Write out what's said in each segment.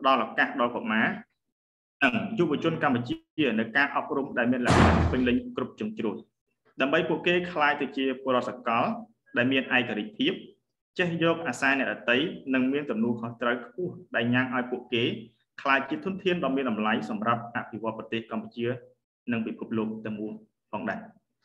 ដល់ឱកាសដល់កុមារនិងយុវជនកម្ពុជានៅការអប់រំដែលមានលក្ខណៈពេញលេញគ្រប់ជ្រុងជ្រោយដើម្បីពួកគេក្លាយទៅជាពលរដ្ឋសកលដែលមានឯករាជ្យភាពចេះយកអាសាអ្នកដទៃនិងមានទំនួលខុសត្រូវខ្ពស់ដែលញ៉ាំងឲ្យពួកគេក្លាយជាធនធានដ៏មានតម្លៃសម្រាប់អភិវឌ្ឍប្រទេសកម្ពុជានិងពិភពលោកទាំងមូលផងដែរ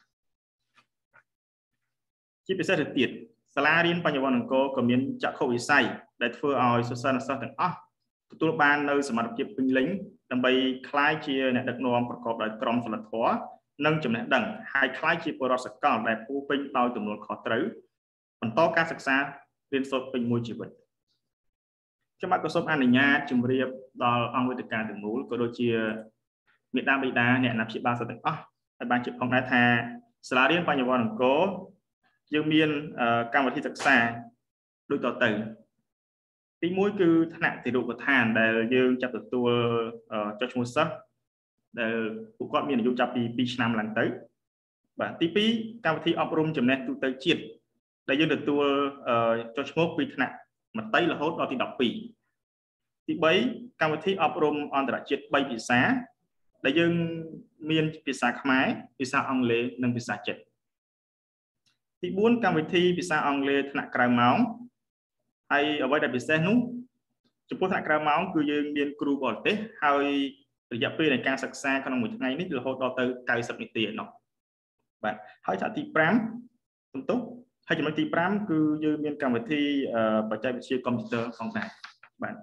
ជាពិសេសទៅទៀតសាលារៀនបញ្ញវន្តអង្គរក៏មានចក្ខុវិស័យដែលធ្វើឲ្យសិស្សានុសិស្សទាំងអស់ទទួលបាននូវសមត្ថភាពពេញលេញដើម្បីក្លាយជាអ្នកដឹកនាំប្រកបដោយក្រមសីលធម៌និងចំណេះដឹងហើយក្លាយជាពលរដ្ឋសកលដែលពោរពេញដោយទំនួលខុសត្រូវបន្តការសិក្សារៀនសូត្រពេញមួយជីវិតខ្ញុំបាទក៏សូមអនុញ្ញាតជម្រាបដល់អង្គវេទិកាទាំងមូលក៏ដូចជាមេដាបេដាអ្នកអាណាព្យាបាលសិស្សទាំងអស់ហើយបានជម្រាបផងដែរថាសាលារៀនបញ្ញវន្តអង្គរយើងមានកម្មវិធីសិក្សាដូចតទៅទី1គឺថ្នាក់ទារុបដ្ឋានដែលយើងចាប់ទទួលចុះឈ្មោះសិស្សដែលពួកគាត់មានអាយុចាប់ពី2ឆ្នាំឡើងទៅបាទទី2កម្មវិធីអប់រំចំណេះទូទៅជាតិដែលយើងទទួលចុះឈ្មោះពីថ្នាក់មត្តេយ្យរហូតដល់ទី12ទី3កម្មវិធីអប់រំអន្តរជាតិ3ភាសាដែលយើងមានភាសាខ្មែរភាសាអង់គ្លេសនិងភាសាចិនទី4កម្មវិធីភាសាអង់គ្លេសថ្នាក់ក្រៅម៉ោងហើយអ្វីដែលពិសេសនោះចំពោះថ្នាក់ក្រៅម៉ោងគឺយើងមានគ្រូបរទេសហើយរយៈពេលនៃការសិក្សាក្នុងមួយថ្ងៃនេះរហូតដល់ទៅ90នាទីឯណោះបាទហើយថ្នាក់ទី5សំទោសហើយចំណុចទី5គឺយើងមានកម្មវិធីបច្ចេកវិទ្យាកុំព្យូទ័រផងដែរបាទ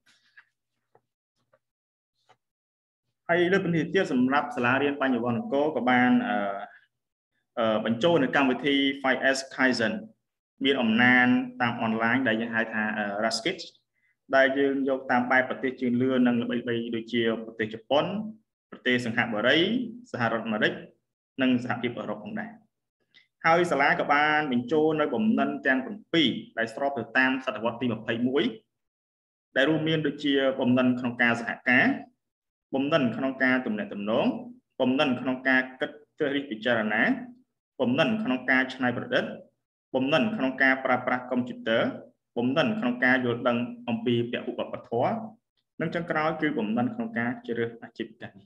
ហើយលើពីនេះទៀតសម្រាប់សាលារៀនបញ្ញវន្តអង្គរក៏បានបញ្ចូលនៅកម្មវិធី 5S Kaizen មានអំណានតាមអនឡាញដែលយើងហៅថា Raskit ដែលយើងយកតាមបែបប្រទេសជឿនលឿននិងល្បីៗដូចជាប្រទេសជប៉ុនប្រទេសសិង្ហបុរីសហរដ្ឋអាមេរិកនិងសហភាពអឺរ៉ុបផងដែរហើយសាលាក៏បានបញ្ចូលនៅបំណិនទាំង7ដែលស្របទៅតាមសតវត្សទី21ដែលរួមមានដូចជាបំណិនក្នុងការសហការបំណិនក្នុងការទំនាក់ទំនងបំណិនក្នុងការគិតជ្រើសរើសពិចារណាបំណិនក្នុងការច្នៃប្រឌិតបំណិនក្នុងការប្រើប្រាស់កុំព្យូទ័របំណិនក្នុងការយល់ដឹងអំពីពហុវប្បធម៌និងចុងក្រោយគឺបំណិនក្នុងការជ្រើសអាជីវកម្ម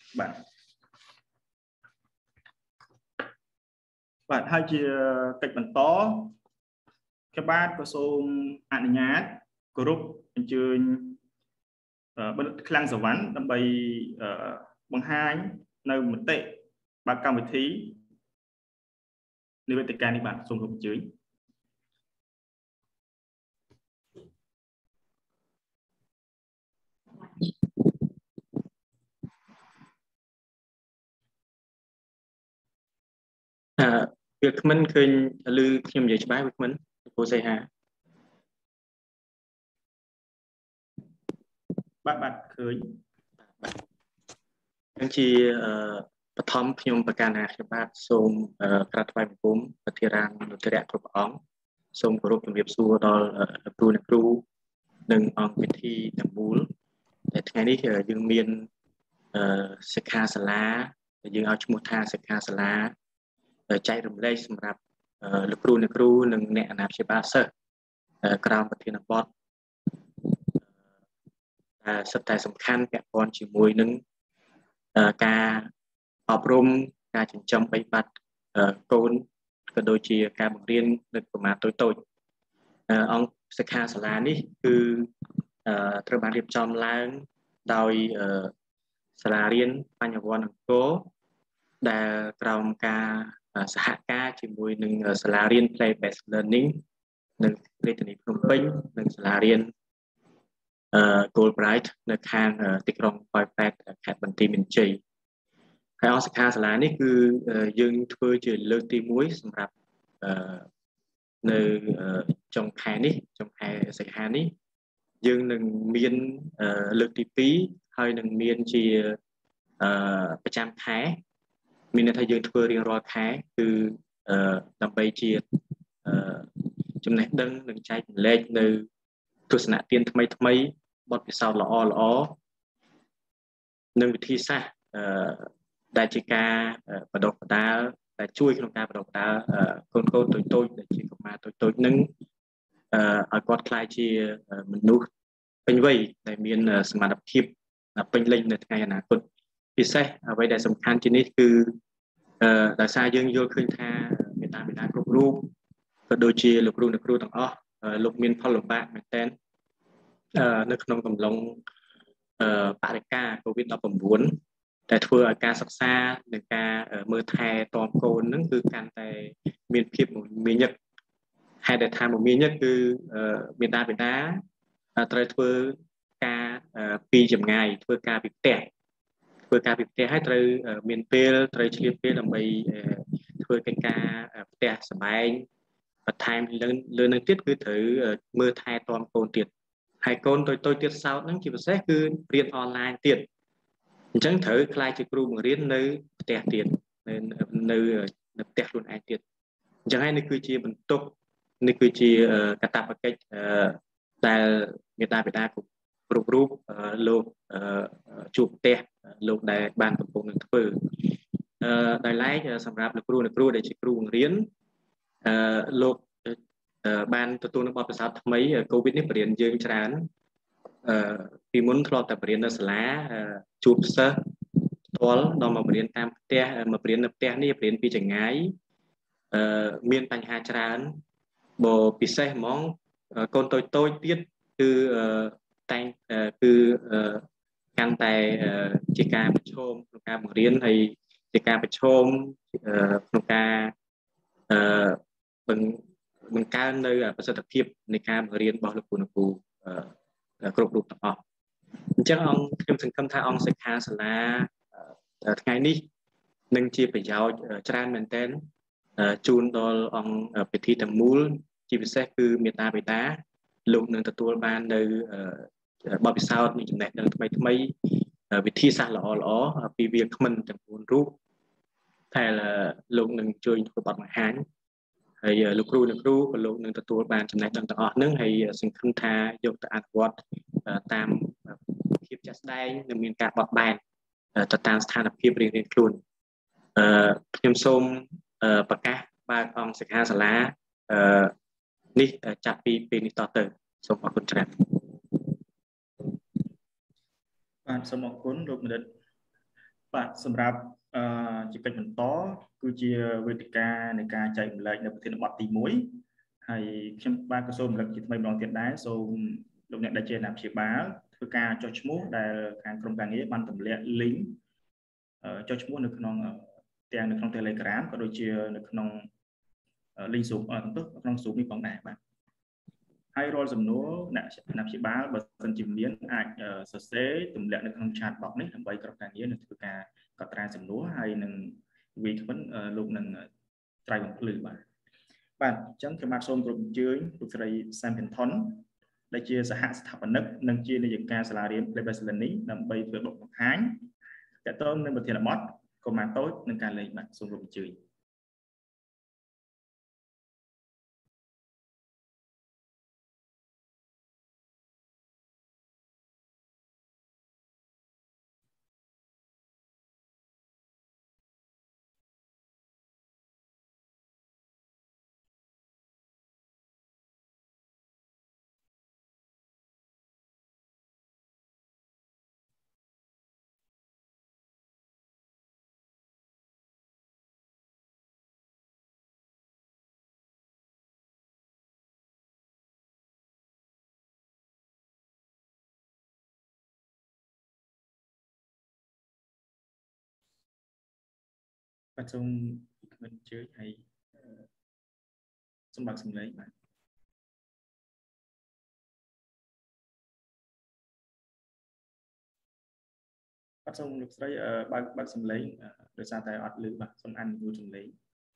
បាទហើយជាកិច្ចបន្តខ្ញុំបាទក៏សូមអនុញ្ញាតគោរពអញ្ជើញបណ្ឌិតខ្លាំងសវណ្ណដើម្បីបង្ហាញនៅមតិបើកកម្មវិធីនិវេទិកានេះបាទសូមគោរពអញ្ជើញវាគ្មិនឃើញឮខ្ញុំនិយាយច្បាស់វាគ្មិនពូសីហាបាទឃើញនឹងជាបឋមខ្ញុំប្រកាសថាខ្ញុំបាទសូមក្រាបថ្វាយបង្គំប្រធារានុត្តរៈគ្រប់អង្គសូមគោរពជំរាបសួរដល់លោកគ្រូអ្នកគ្រូនិងអង្គវិធីទាំងមូលតែថ្ងៃនេះយើងមានសិក្ខាសាលាដែលយើងឲ្យឈ្មោះថាសិក្ខាសាលាចែករំលែកសម្រាប់លោកគ្រូអ្នកគ្រូនិងអ្នកអាណាព្យាបាលសិស្សក្រោមប្រធានបទសិតតែសំខាន់ពាក់ព័ន្ធជាមួយនឹងការអប់រំការចិញ្ចឹមបីបាច់កូនក៏ដូចជាការបង្រៀននៅកុមារតូចៗអង្គសិក្ខាសាលានេះគឺត្រូវបានរៀបចំឡើងដោយសាលារៀនបញ្ញវន្តអង្គរដែលក្រោមការសហការជាមួយនឹងសាលារៀន Play Based Learning នៅរាជធានីភ្នំពេញនិងសាលារៀនGoldbright នៅខាងទីក្រុងប៉ោយប៉ែតខេត្តបន្ទាយមានជ័យហើយអង្គសិក្ខាសាលានេះគឺយើងធ្វើជាលើកទី1សម្រាប់នៅចុងខែនេះចុងខែសីហានេះយើងនឹងមានលើកទី2ហើយនឹងមានជាប្រចាំខែមានន័យថាយើងធ្វើរៀងរាល់ខែគឺដើម្បីជាចំណេះដឹងនិងចែកចម្លែកនៅទស្សនៈទានថ្មីបទពិសោធន៍ល្អនិងវិធីសាស្ត្រដែលជាការបដិបដាលដែលជួយក្នុងការបដិបដាលកូនតូចៗដែលជាកុមារតូចៗនឹងឲ្យគាត់ក្លាយជាមនុស្សពេញវ័យដែលមានសមត្ថភាពពេញលេញនៅថ្ងៃអនាគតពិសេសអ្វីដែលសំខាន់ជាងនេះគឺដោយសារយើងយល់ឃើញថាមេត្តាបិតាគ្រប់រូបក៏ដូចជាលោកគ្រូអ្នកគ្រូទាំងអស់លោកមានផលលំបាកមែនទែននៅក្នុងកំឡុងបរិយា COVID-19 តែធ្វើឲ្យការសិក្សានិងការមើលថែទាំកូនហ្នឹងគឺកាន់តែមានភាពមមាញឹកហេតុដែលថាមមាញឹកគឺមេត្តាបិតាត្រូវធ្វើការពីចម្ងាយធ្វើការពីផ្ទះហើយត្រូវមានពេលត្រូវឆ្លៀតពេលដើម្បីធ្វើកិច្ចការផ្ទះសម្បែងបន្ថែមលើនឹងទៀតគឺត្រូវមើលថែទាំកូនទៀតហើយកូនតូចទៀតសោតហ្នឹងជាពិសេសគឺរៀនអនឡាញទៀតអញ្ចឹងត្រូវខ្លាយជាគ្រូបង្រៀននៅផ្ទះទៀតនៅផ្ទះខ្លួនឯងទៀតអញ្ចឹងហើយនេះគឺជាបន្ទុកនេះគឺជាកាតព្វកិច្ចដែលមេត្តាបិតាគ្រប់រូបលោកជួបផ្ទះលោកដែលបានកំពុងនឹងធ្វើដោយឡែកសម្រាប់លោកគ្រូអ្នកគ្រូដែលជាគ្រូបង្រៀនលោកបានទទួលនៅបទពិសោធន៍ថ្មីកូវីដនេះបរៀនយើងច្រើនពីមុនធ្លាប់តែបរៀននៅសាលាជួបសិស្សផ្ទាល់ដល់មកបរៀនតាមផ្ទះមកបរៀននៅផ្ទះនេះបរៀនពីចម្ងាយមានបញ្ហាច្រើនបើពិសេសហ្មងកូនតូចទៀតគឺតែងគឺកាន់តែជាការប្រឈមក្នុងការបង្រៀនហើយជាការប្រឈមក្នុងការបង្កើននៅប្រសិទ្ធភាពនៃការបង្រៀនរបស់លោកគ្រូអ្នកគ្រូគ្រប់រូបទាំងអស់អញ្ចឹងខ្ញុំសង្ឃឹមថាអង្គសិក្ខាសាលាថ្ងៃនេះនឹងជាប្រយោជន៍ច្រើនមែនទែនជូនដល់អង្គពិធីទាំងមូលជាពិសេសគឺមេត្តាបិតាលោកនឹងទទួលបាននៅបទពិសោធន៍និងចំណេះដឹងថ្មីវិធីសាស្ត្រល្អពីវាគ្មិនទាំង4រូបតែលោកនឹងជួយធ្វើបទបង្ហាញហើយលោកគ្រូអ្នកគ្រូក៏លោកនឹងទទួលបានចំណេះដឹងទាំងអស់ហ្នឹងហើយសង្ឃឹមថាយកទៅអនុវត្តតាមភាពជាក់ស្ដែងនិងមានការបត់បែនទៅតាមស្ថានភាពរៀងៗខ្លួនខ្ញុំសូមប្រកាសបើកអង្គសិក្ខាសាលានេះចាប់ពីពេលនេះតទៅសូមអរគុណច្រើនបាទសូមអរគុណលោកបណ្ឌិតបាទសម្រាប់ជាកិច្ចបន្តគឺជាវេទិកានៃការចែករំលែកនៅប្រធានបទទី1ហើយខ្ញុំបាទក៏សូមរំលឹកជាថ្មីម្ដងទៀតដែរសូមលោកអ្នកដែលជាអាណាព្យាបាលធ្វើការចុះឈ្មោះដែលខាងក្រុមការងារបានទម្លាក់ link ចុះឈ្មោះនៅក្នុងទាំងនៅក្នុង Telegram ក៏ដូចជានៅក្នុង link Zoom ក្នុង Zoom នេះផងដែរបាទហើយរាល់សំណួរអ្នកអាណាព្យាបាលបើសិនជាមានអាចសរសេរទម្លាក់នៅក្នុង chat box នេះដើម្បីក្រុមការងារនឹងធ្វើការកត់ត្រាសំណួរហើយនឹងវាគ្មិនលោកនឹងត្រាយបំភ្លឺបាទអញ្ចឹងខ្ញុំបាទសូមគោរពអញ្ជើញលោកស្រី Sam Penton ដែលជាសហស្ថាបនិកនិងជានាយិកាសាលារៀន Playback ដើម្បីធ្វើបទបង្ហាញទាក់ទងនឹងប្រធានបទកុមារតូចនិងការលេងបាទសូមគោរពអញ្ជើញបាទសូមអញ្ជើញឲ្យសូមបើកសំឡេងបាទបាទសូមលោកស្រីបើកសំឡេងដោយសារតែអត់ឮបាទសូមអានយូរសំឡេង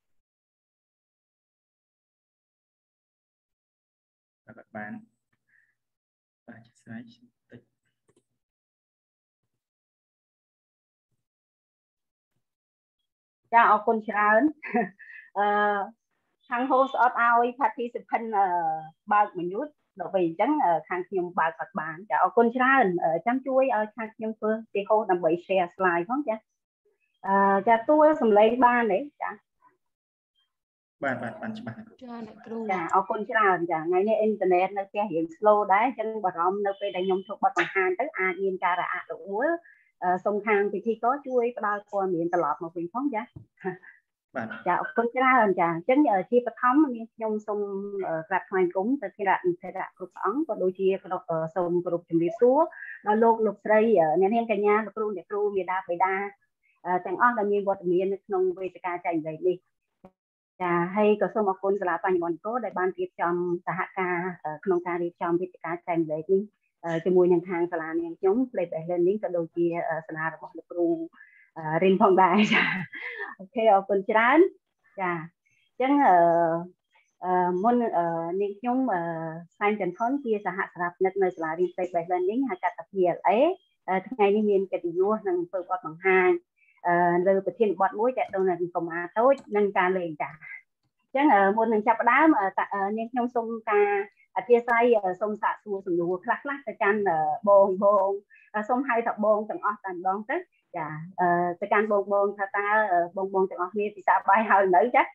បាទបានបាទឆ្ងាយតិចចាអរគុណច្រើនខាង host អត់ឲ្យ participant បើក mute ដល់ពេលអញ្ចឹងខាងខ្ញុំបើកអត់បានចាអរគុណច្រើនចាំជួយឲ្យខាងខ្ញុំធ្វើទី host ដើម្បី share slide ផងចាចាទួលសំឡេងបានទេចាបាទច្បាស់ចាអ្នកគ្រូចាអរគុណច្រើនចាថ្ងៃនេះអ៊ីនធឺណិតនៅផ្ទះរៀង slow ដែរអញ្ចឹងបារម្ភនៅពេលដែលខ្ញុំធ្វើបទបង្ហាញទៅអាចមានការរអាក់រអួលសូមខាងពិធីករជួយផ្ដល់ព័ត៌មានត្រឡប់មកវិញផងចាបាទចាអរគុណច្រើនចាអញ្ចឹងជាបឋមមានខ្ញុំសូមក្រាបថ្វាយបង្គំទៅធិរៈនិធិរៈគ្រប់ព្រះអង្គក៏ដូចជាសូមគោរពជំរាបសួរដល់លោកស្រីអ្នកនាងកញ្ញាលោកគ្រូអ្នកគ្រូមាតាបិតាទាំងអស់ដែលមានវត្តមាននៅក្នុងវេទិកាចែករំលែកនេះចាហើយក៏សូមអរគុណសាលាបញ្ញវន្តគោដែលបានរៀបចំសហការក្នុងការរៀបចំវេទិកាចែករំលែកនេះជាមួយនឹងខាងសាលានាងខ្ញុំ Play Best Learning ក៏ដូចជាសាលារបស់លោកគ្រូរិនផងដែរចាអូខេអរគុណច្រើនចាអញ្ចឹងមុននាងខ្ញុំសែនចន្ទខុនជាសហស្រាបនិកនៅសាលារៀន Play Best Learning ហៅកាត់ថា PLA ថ្ងៃនេះមានកិត្តិយសនឹងធ្វើបទបង្ហាញលើប្រធានបទមួយដែលទៅនឹងកុមារតូចនិងការលេងចាអញ្ចឹងមុននឹងចាប់ផ្ដើមនាងខ្ញុំសូមការអធិស្ឋានសូមសាកសួរសំណួរខ្លះទៅកាន់បងសូមហៅថាបងទាំងអស់តែម្ដងទៅចាទៅកាន់បងថាតើបងទាំងអស់គ្នាពិសាបាយហើយនៅចា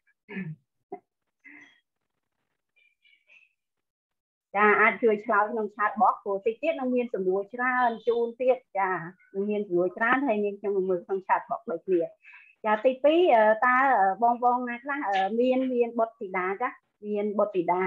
ចាអាចជួយឆ្លើយក្នុង chat box ព្រោះតិចទៀតនឹងមានសំណួរច្រើនជូនទៀតចានឹងមានសំណួរច្រើនហើយនាងខ្ញុំមើលក្នុង chat box ដូចគ្នាចាទី2តើបងណាខ្លះមានបុត្រធីតាចាមានបុត្រធីតា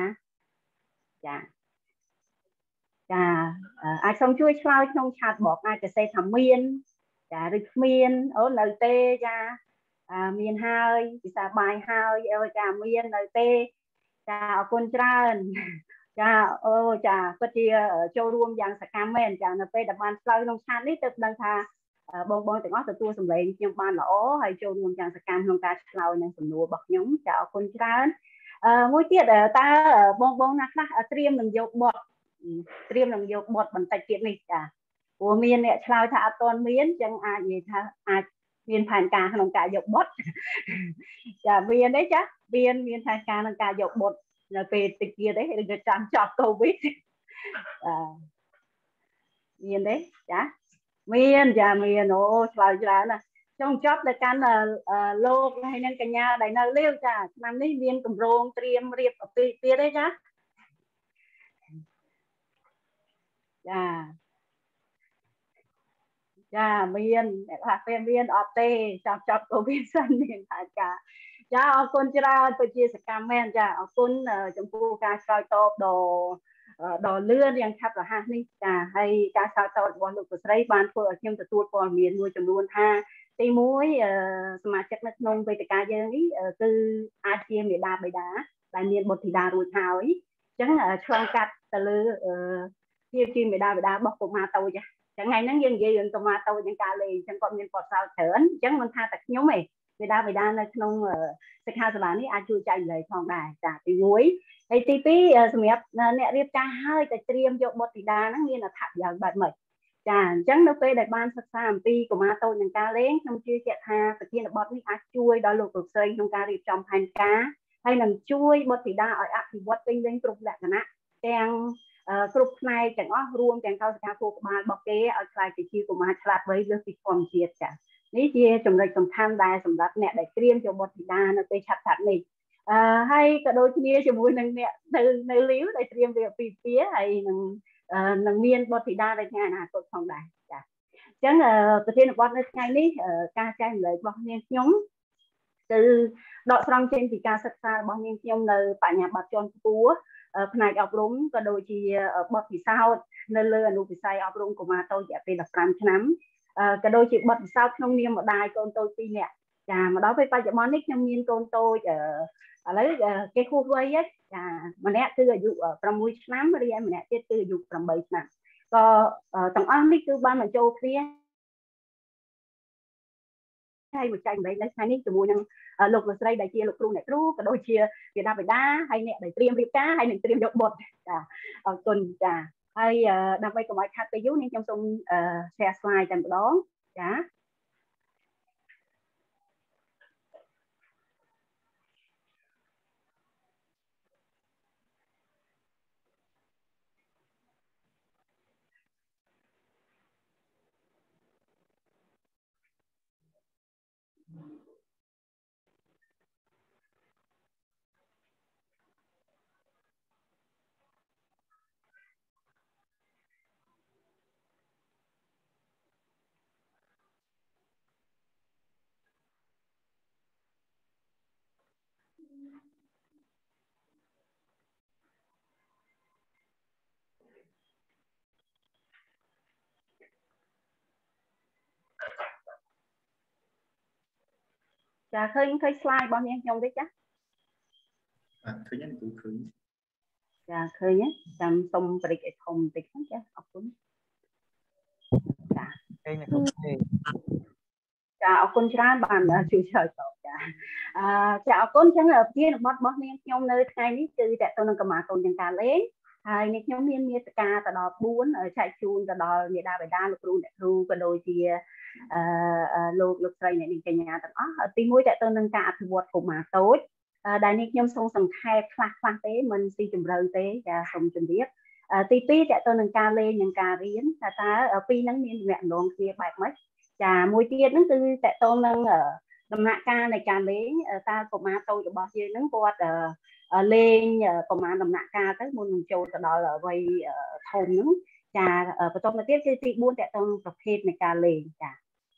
ចាអាចសូមជួយឆ្លើយក្នុង chat box អាចសរសេរថាមានចាឬគ្មានអូនៅទេចាមានហើយពិសាបាយហើយចាមាននៅទេចាអរគុណច្រើនចាចាពិតជាចូលរួមយ៉ាងសកម្មមែនចានៅពេលដែលបានឆ្លើយក្នុងឆាតនេះទើបដឹងថាបងទាំងអស់ទទួលសម្លេងខ្ញុំបានល្អហើយចូលរួមយ៉ាងសកម្មក្នុងការឆ្លើយនឹងសំណួររបស់ខ្ញុំចាអរគុណច្រើនមួយទៀតតើបងណាខ្លះត្រៀមនឹងយកបទបន្តិចទៀតនេះចាព្រោះមានអ្នកឆ្លើយថាអត់ទាន់មានអញ្ចឹងអាចនិយាយថាអាចមានផែនការក្នុងការយកបទចាមានទេចាមានផែនការក្នុងការយកបទនៅពេលតិចទៀតទេឬក៏ចាំចប់កូវីដមានទេចាមានអូឆ្លើយច្រើនណាស់ចង់ចប់ទៅកាន់លោកហើយនឹងកញ្ញាដែលនៅលាវចាឆ្នាំនេះមានគម្រោងត្រៀមរៀបអាពាហ៍ពិពាហ៍ទេចាមានថាពេលមានអត់ទេចប់កូវីដសិនមានថាចាអរគុណច្រើនពិតជាសកម្មមែនចាអរគុណចំពោះការឆ្លើយតបដ៏លឿនយ៉ាងឆាប់រហ័សនេះចាហើយការឆ្លើយតបរបស់លោកស្រីបានធ្វើឲ្យខ្ញុំទទួលព័ត៌មានមួយចំនួនថាទី1សមាជិកនៅក្នុងវេទិកាយើងនេះគឺអាចជាមេដាបិតាដែលមានបុត្រធីតារួចហើយអញ្ចឹងឆ្លងកាត់ទៅលើភាពជាមេដាបិតារបស់កុមារតូចចឹងថ្ងៃហ្នឹងយើងនិយាយរឿងកុមារតូចនឹងការលេងអញ្ចឹងគាត់មានបទសោតច្រើនអញ្ចឹងមិនថាតែខ្ញុំទេមេដាបិតានៅក្នុងសិក្ខាសាលានេះអាចជួយចែករំលែកផងដែរចាទី1ហើយទី2សម្រាប់អ្នករៀបការហើយតែត្រៀមយកបុត្រធីតាហ្នឹងមានអត្ថប្រយោជន៍បែបម៉េចចាអញ្ចឹងនៅពេលដែលបានសិក្សាអំពីកុមារតូចនឹងការលេងខ្ញុំជឿជាក់ថាប្រធានបទនេះអាចជួយដល់លោកលោកស្រីក្នុងការរៀបចំផែនការហើយនឹងជួយបុត្រធីតាឲ្យអភិវឌ្ឍពេញលេញគ្រប់លក្ខណៈទាំងគ្រប់ផ្នែកទាំងអស់រួមទាំងកោសិកាខួរក្បាលរបស់គេឲ្យខ្លាយទៅជាកុមារឆ្លាតវៃលើសពីធម្មជាតិចានេះជាចំណុចសំខាន់ដែរសម្រាប់អ្នកដែលត្រៀមយកបុត្រធីតានៅពេលឆាប់នេះហើយក៏ដូចគ្នាជាមួយនឹងអ្នកនៅលាវដែលត្រៀមវាពីពីហើយនឹងមានបុត្រធីតានៅថ្ងៃអនាគតផងដែរចាអញ្ចឹងប្រធានបទនៅថ្ងៃនេះការចែករំលែករបស់នាងខ្ញុំគឺដកស្រង់ចេញពីការសិក្សារបស់នាងខ្ញុំនៅបញ្ញាបត្រជាន់ខ្ពស់ផ្នែកអប់រំក៏ដូចជាបទពិសោធន៍នៅលើអនុវិស័យអប់រំកុមារតូចរយៈពេល15ឆ្នាំក៏ដូចជាបទពិសោធន៍ក្នុងនាមម្ដាយកូនតូច2នាក់ចាមកដល់ពេលបច្ចុប្បន្ននេះខ្ញុំមានកូនតូចឥឡូវគេហួសវ័យហើយចាម្នាក់គឺអាយុ6ឆ្នាំរីឯម្នាក់ទៀតគឺអាយុ8ឆ្នាំក៏ទាំងអស់នេះគឺបានបញ្ចូលគ្នាហើយមកចែករំលែកនៅថ្ងៃនេះជាមួយនឹងលោកលោកស្រីដែលជាលោកគ្រូអ្នកគ្រូក៏ដូចជាមាតាបិតាហើយអ្នកដែលត្រៀមរៀបការហើយនឹងត្រៀមយកបុត្រចាអរគុណចាហើយដើម្បីកុំឲ្យខាត់ពេលយូរនេះខ្ញុំសូម share slide តែម្ដងចាចាឃើញ slide របស់នាងខ្ញុំទេចាឃើញហ្នឹងគឺឃើញចាឃើញទេចាំសុំប្រិចឲ្យធំបន្តិចចាអរគុណចាឃើញគ្រប់ទេចាអរគុណច្រើនបានជួយឆ្លើយតបចាចាអរគុណអញ្ចឹងប្រធានបទរបស់នាងខ្ញុំនៅថ្ងៃនេះគឺតើតើនឹងកម្មាកូនទាំងការលេងហើយនាងខ្ញុំមានមាតិកាទៅដល់4ចែកជូនទៅដល់មេដាបេដាលោកគ្រូអ្នកគ្រូក៏ដូចជាលោកស្រីអ្នកនាងកញ្ញាទាំងអស់ទី1តើតើនឹងការអភិវឌ្ឍកុមារតូចដែលនាងខ្ញុំសូមសង្ខេបខ្លះទេមិនស៊ីជម្រៅទេចាសូមជម្រាបទី2តើតើនឹងការលេងនិងការរៀនតើពីរហ្នឹងមានទំនាក់ទំនងគ្នាបែបម៉េចចាមួយទៀតហ្នឹងគឺតកតងនឹងដំណាក់កាលនៃការលេងតើកុមារតូចរបស់យើងហ្នឹងគាត់លេងប្រហែលដំណាក់កាលទៅមុននឹងចូលទៅដល់វ័យធំហ្នឹងចាបន្តមកទៀតគឺទី4តកតងប្រភេទនៃការលេងចា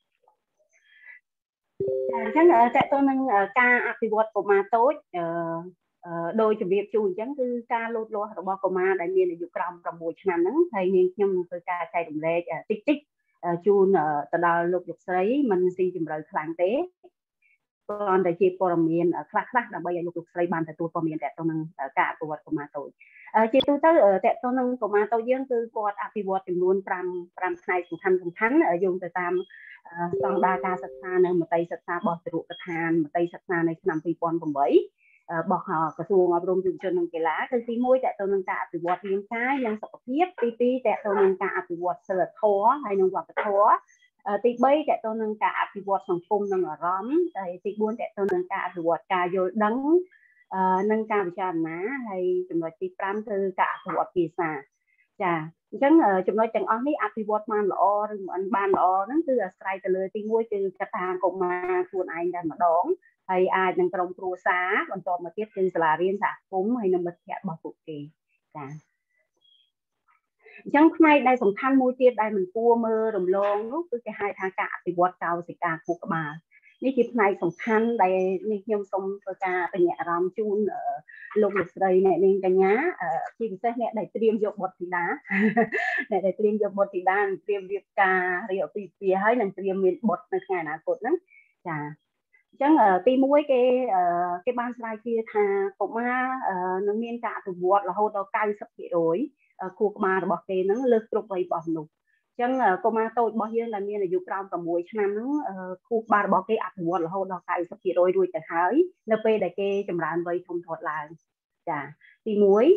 អញ្ចឹងតកតងនឹងការអភិវឌ្ឍកុមារតូចដោយជម្រាបជូនអញ្ចឹងគឺការលូតលាស់របស់កុមារដែលមានអាយុក្រោម6ឆ្នាំហ្នឹងហើយនាងខ្ញុំនឹងធ្វើការចែករំលែកតិចជូនទៅដល់លោកស្រីមិនស៊ីជម្រៅខ្លាំងទេគ្រាន់តែជាព័ត៌មានខ្លះដើម្បីឲ្យលោកស្រីបានទទួលព័ត៌មានតទៅនឹងការអភិវឌ្ឍកុមារតូចជាទូទៅតទៅនឹងកុមារតូចយើងគឺគាត់អភិវឌ្ឍចំនួន5ផ្នែកសំខាន់យោងទៅតាមស្តង់ដារការសិក្សានៅមតិសិក្សារបស់ទារកដ្ឋានមតិសិក្សានៅឆ្នាំ2008របស់ក្រសួងអប់រំយុវជននិងកីឡាគឺទី1តទៅនឹងការអភិវឌ្ឍរាងកាយនិងសុខភាពទី2តទៅនឹងការអភិវឌ្ឍសីលធម៌ហើយនិងវប្បធម៌ទី3តទៅនឹងការអភិវឌ្ឍសង្គមនិងអារម្មណ៍ហើយទី4តទៅនឹងការអភិវឌ្ឍការយល់ដឹងនិងការពិចារណាហើយចំណុចទី5គឺការអភិវឌ្ឍភាសាចាអញ្ចឹងចំណុចទាំងអស់នេះអភិវឌ្ឍបានល្អឬមិនបានល្អហ្នឹងគឺអាស្រ័យទៅលើទី1គឺកត្តាកុមារខ្លួនឯងតែម្ដងហើយអាចនឹងក្រុមគ្រួសារបន្តមកទៀតគឺសាលារៀនសហគមន៍ហើយនិងមិត្តភ័ក្តិរបស់ពួកគេចាអញ្ចឹងផ្នែកដែលសំខាន់មួយទៀតដែលមិនគួរមើលរំលងនោះគឺគេហៅថាការអភិវឌ្ឍកោសិកាខួរក្បាលនេះជាផ្នែកសំខាន់ដែលនេះខ្ញុំសូមធ្វើការបញ្ញាអារម្មណ៍ជូនលោកស្រីអ្នកនាងកញ្ញាជាពិសេសអ្នកដែលត្រៀមយកបុត្រធីតាអ្នកដែលត្រៀមយកបុត្រធីតាត្រៀមរៀបការរៀបអាពាហ៍ពិពាហ៍ហើយនឹងត្រៀមមានបុត្រនៅថ្ងៃអនាគតហ្នឹងចាអញ្ចឹងទី1គេបានស្រាវជ្រាវថាកុមារនឹងមានការអភិវឌ្ឍរហូតដល់ 90% ខួរក្បាលរបស់គេហ្នឹងលើសគ្រប់វ័យរបស់មនុស្សអញ្ចឹងកុមារតូចរបស់យើងដែលមានអាយុក្រោម6ឆ្នាំហ្នឹងខួរក្បាលរបស់គេអភិវឌ្ឍរហូតដល់ 90% រួចទៅហើយនៅពេលដែលគេចម្រើនវ័យធំធាត់ឡើងចាទី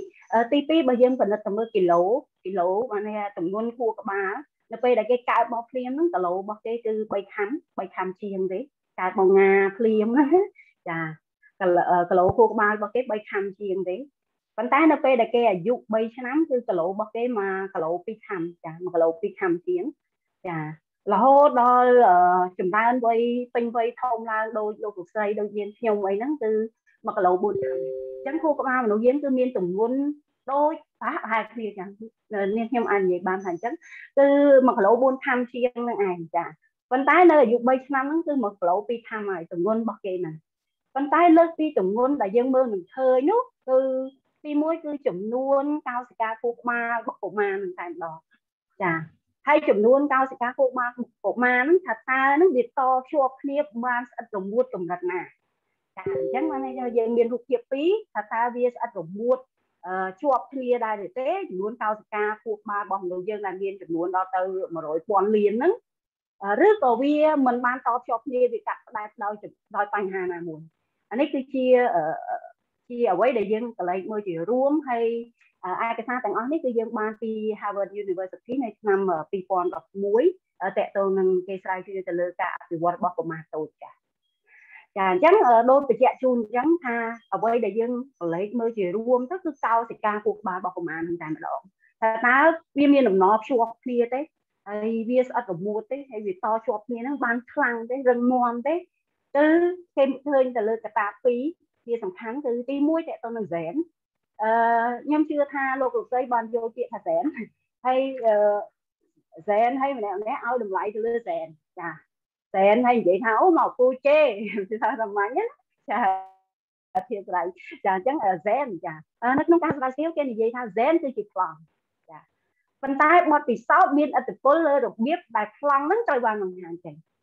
1ទី2បើយើងពិនិត្យទៅមើលគីឡូបានន័យថាចំនួនខួរក្បាលនៅពេលដែលគេកើតមកភ្លាមហ្នឹងគីឡូរបស់គេគឺ3ខាំជាងទេកើតមកងាភ្លាមចាគីឡូខួរក្បាលរបស់គេ3ខាំជាងទេប៉ុន្តែនៅពេលដែលគេអាយុ3ឆ្នាំគឺគីឡូរបស់គេ1គីឡូ2ខាំចា1គីឡូ2ខាំជាងចារហូតដល់ចម្រើនវ័យពេញវ័យធំឡើងដោយលោកស្រីដូចមានខ្ញុំអីហ្នឹងគឺ1គីឡូ4ខាំអញ្ចឹងខួរក្បាលមនុស្សយើងគឺមានទម្ងន់ដូចប្រហែលគ្នាចឹងនេះខ្ញុំអាចនិយាយបានថាអញ្ចឹងគឺ1គីឡូ4ខាំជាងហ្នឹងឯងចាប៉ុន្តែនៅអាយុ3ឆ្នាំហ្នឹងគឺ1គីឡូ2ខាំហើយទម្ងន់របស់គេហ្នឹងប៉ុន្តែលើកពីទម្ងន់ដែលយើងមើលមិនឃើញនោះគឺទី1គឺចំនួនកោសិកាខួរក្បាលរបស់កុមារនឹងតែម្ដងចាហើយចំនួនកោសិកាខួរក្បាលកុមារហ្នឹងថាតើហ្នឹងវាតភ្ជាប់គ្នាបានស្អិតរមួតកម្រិតណាចាអញ្ចឹងបានយើងមានរូបភាពពីរថាតើវាស្អិតរមួតជាប់គ្នាដែរទេចំនួនកោសិកាខួរក្បាលរបស់មនុស្សយើងដែលមានចំនួនដល់ទៅ100,000 លានហ្នឹងឬក៏វាមិនបានតភ្ជាប់គ្នាវាកាត់ផ្ដែតដោយបញ្ហាណាមួយអានេះគឺជាអ្វីដែលយើងកលែងមើលជារួមហើយឯកសារទាំងអស់នេះគឺយើងបានពី Harvard University នៅឆ្នាំ2011តកតងនឹងគេស្រាវជ្រាវទៅលើការអភិវឌ្ឍរបស់កុមារតូចចាអញ្ចឹងដូចបញ្ជាក់ជូនអញ្ចឹងថាអ្វីដែលយើងកលែងមើលជារួមទៅគឺកោសិកាខួរក្បាលរបស់កុមារនឹងតែម្ដងតើវាមានដំណរភ្ជាប់គ្នាទេហើយវាស្អិតរមួតទេហើយវាតជាប់គ្នាហ្នឹងបានខ្លាំងទេរឹងមាំទេគឺគេឃើញទៅលើកត្តា2វាសំខាន់គឺទី1តទៅនឹងហ្សែនខ្ញុំជឿថាលោកស្រីបានយកពាក្យថាហ្សែនហើយហ្សែនហើយម្នាក់ឲ្យតម្លៃទៅលើហ្សែនចាហ្សែនហើយនិយាយថាអូមកពូជេគឺថាសាមញ្ញណាចាធៀបស្រីចាអញ្ចឹងហ្សែនចានៅក្នុងការស្រាវជ្រាវគេនិយាយថាហ្សែនគឺជាប្លង់ចាប៉ុន្តែបទពិសោធន៍មានឥទ្ធិពលលើរបៀបដែលប្លង់ហ្នឹងត្រូវបានបង្ហាញចេញ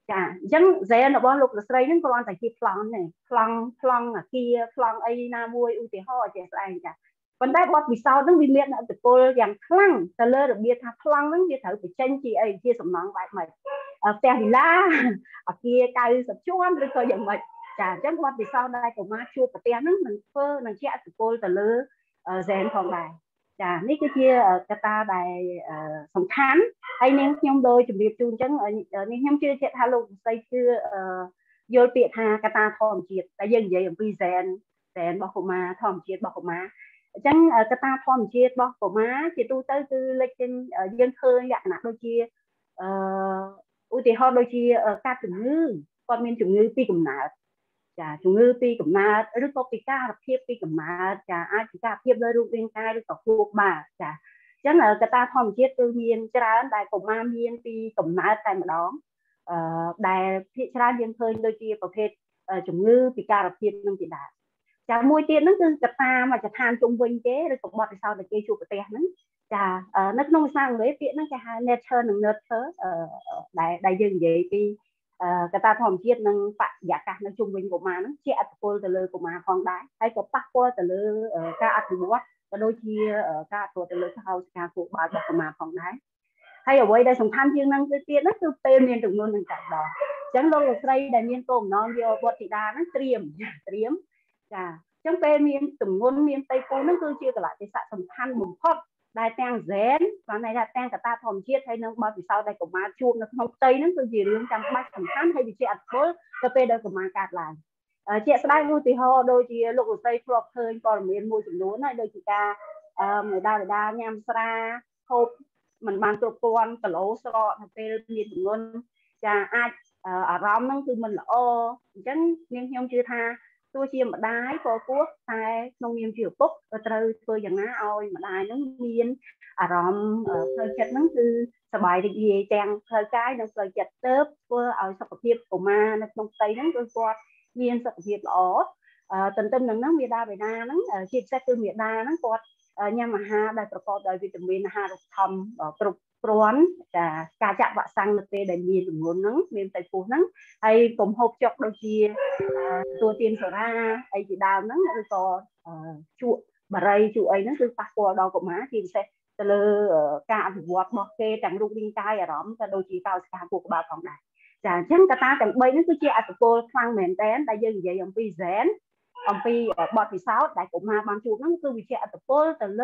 ចាអញ្ចឹង Zen របស់លោកស្រីហ្នឹងគ្រាន់តែជាប្លង់នេះប្លង់អាគារប្លង់អីណាមួយឧទាហរណ៍ជាស្ដែងចាប៉ុន្តែបទពិសោធន៍ហ្នឹងវាមានឥទ្ធិពលយ៉ាងខ្លាំងទៅលើរបៀបថាប្លង់ហ្នឹងវាត្រូវបញ្ចេញជាអីជាសំណង់បែបម៉េចផ្ទះវិឡាអាគារ90ជាន់ឬក៏យ៉ាងម៉េចចាអញ្ចឹងបទពិសោធន៍ដែលកុមារជួបប្រទះហ្នឹងនឹងធ្វើនឹងជាឥទ្ធិពលទៅលើ Zen ផងដែរចានេះគឺជាកត្តាដែលសំខាន់ហើយនាងខ្ញុំដោយជម្រាបជូនអញ្ចឹងនាងខ្ញុំជឿជាក់ថាលោកស្រីគឺយល់ពាក្យថាកត្តាធម្មជាតិតែយើងនិយាយអំពី Zen របស់កុមារធម្មជាតិរបស់កុមារអញ្ចឹងកត្តាធម្មជាតិរបស់កុមារជាទូទៅគឺលេចចេញយើងឃើញលក្ខណៈដូចជាឧទាហរណ៍ដូចជាការជំងឺគាត់មានជំងឺពីកំណើតចាជំងឺពីកំណើតឬក៏ពិការភាពពីកំណើតចាអាចពិការភាពលើរូបរាងកាយឬក៏ខួរក្បាលចាអញ្ចឹងកត្តាធម្មជាតិគឺមានច្រើនដែលកុមារមានពីកំណើតតែម្ដងដែលភាគច្រើនយើងឃើញដូចជាប្រភេទជំងឺពិការភាពនឹងជាដើមចាមួយទៀតហ្នឹងគឺកត្តាមកស្ថានជុំវិញគេឬក៏បទពិសោធន៍ដែលគេជួបប្រទះហ្នឹងចានៅក្នុងភាសាអង់គ្លេសពាក្យហ្នឹងគេហៅ nature និង nurture ដែលយើងនិយាយពីកត្តាធម្មជាតិនិងបរិយាកាសនៅជុំវិញកុមារហ្នឹងជាឥទ្ធិពលទៅលើកុមារផងដែរហើយក៏ប៉ះពាល់ទៅលើការអភិវឌ្ឍក៏ដូចជាការអភិវឌ្ឍទៅលើសហការខួរក្បាលរបស់កុមារផងដែរហើយអ្វីដែលសំខាន់ជាងហ្នឹងទៅទៀតហ្នឹងគឺពេលមានចំនួននឹងតែម្ដងអញ្ចឹងលោកស្រីដែលមានគោលបំណងយកបុត្រធីតាហ្នឹងត្រៀមចាអញ្ចឹងពេលមានចំនួនមានផ្ទៃពោះហ្នឹងគឺជាកលៈទេសៈសំខាន់បំផុតដែលទាំង Zen បានន័យថាទាំងកត្តាធម្មជាតិហើយនិងបទពិសោធន៍ដែលកុមារជួបនៅក្នុងផ្ទៃហ្នឹងគឺជារឿងចាំបាច់សំខាន់ហើយវាជាអត្ថប្រយោជន៍ទៅពេលដែលកុមារកើតឡើងជាក់ស្ដែងឧទាហរណ៍ដូចជាលោកស្រីធ្លាប់ឃើញព័ត៌មានមួយចំនួនហើយដូចជាការមេដាញ៉ាំស្រាហូបមិនបានគ្រប់គ្រាន់គីឡូស្រកទៅពេលមានចំនួនចាអាចអារម្មណ៍ហ្នឹងគឺមិនល្អអញ្ចឹងនាងខ្ញុំជឿថាទោះជាម្ដាយក៏គួរតែក្នុងនាមជាឪពុកក៏ត្រូវធ្វើយ៉ាងណាឲ្យម្ដាយហ្នឹងមានអារម្មណ៍ផ្លូវចិត្តហ្នឹងគឺសប្បាយរីករាយទាំងផ្លូវកាយនិងផ្លូវចិត្តទៅធ្វើឲ្យសុខភាពកុមារនៅក្នុងផ្ទៃហ្នឹងគឺគាត់មានសុខភាពល្អទន្ទឹមនឹងហ្នឹងមាតាបិតាហ្នឹងជាពិសេសគឺមាតាហ្នឹងគាត់ញ៉ាំអាហារដែលប្រកបដោយវីតាមីនអាហារូបត្ថម្ភគ្រប់គ្រាន់ចាការចាក់វ៉ាក់សាំងនៅពេលដែលមានចំនួនហ្នឹងមានផ្ទៃពោះហ្នឹងហើយកុំហូបចុកដូចជាទទួលទានសូរ៉ាអីជាដើមហ្នឹងឬក៏ជក់បារីជក់អីហ្នឹងគឺប៉ះពាល់ដល់កុមារជាពិសេសទៅលើការអភិវឌ្ឍរបស់គេទាំងរូបរាងកាយអារម្មណ៍ក៏ដូចជាកោសិកាខួរក្បាលផងដែរចាអញ្ចឹងកត្តាទាំង3ហ្នឹងគឺជាអត្ថប្រយោជន៍ខ្លាំងមែនទែនដែលយើងនិយាយអំពី Zen អំពីបទពិសោធន៍ដែលកុមារបានជួបហ្នឹងគឺវាជាអត្ថប្រយោជន៍ទៅ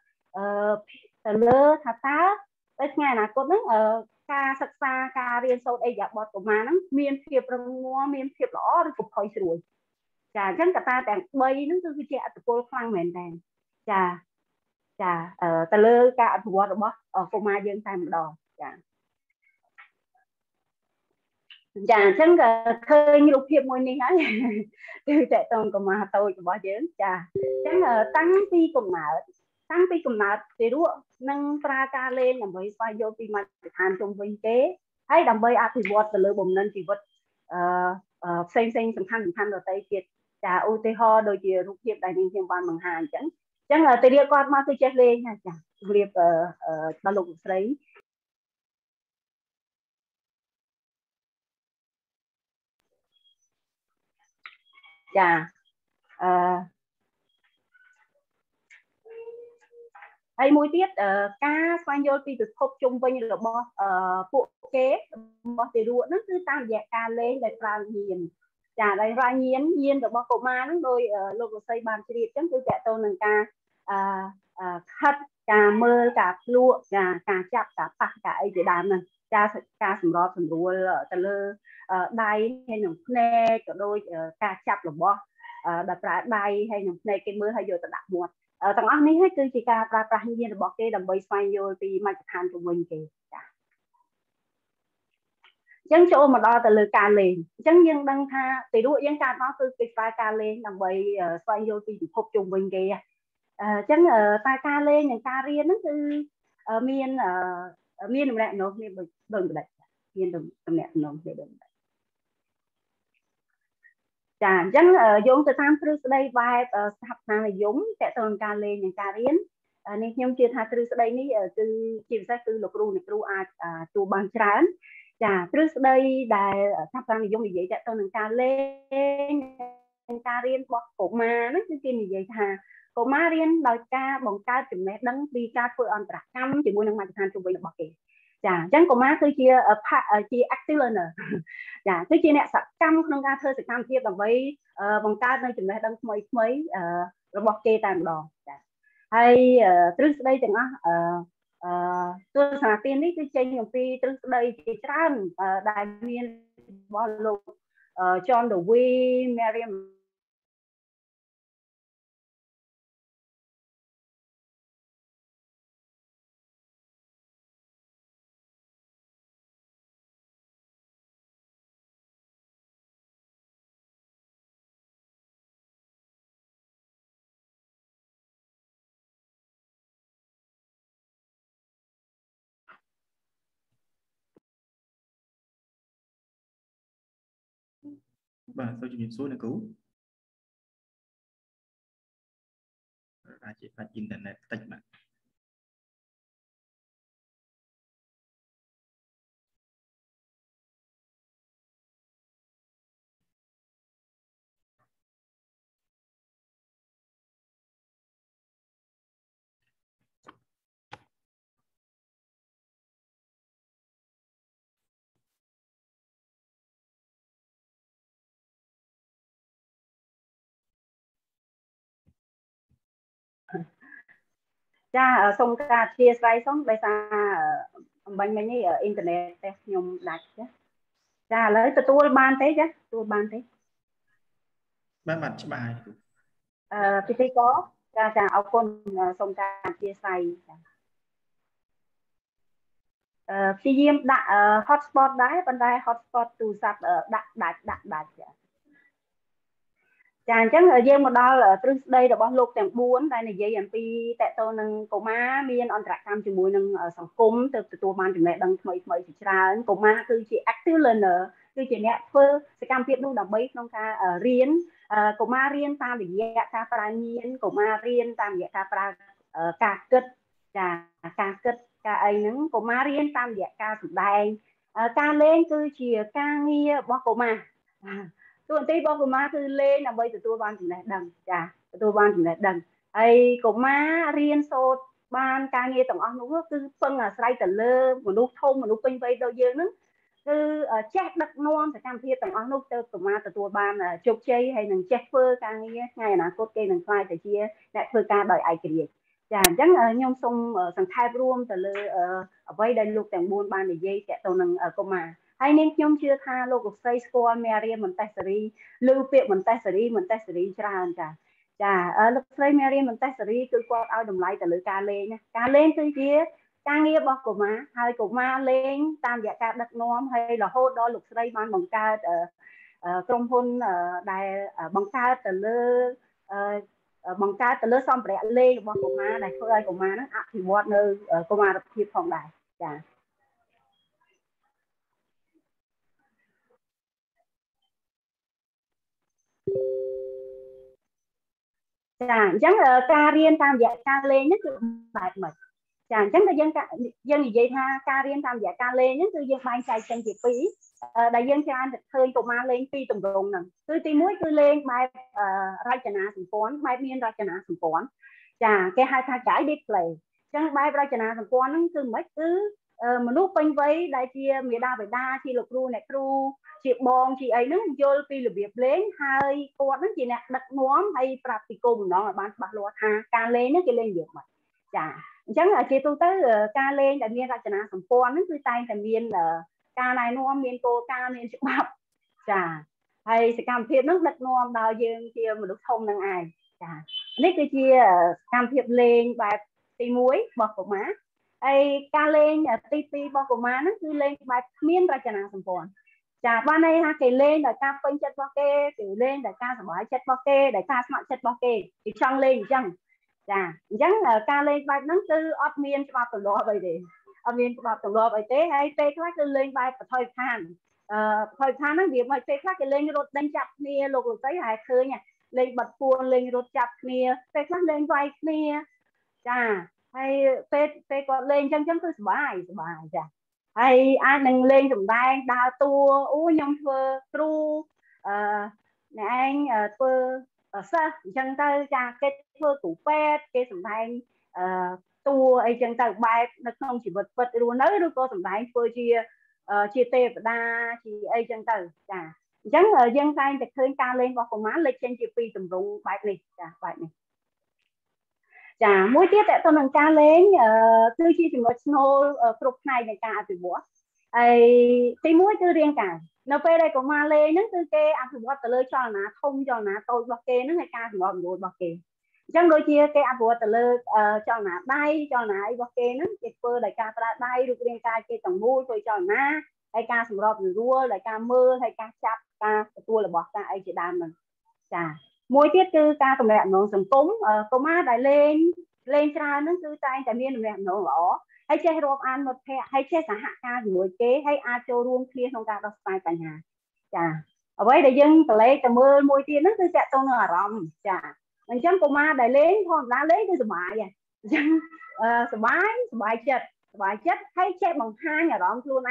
លើថាតើនៅថ្ងៃអនាគតហ្នឹងការសិក្សាការរៀនសូត្រអីយ៉ាបទកុមារហ្នឹងមានភាពរឹងមាំមានភាពល្អឬក៏ផុយស្រួយចាអញ្ចឹងកត្តាទាំង3ហ្នឹងគឺជាអត្ថប្រយោជន៍ខ្លាំងមែនតើចាទៅលើការអភិវឌ្ឍរបស់កុមារយើងតែម្ដងចាអញ្ចឹងក៏ឃើញរូបភាពមួយនេះហើយគឺតកតងកុមារតូចរបស់យើងចាអញ្ចឹងតាំងពីកំណើតទារកនឹងប្រើការលេងដើម្បីស្វែងយល់ពីមជ្ឈដ្ឋានជុំវិញគេហើយដើម្បីអភិវឌ្ឍទៅលើបំណិនជីវិតផ្សេងសំខាន់ដទៃទៀតចាឧទាហរណ៍ដូចជារូបភាពដែលនាងខ្ញុំបានបង្ហាញអញ្ចឹងទារកគាត់មកគឺចេះលេងចាជម្រាបដល់លោកស្រីចាហើយមួយទៀតការស្វែងយល់ពីពិភពជុំវិញរបស់ពួកគេរបស់ទារកហ្នឹងគឺតាមរយៈការលេងដែលប្រើញៀនចាដែលរ៉ាញៀនរបស់កុមារហ្នឹងដោយលោកលោកស្រីបានជ្រាបអញ្ចឹងគឺតកតងនឹងការខិតការមើលការភ្លក់ការចាប់ការប៉ះការអីជាដើមហ្នឹងការសម្របសម្រួលទៅលើដៃហើយនឹងភ្នែកក៏ដូចការចាប់របស់ដែលប្រើដៃហើយនឹងភ្នែកគេមើលហើយយកទៅដាក់មាត់ទាំងអស់នេះហើយគឺជាការប្រើប្រាស់ញៀនរបស់គេដើម្បីស្វែងយល់ពីមជ្ឈដ្ឋានជុំវិញគេចាអញ្ចឹងចូលមកដល់ទៅលើការលេងអញ្ចឹងយើងដឹងថាទារកយើងកើតមកគឺគេប្រើការលេងដើម្បីស្វែងយល់ពីពិភពជុំវិញគេអញ្ចឹងតែការលេងនិងការរៀនហ្នឹងគឺមានដំណាក់នោះមានដូចម្ដេចមានដំណាក់នោះគេដូចម្ដេចចាអញ្ចឹងយោងទៅតាមទ្រឹស្ដីបែបស្ថាបនានិយមតកតងការលេងនិងការរៀននេះខ្ញុំជឿថាទ្រឹស្ដីនេះគឺជាពិសេសគឺលោកគ្រូអ្នកគ្រូអាចទទួលបានច្រើនចាទ្រឹស្ដីដែលថាតាមនិយមនិយាយតទៅនឹងការលេងការរៀនរបស់កុមារហ្នឹងគឺគេនិយាយថាកុមាររៀនដោយការបង្កើតចំណេះដឹងពីការធ្វើអន្តរកម្មជាមួយនឹងមជ្ឈដ្ឋានជុំវិញរបស់គេចាអញ្ចឹងកុមារគឺជាជា active learner ចាគឺជាអ្នកសកម្មក្នុងការធ្វើសកម្មភាពដើម្បីបង្កើតនៅចំណេះដឹងថ្មីថ្មីរបស់គេតែម្ដងចាហើយទ្រឹស្ដីទាំងអស់ទស្សនៈទាននេះគឺចេញអំពីទ្រឹស្ដីជាច្រើនដែលមានរបស់លោក John Dewey Merriam បាទសូមជំរាបសួរអ្នកគ្រូអាចជាបាច់អ៊ីនធឺណិតតិចបាទចាសូមការអធិស្ឋានផងដោយសារអំបញ្ញមិញនេះអ៊ីនធឺណិតទេខ្ញុំដាច់ចាឥឡូវទទួលបានទេចាទទួលបានទេបាទច្បាស់ហើយពិធីករចាអរគុណសូមការអធិស្ឋានចាព្យាយាមដាក់ hotspot ដែរប៉ុន្តែ hotspot ទូរស័ព្ទដាក់ដាច់ចាអញ្ចឹងយើងមកដល់ទ្រឹស្ដីរបស់លោកទាំង4ដែលនិយាយអំពីតកតនឹងកុមារមានអន្តរកម្មជាមួយនឹងសង្គមទៅទទួលបានចំណេះដឹងថ្មីជាច្រើនកុមារគឺជា active learner គឺជាអ្នកធ្វើសកម្មភាពនោះដើម្បីក្នុងការរៀនកុមាររៀនតាមរយៈការប្រើញាណកុមាររៀនតាមរយៈការប្រើការគិតចាការគិតការអីហ្នឹងកុមាររៀនតាមរយៈការសម្ដែងការលេងគឺជាការងាររបស់កុមារតួនាទីរបស់កុមារគឺលេងដើម្បីទទួលបានចំណេះដឹងចាទទួលបានចំណេះដឹងហើយកុមាររៀនសូត្របានការងារទាំងអស់នោះគឺពឹងអាស្រ័យទៅលើមនុស្សធំមនុស្សពេញវ័យដូចយើងហ្នឹងគឺចេះដឹកនាំសកម្មភាពទាំងអស់នោះទៅកុមារទទួលបានជោគជ័យហើយនឹងចេះធ្វើការងារថ្ងៃអនាគតគេនឹងក្លាយទៅជាអ្នកធ្វើការដោយឯករាជ្យចាអញ្ចឹងខ្ញុំសូមសង្ខេបរួមទៅលើអ្វីដែលលោកទាំង4បាននិយាយទាក់ទងនឹងកុមារហើយនាងខ្ញុំជឿថាលោកលោកស្រីស្គាល់មេរៀនមន្តេសរីឬពាក្យមន្តេសរីច្រើនចាលោកស្រីមេរៀនមន្តេសរីគឺគាត់ឲ្យតម្លៃទៅលើការលេងណាការលេងគឺជាការងាររបស់កុមារហើយកុមារលេងតាមរយៈការដឹកនាំហើយរហូតដល់លោកស្រីបានបង្កើតក្រុមហ៊ុនដែលបង្កើតទៅលើសម្ភារៈលេងរបស់កុមារដែលធ្វើឲ្យកុមារហ្នឹងអភិវឌ្ឍនៅកុមារភាពផងដែរចាអញ្ចឹងការរៀនតាមរយៈការលេងហ្នឹងគឺបែបម៉េចចាអញ្ចឹងតែយើងនិយាយថាការរៀនតាមរយៈការលេងហ្នឹងគឺយើងបែងចែកចេញជាពីរដែលយើងច្រើនឃើញកុមារលេងពីរទម្រង់ហ្នឹងគឺទី1គឺលេងបែបរចនាសម្ព័ន្ធបែបមានរចនាសម្ព័ន្ធចាគេហៅថា guided play អញ្ចឹងបែបរចនាសម្ព័ន្ធហ្នឹងគឺមិនគឺមនុស្សពេញវ័យដែលជាមាតាបិតាជាលោកគ្រូអ្នកគ្រូជាបងជាអីហ្នឹងយល់ពីរបៀបលេងហើយគាត់ហ្នឹងជាអ្នកដឹកនាំហើយប្រាប់ពីគោលបំណងឲ្យបានច្បាស់លាស់ថាការលេងហ្នឹងគេលេងរបៀបម៉េចចាអញ្ចឹងជាទូទៅការលេងដែលមានរចនាសម្ព័ន្ធហ្នឹងគឺតែងតែមានការណែនាំមានគោលការណ៍មានច្បាប់ចាហើយសកម្មភាពហ្នឹងដឹកនាំដល់យើងជាមនុស្សធំនឹងឯងចានេះគឺជាសកម្មភាពលេងបែបទី1របស់កុមារហើយការលេងទី2របស់កុមារហ្នឹងគឺលេងបែបគ្មានរចនាសម្ព័ន្ធចាបានន័យថាគេលេងដោយការពេញចិត្តរបស់គេលេងដោយការសប្បាយចិត្តរបស់គេដោយការស្ម័គ្រចិត្តរបស់គេចង់លេងអញ្ចឹងចាអញ្ចឹងការលេងបែបហ្នឹងគឺអត់មានច្បាប់ទម្លាប់អីទេអត់មានច្បាប់ទម្លាប់អីទេហើយពេលខ្លះគឺលេងបែបបថុយឋានហ្នឹងវាមកពេលខ្លះគេលេងរត់ដេញចាប់គ្នាលោកលោកស្រីហើយឃើញលេងបាត់ពួនលេងរត់ចាប់គ្នាពេលខ្លះលេងវាយគ្នាចាហើយពេលគាត់លេងអញ្ចឹងគឺសប្បាយចា hay ai nâng lên chúng ta đào tua nhom phơ tru nè anh phơ sa chân ta cha cái phơ củ pet cái chúng ta tua ấy chân ta bài nó không chỉ vật vật luôn nấy đâu có chúng ta phơ chia tê và đa chỉ ấy chân ta cha chẳng dân tay được thương ca lên vào phòng má lên trên chi phí tầm rung bài này bài này chả mỗi tiết tại tôi nâng ca lên tư chi thì một snow group này này ca từ bữa ai thì mỗi tư riêng cả nó về đây có mà lên nó tư kê ăn từ bữa từ lời cho nó không cho nó tôi bọc kê nó hay ca từ bữa rồi bọc kê chẳng đôi chia cái ăn bữa từ lời cho nó bay cho nó bọc kê nó cái phơ đại ca ta bay được riêng ca cái tổng mua tôi cho nó hay ca sầm rộp rồi rua đại ca mơ hay ca chắp ca tua là bọc ca ai chỉ đam mình chả mỗi tiết cứ ca tụi mẹ nó sầm cúng cô má đại lên ra nó cứ tay tại miền mẹ nó lỏ hay chơi rộp ăn một thẻ hay chơi xã hạ ca rồi kế hay a cho luôn kia không ca đó sai cả nhà chả ở với đại dân tụi lấy tụi mưa mỗi tiết nó cứ chạy tôi nó rầm chả mình chấm cô má đại lên thôi đã lấy cái sờ bài chất hay chơi bằng hai nhà đó luôn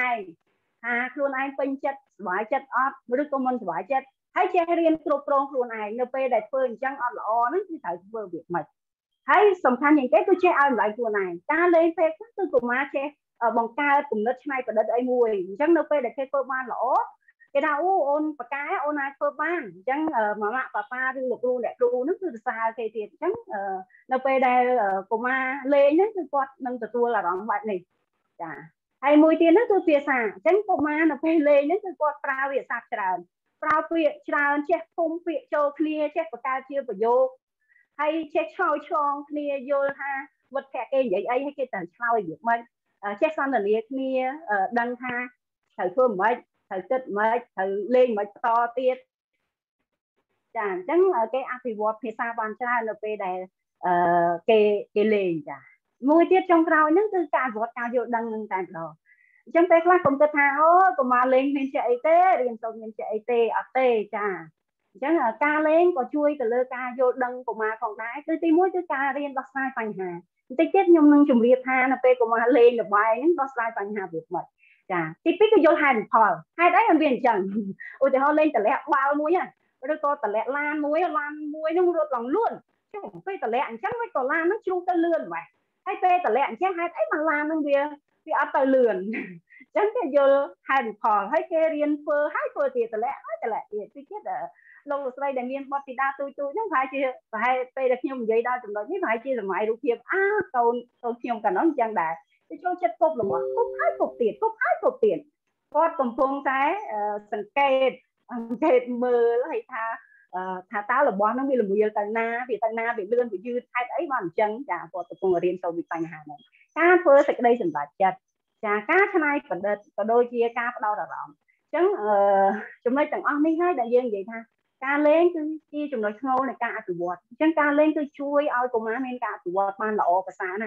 ai pin chất bài chất ót mới có mình bài chất hay chơi riêng luôn ai nó pe đại phơi chẳng ót lọ nó chỉ thấy vừa việc mệt hay sầm khăn những cái tôi chơi ai lại luôn này ca lên pe tôi cùng má chơi bằng ca cùng đất này và đất ấy mùi chẳng nó pe đại cái phơi ban lỗ cái nào ôn và cái ôn ai phơi ban chẳng mà mạ papa đi lục luôn để luôn nó cứ xa thì chẳng nó pe đại cùng má lên nó cứ quạt nâng từ tua là đóng vậy này hay mùi tiền nó cứ phía xa chẳng cùng má nó pe lên nó cứ quạt prao việc sạc tràn prao việc tràn chết không việc châu clear chết và ca chia và vô hay chết cho clear vô ha vật kẹt cái vậy ấy hay cái tầng sau việc mình chết xong là liệt clear đăng ha thời phương mấy thời kết mấy thời lên mấy to tiết chẳng cái anti-war phía xa bàn tra là về để cái lên chả mùi tiết trong rau những từ cả vọt cao vô đăng nâng tàn đó trong tay là công ty thao có mà lên nên chạy tê riêng sau nên chạy tê ở tê chả chẳng là ca lên có chui từ lơ ca vô đăng của mà còn đái cứ tí mỗi cái ca riêng bắt sai phanh hà tí chết nhung nâng chùm liệt ha là pe của mà lên là bài những bắt sai phanh hà việc mệt chả tí biết cái vô hành thò hai đấy làm viên chẳng ôi thì họ lên từ lẹ bao muối à rồi có từ lẹ lan muối nó rụt lòng luôn chứ không phải từ lẹ chắc với có lan nó chung tới lươn vậy hay pe từ lẹ chắc hai đấy mà lan nó vì ở từ lươn chẳng cái vô hành thò hay cái riêng phơ hai phơ thì từ lẹ thì tí chết ở lâu rồi đây miền Bắc thì đa tôi nó phải chi phải bây giờ nhung vậy đa chúng nó chứ phải chi là máy đủ kiếp câu nhung cả nó chẳng đại cái chỗ chất cục là một cục hai tiền có tổng phương cái sần kê mờ hay thà tao là bón nó bị là mùi tầng na bị lươn bị dư hai ấy mà chân chả có tổng phương ở riêng sau bị tành hà này cá phơi sạch đây sần bạc chặt chả cá thế này còn đôi chia cá có đau là rộng chẳng chúng nó chẳng ăn đi ngay đại dương vậy tha ca lên cứ chia chúng nó ngô này ca từ bọt chẳng ca lên cứ chui ao cùng má nên ca từ bọt ban lọ và xa nè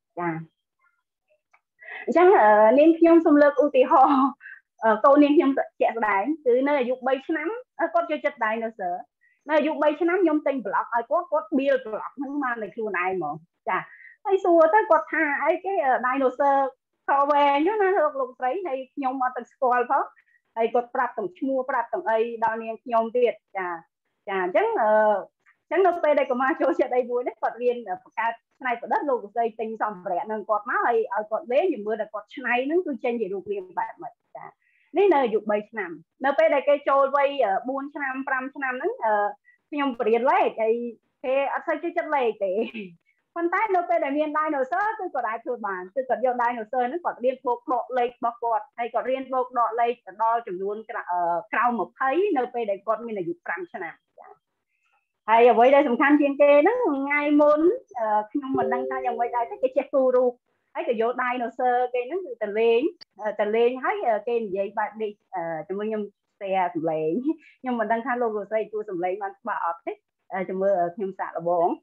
chẳng nên nhung xung lực ưu tì họ câu nên nhung chạy đáy từ nơi dục bay nắm có cho chất đáy nó sợ nơi dục bay nắm nhung tinh block ai có bia block nhưng mà này khu này mà chả hay xua tới quạt thà ấy cái dinosaur thò về nhớ nó được lục thấy này nhung mà từng squall thôi ai có prap tổng mua prap tổng ấy đào niên nhom tiệt chả chẳng nó pe đây có mà chỗ chạy đây vui đấy quạt viên ở cả này có đất luôn dây tinh xong rẻ nâng quạt má hay ở quạt lế như mưa là quạt này nó cứ trên gì đủ liền bạn mà chả nên là dục 3 năm nó pe đây cái trôi vay 4 năm 5 năm nó nhom tiền lấy cái ở xây cái chất lấy cái phần tay nó pe đây miền dinosaur tôi có đại thừa bản tôi có vô dinosaur nó còn liên bột độ lấy bọc quạt hay còn liên bột độ lấy đo chừng luôn cao một thấy nó pe đây quạt mình là dục 5 năm hay ở đây sầm khăn trên kê nó ngay muốn khi mình đăng ký dòng quay đây cái check guru thấy cái vô dinosaur cái nó từ lên thấy cái vậy bạn đi chúng mình xe sầm lên nhưng mình đăng ký logo xây chua sầm lên mà bảo thích chúng mình thêm sạ là 4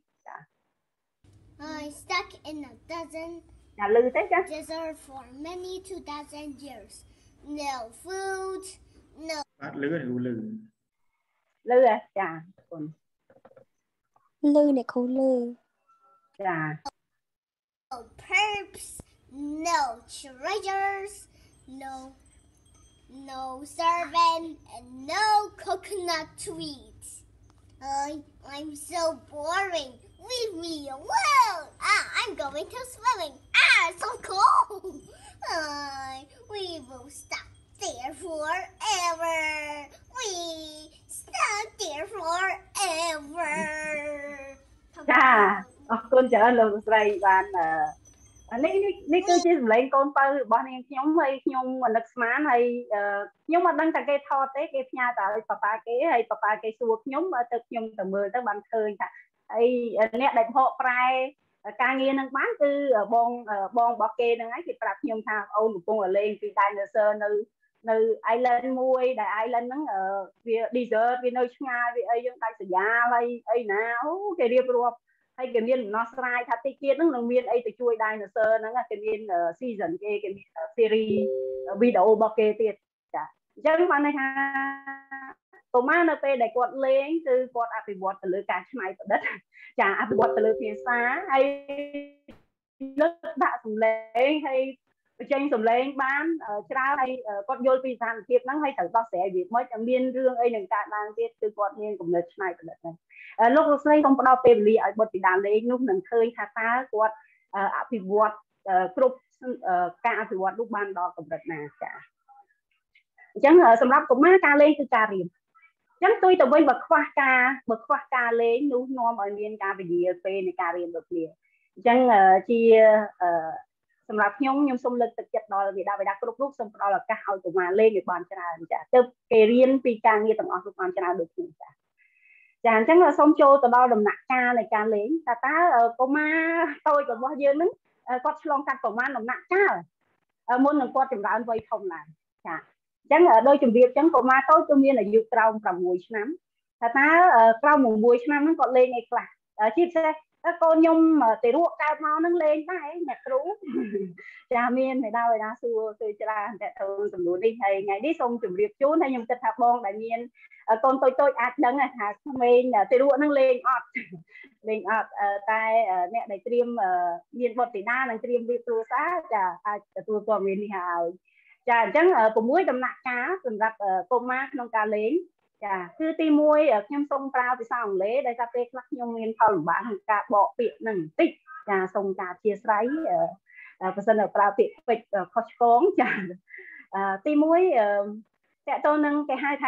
I stuck in a desert for many 2,000 years. No food, no. Phát lứa thì lư à chà lư này khâu lư no perps, no treasures, servant, and no coconut trees. I'm so boring. Leave me alone. I'm going to swimming. It's so cold. We will stop there forever. We stop there forever. ចាអរគុណច្រើនលោកស្រីបាននេះគឺជាសម្លេងកូនបើរបស់នាងខ្ញុំហើយខ្ញុំនឹកស្មានហើយខ្ញុំមិនដឹងថាគេថតទេគេផ្ញើទៅឲ្យប៉ាប៉ាគេហើយប៉ាប៉ាគេសួរខ្ញុំទៅខ្ញុំទៅមើលទៅបានឃើញថាហើយអ្នកដែលហកប្រែការងារនឹងបានគឺបងរបស់គេហ្នឹងហើយគេប្រាប់ខ្ញុំថាអូនកំពុងលេងពី dinosaur នៅ island មួយដែល island ហ្នឹងវា desert វានៅឆ្ងាយវាអីយើងដាច់ស្រយាលហើយអីណាអូគេរៀបរាប់ហើយគេមានដំណោះស្រាយថាតិចទៀតហ្នឹងនឹងមានអីទៅជួយ dinosaur ហ្នឹងគេមាន season គេមាន series វីដេអូរបស់គេទៀតចាអញ្ចឹងបានន័យថាកុមារនៅពេលដែលគាត់លេងគឺគាត់អភិវឌ្ឍទៅលើការច្នៃប្រឌិតចាអភិវឌ្ឍទៅលើភាសាហើយលើកដាក់សម្លេងហើយបញ្ចេញសម្លេងបានច្រើនហើយគាត់យល់ពីស្ថានភាពហ្នឹងហើយត្រូវដោះស្រាយវាមិនមានរឿងអីនឹងកើតឡើងទៀតគឺគាត់មានគំនិតច្នៃប្រឌិតហ្នឹងលោកលោកស្រីសូមផ្ដល់ពេលវេលាឲ្យបុត្រធីតាលេងនោះនឹងឃើញថាតើគាត់អភិវឌ្ឍគ្រប់ការអភិវឌ្ឍនោះបានដល់កម្រិតណាចាអញ្ចឹងសម្រាប់កុមារការលេងគឺការរៀនអញ្ចឹងទុយទៅវិញបើខ្វះការលេងនោះនាំឲ្យមានការពលាពេលនៃការរៀនដូចគ្នាអញ្ចឹងជាសម្រាប់ខ្ញុំសូមលើកទឹកចិត្តដល់មាតាបិតាគ្រប់រូបសូមផ្ដល់ឱកាសឲ្យកុមារលេងឲ្យបានច្រើនចាទើបគេរៀនពីការងារទាំងអស់នោះបានច្រើនដូចគ្នាចាអញ្ចឹងសូមចូលទៅដល់ដំណាក់កាលនៃការលេងតើកុមារតូចរបស់យើងហ្នឹងគាត់ឆ្លងកាត់ប្រមាណដំណាក់កាលមុននឹងគាត់ចម្រើនវ័យធំឡើងចាអញ្ចឹងដោយជំរាបអញ្ចឹងកុមារតូចគឺមានអាយុក្រោម6ឆ្នាំតើក្រោម6ឆ្នាំហ្នឹងគាត់លេងអីខ្លះជាពិសេសកូនខ្ញុំទៅរកកើតមកនឹងលេងដែរអ្នកគ្រូចាមានមេដាបិតាសួរគឺច្រើនតែទៅសំណួរនេះហើយថ្ងៃនេះសូមជម្រាបជូនហើយខ្ញុំគិតថាបងដែលមានកូនតូចអាចដឹងថាក្មេងទៅរកនឹងលេងអត់តែអ្នកដែលត្រៀមមានបុត្រធីតានិងត្រៀមរៀបគ្រួសារចាអាចទទួលព័ត៌មាននេះហើយចាអញ្ចឹង6ដំណាក់កាលសម្រាប់កុមារក្នុងការលេងចាគឺទី1ខ្ញុំសូមប្រើភាសាអង់គ្លេសដែលថាពេលខ្លះខ្ញុំមានផលលំបាកក្នុងការបកពាក្យនឹងបន្តិចចាសូមការអធិស្ឋានបើសិនប្រើពាក្យពេចន៍ខុសឆ្គងចាទី1តើតើនឹងគេហៅថា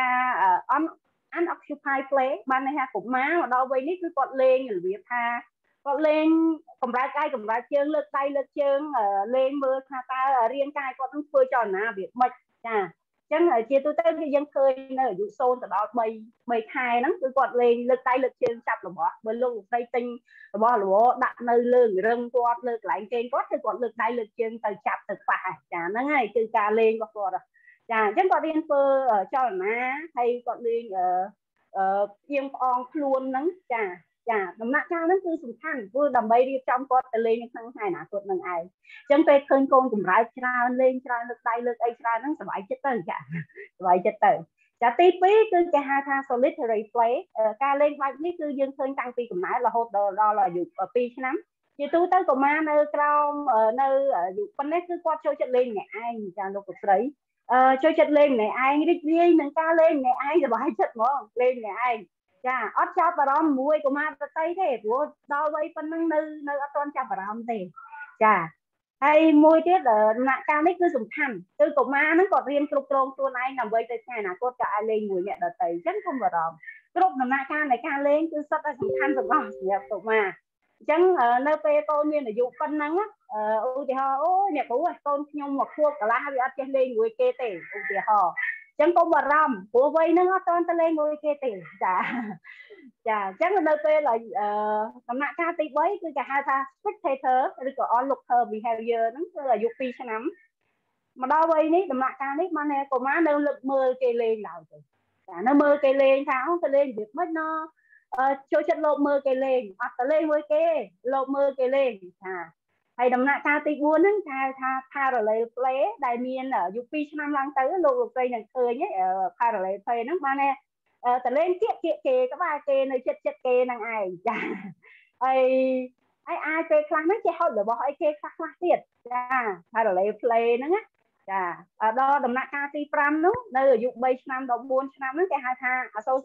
unoccupied play បានន័យថាកុមារមកដល់វ័យនេះគឺគាត់លេងរបៀបថាគាត់លេងកម្រើកកាយកម្រើកជើងលើកដៃលើកជើងលេងមើលថាតើរាងកាយគាត់នឹងធ្វើចលនារបៀបម៉េចចាអញ្ចឹងជាទូទៅគឺយើងឃើញនៅអាយុ0ទៅដល់3ខែហ្នឹងគឺគាត់លេងលើកដៃលើកជើងចាប់របស់បើលោកស្រីទិញរបស់ល្អដាក់នៅលើរឹងគាត់លើកន្លែងគេងគាត់គឺគាត់លើកដៃលើកជើងទៅចាប់ទៅខ្វះចាហ្នឹងហើយគឺការលេងរបស់គាត់ចាអញ្ចឹងគាត់រៀនធ្វើចលនាហើយគាត់លេងផ្អងខ្លួនហ្នឹងចាដំណាក់កាលហ្នឹងគឺសំខាន់ព្រោះដើម្បីរៀបចំគាត់ទៅលេងនៅក្នុងថ្ងៃអនាគតនឹងឯងអញ្ចឹងពេលឃើញកូនចម្រើកច្រើនលេងច្រើនលើកដៃលើកអីច្រើនហ្នឹងសប្បាយចិត្តទៅចាសប្បាយចិត្តទៅចាទី2គឺគេហៅថា solitary play ការលេងបែបនេះគឺយើងឃើញតាំងពីកំណើតរហូតដល់អាយុ2ឆ្នាំជាទូទៅកុមារនៅក្រោមនៅអាយុប៉ុណ្ណេះគឺគាត់ចូលចិត្តលេងម្នាក់ឯងចាលោកស្រីចូលចិត្តលេងម្នាក់ឯងរីករាយនឹងការលេងម្នាក់ឯងសប្បាយចិត្តហ្មងលេងម្នាក់ឯងចាអត់ចាប់អារម្មណ៍មួយកុមារដទៃទេព្រោះដល់វ័យប៉ុណ្ណឹងនៅអត់ទាន់ចាប់អារម្មណ៍ទេចាហើយមួយទៀតដំណាក់កាលនេះគឺសំខាន់គឺកុមារហ្នឹងគាត់រៀនគ្រប់គ្រងខ្លួនឯងដើម្បីទៅថ្ងៃអនាគតក៏អាចលេងមួយអ្នកដទៃអញ្ចឹងកុំបារម្ភគ្រប់ដំណាក់កាលនៃការលេងគឺសុទ្ធតែសំខាន់ទាំងអស់សម្រាប់កុមារអញ្ចឹងនៅពេលកូនមានអាយុប៉ុណ្ណឹងឧទាហរណ៍អូអ្នកគ្រូកូនខ្ញុំមកខួបកន្លះវាអត់ចេះលេងមួយគេទេឧទាហរណ៍អញ្ចឹងកុំបារម្ភព្រោះវ័យហ្នឹងអត់ទាន់ទៅលេងមួយគេទេចាអញ្ចឹងនៅពេលដំណាក់កាលទី3គឺគេហៅថា spectator ឬក៏ onlooker behavior ហ្នឹងគឺអាយុ2ឆ្នាំមកដល់វ័យនេះដំណាក់កាលនេះបានតែកុមារនៅលើកមើលគេលេងឡើយទេចានៅមើលគេលេងថាអូគេលេងរបៀបម៉េចណចូលចិត្តលោកមើលគេលេងអត់ទៅលេងមួយគេលោកមើលគេលេងចាហើយដំណាក់កាលទី4ហ្នឹងគេហៅថា parallel play ដែលមានអាយុ2ឆ្នាំឡើងទៅលោកស្រីនឹងឃើញ parallel play ហ្នឹងបានតែតលេងគៀកគេក្បាលគេនៅចិត្តគេនឹងឯងចាហើយអាចពេលខ្លះហ្នឹងចេះហត់របស់អីគេខ្លះទៀតចា parallel play ហ្នឹងចាដល់ដំណាក់កាលទី5នោះនៅអាយុ3ឆ្នាំដល់4ឆ្នាំហ្នឹងគេហៅថា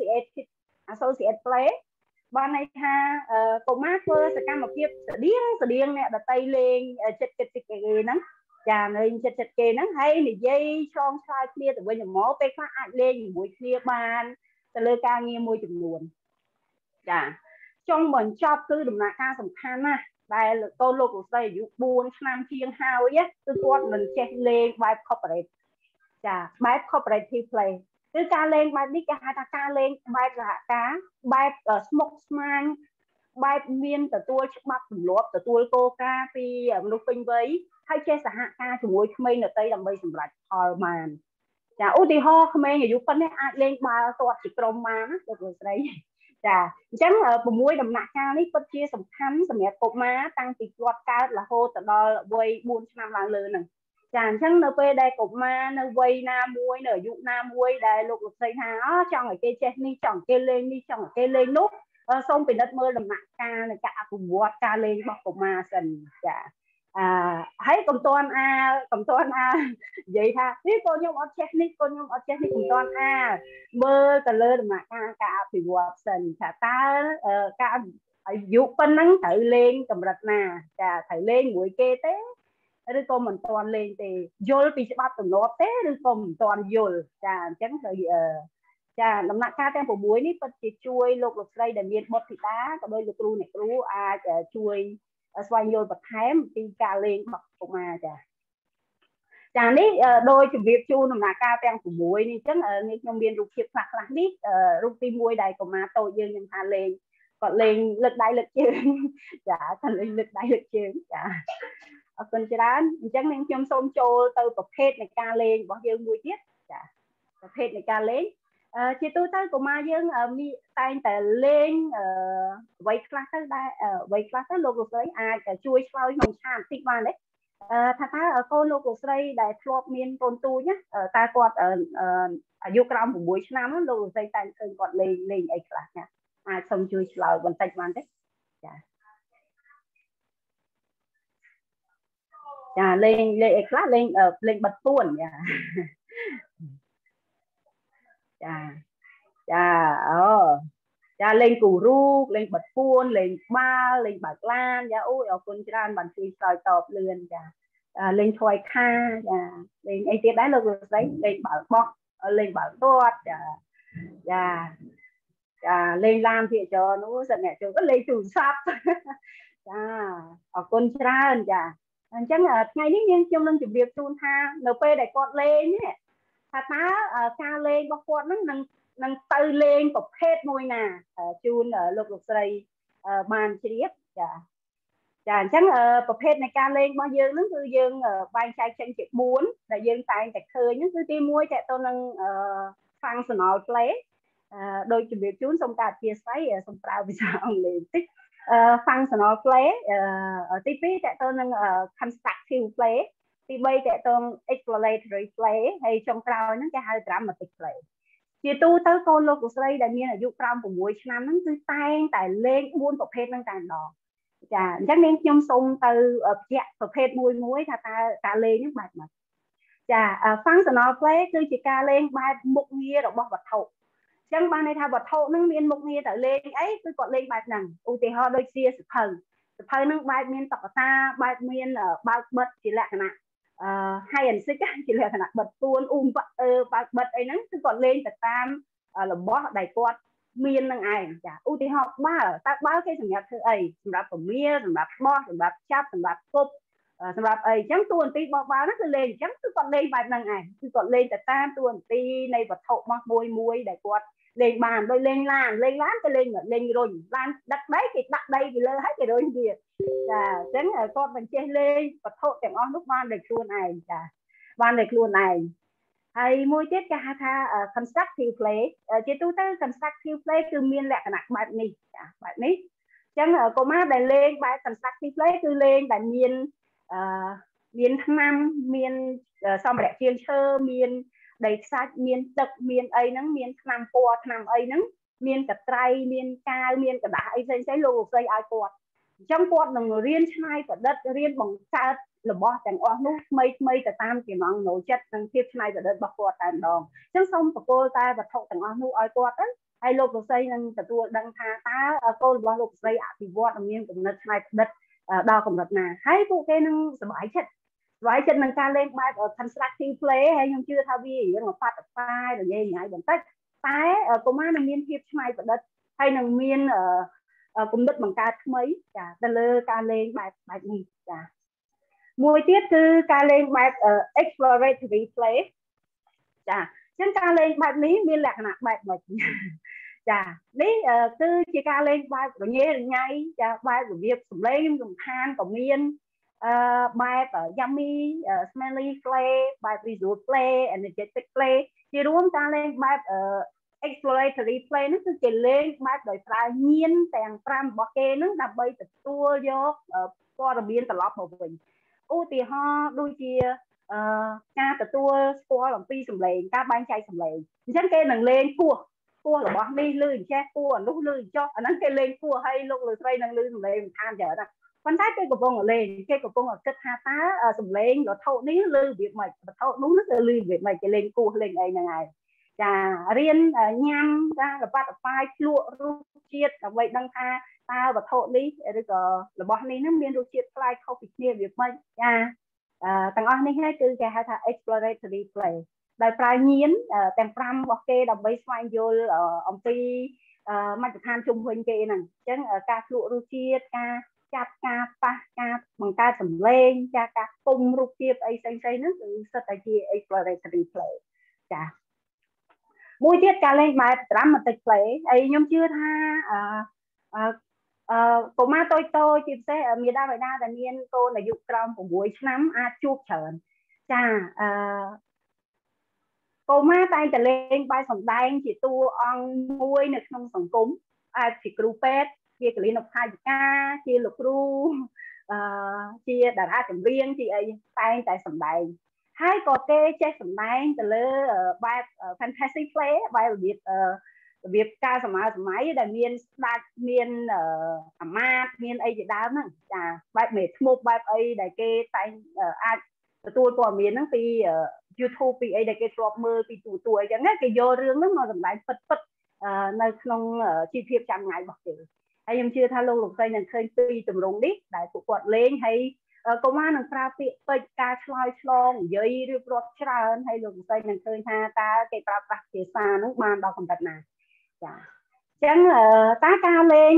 associate play បានន័យថាកុមារធ្វើសកម្មភាពស្តៀងអ្នកដតីលេងចិត្តគេហ្នឹងចានៅចិត្តគេហ្នឹងហើយនិយាយឆ្លងឆ្លើយគ្នាទៅវិញទៅមកពេលខ្លះអាចលេងជាមួយគ្នាបានទៅលើការងារមួយចំនួនចាចុងបញ្ចប់គឺដំណាក់កាលសំខាន់ណាស់ដែលកូនលោកលោកស្រីអាយុ4ឆ្នាំជាងហើយគឺគាត់មិនចេះលេងបែប corporate ចាបែប cooperative play គឺការលេងបែបនេះគេហៅថាការលេងបែបសហការបែបស្មុគស្មាញបែបមានទទួលច្បាប់ទម្លាប់ទទួលគោលការណ៍ពីមនុស្សពេញវ័យហើយចេះសហការជាមួយក្មេងដទៃដើម្បីសម្រេចផលបានចាឧទាហរណ៍ក្មេងអាយុប៉ុណ្ណេះអាចលេងបាល់ទាត់ជាក្រុមបានណាលោកស្រីចាអញ្ចឹង6ដំណាក់កាលនេះពិតជាសំខាន់សម្រាប់កុមារតាំងពីគាត់កើតរហូតទៅដល់វ័យ4ឆ្នាំឡើងលើហ្នឹងចាអញ្ចឹងនៅពេលដែលកុមារនៅវ័យណាមួយនៅអាយុណាមួយដែលលោកលោកស្រីថាចង់ឲ្យគេចេះនេះចង់គេលេងនេះចង់ឲ្យគេលេងនោះសូមពិនិត្យមើលដំណាក់កាលនៃការអភិវឌ្ឍការលេងរបស់កុមារសិនចាហើយកុំទាន់អានិយាយថានេះកូនខ្ញុំអត់ចេះនេះកូនខ្ញុំអត់ចេះនេះកុំទាន់មើលទៅលើដំណាក់កាលការអភិវឌ្ឍសិនថាតើការអាយុប៉ុណ្ណឹងត្រូវលេងកម្រិតណាចាត្រូវលេងមួយគេទេឬក៏មិនទាន់លេងទេយល់ពីច្បាប់ទម្លាប់ទេឬក៏មិនទាន់យល់ចាអញ្ចឹងត្រូវចាដំណាក់កាលទាំង6នេះពិតជាជួយលោកលោកស្រីដែលមានបុត្រធីតាក៏ដូចលោកគ្រូអ្នកគ្រូអាចជួយស្វែងយល់បន្ថែមពីការលេងរបស់កុមារចានេះដោយជម្រាបជូនដំណាក់កាលទាំង6នេះអញ្ចឹងខ្ញុំមានរូបភាពខ្លះនេះរូបទី1ដែលកុមារតូចយើងថាលេងគាត់លេងលើកដៃលើកជើងចាគាត់លេងលើកដៃលើកជើងចាអរគុណច្រើនអញ្ចឹងខ្ញុំសូមចូលទៅប្រភេទនៃការលេងរបស់យើងមួយទៀតចាប្រភេទនៃការលេងជាទូទៅកុមារយើងមានតែងតែលេងអ្វីខ្លះទៅដែរអ្វីខ្លះទៅលោកលោកស្រីអាចជួយឆ្លើយក្នុងឆាតបន្តិចបានទេថាតើកូនលោកលោកស្រីដែលធ្លាប់មានកូនទូចតើគាត់អាយុក្រោម6ឆ្នាំលោកលោកស្រីតែងឃើញគាត់លេងអីខ្លះណាអាចសូមជួយឆ្លើយបន្តិចបានទេចាលេងអីខ្លះលេងបិទពួនចាលេងគូរូបលេងបិទពួនលេងបាល់លេងបើកឡានចាអូយអរគុណច្រើនបានជួយឆ្លើយតបលឿនចាលេងថយខាចាលេងអីទៀតដែរលោកលោកស្រីលេងបាល់បោះលេងបាល់ទាត់ចាលេងឡានភាគច្រើននោះសិនអ្នកចូលលេងទូរស័ព្ទចាអរគុណច្រើនចាអញ្ចឹងថ្ងៃនេះខ្ញុំនឹងជម្រាបជូនថានៅពេលដែលគាត់លេងថាតើការលេងរបស់គាត់នឹងទៅលេងប្រភេទមួយណាជូនលោកលោកស្រីបានជ្រាបចាអញ្ចឹងប្រភេទនៃការលេងរបស់យើងហ្នឹងគឺយើងបែងចែកចេញជា4ដែលយើងតែងតែឃើញហ្នឹងគឺទី1តើតើនឹង functional play ដោយជម្រាបជូនសូមការអធិស្ឋានសូមប្រើភាសាអង់គ្លេសបន្តិចfunctional play ទី2តើតើនឹង constructive play ទី3តើតើ exploratory play ហើយចុងក្រោយហ្នឹងគេហៅ dramatic play ជាទូទៅកូនលោកលោកស្រីដែលមានអាយុក្រោម6ឆ្នាំហ្នឹងគឺតែងតែលេង4ប្រភេទហ្នឹងតែម្ដងចាអញ្ចឹងខ្ញុំសូមទៅបញ្ជាក់ប្រភេទមួយថាតើការលេងហ្នឹងបែបម៉េចចា functional play គឺជាការលេងបែបមុខងាររបស់វត្ថុអញ្ចឹងបានន័យថាវត្ថុហ្នឹងមានមុខងារទៅលេងអីគឺគាត់លេងបែបហ្នឹងឧទាហរណ៍ដូចជាសភៅហ្នឹងបែបមានតុក្កតាបែបមានបើកបិទជាលក្ខណៈhide and seek ជាលក្ខណៈបិទពួនបើកបិទអីហ្នឹងគឺគាត់លេងទៅតាមរបស់ដែលគាត់មាននឹងឯងចាឧទាហរណ៍បាល់តើបាល់គេសម្រាប់ធ្វើអីសម្រាប់ពមៀលសម្រាប់បោះសម្រាប់ចាប់សម្រាប់គប់សម្រាប់អីអញ្ចឹងតួនាទីរបស់បាល់ហ្នឹងគឺលេងអញ្ចឹងគឺគាត់លេងបែបហ្នឹងឯងគឺគាត់លេងទៅតាមតួនាទីនៃវត្ថុរបស់មួយដែលគាត់លេងបានដោយលេងឡានគេលេងរុញឡានដឹកដីគេដាក់ដីពីលើហើយគេរុញទៀតចាអញ្ចឹងគាត់មិនចេះលេងវត្ថុទាំងអស់នោះបានដោយខ្លួនឯងចាបានដោយខ្លួនឯងហើយមួយទៀតគេហៅថា constructive play ជាទូទៅ constructive play គឺមានលក្ខណៈបែបនេះចាបែបនេះអញ្ចឹងកុមារដែលលេងបែប constructive play គឺលេងដែលមានថ្នាំមានសម្ភារៈជាងឈើមានដីខ្សាច់មានទឹកមានអីហ្នឹងមានថ្នាំពណ៌ថ្នាំអីហ្នឹងមានកត្រៃមានកាវមានកដាស់អីផ្សេងៗលោកស្រីឲ្យគាត់ trong quạt là riêng chai và đất riêng bằng sao là bỏ chẳng oan lúc mây tại tam thì mong nổi chất năng tiếp chai và đất bọc quạt tàn đòn chẳng xong và cô ta và thọ chẳng oan lúc ai quạt ấy hay lục của xây năng cả tua đăng tha ta cô bỏ lục xây ạ thì vọt ở miền cũng đất chai đất đo cũng đất nà hay phụ cái năng bãi chất năng ca lên bài ở constructing play hay nhưng chưa thao vi mà phát file rồi dây nhảy bằng cách tái cô má năng miền tiếp chai và đất hay năng miền cũng đất bằng ca mấy ta lơ ca lên bài gì mùi tiết cứ ca lên bài exploratory play chân ca lên bài lý miên lạc nạc bài mạch lý cứ chỉ ca lên bài của nhé nhảy bài của việc sủng lên dùng than của miên bài ở yummy smelly play bài visual play energetic play chỉ đúng ca lên bài exploratory play nó cứ chỉ lên bài đời trái nhiên tèng pram bọc kê nó đập bay từ tua vô qua là biên từ lọp một mình ô thì ho đôi chia ca từ tua qua làm phi sầm lệ ca ban chay sầm lệ chân kê nằng lên cua là bọn đi lười che cua lúc lười cho anh kê lên cua hay lúc lười xoay nằng lười sầm lệ tham giờ nè quan sát cái của con ở lên cái của con ở kết ha tá sầm lệ rồi thâu ní lười việc mày thâu nú nó lười việc mày cái lên cua lên đây này riêng nhâm ra là bắt phai lụa rú chiết là vậy đăng tha ta và thọ lý rồi là bọn này nó miên rú chiết fly không bị nhiều việc mày tầng on này hay từ cái hai thằng exploratory play đại phai nhiên tầng pram bọc kê đầm base fine vô ông phi mà được tham chung huynh kê này chứ ca lụa rú chiết ca chặt ca pa ca bằng ca sầm lên ca cung rú chiết ấy xây nó từ strategy exploratory play mùi tiết ca lên bài dramatic play ấy nhóm chưa tha cô má tôi chị sẽ miền đa vậy đa là miền cô là dục trong của buổi năm chụp chởn cô má tay trở lên bài sòng đai chị tu on môi được không sòng cúng chị kêu pet kia cái nó hai ca chia lục ru chia đàn hát cầm riêng chị ấy tay tại sòng đai hai có cái check sòng đai từ lơ bài fantasy play bài việc ca sầm máy là miền ma miền ấy gì đó nè bài mệt một bài ấy đại cái tay tôi của miền nó vì YouTube vì ấy đại cái drop mơ vì tuổi chẳng hết cái vô rương nó mà sầm đai phật nơi không chi tiết trong ngày bọc chữ hay em chưa tha lô lục xây nhận khơi tùy tùm rung đít đại phụ quạt lên hay công an năng pha tiện tới ca slide slong dây rượu rọt tràn hay lục xây nhận khơi tha ta cái pha bạc kia xa nước man đo không đặt nào chẳng tá cao lên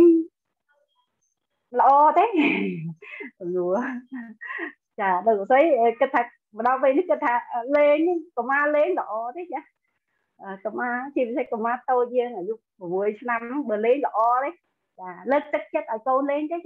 lo thế rồi đừng thấy cái thật đâu về cái thật lên công an lên lo thế chứ công an chỉ thấy công an tôi riêng ở lúc buổi năm bữa lấy lo đấy lên tất chất ở câu lên chứ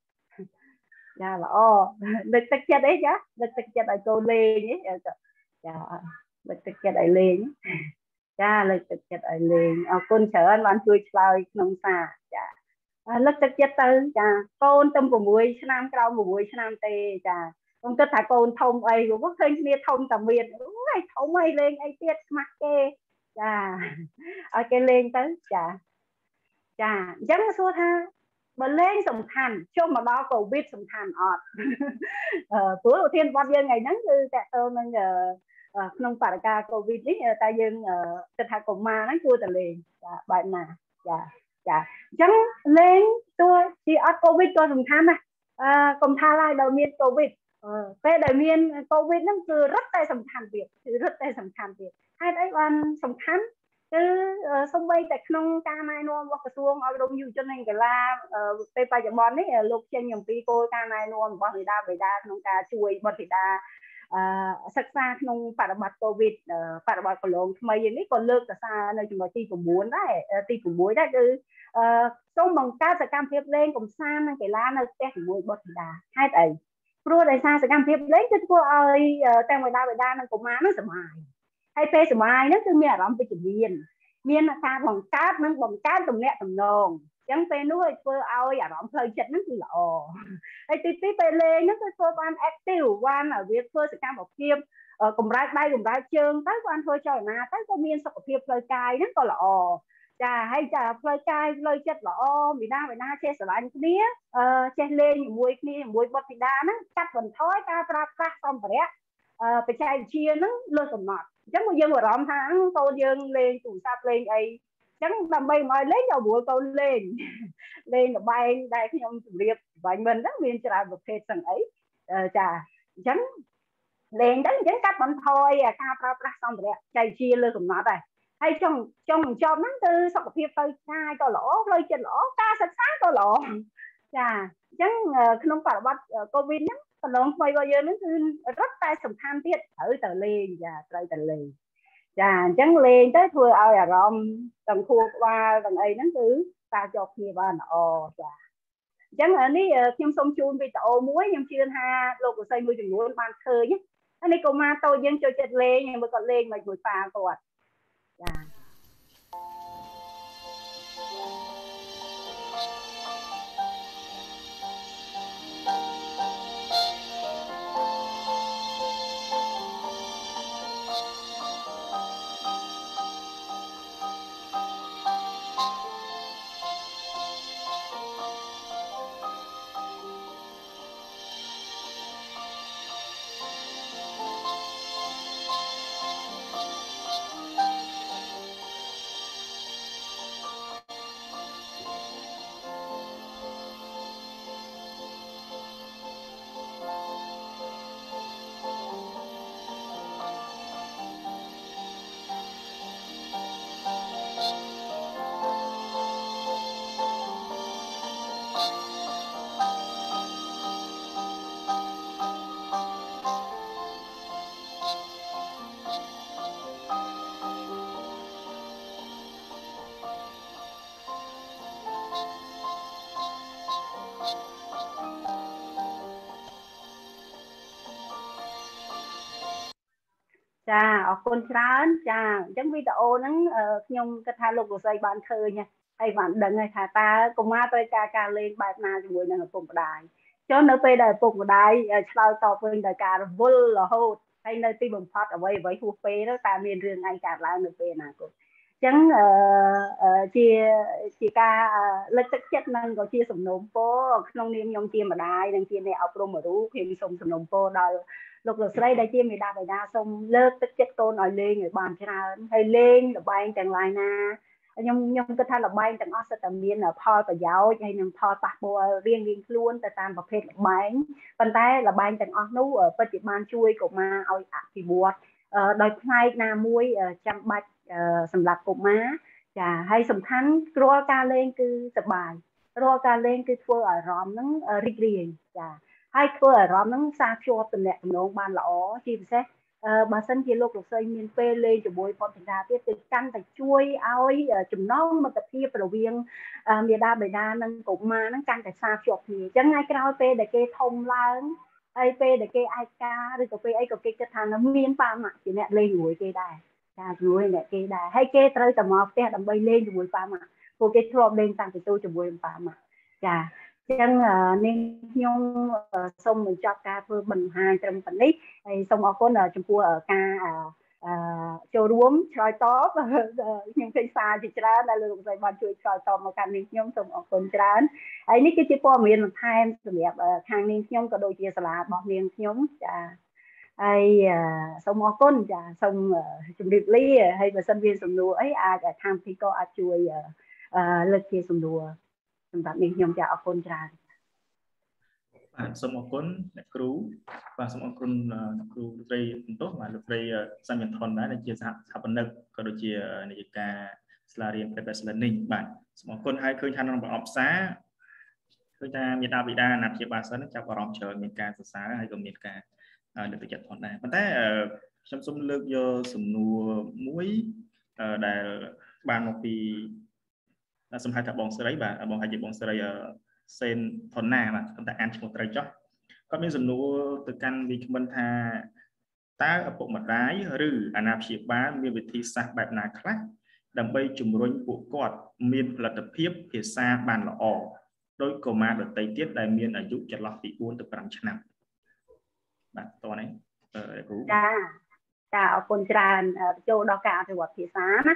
lo lên tất chất đấy chứ lên tất chất ở câu lên ấy lên tất chất ở lên lên tất chất ở lên con chờ anh bạn chui chơi nông xa lên tất chất tới con tâm của buổi năm cao của buổi năm tê con tất cả con thông ấy của quốc thêm kia thông tầm miền thông ấy lên ấy tiết mặc kê ở cái lên tới chẳng số tha mà lên sầm thành cho mà đó cầu biết sầm thành tối đầu tiên bao nhiêu ngày nắng như tại tôi mình không phải ca covid ấy tại dân tất cả cùng mà nó cua từ liền bài mà chẳng lên tôi chỉ ở covid tôi sầm thành này cùng tha lại đầu miền covid về đầu miền covid nó cứ rất tay sầm thành việc hai đấy bạn sầm thành cứ sông bay tại nông ca này nó hoặc cái xuông ở đôngอยู่cho nên cái làไปจากบอลนี่ลูกเชียงอย่างปีโกca này nóบอลthì đa nông ca chuiบอลthì đa sắc xa nông phải bắt covid phải bắt cổ lông mấy cái này còn lược cả xa nơi chúng ta ti của muốn đấy ti của muối đấy cứ sông bằng ca sẽ cam phép lên cùng xa nên cái lá nơi té của muối bọt thì đa hai tại pro đại xa sẽ cam phép lấy cho cô ơi tại ngoài đa nó cũng má nó sẽ mài hay phê sầm ai nó cứ mẹ làm cái miền là ta bằng cát tụm nẹt tụm nòng chẳng phê nuôi phơi ao giả làm phơi chật nó cứ lọ hay tí phê lên nó cứ phơi quan active quan ở việc phơi sự cam bọc kim cùng ra bay cùng ra chương tới quan phơi trời na tới có miền sọc phơi phơi cài nó có lọ ចាហើយចាផ្លូវកាយផ្លូវចិត្តល្អវិណាចេះស្រឡាញ់គ្នាចេះលេងជាមួយគ្នាជាមួយបុត្រធីតាហ្នឹងកាត់បន្ថយការប្រើប្រាស់សម្ភារៈបច្ចេកវិទ្យាហ្នឹងលើសកំណត់អញ្ចឹងយើងអារម្មណ៍ថាកូនយើងលេងទូរស័ព្ទលេងអីអញ្ចឹងដើម្បីមកលេងយករួលកូនលេងល្បែងដែលខ្ញុំជម្រាបបាញ់មិនហ្នឹងមានច្រើនប្រភេទទាំងអីចាអញ្ចឹងលេងទៅអញ្ចឹងកាត់បន្ថយការប្រើប្រាស់សម្ភារៈបច្ចេកវិទ្យាលើសកំណត់ដែរហើយចង់បញ្ចប់ហ្នឹងគឺសុខភាពផ្លូវកាយក៏ល្អផ្លូវចិត្តល្អការសិក្សាក៏ល្អចាអញ្ចឹងក្នុងបរិបទកូវីដហ្នឹងកន្លងថ្មីរបស់យើងហ្នឹងគឺរត់តែសំខាន់ទៀតត្រូវតែលេងចាត្រូវតែលេងចាអញ្ចឹងលេងទៅធ្វើឲ្យអារម្មណ៍ទាំងខួរក្បាលទាំងអីហ្នឹងគឺការជាប់គ្នាបានល្អចាអញ្ចឹងនេះខ្ញុំសូមជូនវីដេអូមួយខ្ញុំជឿថាលោកលោកស្រីមួយចំនួនបានឃើញនេះកុមារតូចយើងចូលចិត្តលេងមើលគាត់លេងមិនមួយប៉ាគាត់ចា ចាអរគុណច្រើនចាអញ្ចឹងវីដេអូហ្នឹងខ្ញុំគិតថាលោកលោកស្រីបានឃើញហើយបានដឹងថាតើកុមារត្រូវការលេងបែបណាជាមួយនឹងឪពុកម្ដាយចុះនៅពេលដែលឪពុកម្ដាយឆ្លើយតបវិញដោយការរវល់រហូតហើយនៅទីបំផុតអ្វីហួសពេលតើមានរឿងអីកើតឡើងនៅពេលអនាគតអញ្ចឹងជាការលើកទឹកចិត្តនិងក៏ជាសំណូមពរក្នុងនាមខ្ញុំជាម្ដាយនិងជាអ្នកអប់រំរូបខ្ញុំសូមសំណូមពរដល់លោកលោកស្រីដែលជាមេដាបេដាសូមលើកទឹកចិត្តកូនឲ្យលេងឲ្យបានច្រើនហើយលេងល្បែងទាំងឡាយណាខ្ញុំគិតថាល្បែងទាំងអស់សិតតែមានផលប្រយោជន៍ហើយនឹងផលប៉ះពាល់រៀងខ្លួនទៅតាមប្រភេទល្បែងប៉ុន្តែល្បែងទាំងអស់នោះពិតជាបានជួយកុមារឲ្យអភិវឌ្ឍដោយផ្នែកណាមួយចាំបាច់សម្រាប់កុមារចាហើយសំខាន់រាល់ការលេងគឺសប្បាយរាល់ការលេងគឺធ្វើឲ្យអារម្មណ៍ហ្នឹងរីករាយចាហើយធ្វើអារម្មណ៍ហ្នឹងសារភ្ជាប់ទំនាក់ទំនងបានល្អជាពិសេសបើសិនជាលោកលោកស្រីមានពេលលេងជាមួយបុត្រធីតាទៀតគឺកាន់តែជួយឲ្យចំណងមិត្តភាពរវាងមាតាបិតានិងកុមារហ្នឹងកាន់តែសារភ្ជាប់គ្នាអញ្ចឹងថ្ងៃក្រោយពេលដែលគេធំឡើងហើយពេលដែលគេឯកាឬក៏ពេលអីក៏គេគិតថាមានប៉ាម៉ាក់ជាអ្នកលេងជាមួយគេដែរចាជាមួយអ្នកគេដែរហើយគេត្រូវតែមកផ្ទះដើម្បីលេងជាមួយប៉ាម៉ាក់ព្រោះគេធ្លាប់លេងតាំងពីតូចជាមួយប៉ាម៉ាក់ចាអញ្ចឹងនាងខ្ញុំសូមបញ្ចប់ការធ្វើបង្ហាញត្រឹមប៉ុណ្នេះហើយសូមអរគុណចំពោះការចូលរួមឆ្លើយតបខ្ញុំឃើញសារជាច្រើនដែលលោកស្រីបានជួយឆ្លើយតបមកកាន់នាងខ្ញុំសូមអរគុណច្រើនហើយនេះគឺជាព័ត៌មានបន្ថែមសម្រាប់ខាងនាងខ្ញុំក៏ដូចជាសាលារបស់នាងខ្ញុំចាហើយសូមអរគុណចាសូមជម្រាបលាហើយបើសិនមានសំណួរអីអាចខាងពីក៏អាចជួយលើកជាសំណួរសម្រាប់នាងខ្ញុំចាអរគុណច្រើនបាទសូមអរគុណអ្នកគ្រូបាទសូមអរគុណអ្នកគ្រូលោកស្រីបន្ទោសបាទលោកស្រីសញ្ញធនដែរដែលជាសហស្ថាបនិកក៏ដូចជានាយិកាសាលារៀន Pebbles Learning បាទសូមអរគុណហើយឃើញថាក្នុងប្រអប់ផ្សារឃើញថាមេដាបេដាអាណាព្យាបាលសិនចាប់អារម្មណ៍ច្រើនមានការសរសើរហើយក៏មានការលើកទឹកចិត្តផងដែរប៉ុន្តែខ្ញុំសូមលើកយកសំណួរមួយដែលបានមកពីសំខាន់ថាបងស្រីបាទបងហើយជាបងស្រីសេនថនណាបាទតែអានឈ្មោះត្រូវចុះគាត់មានសំណួរទៅកាន់វិក្កាមិនថាតើឪពុកម្ដាយឬអាណាព្យាបាលមានវិធីសាស្ត្របែបណាខ្លះដើម្បីជំរុញពួកគាត់មានផលិតភាពភាសាបានល្អដោយកុមារដទៃទៀតដែលមានអាយុចន្លោះពី4ទៅ5ឆ្នាំបាទតោះនេះគ្រូចាអរគុណច្រើនចូលដល់ការអភិវឌ្ឍភាសាណា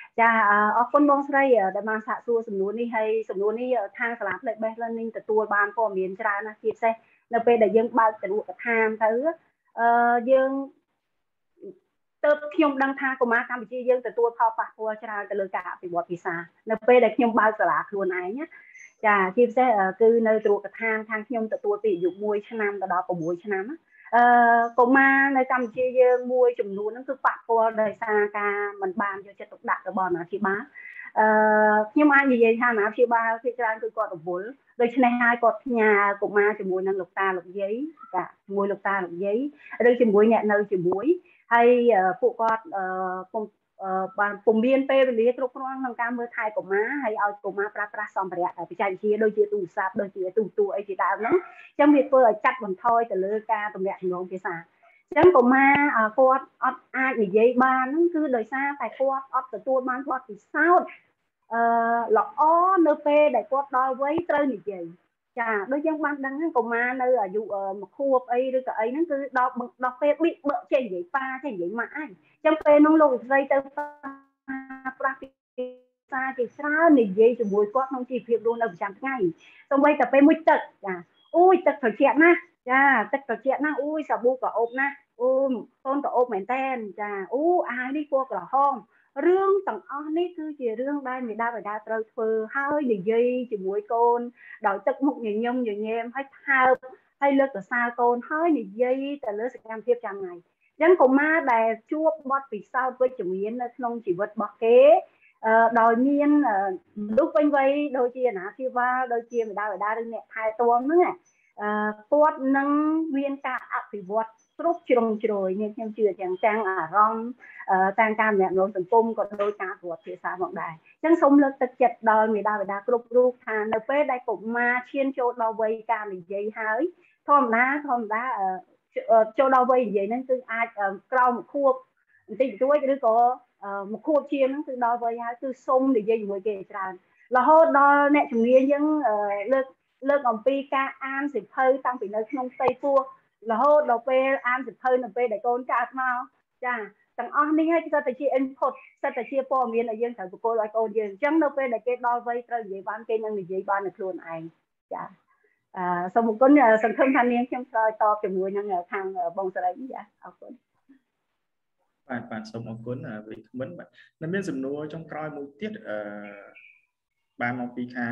ចាអរគុណបងស្រីដែលបានសាកសួរសំណួរនេះហើយសំណួរនេះខាងសាលា Play-based Learning ទទួលបានព័ត៌មានច្រើនណាស់ជាពិសេសនៅពេលដែលយើងបើកទៅកថាទៅយើងទៅខ្ញុំដឹងថាកុមារកម្ពុជាយើងទទួលផលប៉ះពាល់ច្រើនទៅលើការអភិវឌ្ឍភាសានៅពេលដែលខ្ញុំបើកសាលាខ្លួនឯងណាចាជាពិសេសគឺនៅទ្រកថាខាងខ្ញុំទទួលពីអាយុ1ឆ្នាំទៅដល់6ឆ្នាំកុមារនៅកម្ពុជាយើងមួយចំនួនហ្នឹងគឺប៉ះពាល់ដោយសារការមិនបានយកចិត្តទុកដាក់របស់អាណាព្យាបាលខ្ញុំអាចនិយាយថាអាណាព្យាបាលភាគច្រើនគឺគាត់រវល់ដូច្នេះហើយគាត់ផ្ញើកុមារជាមួយនឹងលោកតាលោកយាយចាជាមួយលោកតាលោកយាយឬជាមួយអ្នកនៅជាមួយហើយពួកគាត់បានពុំមានពេលវេលាគ្រប់គ្រាន់ក្នុងការមើលថែកុមារហើយឲ្យកុមារប្រើប្រាស់សម្ភារៈបច្ចេកវិទ្យាដូចជាទូរស័ព្ទដូចជាទូរអីជាដើមហ្នឹងអញ្ចឹងវាធ្វើឲ្យកាត់បន្ថយទៅលើការទំនាក់ទំនងភាសាអញ្ចឹងកុមារគាត់អត់អាចនិយាយបានហ្នឹងគឺដោយសារតែគាត់អត់ទទួលបានបទពិសោធន៍ល្អនៅពេលដែលគាត់ដល់វ័យត្រូវនិយាយចាដូចយើងបានដឹងហ្នឹងកុមារនៅអាយុ1ខួបអីឬក៏អីហ្នឹងគឺដល់ពេលបិបើកចេះនិយាយប៉ាចេះនិយាយម៉ាក់អញ្ចឹងពេលនោះលោកស្រីទៅប្រាស់ភាសាជាច្រើននិយាយជាមួយគាត់ក្នុងជីវភាពរស់នៅប្រចាំថ្ងៃសូម្បីតែពេលមួយទឹកចាអូយទឹកត្រជាក់ណាស់ចាទឹកត្រជាក់ណាស់អូយសាប៊ូក៏អូបណាស់អូកូនក៏អូបមែនតែនចាអូអាយនេះពណ៌ក្រហមរឿងទាំងអស់នេះគឺជារឿងដែលមេដាបេដាត្រូវធ្វើហើយនិយាយជាមួយកូនដោយទឹកមុខញញឹមញញែមហើយថើបហើយលើកសរសើរកូនហើយនិយាយទៅលើសកម្មភាពចាំថ្ងៃអញ្ចឹងកុមារដែលជួបបទពិសោធន៍វិជ្ជមាននៅក្នុងជីវិតរបស់គេដោយមានមនុស្សពេញវ័យដូចជាអាណាព្យាបាលដូចជាម្ដាយបិតាឬអ្នកថែទាំហ្នឹងគាត់នឹងមានការអភិវឌ្ឍគ្រប់ជ្រុងជ្រោយនេះខ្ញុំជឿទាំងអារម្មណ៍តាមការម្នាក់នៅសង្គមក៏ដូចការប្រវត្តិភាសាផងដែរអញ្ចឹងសូមលើកទឹកចិត្តដល់មេដាបិតាគ្រប់រូបថានៅពេលដែលកុមារឈានចូលដល់វ័យការនិយាយហើយធម្មតាចូលដល់វ័យនិយាយហ្នឹងគឺអាចក្រោម1ខួបបន្តិចបន្តួចឬក៏1ខួបជាងហ្នឹងគឺដល់វ័យហើយគឺសុំនិយាយជាមួយគេច្រើនរហូតដល់អ្នកជំនាញយើងលើកអំពីការអានសៀវភៅតាំងពីនៅក្នុងផ្ទៃពោះរហូតដល់ពេលអានសៀវភៅនៅពេលដែលកូនកើតមកចាទាំងអស់នេះហើយគឺទៅជា input សិតតែជាព័ត៌មានដែលយើងត្រូវប្រគល់ឲ្យកូនយើងអញ្ចឹងនៅពេលដែលគេដល់វ័យត្រូវនិយាយបានគេនឹងនិយាយបាននៅខ្លួនឯងចាសូមអរគុណសង្ឃឹមថានាងខ្ញុំឆ្លើយតបជាមួយនឹងខាងបងស្រីចាអរគុណបាទសូមអរគុណវិក្កាមិនបាទនៅមានសំណួរចុងក្រោយមួយទៀតបានមកពីខាង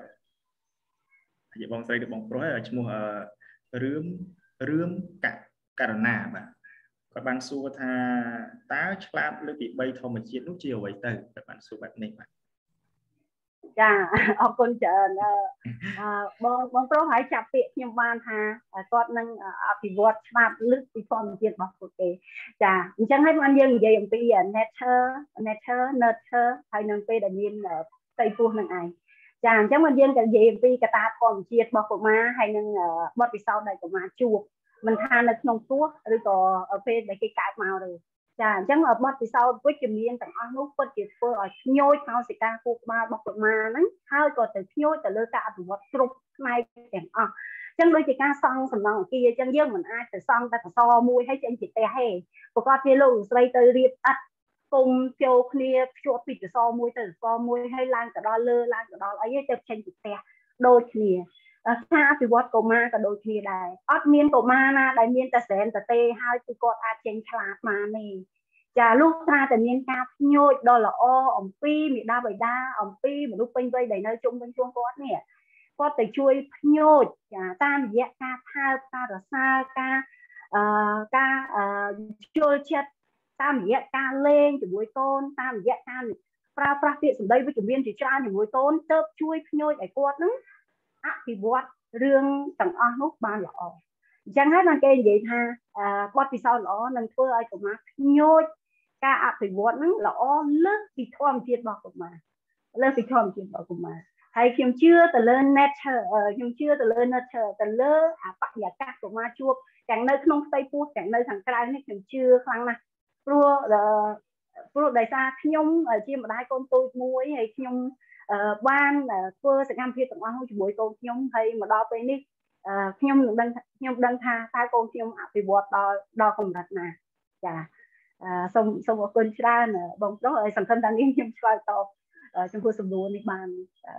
ជាបងស្រីឬបងប្រុសឈ្មោះរឿងករណាបាទគាត់បានសួរថាតើឆ្លាតលើពី3ធម្មជាតិនោះជាអ្វីទៅគាត់បានសួរបែបនេះបាទចាអរគុណច្រើនបងប្រុសហើយចាប់ពាក្យខ្ញុំបានថាគាត់នឹងអភិវឌ្ឍច្បាប់លើពីធម្មជាតិរបស់ពួកគេចាអញ្ចឹងហើយបានយើងនិយាយអំពី nature nurture ហើយនឹងពេលដែលមានផ្ទៃពោះនឹងឯងចាអញ្ចឹងយើងក៏និយាយអំពីកត្តាធម្មជាតិរបស់កុមារហើយនឹងបទពិសោធន៍ដែលកុមារជួបមិនថានៅក្នុងពោះឬក៏ពេលដែលគេកើតមកទេចាអញ្ចឹងបទពិសោធន៍វិជ្ជមានទាំងអស់នោះពិតជាធ្វើឲ្យភ្ញោចកោសិកាខួរក្បាលរបស់កុមារហ្នឹងហើយក៏ទៅភ្ញោចទៅលើការអភិវឌ្ឍគ្រប់ផ្នែកទាំងអស់អញ្ចឹងដូចជាការសង់សំណង់អគារអញ្ចឹងយើងមិនអាចទៅសង់តែកសមួយហើយចេញជាផ្ទះទេប្រកបជាលោកស្រីទៅរៀបឥដ្ឋគុំចូលគ្នាភ្ជាប់ពីកសមួយទៅកសមួយហើយឡើងទៅដល់លើឡើងទៅដល់អីទៅចេញពីផ្ទះដូចគ្នាការអភិវឌ្ឍកុមារក៏ដូចគ្នាដែរអត់មានកុមារណាដែលមានតែសែនតែទេហើយគឺគាត់អាចចេញឆ្លាតបានទេចាលុះត្រាតែមានការភ្ញោចដ៏ល្អអំពីមេដាបិតាអំពីមនុស្សពេញវ័យដែលនៅជុំវិញខ្លួនគាត់នេះគាត់ទៅជួយភ្ញោចចាតាមរយៈការថើបការរសាការជល់ចិត្តតាមរយៈការលេងជាមួយកូនតាមរយៈការប្រើប្រាស់ពាក្យសម្ដីវិជ្ជមានជាច្រើនជាមួយកូនទៅជួយភ្ញោចឲ្យគាត់នឹងអភិវឌ្ឍរឿងទាំងអស់នោះបានល្អអញ្ចឹងហើយបានគេនិយាយថាបទពិសោធន៍ល្អនឹងធ្វើឲ្យកុមារភ្ញោចការអភិវឌ្ឍហ្នឹងល្អលើសពីធម្មជាតិរបស់កុមារលើសពីធម្មជាតិរបស់កុមារហើយខ្ញុំជឿទៅលើ nature ខ្ញុំជឿទៅលើ nature ទៅលើបរិយាកាសកុមារជួបទាំងនៅក្នុងផ្ទៃពោះទាំងនៅខាងក្រៅនេះខ្ញុំជឿខ្លាំងណាស់ព្រោះដោយសារខ្ញុំជាម្ដាយកូនតូចមួយហើយខ្ញុំបានធ្វើសកម្មភាពទាំងអស់នោះជាមួយកូនខ្ញុំហើយមកដល់ពេលនេះខ្ញុំដឹងថាតើកូនខ្ញុំអភិវឌ្ឍដល់កម្រិតណាចាសូមអរគុណច្រើនបងប្រុសហើយសង្ឃឹមថានេះខ្ញុំឆ្លើយតបចំពោះសំណួរនេះបាន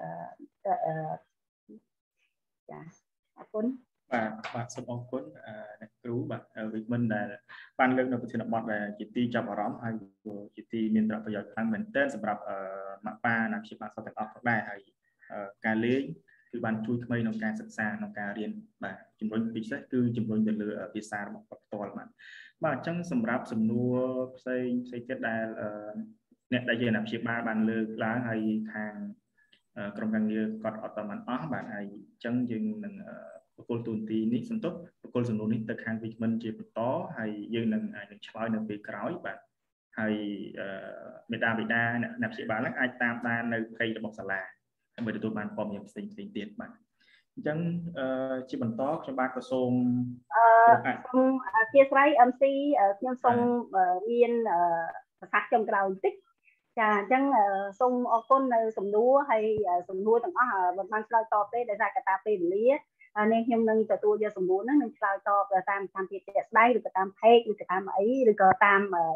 ចាអរគុណបាទសូមអរគុណអ្នកគ្រូបាទវិមិនដែលបានលើកនៅប្រធានបទដែលជាទីចាប់អារម្មណ៍ហើយជាទីមានប្រយោជន៍ខ្លាំងមែនទែនសម្រាប់ម៉ាក់ប៉ានិងព្យាបាលសតទាំងអស់ផងដែរហើយការលេងគឺបានជួយក្មេងក្នុងការសិក្សាក្នុងការរៀនបាទជំរុញពិសេសគឺជំរុញទៅលើភាសារបស់គាត់ផ្ទាល់បាទអញ្ចឹងសម្រាប់សំណួរផ្សេងទៀតដែលអ្នកដែលជាអ្នកព្យាបាលបានលើកឡើងហើយខាងក្រុមការងារគាត់អត់បានអស់បាទហើយអញ្ចឹងយើងនឹងបកគលទូនទីនេះសន្ទុះបកគលសំណួរនេះទៅខាងវិជ្ជមិនជាបន្តហើយយើងនឹងឆ្លើយនៅពេលក្រោយបាទហើយមេដាបេដាអ្នកព្យាបាលអាចតាមដាននៅเพจរបស់សាលាដើម្បីទទួលបានព័ត៌មានផ្សេងទៀតបាទអញ្ចឹងជាបន្តខ្ញុំបាទក៏សូមអធិស្ឋាន MC ខ្ញុំសូមមានប្រសាសន៍ចុងក្រោយបន្តិចចាអញ្ចឹងសូមអរគុណនៅសំណួរហើយសំណួរទាំងអស់មិនបានឆ្លើយតបទេដោយសារកត្តាពេលវេលានេះខ្ញុំនឹងទទួលយកសំណួរហ្នឹងនឹងឆ្លើយតបតាមកម្មវិធីជាក់ស្ដែងឬក៏តាម page ឬក៏តាមអីឬក៏តាម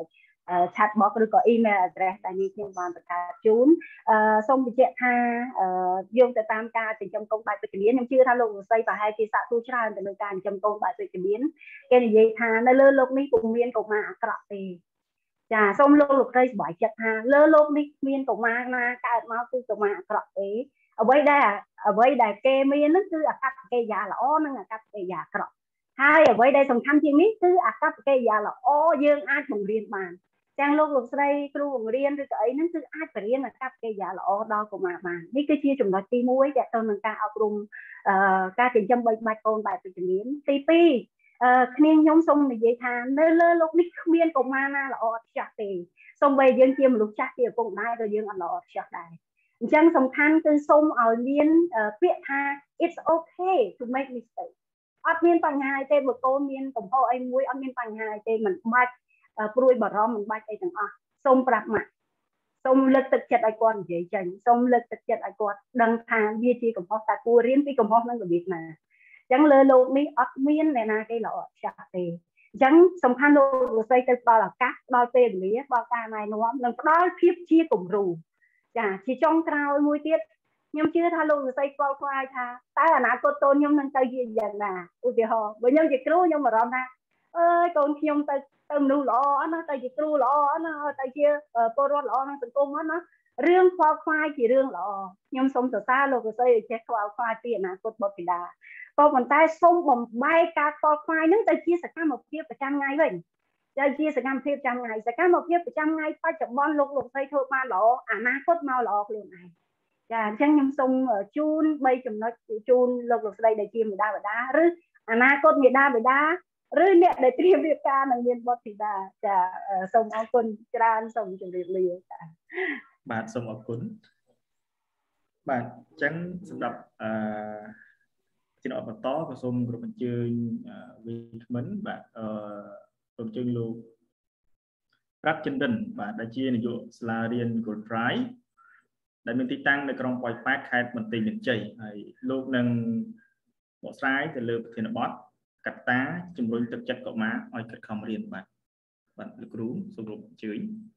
chat box ឬក៏ email address ដែលនេះខ្ញុំបានបង្កើតជូនសូមបញ្ជាក់ថាយោងទៅតាមការចិញ្ចឹមកូនបែបវិជ្ជមានខ្ញុំជឿថាលោកលោកស្រីប្រហែលជាសាកសួរច្រើនទៅលើការចិញ្ចឹមកូនបែបវិជ្ជមានគេនិយាយថានៅលើលោកនេះពុំមានកុមារអាក្រក់ទេចាសូមលោកលោកស្រីសប្បាយចិត្តថាលើលោកនេះមានកុមារណាកើតមកគឺកុមារអាក្រក់ទេអ្វីដែលគេមានហ្នឹងគឺអាកប្បកិរិយាល្អនិងអាកប្បកិរិយាអាក្រក់ហើយអ្វីដែលសំខាន់ជាងនេះគឺអាកប្បកិរិយាល្អយើងអាចបង្រៀនបានទាំងលោកលោកស្រីគ្រូបង្រៀនឬក៏អីហ្នឹងគឺអាចបរៀនអាកប្បកិរិយាល្អដល់កុមារបាននេះគឺជាចំណុចទី1ទាក់ទងនឹងការអប់រំការចិញ្ចឹមបីបាច់កូនបែបវិជ្ជមានទី2ខ្ញុំសូមនិយាយថានៅលើលោកនេះគ្មានកុមារណាល្អអត់ខ្ចះទេសូម្បីយើងជាមនុស្សចាស់ជាឪពុកម្ដាយក៏យើងអត់ល្អអត់ខ្ចះដែរអញ្ចឹងសំខាន់គឺសូមឲ្យមានពាក្យថា it's okay to make mistake អត់មានបញ្ហាទេបើកូនមានកំហុសអីមួយអត់មានបញ្ហាទេមិនបាច់ព្រួយបារម្ភមិនបាច់អីទាំងអស់សូមប្រាប់ម៉ាក់សូមលើកទឹកចិត្តឲ្យគាត់និយាយចេញសូមលើកទឹកចិត្តឲ្យគាត់ដឹងថាវាជាកំហុសតែគួររៀនពីកំហុសនឹងរបៀបណាអញ្ចឹងលើលោកនេះអត់មានអ្នកណាគេល្អចាស់ទេអញ្ចឹងសំខាន់លោកលោកស្រីទៅផ្ដល់ឱកាសផ្ដល់ពេលវេលាផ្ដល់ការណែនាំនិងផ្ដល់ភាពជាគំរូចាជាចុងក្រោយមួយទៀតខ្ញុំជឿថាលោកលោកស្រីស្គាល់ខ្លាចថាតើអនាគតកូនខ្ញុំនឹងទៅជាយ៉ាងណាឧទាហរណ៍បើខ្ញុំជាគ្រូខ្ញុំបារម្ភថាអើយកូនខ្ញុំទៅមនុស្សល្អណាទៅជាគ្រូល្អណាទៅជាពលរដ្ឋល្អក្នុងសង្គមណារឿងខ្វល់ខ្វាយជារឿងល្អខ្ញុំសូមសរសើរលោកលោកស្រីឲ្យចេះខ្វល់ខ្វាយពីអនាគតបុត្រធីតាក៏ប៉ុន្តែសូមបំបែកការខ្វល់ខ្វាយនឹងទៅជាសកម្មភាពប្រចាំថ្ងៃវិញទៅជាសកម្មភាពប្រចាំថ្ងៃសកម្មភាពប្រចាំថ្ងៃបច្ចុប្បន្នលោកលោកស្រីធ្វើបានល្អអនាគតមកល្អខ្លួនឯងចាអញ្ចឹងខ្ញុំសូមជូន3ចំណុចជូនលោកលោកស្រីដែលជាមេដាបេដាឬអនាគតមេដាបេដាឬអ្នកដែលត្រៀមរៀបការនឹងមានបុត្រធីតាចាសូមអរគុណច្រើនសូមជម្រាបលាចាបាទសូមអរគុណបាទអញ្ចឹងសម្រាប់ជាបន្តក៏សូមគោរពអញ្ជើញវិក្កាមិនបាទសូមអញ្ជើញលោកប្រាប់ចិនរិនបាទដែលជានាយកសាលារៀន Gold Prize ដែលមានទីតាំងនៅក្រុងប៉ោយប៉ែតខេត្តបន្ទាយមានជ័យហើយលោកនឹងបកស្រាយទៅលើប្រធានបទកត្តាជំរុញទឹកចិត្តកុមារឲ្យខិតខំរៀនបាទលោកគ្រូសូមគោរពអញ្ជើញ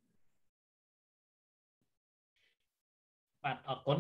បាទអរគុណ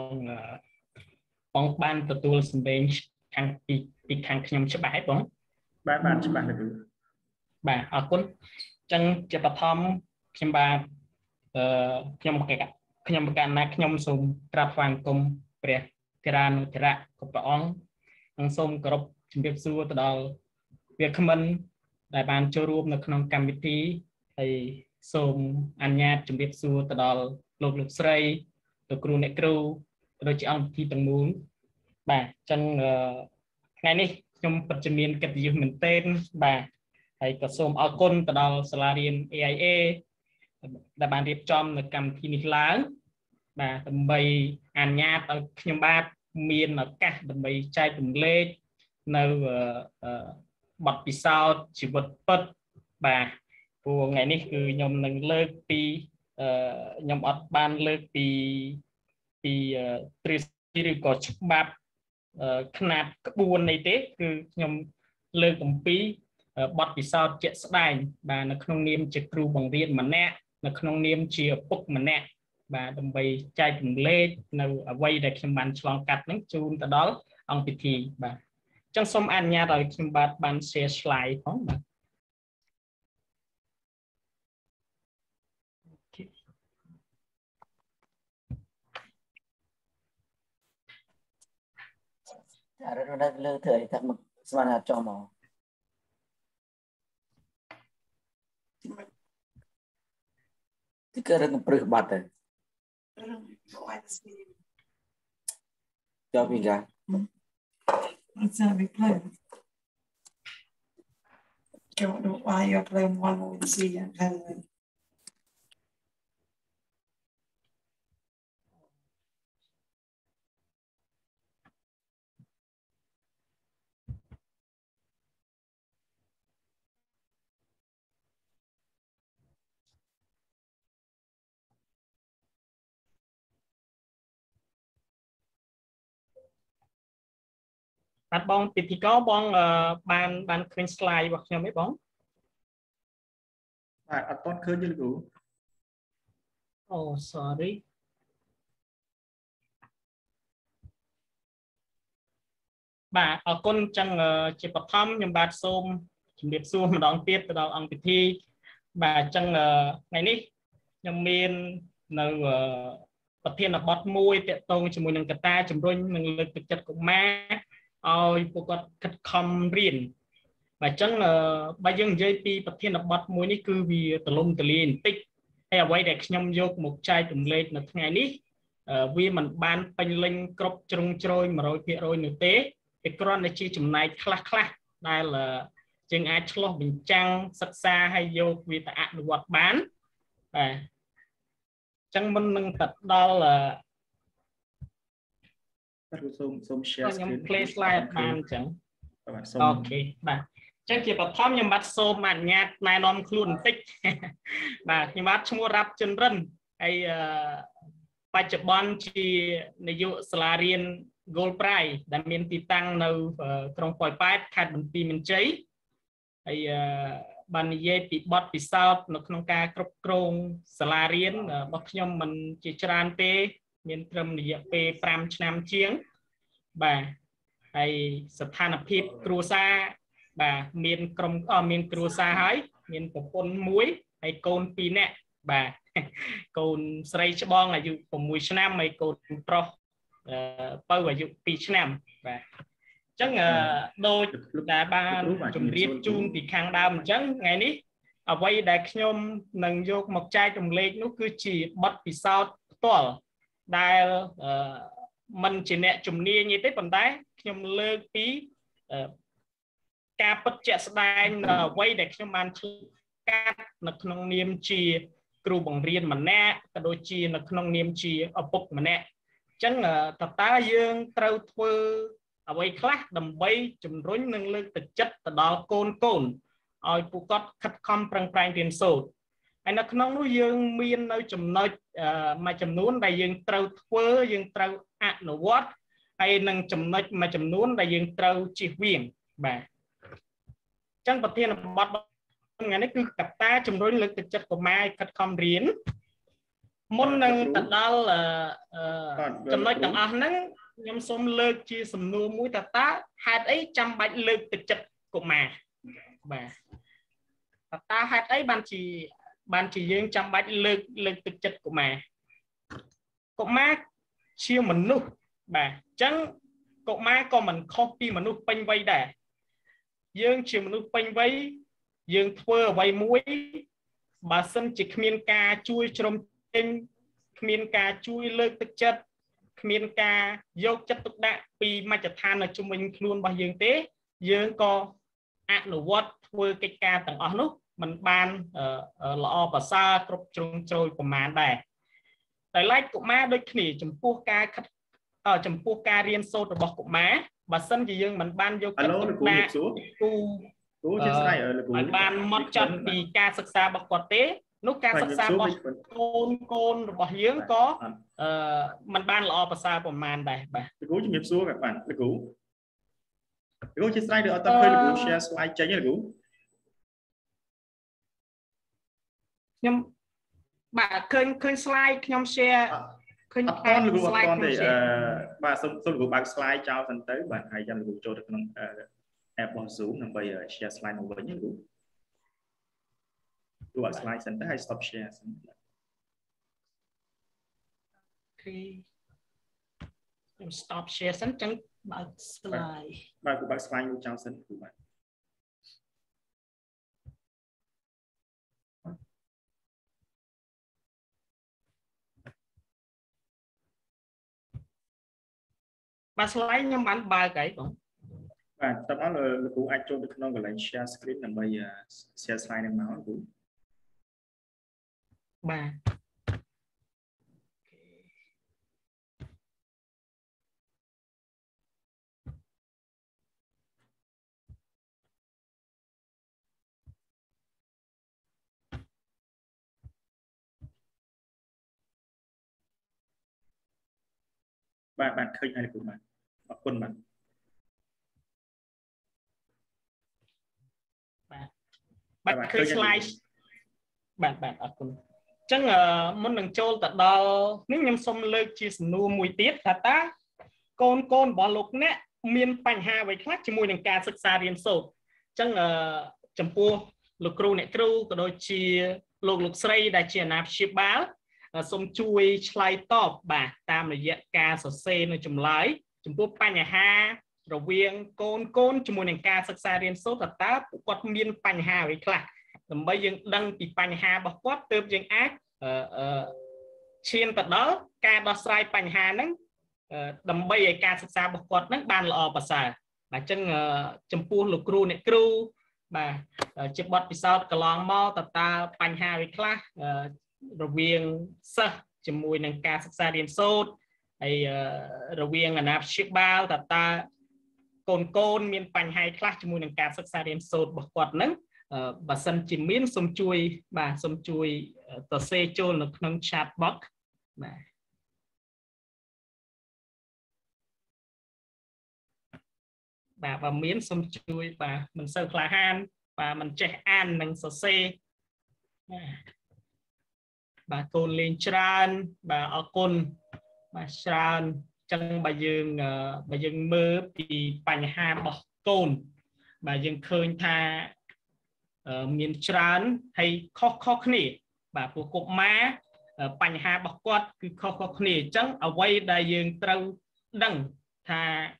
បងបានទទួលសម្លេងខាងពីខាងខ្ញុំច្បាស់ហើយបងបាទច្បាស់លោកគ្រូបាទអរគុណអញ្ចឹងជាបឋមខ្ញុំបាទខ្ញុំប្រកាសណាខ្ញុំសូមក្រាបថ្វាយបង្គំព្រះធរណុធរៈគ្រប់ព្រះអង្គនិងសូមគោរពជំរាបសួរទៅដល់វាគ្មិនដែលបានចូលរួមនៅក្នុងកម្មវិធីហើយសូមអនុញ្ញាតជំរាបសួរទៅដល់លោកស្រីលោកគ្រូអ្នកគ្រូដូចជាអង្គពិធីទាំងមូលបាទអញ្ចឹងថ្ងៃនេះខ្ញុំពិតជាមានកិត្តិយសមែនទែនបាទហើយក៏សូមអរគុណទៅដល់សាលារៀន AIA ដែលបានរៀបចំនៅកម្មវិធីនេះឡើងបាទដើម្បីអនុញ្ញាតឲ្យខ្ញុំបាទមានឱកាសដើម្បីចែករំលែកនៅបទពិសោធន៍ជីវិតពិតបាទព្រោះថ្ងៃនេះគឺខ្ញុំនឹងលើកពីខ្ញុំអត់បានលើកពីទ្រឹស្ដីឬក៏ច្បាប់ຂະຫນាត់ក្បួននេះទេគឺខ្ញុំលើកអំពីបទពិសោធន៍ជាក់ស្ដែងបាទនៅក្នុងនាមជាគ្រូបង្រៀនម្នាក់នៅក្នុងនាមជាឪពុកម្នាក់បាទដើម្បីចែករំលែកនៅអ្វីដែលខ្ញុំបានឆ្លងកាត់ហ្នឹងជូនទៅដល់អង្គពិធីបាទអញ្ចឹងសូមអនុញ្ញាតឲ្យខ្ញុំបាទបាន share slide ផងបាទរត់នៅលើធ្វើអីថាមកស្មានថាចុះមកទីកើរឹងព្រឹសបាត់ទៅចូលពីកា What's that we play? Don't know why you're playing one more to see and kind of បាទបងពិធីករបងបានឃើញ slide របស់ខ្ញុំទេបងបាទអត់ទាន់ឃើញទេលោកគ្រូអូ sorry បាទអរគុណអញ្ចឹងជាបឋមខ្ញុំបាទសូមជម្រាបសួរម្ដងទៀតទៅដល់អង្គពិធីបាទអញ្ចឹងថ្ងៃនេះខ្ញុំមាននៅប្រធានបទមួយទាក់ទងជាមួយនឹងកត្តាជំរុញនិងលើកទឹកចិត្តកុមារឲ្យពួកគាត់ខិតខំរៀនបាទអញ្ចឹងបើយើងនិយាយពីប្រធានបទមួយនេះគឺវាទលំទលាយបន្តិចហើយអ្វីដែលខ្ញុំយកមកចែករំលែកនៅថ្ងៃនេះវាមិនបានពេញលេញគ្រប់ជ្រុងជ្រោយ 100% នោះទេតែគ្រាន់តែជាចំណែកខ្លះដែលយើងអាចឆ្លោះបញ្ចាំងសិក្សាហើយយកវាទៅអនុវត្តបានបាទអញ្ចឹងមុននឹងទៅដល់សូម share ខ្ញុំ play slide បានអញ្ចឹងអូខេបាទអញ្ចឹងជាបឋមខ្ញុំបាទសូមអនុញ្ញាតណែនាំខ្លួនបន្តិចបាទខ្ញុំបាទឈ្មោះរ៉ាប់ជុនរិនហើយបច្ចុប្បន្នជានាយកសាលារៀន Gold Prize ដែលមានទីតាំងនៅក្រុងប៉ោយប៉ែតខេត្តបន្ទាយមានជ័យហើយបាននិយាយពីបទពិសោធន៍នៅក្នុងការគ្រប់គ្រងសាលារៀនរបស់ខ្ញុំមិនជាច្រើនទេមានត្រឹមរយៈពេល5ឆ្នាំជាងបាទហើយស្ថានភាពគ្រួសារបាទមានក្រុមមានគ្រួសារហើយមានប្រពន្ធមួយហើយកូន2នាក់បាទកូនស្រីច្បងអាយុ6ឆ្នាំហើយកូនប្រុសបើអាយុ2ឆ្នាំបាទអញ្ចឹងដូចតែបានជម្រាបជូនពីខាងដើមអញ្ចឹងថ្ងៃនេះអ្វីដែលខ្ញុំនឹងយកមកចែករំលែកនោះគឺជាបទពិសោធន៍ផ្ទាល់ដែលមិនជាអ្នកជំនាញទេប៉ុន្តែខ្ញុំលើកពីការពិតជាក់ស្ដែងនៅអ្វីដែលខ្ញុំបានឆ្លងកាត់នៅក្នុងនាមជាគ្រូបង្រៀនម្នាក់ក៏ដូចជានៅក្នុងនាមជាឪពុកម្នាក់អញ្ចឹងតើយើងត្រូវធ្វើអ្វីខ្លះដើម្បីជំរុញនិងលើកទឹកចិត្តទៅដល់កូនឲ្យពួកគាត់ខិតខំប្រឹងប្រែងរៀនសូត្រហើយនៅក្នុងនោះយើងមាននៅចំណុចមួយចំនួនដែលយើងត្រូវធ្វើយើងត្រូវអនុវត្តហើយនឹងចំណុចមួយចំនួនដែលយើងត្រូវជៀសវាងបាទអញ្ចឹងប្រធានបទថ្ងៃនេះគឺកត្តាជំរុញលើកទឹកចិត្តកុមារឲ្យខិតខំរៀនមុននឹងទៅដល់ចំណុចទាំងអស់ហ្នឹងខ្ញុំសូមលើកជាសំណួរមួយតើហេតុអីចាំបាច់លើកទឹកចិត្តកុមារបាទតើហេតុអីបានជាយើងចាំបាច់លើកទឹកចិត្តកុមារជាមនុស្សបាទអញ្ចឹងកុមារក៏មិនខុសពីមនុស្សពេញវ័យដែរយើងជាមនុស្សពេញវ័យយើងធ្វើអ្វីមួយបើសិនជាគ្មានការជួយជ្រោមជ្រែងគ្មានការជួយលើកទឹកចិត្តគ្មានការយកចិត្តទុកដាក់ពីមជ្ឈដ្ឋាននៅជុំវិញខ្លួនរបស់យើងទេយើងក៏អនុវត្តធ្វើកិច្ចការទាំងអស់នោះมันបានល្អប្រសើរគ្រប់ជ្រុងជ្រោយប្រមាណដែរតែឡែកកុមារដូចគ្នាចំពោះការរៀនសូត្ររបស់កុមារបើសិនជាយើងមិនបានយកចិត្តទុកដាក់គូជាស្រ័យមិនបានមកចាត់ពីការសិក្សារបស់គាត់ទេនោះការសិក្សារបស់កូនរបស់យើងក៏មិនបានល្អប្រសើរប្រមាណដែរបាទលោកគ្រូជំរាបសួរបាទលោកគ្រូជាស្រ័យឬអត់តឃើញលោកគ្រូ share slide ចេញទេលោកគ្រូ nhầm bà khơi slide nhầm share khơi slide thì bà xong group bạn slide chào thành tới bạn hay cho group cho được app bằng Zoom nằm bây giờ share slide nó với những group bạn slide thành tới hay stop share khi stop share sẵn chẳng bạn slide bạn slide chào sẵn của bạn bà slide nhưng bạn bài cái cũng bạn tập đó là cũng ai cho được nó gọi là share screen là bây giờ share slide em nói cũng bà bạn khơi hay là của bạn quân bạn bạn khơi slide bạn ở cùng chẳng muốn đừng trôi tại đó nếu nhầm xong lơ chia nua mùi tiết là ta con bỏ lục nè miền bành hà với khác chỉ mùi đằng ca sức xa riêng sâu chẳng chấm pua lục kru nè kru có đôi chia lục srei đã chia nạp ship báo xong chui slide top bà tam là dạng ca sổ xe nó chùm lái chấm pua bành hà rồi viên con chỉ mùi đằng ca sức xa riêng sâu là ta quạt miền bành hà với khác bây giờ đăng bị bành hà bọc quát tớp dân ác trên tận đó ca đo sai bành hà nắng đầm bây caศึกษา bọc quát nắng ban lọ bà xà bà chân chấm pu lục kru nè kru bà chụp bọt bị sao cả lòng mau tập ta bành hà với class rồi viên sơ chấm mùi nâng caศึกษา điền sốt hay rồi viên là nạp ship bao tập ta côn miền bành hà class chấm mùi nâng caศึกษา điền sốt bọc quát nắng bà sân chỉ miễn xông chui bà xông chui tờ xe chôn là nâng chat box bà và miễn xông chui bà mình sơ khla han và mình chạy an nâng tờ xe bà côn lên tràn bà ở côn bà tràn chân bà dương mơ thì bành hà bọc côn bà dương khơi tha miền trán hay khó khăn bà của cục má bành hà bọc quát cứ khó khăn chẳng ở quay đại dương trâu đằng thà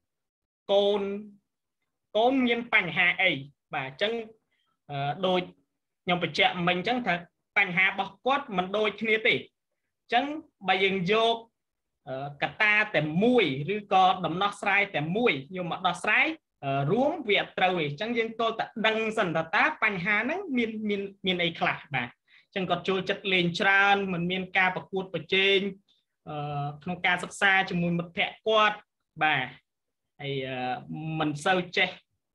con miền bành hà ấy bà chẳng đôi nhóm phải chạm mình chẳng thật bành hà bọc quát mình đôi kia tỷ chẳng bà dương vô cả ta tèm mùiឬcó đầm nó sai tèm mùi nhưng mà nó sai rúm việc trời chẳng dân tôi ta đăng dần là ta bành hà nắng miền ấy khả bà chẳng còn trôi chất lên tràn mình miền ca bạc cuột ở trên không ca sắc xa cho mùi một thẻ quạt bà hay mình sâu che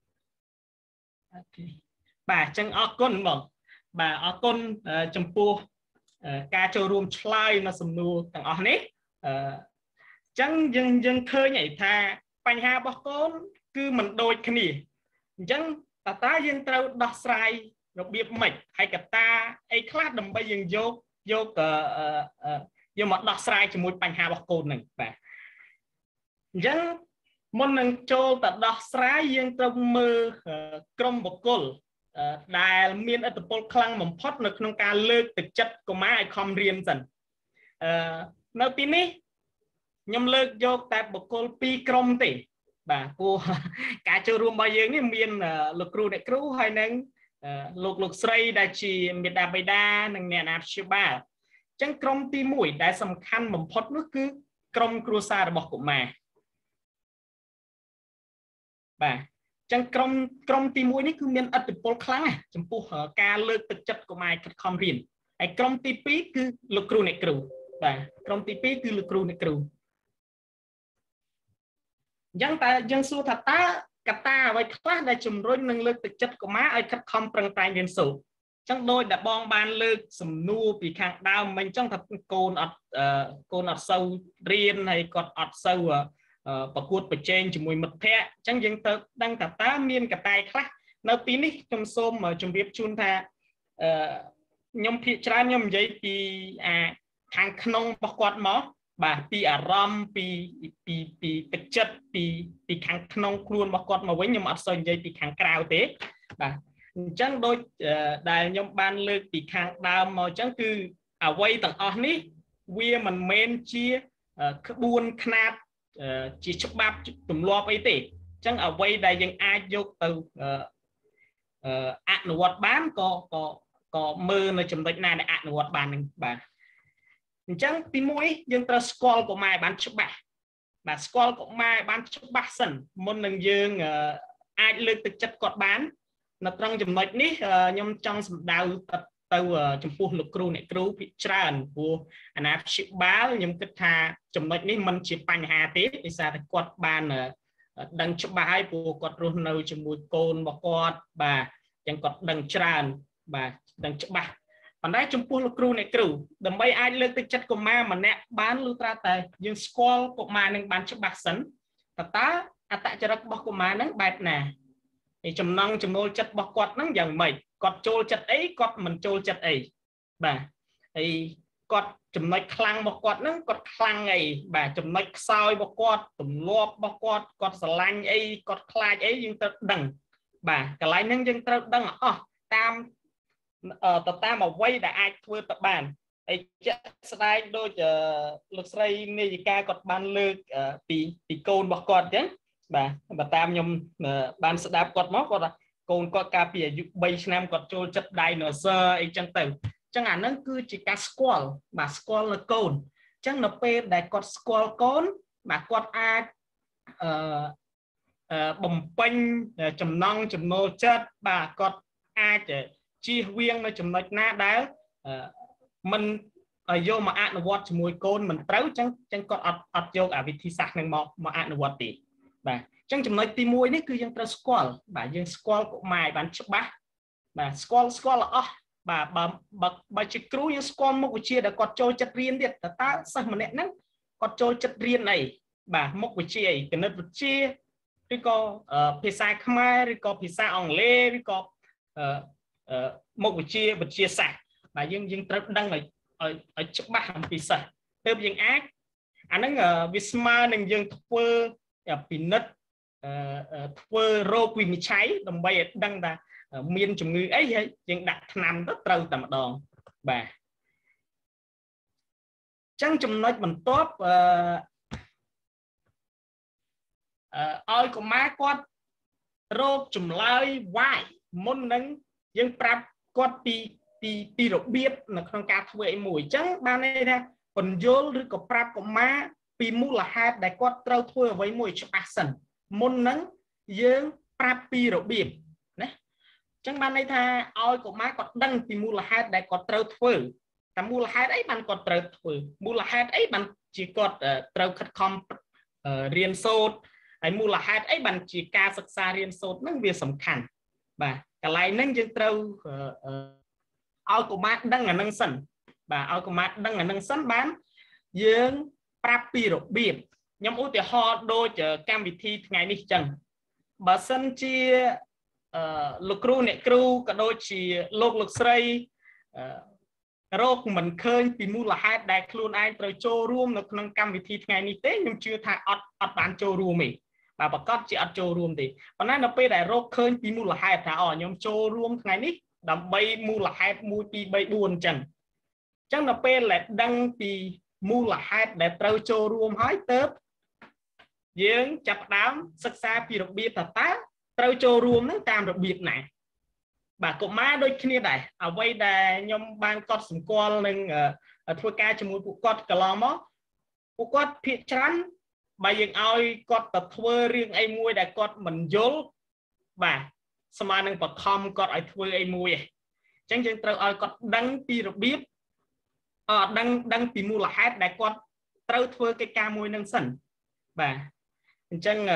bà chẳng ở con mỏng bà ở con trong pua ca cho rùm slide nó sầm nua thằng ở nét chẳng dân khơi nhảy thà bành hà bạc con cứ mình đôi cái này chẳng ta dân trâu đo sai rồi biết mệt hay cả ta ấy class đầm bây giờ vô mà đo sai chỉ một bành hà bọc cồn này và chẳng môn năng châu ta đo sai dân trâu mơ krom bọc cồn đài miền ở tập pol khăng mầm phốt được trong ca lơ thực chất của má ai không riêng dần nơi tin ní nhom lơ vô tại bọc cồn pi krom tỷ bà cô cả chơi room bao nhiêu miền lục kru đại kru hay nâng lục srei đại chỉ miền đà bay đa nâng nè nạp siêu ba chẳng krom ti mũi đại sầm khăn mầm phốt nước cứ krom kru sa để bọc của mà bà chẳng krom ti mũi ní cứ miền ắt pol kháng à chấm pu ca lơ thực chất của mai không riêng ai krom ti pi cứ lục kru đại kru bà krom ti pi cứ lục kru đại kru dân ta dân xu thật ta với class đã chùm rối nâng lực thực chất của má ai khắc không prang tay liên số chẳng đôi đã bong ban lực sầm nua vì khang đau mình trong thật côn ọt sâu riêng hay còn ọt sâu và cuột bật trên chùm mùi mật thẻ chẳng dân ta đang thật ta miên cả tay class nào tí ní trong xôm mà chùm biết chun tha nhom phía trái nhom giấy thì thằng khung bọc quạt máu bà pi ram pi thực chất pi khang khung khuôn bọc quạt mà với nhom ở sân giấy pi khang cào thế bà chẳng đôi đại nhom ban lược pi khang đào màu chẳng cứ quay tầng ở ní we mình men chia buôn khát chỉ chụp bắp tụm loa ấy thế chẳng ở quay đại dân ai vô từ ăn nuột bán có mơ nơi chấm đích này để ăn nuột bán bà chẳng tìm mũi dân ta scroll của mai bán chụp bạc bà scroll của mai bán chụp bạc sần môn lần dương ai lực thực chất cọt bán nó trong chấm đích ní nhom trong đào từ chấm phu lục kêu này kêu bị tràn của anh áp chụp báo nhom kết thà chấm đích ní mình chỉ bành hà tí thì sao thì cọt bán đăng chụp bài của cọt luôn nơi chấm mùi côn bọc cọt bà chẳng cọt đăng tràn bà đăng chụp bạc còn đấy trong phu lục kêu này kêu đầm bay ai lực thực chất của ma mà nè bán lưu tra tài nhưng scroll của ma nên bán chụp bạc sẵn ta tại cho bọc của ma nắng bạch nè thì chấm năng chấm nô chất bọc quạt nắng dạng mày cọt trôi chất ấy cọt mình trôi chất ấy bà thì cọt chấm nói khăng bọc quạt nắng cọt khăng ấy bà chấm nói soi bọc quạt tụm lốp bọc quạt cọt slang ấy cọt khai ấy nhưng ta đằng bà cái lại nắng nhưng ta đằng tam tam mà quay đã ai thưa tập bàn ấy sẽ đôi lực xây này ca cọt ban lược thì côn bọc quạt chứ bà tam nhom ban sẽ đáp cọt móc cọt côn cọt cà phê giúp bay nam cọt trôi chất đai nở sơ ấy chẳng từ chẳng hạn nó cứ chỉ cả squall mà squall là côn chẳng nó pe đại cọt squall côn mà cọt a bầm panh chấm nong chấm nô chất bà cọt a chi huyên nó chấm nói na đá mình vô mà ăn vót mùi côn mình trấu chẳng cọt ọt vô ở vị thi sạc nên mà ăn vót thì bà chẳng chấm nói tim mùi này cứ dân trâu squall bà dân squall của mày bán chụp bát bà squall là bà chỉ cứu những squall một chia đã cọt trôi chất riêng điện ta sao mà nè nắng cọt trôi chất riêng này bà một chia ấy cái nơi chia rồi có pizza khmer rồi có pizza ong lê rồi có một chia sạch bà dân trâu đăng ở chụp bát làm pizza từ dân ác anh nói Visma nên dân thua peanut thua rô quy mì cháy đồng bay đăng là miên chủng ngư ấy nhưng đặt nằm rất trâu tầm đòn bà chẳng chùm nói mình tốt ơi của má con rô chùm lai vài môn nâng dân prap con pi rộng biết là không ca thuê mùi chẳng ba này ra còn vô rồi có prap của má pi mũ là hai đại con trâu thuê với mùi cho action môn nâng dương prap pi rộng biết chẳng ban này tha oi của má còn đăng thì mua là hai đại còn trâu thuê ta mua là hai ấy bạn còn trâu thuê mua là hai ấy bạn chỉ còn trâu khất com riêng sốt ấy mua là hai ấy bạn chỉ ca sắc xa riêng sốt nó việc sầm khăn và cả lại nâng dương trâu oi của má đăng ở nâng sân và oi của má đăng ở nâng sân bán dương prapi rộng biệt nhóm ưu tiên họ đôi chờ cam vị thi ngày đi chẳng bà sân chia lục kêu nè kêu cả đôi chỉ lục sấy rốt mình khơi vì mua là hai đại luôn ai tới châu room nó nâng cam vị thi ngày ní tế nhưng chưa thay ọt bán châu room mình và bà con chỉ ọt châu room thì còn nay nó bây đại rốt khơi vì mua là hai thà nhóm châu room ngày ní đầm bay mua là hai mua pi bay buồn chẳng chắc nó bây lại đăng vì mua là hai để tới châu room hỏi tớp dương chặt đám sắc xa vì đặc biệt là tá trâu châu ruộng nó tam đặc biệt này bà cụ má đôi khi này ở đây là nhóm ban cọt sủng con nên thua ca cho một cụ cọt cả lò mó cụ cọt thiệt chán bà dừng ai cọt tập thua riêng ai mui đại cọt mình dốt bà sao mà nâng bật không cọt ai thua ai mui chẳng chừng trâu ai cọt đăng pi đặc biệt đăng pi mua là hát đại cọt trâu thua cái ca mui nâng sần bà chẳng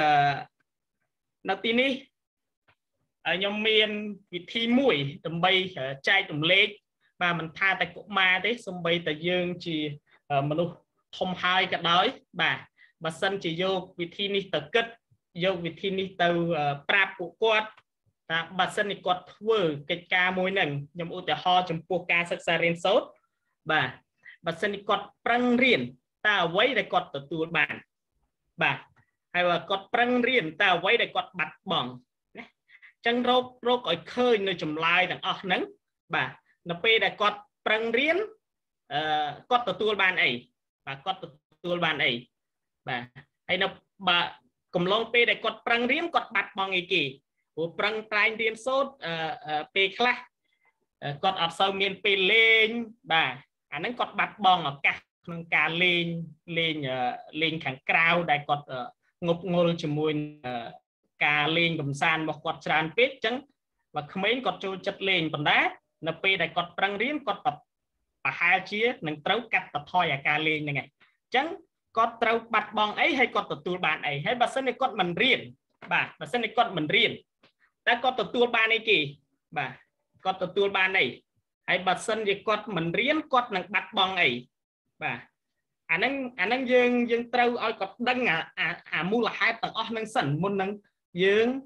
đầu tiên đi nhóm miền vị thi mũi tầm bay trai tầm lết và mình tha tại cụ ma đấy xong bay tại dương chỉ mình không hai cái đói bà sân chỉ vô vị thi ní từ kết vô vị thi ní từ prap của quạt ta bà sân thì quật vừa cái ca môi nâng nhằm ưu tỉ ho trong cuộc ca sắc xa riêng sốt bà sân thì quật prăng riêng ta quấy để quật tự tùa bàn bà hay là quật prăng riêng ta quấy để quật bạch bỏng chẳng rốt ở khơi nơi chùm lai thằng nâng bà nó bê để quật prăng riêng quật tự tùa bàn ấy bà quật tự tùa bàn ấy bà hay nó bà cùng long bê để quật prăng riêng quật bạch bỏng ấy kì của prăng trai riêng sốt bê khá quật ở sau miền bê lên bà nâng quật bạch bỏng ở cả lên kháng cao đại quật ngục ngôn cho mùi cả lên cầm sàn một quật tràn pết chẳng và không mấy quật trôi chất lên bằng đá nó bê đại quật prăng riêng quật tập và hai chia nâng trấu cắt tập thôi cả lên này chẳng có trâu bạch bong ấy hay có tụi bạn ấy hay bà sân này con mình riêng bà sân này con mình riêng đã có tụi bạn ấy kì bà có tụi bạn này hay bà sân thì con mình riêng con nâng bạch bong ấy bà anh ấy dương trâu ơi có đăng mua là hai tầng nâng sân môn nâng dương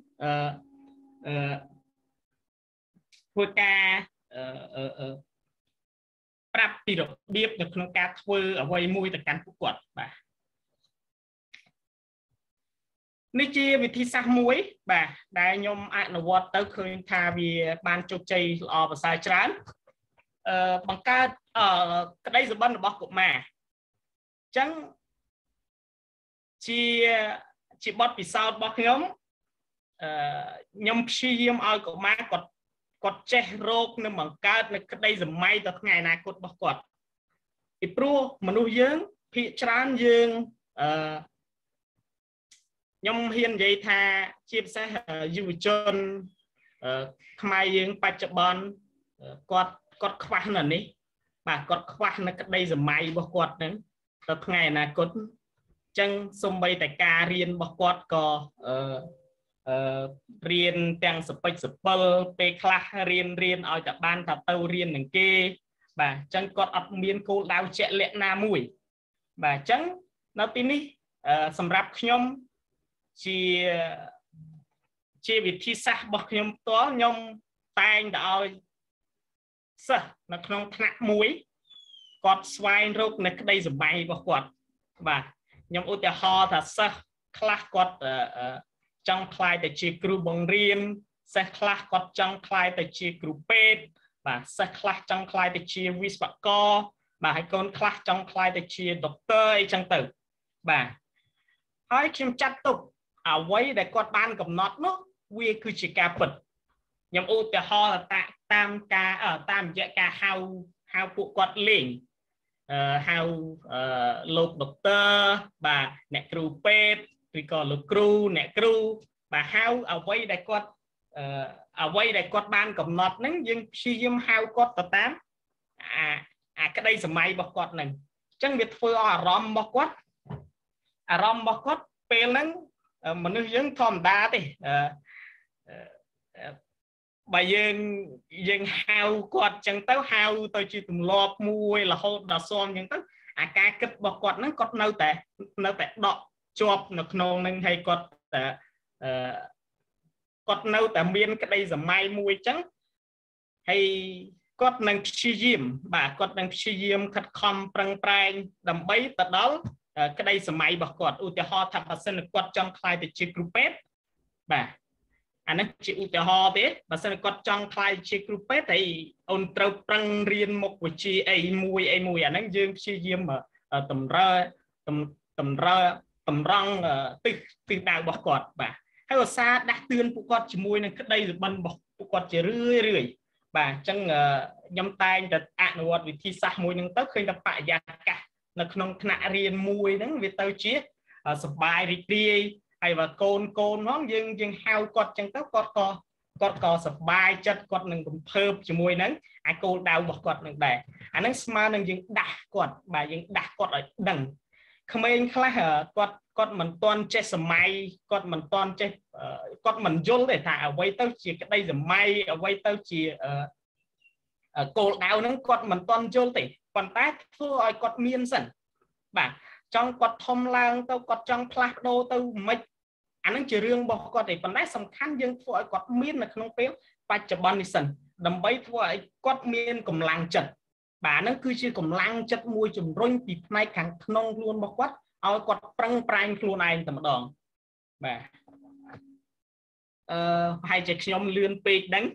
hồi ca prap thì được biết đượcក្នុងការធ្វើអ្វីមួយទៅកាន់ពួកគាត់បាទនេះជាវិធីសាស្ត្រមួយបាទដែលខ្ញុំអនុវត្តទៅឃើញថាវាបានជោគជ័យល្អប្រសើរច្រើនបង្កើតក្តីសុបិនរបស់កុមារអញ្ចឹងជាបទពិសោធន៍របស់ខ្ញុំព្យាយាមឲ្យកុមារគាត់ចេះរកនិងបង្កើតនៅក្តីសម័យដល់ថ្ងៃអនាគតរបស់គាត់ពីព្រោះមនុស្សយើងភាគច្រើនយើងខ្ញុំហ៊ាននិយាយថាជាពិសេសយុវជនខ្មែរយើងបច្ចុប្បន្នគាត់ខ្វះនៅនេះបាទគាត់ខ្វះនៅក្តីសម័យរបស់គាត់ហ្នឹងដល់ថ្ងៃអនាគតអញ្ចឹងសូម្បីតែការរៀនរបស់គាត់ក៏រៀនទាំងសពេចសពិលពេលខ្លះរៀនឲ្យតែបានថាទៅរៀននឹងគេបាទអញ្ចឹងគាត់អត់មានគោលដៅជាក់លាក់ណាមួយបាទអញ្ចឹងនៅទីនេះសម្រាប់ខ្ញុំជាវិធីសាស្ត្ររបស់ខ្ញុំផ្ទាល់ខ្ញុំតែងតែឲ្យសិស្សនៅក្នុងថ្នាក់មួយគាត់ស្វែងរកនៅក្តីសម័យរបស់គាត់បាទខ្ញុំឧទាហរណ៍ថាសិស្សខ្លះគាត់ចង់ខ្លាយទៅជាគ្រូបង្រៀនសិស្សខ្លះគាត់ចង់ខ្លាយទៅជាគ្រូពេទ្យបាទសិស្សខ្លះចង់ខ្លាយទៅជាវិស្វករបាទហើយកូនខ្លះចង់ខ្លាយទៅជាដុកទ័រអីចឹងទៅបាទហើយខ្ញុំចាត់ទុកអ្វីដែលគាត់បានកំណត់នោះវាគឺជាការពិតខ្ញុំឧទាហរណ៍តាមរយៈការហៅពួកគាត់លេងហៅលោកដុកទ័របាទអ្នកគ្រូពេទ្យឬក៏លោកគ្រូអ្នកគ្រូបាទហៅអ្វីដែលគាត់បានកំណត់ហ្នឹងយើងព្យាយាមហៅគាត់ទៅតាមអាក្តីសម័យរបស់គាត់ហ្នឹងអញ្ចឹងវាធ្វើឲ្យអារម្មណ៍របស់គាត់ពេលហ្នឹងមនុស្សយើងធម្មតាទេបើយើងហៅគាត់អញ្ចឹងទៅហៅទៅជាទម្លាប់មួយរហូតដល់ស៊ាំអញ្ចឹងទៅអាការគិតរបស់គាត់ហ្នឹងគាត់នៅតែដកជាប់នៅក្នុងនឹងហើយគាត់នៅតែមានក្តីសម័យមួយអញ្ចឹងហើយគាត់នឹងព្យាយាមខិតខំប្រឹងប្រែងដើម្បីទៅដល់ក្តីសម័យរបស់គាត់ឧទាហរណ៍ថាបើសិនគាត់ចង់ខ្លាយទៅជាគ្រូពេទ្យបាទអានេះជាឧទាហរណ៍ទេបើសិនគាត់ចង់ខ្លាយជាគ្រូពេទ្យហើយអូនត្រូវប្រឹងរៀនមុខវិជ្ជាអីមួយអាហ្នឹងយើងព្យាយាមតម្រង់ទិសដៅរបស់គាត់បាទហើយឧស្សាហ៍ដាស់តឿនពួកគាត់ជាមួយនឹងក្តីសុបិនរបស់ពួកគាត់ជារឿយបាទអញ្ចឹងខ្ញុំតែងតែអនុវត្តវិធីសាស្ត្រមួយហ្នឹងទៅឃើញតែបរិយាកាសនៅក្នុងថ្នាក់រៀនមួយហ្នឹងវាទៅជាសប្បាយរីករាយហើយបើកូនហ្នឹងយើងហៅគាត់អញ្ចឹងទៅគាត់ក៏សប្បាយចិត្តគាត់នឹងកំភើបជាមួយនឹងអាគោលដៅរបស់គាត់នឹងដែរអាហ្នឹងស្មើនឹងយើងដាស់គាត់បាទយើងដាស់គាត់ឲ្យដឹងក្មេងខ្លះគាត់មិនទាន់ចេះសម័យគាត់មិនទាន់ចេះគាត់មិនយល់ទេថាអ្វីទៅជាក្តីសម័យអ្វីទៅជាគោលដៅហ្នឹងគាត់មិនទាន់យល់ទេប៉ុន្តែធ្វើឲ្យគាត់មានសិនបាទចង់គាត់ធំឡើងទៅគាត់ចង់ផ្លាស់ប្ដូរទៅមិនអានឹងជារឿងរបស់គាត់ទេប៉ុន្តែសំខាន់យើងធ្វើឲ្យគាត់មាននៅក្នុងពេលបច្ចុប្បន្ននេះសិនដើម្បីធ្វើឲ្យគាត់មានកម្លាំងចិត្តបាទហ្នឹងគឺជាកម្លាំងចិត្តមួយជំរុញពីផ្នែកខាងក្នុងខ្លួនរបស់គាត់ឲ្យគាត់ប្រឹងប្រែងខ្លួនឯងតែម្ដងបាទប្រហែលជាខ្ញុំលឿនពេកហ្នឹង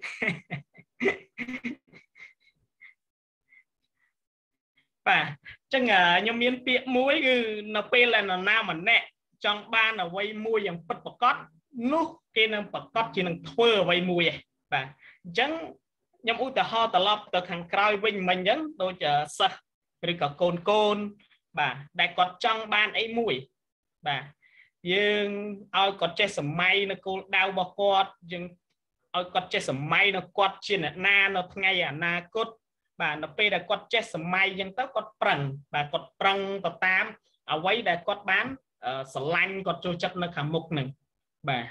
បាទអញ្ចឹងខ្ញុំមានពាក្យមួយគឺនៅពេលដែលនរណាម្នាក់ចង់បានអ្វីមួយយ៉ាងពិតប្រាកដនោះគេនឹងប្រកាសជានឹងធ្វើអ្វីមួយឯងបាទអញ្ចឹងខ្ញុំឧទាហរណ៍ត្រឡប់ទៅខាងក្រោយវិញមិញអញ្ចឹងដូចសិស្សឬក៏កូនបាទដែលគាត់ចង់បានអីមួយបាទយើងឲ្យគាត់ចេះសម័យនៅគោលដៅរបស់គាត់យើងឲ្យគាត់ចេះសម័យនៅគាត់ជាអ្នកណានៅថ្ងៃអនាគតបាទនៅពេលដែលគាត់ចេះសម័យអញ្ចឹងទៅគាត់ប្រឹងបាទគាត់ប្រឹងទៅតាមអ្វីដែលគាត់បានស្រឡាញ់គាត់ចូលចិត្តនៅខាងមុខហ្នឹងបាទ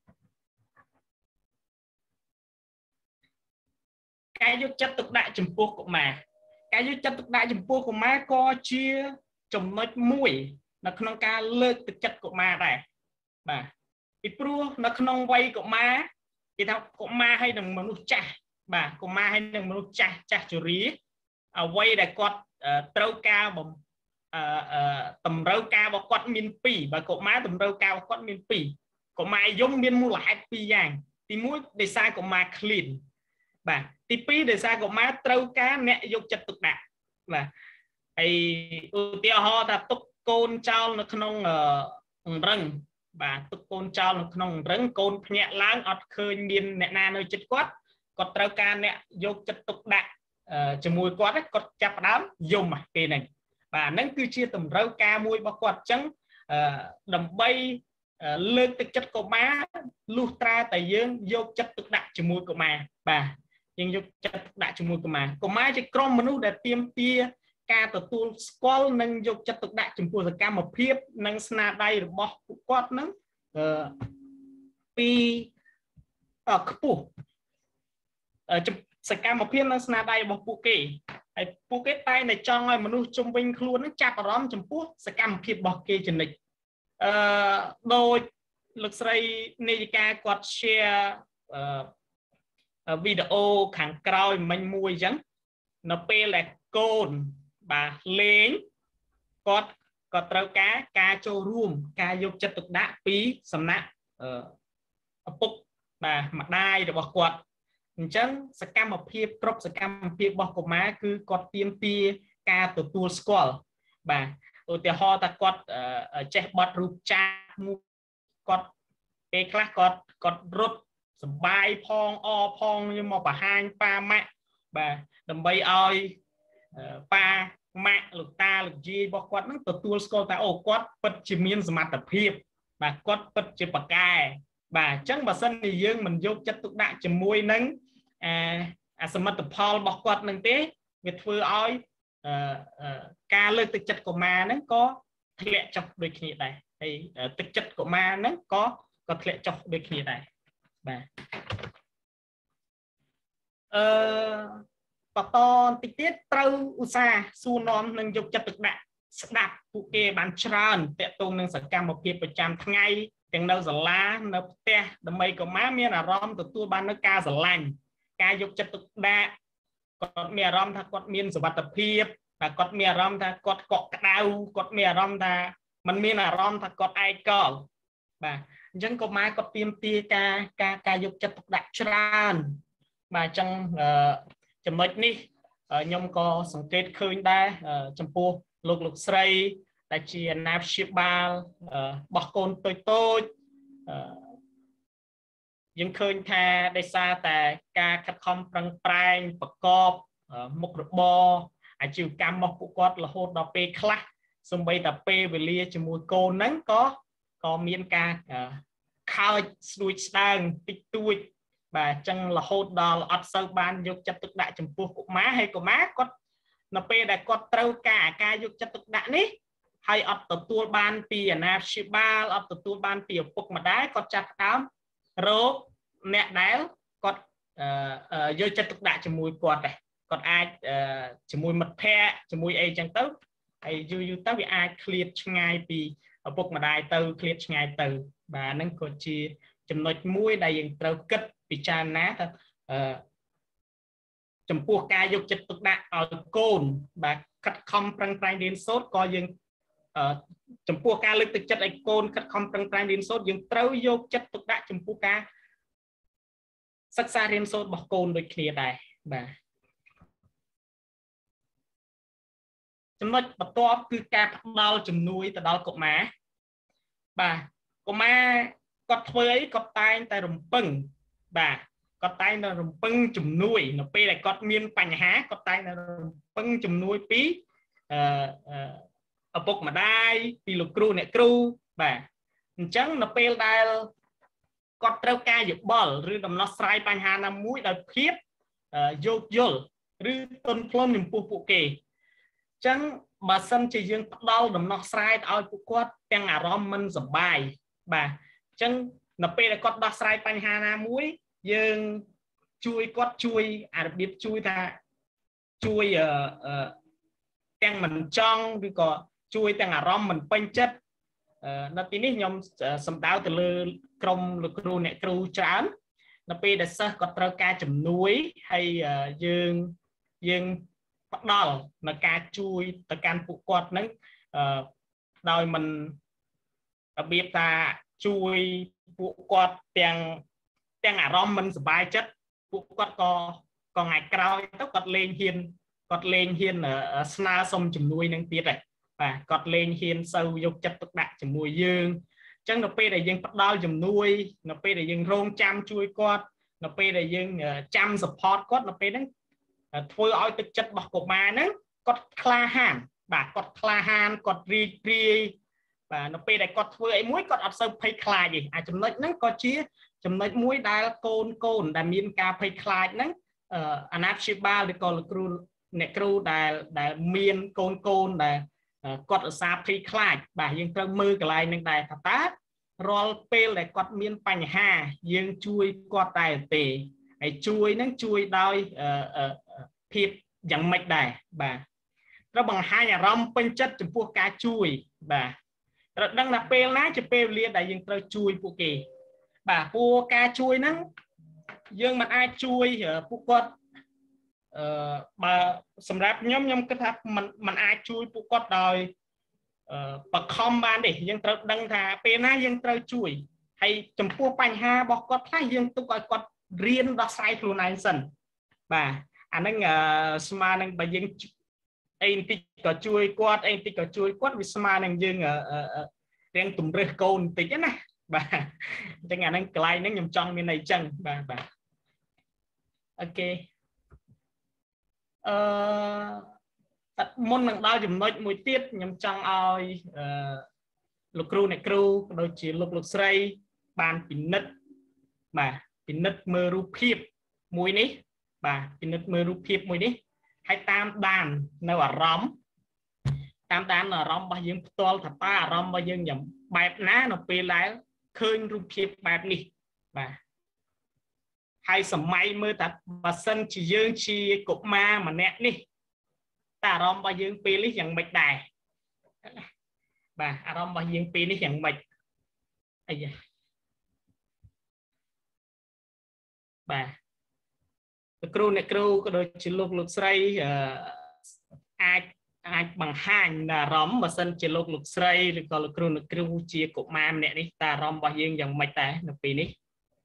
ការយកចិត្តទុកដាក់ចំពោះកុមារការយកចិត្តទុកដាក់ចំពោះកុមារក៏ជាចំណុចមួយនៅក្នុងការលើកទឹកចិត្តកុមារដែរបាទពីព្រោះនៅក្នុងវ័យកុមារគេថាកុមារហើយនឹងមនុស្សចាស់បាទកុមារហើយនឹងមនុស្សចាស់ជរាអ្វីដែលគាត់ត្រូវការតម្រូវការរបស់គាត់មាន2បើកុមារតម្រូវការរបស់គាត់មាន2កុមារយំមានមូលហេតុ2យ៉ាងទី1ដោយសារកុមារ clean បាទទី2ដោយសារកុមារត្រូវការអ្នកយកចិត្តទុកដាក់បាទហើយឧទាហរណ៍ថាទុកកូនចោលនៅក្នុងអង្រឹងបាទទុកកូនចោលនៅក្នុងអង្រឹងកូនភ្ញាក់ឡើងអត់ឃើញមានអ្នកណានៅជិតគាត់ត្រូវការអ្នកយកចិត្តទុកដាក់ជាមួយគាត់គាត់ចាប់ផ្ដើមយំពេលហ្នឹងបាទហ្នឹងគឺជាតម្រូវការមួយរបស់គាត់អញ្ចឹងដើម្បីលើកទឹកចិត្តកុមារលុះត្រាតែយើងយកចិត្តទុកដាក់ជាមួយកុមារបាទយើងយកចិត្តទុកដាក់ជាមួយកុមារជាក្រុមមនុស្សដែលទាមទារការទទួលស្គាល់និងយកចិត្តទុកដាក់ចំពោះសកម្មភាពនិងស្នាដៃរបស់ពួកគាត់ហ្នឹងពីខ្ពស់សកម្មភាពនិងស្នាដៃរបស់ពួកគេហើយពួកគេតែងតែចង់ឲ្យមនុស្សជុំវិញខ្លួននឹងចាប់អារម្មណ៍ចំពោះសកម្មភាពរបស់គេជានិច្ចដោយលោកស្រីនាយិកាគាត់ share វីដេអូខាងក្រោយមិញមួយអញ្ចឹងនៅពេលដែលកូនបាទលេងគាត់ក៏ត្រូវការចូលរួមការយកចិត្តទុកដាក់ពីសំណាក់ឪពុកបាទម្ដាយរបស់គាត់អញ្ចឹងសកម្មភាពគ្រប់សកម្មភាពរបស់កុមារគឺគាត់ទាមទារការទទួលស្គាល់បាទឧទាហរណ៍ថាគាត់ចេះបត់រូបចាស់មួយគាត់ពេលខ្លះគាត់រត់សបាយផងផងមកបង្ហាញប៉ាម៉ាក់បាទដើម្បីឲ្យប៉ាម៉ាក់លោកតាលោកយាយរបស់គាត់នឹងទទួលស្គាល់ថាអូគាត់ពិតជាមានសមត្ថភាពបាទគាត់ពិតជាប៉ាកែបាទអញ្ចឹងបើសិនជាយើងមិនយកចិត្តទុកដាក់ជាមួយនឹងសមិទ្ធផលរបស់គាត់នឹងទេវាធ្វើឲ្យការលើកទឹកចិត្តកុមារហ្នឹងក៏ធ្លាក់ចុះដូចគ្នាដែរហើយទឹកចិត្តកុមារហ្នឹងក៏ធ្លាក់ចុះដូចគ្នាដែរបាទបន្តបន្តិចទៀតត្រូវឧស្សាហ៍សួរនាំនិងយកចិត្តទុកដាក់ស្ដាប់ពួកគេបានច្រើនតាក់ទងនឹងសកម្មភាពប្រចាំថ្ងៃទាំងនៅសាលានៅផ្ទះដើម្បីកុមារមានអារម្មណ៍ទទួលបាននូវការស្រឡាញ់ការយកចិត្តទុកដាក់គាត់មានអារម្មណ៍ថាគាត់មានសុវត្ថិភាពតែគាត់មានអារម្មណ៍ថាគាត់កក់ក្ដៅគាត់មានអារម្មណ៍ថាมันមានអារម្មណ៍ថាគាត់ឯកោបាទអញ្ចឹងកុមារគាត់ទាមទារការយកចិត្តទុកដាក់ច្រើនបាទអញ្ចឹងចំណុចនេះខ្ញុំក៏សង្កេតឃើញដែរចំពោះលោកស្រីដែលជាអាណាព្យាបាលរបស់កូនតូចយើងឃើញថាដោយសារតែការខិតខំប្រឹងប្រែងប្រកបមុខរបរអាជីវកម្មរបស់ពួកគាត់រហូតដល់ពេលខ្លះសូម្បីតែពេលវេលាជាមួយកូនហ្នឹងក៏មានការខើចស្ដួចស្ដើងតិចតួចបាទអញ្ចឹងរហូតដល់អត់សូវបានយកចិត្តទុកដាក់ចំពោះកុមារហើយកុមារគាត់នៅពេលដែលគាត់ត្រូវការយកចិត្តទុកដាក់នេះហើយអត់ទទួលបានពីអាណាព្យាបាលអត់ទទួលបានពីឪពុកម្ដាយគាត់ចាប់ផ្ដើមរកអ្នកដែលគាត់យកចិត្តទុកដាក់ជាមួយគាត់ដែរគាត់អាចជាមួយមិត្តភ័ក្តិជាមួយអីចឹងទៅហើយយូរទៅវាអាចឃ្លាតឆ្ងាយពីឪពុកម្ដាយទៅឃ្លាតឆ្ងាយទៅ bà nâng có chia chấm nói mũi đại diện trâu kết bị cha ná thật chấm pua ca dục chất tục đạn ở côn bà cắt không prang prang đến sốt coi dương chấm pua ca lực thực chất ấy côn cắt không prang prang đến sốt dương trâu dục chất tục đạn chấm pua ca sắc xa đến sốt bỏ côn đôi kia đây bà chấm nói bắt to cứ ca đau chấm nuôi từ đau cột má bà cột má có thuê ấy có tay tay rồng pưng bà có tay nó rồng pưng chấm nuôi nó pe lại có miên bành há có tay nó rồng pưng chấm nuôi pí ở bốc mà đai pi lục cru nè cru bà chẳng nó pe đai có trâu ca dục bol rồi đầm nó sai bành hà nằm mũi đợt khiếp vô vô rồi tôn plom niệm pu kề chẳng bà sân chỉ dương đau đầm nó sai ao pu quát tiếng rom mình sầm bài bà chẳng nó pe lại có đau sai bành hà nằm mũi dương chui quát chui biết chui ta chui tiếng mình trong vì có chui tiếng rom mình pin chất nó tí nít nhom sầm đau từ lư krom lục cru nè cru chán nó pe để sơ có trâu ca chấm núi hay dương bắt đầu là ca chui từ can phụ quạt nấy đòi mình biết ta chui phụ quạt tiếng rom mình bài chất phụ quạt có ngày cào tóc cọt lên hiên ở sna sông chấm nuôi năng tiết này và cọt lên hiên sâu dục chất tốc đạn chấm mùi dương chẳng nó pe để dương bắt đầu chấm nuôi nó pe để dương rong chăm chui quạt nó pe để dương chăm support quạt nó pe đấy thôi ở thực chất bọc của mà nó cọt kla hàn bà cọt kla hàn cọt ri và nó pe để cọt thôi ấy muối cọt ập sâu pay kla gì chấm nói nó có chia chấm nói muối đá côn đà miên ca pay kla nó anapshiba để còn cru nè cru đà miên côn đà cọt ở xa pay kla bà dương trâu mưa cái này nâng đài tá roll pe để cọt miên bành hà dương chui cọt tài tề ấy chui nó chui đôi thiệp dạng mạch đài bà nó bằng hai nhà rom bên chất chấm pua cá chui bà đang là pe lá cho pe liên đại dương trâu chui pua kì bà pua cá chui nó dương mặt ai chui pua quật bà sầm rạp nhóm cái tháp mình ai chui pua quật đòi bà không ban để dương trâu đăng thà pe lá dương trâu chui hay chấm pua bánh ha bọc quật hay dương tu gọi quật riêng đó sai luôn này dần bà anh ấy smart anh bà dương anh tí có chui quát anh tí có chui quát vì smart anh dương đang tụm rơi côn tí chứ này bà chẳng hạn anh clay nó nhầm trong bên này chân bà ok môn nặng đau dùm nói mùi tiết nhầm trong oi lục cru này cru đôi chỉ lục sray bàn pin nứt bà pin nứt mơ ru phiếp mùi ní bà pin nứt mơ ru phiếp mùi ní hay tam đàn nơi ở róm tam đàn ở róm bao nhiêu to thật ta róm bao nhiêu nhầm bẹp ná nó pê lái khơi ru phiếp bẹp ní bà hay sầm may mơ thật bà sân chỉ dương chi cục ma mà nét ní ta róm bao nhiêu pê lý dạng mạch đài bà róm bao nhiêu pê lý dạng mạch ai da bà cru này cru có đôi chỉ lục sray ai bằng hàng là róm mà sân chỉ lục sray rồi còn cru này cru chia cục ma nè đi ta róm bao nhiêu dòng mạch ta nó pì ní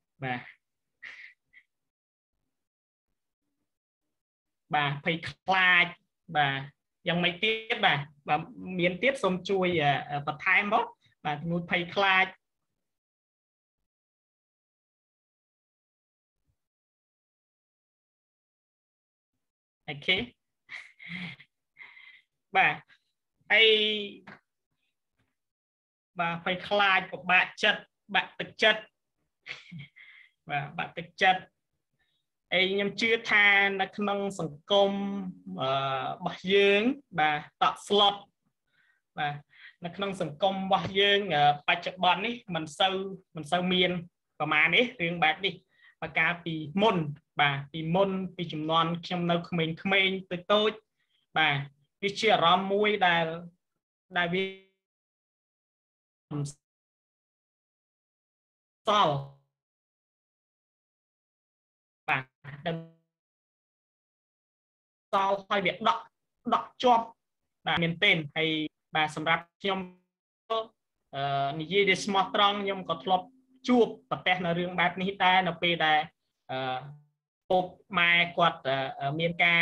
bà phải khai bà dòng mạch tiết bà miền tiết xôm chui và thay mốt bà muốn phải khai ok bà ai bà phải khai của bạn thực chất và bạn thực chất ai nhầm chưa tha là không sẵn công bạc dương bà tạo slot và là không sẵn công bạc dương bạch chập bọn ấy mình sâu miền và mà đấy riêng bạc đi và cả vì môn bà vì môn vì chúng non trong nơi mình tới tôi bà vì chia rõm mũi đại vì សល់បាទសល់ហើយវាដកជាប់បាទមែនទេហើយបាទសម្រាប់ខ្ញុំនិយាយដែលស្មោះត្រង់ខ្ញុំក៏ធ្លាប់ជួបប្រទះនៅរឿងបែបនេះដែរនៅពេលដែលពុកម៉ែគាត់មានការ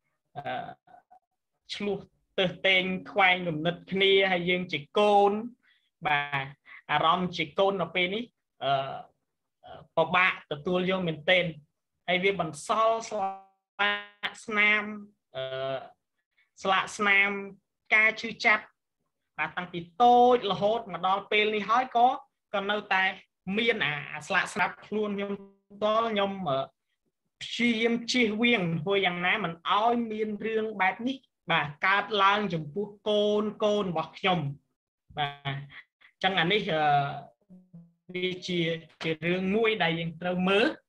ឆ្លោះទើសទែងខ្វែងគំនិតគ្នាហើយយើងជាកូនបាទអារម្មណ៍ជាកូននៅពេលនេះពិបាកទទួលយកមែនទែនហើយវាបន្សល់ស្លាកស្នាមការឈឺចាប់បាទតាំងពីតូចរហូតមកដល់ពេលនេះហើយក៏នៅតែមានអាស្លាកស្នាមខ្លួនខ្ញុំដល់ខ្ញុំព្យាយាមជៀសវាងធ្វើយ៉ាងណាមិនឲ្យមានរឿងបែបនេះបាទកើតឡើងចំពោះកូនរបស់ខ្ញុំបាទអញ្ចឹងអានេះវាជារឿងមួយដែលយើងត្រូវមើល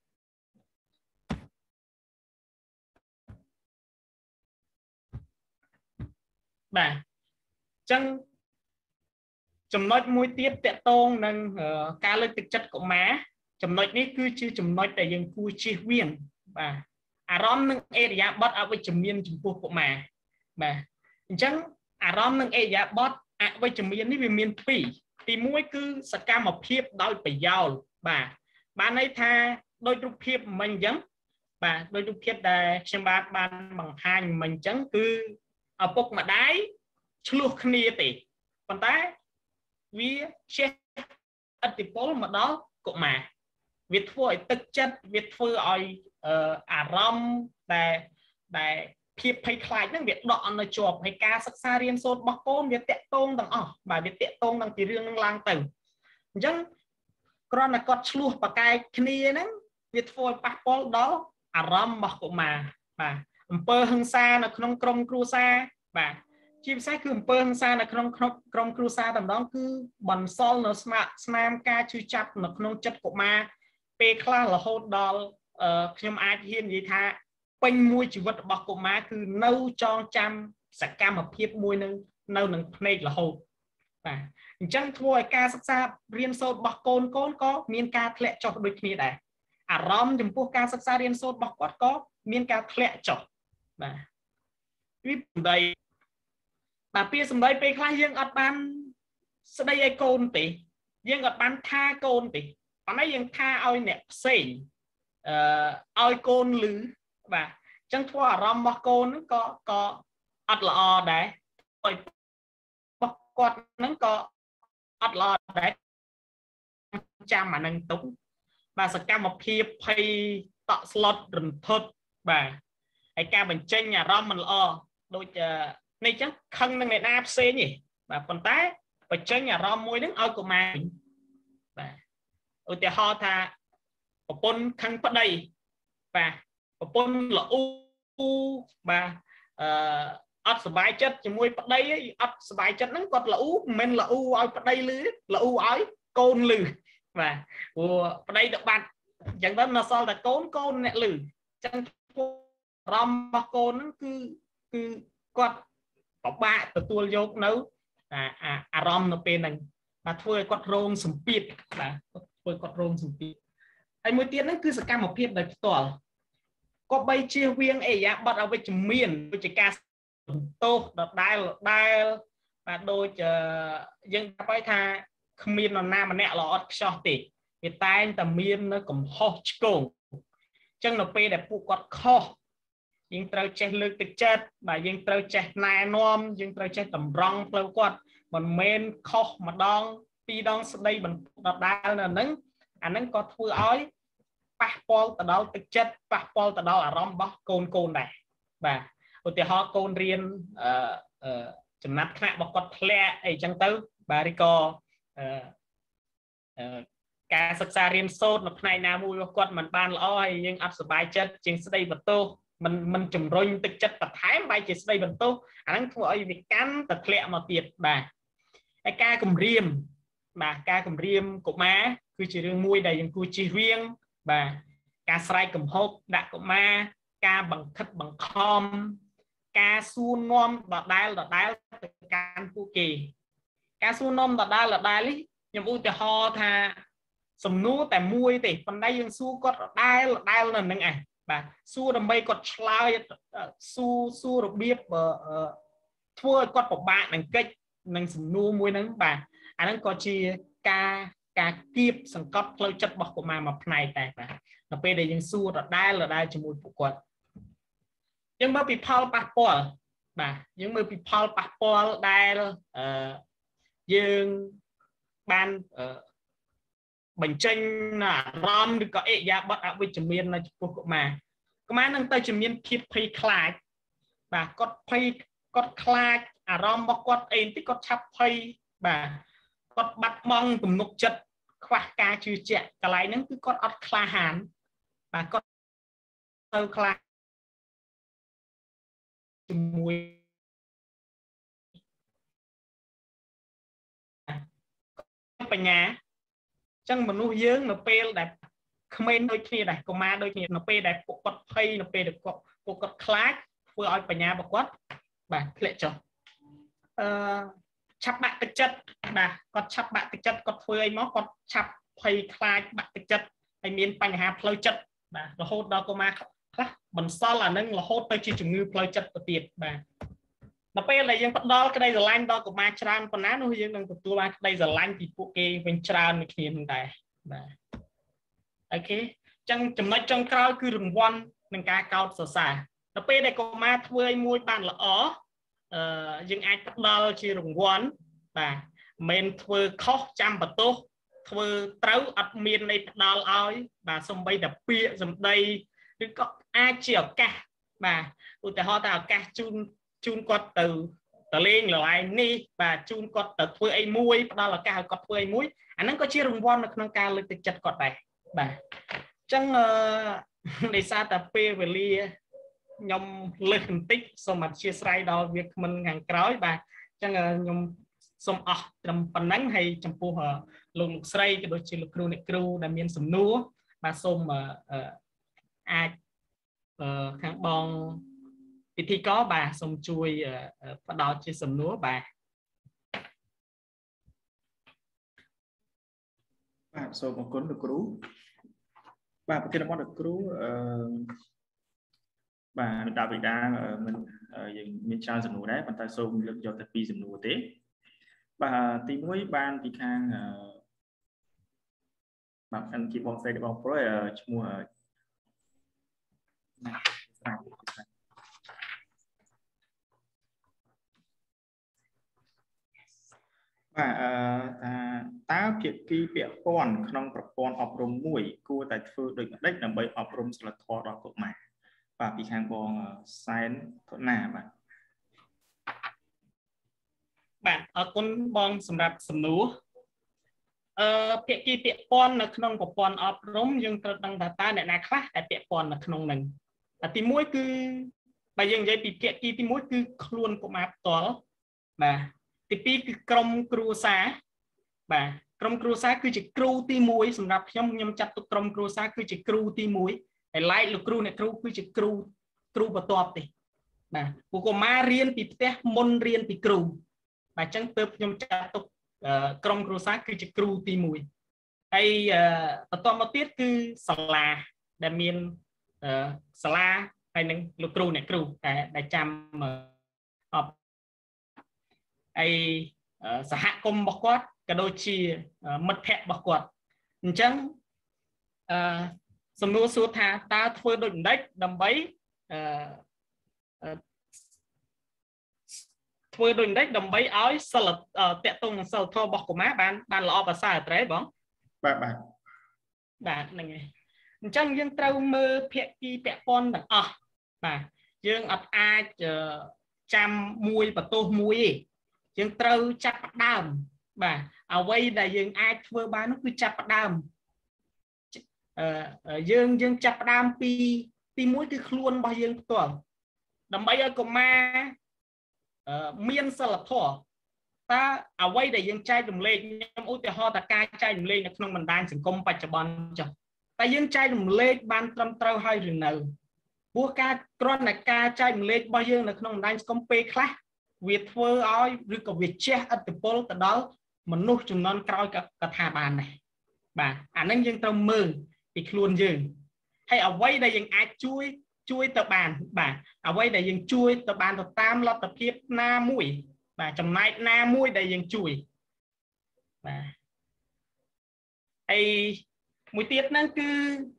បាទអញ្ចឹងចំណុចមួយទៀតតកតងនឹងការលើកទឹកចិត្តកុមារចំណុចនេះគឺជាចំណុចដែលយើងគួរជៀសវាងបាទអារម្មណ៍និងអេរយាប័តអវិជ្ជមានចំពោះកុមារបាទអញ្ចឹងអារម្មណ៍និងអេរយាប័តអវិជ្ជមាននេះវាមានពីរទី1គឺសកម្មភាពដោយប្រយោលបាទន័យថាដោយរូបភាពមិញអញ្ចឹងបាទដោយរូបភាពដែលខ្ញុំបានបង្ហាញមិញអញ្ចឹងគឺឪពុកម្ដាយឆ្លោះគ្នាទេប៉ុន្តែវាជះឥទ្ធិពលមកដល់កុមារវាធ្វើឲ្យទឹកចិត្តវាធ្វើឲ្យអារម្មណ៍ដែលភាពភ័យខ្លាចហ្នឹងវាដកនៅជាប់ហើយការសិក្សារៀនសូត្ររបស់កូនវាតាក់ទងទាំងអស់បាទវាតាក់ទងទាំងពីរឿងហ្នឹងឡើងទៅអញ្ចឹងគ្រាន់តែគាត់ឆ្លោះប្រកែកគ្នាហ្នឹងវាធ្វើឲ្យប៉ះពាល់ដល់អារម្មណ៍របស់កុមារបាទអំពើហិង្សានៅក្នុងក្រុមគ្រួសារបាទជាពិសេសគឺអំពើហិង្សានៅក្នុងក្រុមគ្រួសារតែម្ដងគឺបន្សល់នៅស្នាមការឈឺចាប់នៅក្នុងចិត្តកុមារពេលខ្លះរហូតដល់ខ្ញុំអាចហ៊ាននិយាយថាពេញមួយជីវិតរបស់កុមារគឺនៅចងចាំសកម្មភាពមួយនឹងនៅនឹងភ្នែករហូតបាទអញ្ចឹងធ្វើឲ្យការសិក្សារៀនសូត្ររបស់កូនក៏មានការធ្លាក់ចុះដូចគ្នាដែរអារម្មណ៍ចំពោះការសិក្សារៀនសូត្ររបស់គាត់ក៏មានការធ្លាក់ចុះបាទពីសម្ដីបាទពីសម្ដីពេលខ្លះយើងអត់បានស្ដីឲ្យកូនទេយើងអត់បានថាកូនទេប៉ុន្តែយើងថាឲ្យអ្នកផ្សេងឲ្យកូនឮបាទអញ្ចឹងធ្វើអារម្មណ៍របស់កូនហ្នឹងក៏អត់ល្អដែររបស់គាត់ហ្នឹងក៏អត់ល្អដែរចាំអានឹងទុកបាទសកម្មភាពភ័យតក់ស្លុតរន្ធត់បាទហើយការបញ្ចេញអារម្មណ៍មិនល្អដូចនេះចឹងខឹងនឹងអ្នកណាផ្សេងទេបាទប៉ុន្តែបញ្ចេញអារម្មណ៍មួយហ្នឹងឲ្យកុមារបាទឧទាហរណ៍ថាប្រពន្ធខឹងប្តីបាទប្រពន្ធល្អបាទអត់សុបាយចិត្តជាមួយប្តីអត់សុបាយចិត្តហ្នឹងគាត់ល្អមិនមែនល្អឲ្យប្តីលឺល្អឲ្យកូនលឺបាទព្រោះប្តីទៅបាត់អញ្ចឹងទៅនៅសល់តែកូនអ្នកលឺអញ្ចឹងអារម្មណ៍របស់កូនហ្នឹងគឺគាត់ពិបាកទទួលយកនៅអារម្មណ៍នៅពេលហ្នឹងបាទធ្វើឲ្យគាត់រងសម្ពាធបាទធ្វើគាត់រងសម្ពាធហើយមួយទៀតហ្នឹងគឺសកម្មភាពដោយផ្ទាល់ក៏បីជៀសវាងអេយ៉ាប័តអវិជ្ជមានដូចជាការបន្ទោសដដែលបាទដូចយើងប្រាប់ថាគ្មាននរណាម្នាក់ល្អឥតខ្ចោះទេវាតែងតែមាននៅកំហុសឆ្គងអញ្ចឹងនៅពេលដែលពួកគាត់ខុសយើងត្រូវចេះលើកទឹកចិត្តបាទយើងត្រូវចេះណែនាំយើងត្រូវចេះតម្រង់ផ្លូវគាត់មិនមែនខុសម្ដងពីរដងស្ដីបន្ទោសដដែលនៅហ្នឹងអាហ្នឹងក៏ធ្វើឲ្យប៉ះពាល់ទៅដល់ទឹកចិត្តប៉ះពាល់ទៅដល់អារម្មណ៍របស់កូនដែរបាទឧទាហរណ៍កូនរៀនចំណាត់ថ្នាក់របស់គាត់ធ្លាក់អីចឹងទៅបាទឬក៏ការសិក្សារៀនសូត្រនៅផ្នែកណាមួយរបស់គាត់មិនបានល្អហើយយើងអត់សប្បាយចិត្តជាងស្ដីបន្ទោសមិនជំរុញទឹកចិត្តបន្ថែមបែរជាស្ដីបន្ទោសអាហ្នឹងធ្វើឲ្យវាកាន់តែធ្លាក់មកទៀតបាទហើយការគំរាមបាទការគំរាមកុមារគឺជារឿងមួយដែលយើងគួរជៀសវាងបាទការស្រែកកំហុសដាក់កុមារការបង្ខិតបង្ខំការសួរនាំដដែលទៅកាន់ពួកគេការសួរនាំដដែលនេះខ្ញុំឧទាហរណ៍ថាសំណួរតែមួយទេប៉ុន្តែយើងសួរគាត់ដែលនៅនឹងឯងបាទសួរដើម្បីគាត់ឆ្លើយសួររបៀបធ្វើឲ្យគាត់ពិបាកនឹងកិច្ចនឹងសំណួរមួយហ្នឹងបាទអាហ្នឹងក៏ជាការគៀបសង្កត់ផ្លូវចិត្តរបស់កុមារមួយផ្នែកដែរបាទនៅពេលដែលយើងសួរដដែលជាមួយពួកគាត់យើងមើលពីផលប៉ះពាល់បាទយើងមើលពីផលប៉ះពាល់ដែលយើងបានបញ្ចេញអារម្មណ៍ឬក៏អិយាបថអវិជ្ជមាននៅចំពោះកុមារនឹងទៅជាមានភាពភ័យខ្លាចបាទគាត់ខ្លាចអារម្មណ៍របស់គាត់អីបន្តិចគាត់ឆាប់ភ័យបាទគាត់បាត់បង់ទំនុកចិត្តខ្វះការជឿជាក់កន្លែងហ្នឹងគឺគាត់អត់ក្លាហានបាទគាត់ទៅខ្លាចជាមួយបញ្ញាចឹងមនុស្សយើងនៅពេលដែលក្មេងដូចគ្នាដែរកុមារដូចគ្នានៅពេលដែលពួកគាត់ភ័យនៅពេលដែលពួកគាត់ខ្លាចធ្វើឲ្យបញ្ញារបស់គាត់បាទធ្លាក់ចុះឆាប់បាក់ទឹកចិត្តបាទគាត់ឆាប់បាក់ទឹកចិត្តគាត់ធ្វើអីមកគាត់ឆាប់ភ័យខ្លាចបាក់ទឹកចិត្តហើយមានបញ្ហាផ្លូវចិត្តបាទរហូតដល់កុមារខ្លះបន្សល់អានឹងរហូតទៅជាជំងឺផ្លូវចិត្តទៅទៀតបាទដល់ពេលដែលយើងផ្ដល់ក្តីស្រឡាញ់ដល់កុមារច្រើនប៉ុណ្ណានោះយើងនឹងទទួលបានក្តីស្រឡាញ់ពីពួកគេវិញច្រើនដូចគ្នានឹងដែរបាទអូខេអញ្ចឹងចំណុចចុងក្រោយគឺរង្វាន់នឹងការកោតសរសើរដល់ពេលដែលកុមារធ្វើឲ្យមួយបានល្អយើងអាចផ្ដល់ជារង្វាន់បាទមិនធ្វើខុសចាំបន្ទោសធ្វើត្រូវអត់មានន័យផ្ដល់ឲ្យបាទសំបីតែពាក្យសម្ដីឬក៏អាចជាឱកាសបាទឧទាហរណ៍ថាឱកាសជូនគាត់ទៅលេងល្បែងនេះបាទជូនគាត់ទៅធ្វើអីមួយផ្ដល់ឱកាសឲ្យគាត់ធ្វើអីមួយអាហ្នឹងក៏ជារង្វាន់នៅក្នុងការលើកទឹកចិត្តគាត់ដែរបាទអញ្ចឹងដោយសារតែពេលវេលាខ្ញុំលើសបន្តិចសូមអធិស្ឋានដល់វាគ្មិនខាងក្រោយបាទអញ្ចឹងខ្ញុំសូមអស់ត្រឹមប៉ុណ្ណឹងហើយចំពោះលោកស្រីក៏ដូចជាលោកគ្រូអ្នកគ្រូដែលមានសំណួរបាទសូមអាចខាងបងពិធីករបាទសូមជួយផ្ដល់ជាសំណួរបាទសូមអរគុណលោកគ្រូបាទប្រធានបទលោកគ្រូបាទមេតាបិតាមិនយើងមានច្រើនសំណួរដែរប៉ុន្តែសូមលើកយកតែពីរសំណួរទេបាទទី1បានពីខាងបាទខាងជាបងស្រីបងប្រុសឈ្មោះបាទតើភាគីពាក់ព័ន្ធក្នុងប្រព័ន្ធអប់រំមួយគួរតែធ្វើដូចម្តេចដើម្បីអប់រំសីលធម៌ដល់កុមារបាទពីខាងបងសែនធនាបាទអរគុណបងសម្រាប់សំណួរភាគីពាក់ព័ន្ធនៅក្នុងប្រព័ន្ធអប់រំយើងត្រូវដឹងថាតើអ្នកណាខ្លះដែលពាក់ព័ន្ធនៅក្នុងនឹងទី1គឺបើយើងនិយាយពីភាគីទី1គឺខ្លួនកុមារផ្ទាល់បាទទី2គឺក្រុមគ្រួសារបាទក្រុមគ្រួសារគឺជាគ្រូទី1សម្រាប់ខ្ញុំចាត់ទុកក្រុមគ្រួសារគឺជាគ្រូទី1ហើយឡែកលោកគ្រូអ្នកគ្រូគឺជាគ្រូបន្ទាប់ទេបាទពួកកុមាររៀនពីផ្ទះមុនរៀនពីគ្រូបាទអញ្ចឹងទើបខ្ញុំចាត់ទុកក្រុមគ្រួសារគឺជាគ្រូទី1ហើយបន្តមកទៀតគឺសាលាដែលមានសាលាហើយនឹងលោកគ្រូអ្នកគ្រូដែលចាំហើយសហគមន៍របស់គាត់ក៏ដូចជាមិត្តភ័ក្តិរបស់គាត់អញ្ចឹងសំណួរសួរថាតើធ្វើដូចម្តេចដើម្បីឲ្យសិលតកតងនឹងសិលធម៌របស់កុមារបានល្អប្រសើរត្រេះបងបាទហ្នឹងហើយអញ្ចឹងយើងត្រូវមើលភាគីពាក់ព័ន្ធទាំងអស់បាទយើងអត់អាចចាំមួយបន្ទោសមួយទេយើងត្រូវចាប់ផ្ដើមបាទអ្វីដែលយើងអាចធ្វើបាននោះគឺចាប់ផ្ដើមយើងចាប់ផ្ដើមពីទី1គឺខ្លួនរបស់យើងផ្ទាល់ដើម្បីឲ្យកុមារមានសិលធម៌តើអ្វីដែលយើងចែករំលែកខ្ញុំឧទាហរណ៍ថាការចែករំលែកនៅក្នុងបណ្ដាញសង្គមបច្ចុប្បន្នចុះតែយើងចែករំលែកបានត្រឹមត្រូវហើយឬនៅព្រោះការគ្រាន់តែការចែករំលែករបស់យើងនៅក្នុងបណ្ដាញសង្គមពេលខ្លះវាធ្វើឲ្យឬក៏វាជះឥទ្ធិពលទៅដល់មនុស្សជំនាន់ក្រោយក៏ថាបានដែរបាទអានឹងយើងត្រូវមើលពីខ្លួនយើងហើយអ្វីដែលយើងអាចជួយទៅបានបាទអ្វីដែលយើងជួយទៅបានទៅតាមលទ្ធភាពណាមួយបាទចំណែកណាមួយដែលយើងជួយបាទហើយមួយទៀតហ្នឹងគឺ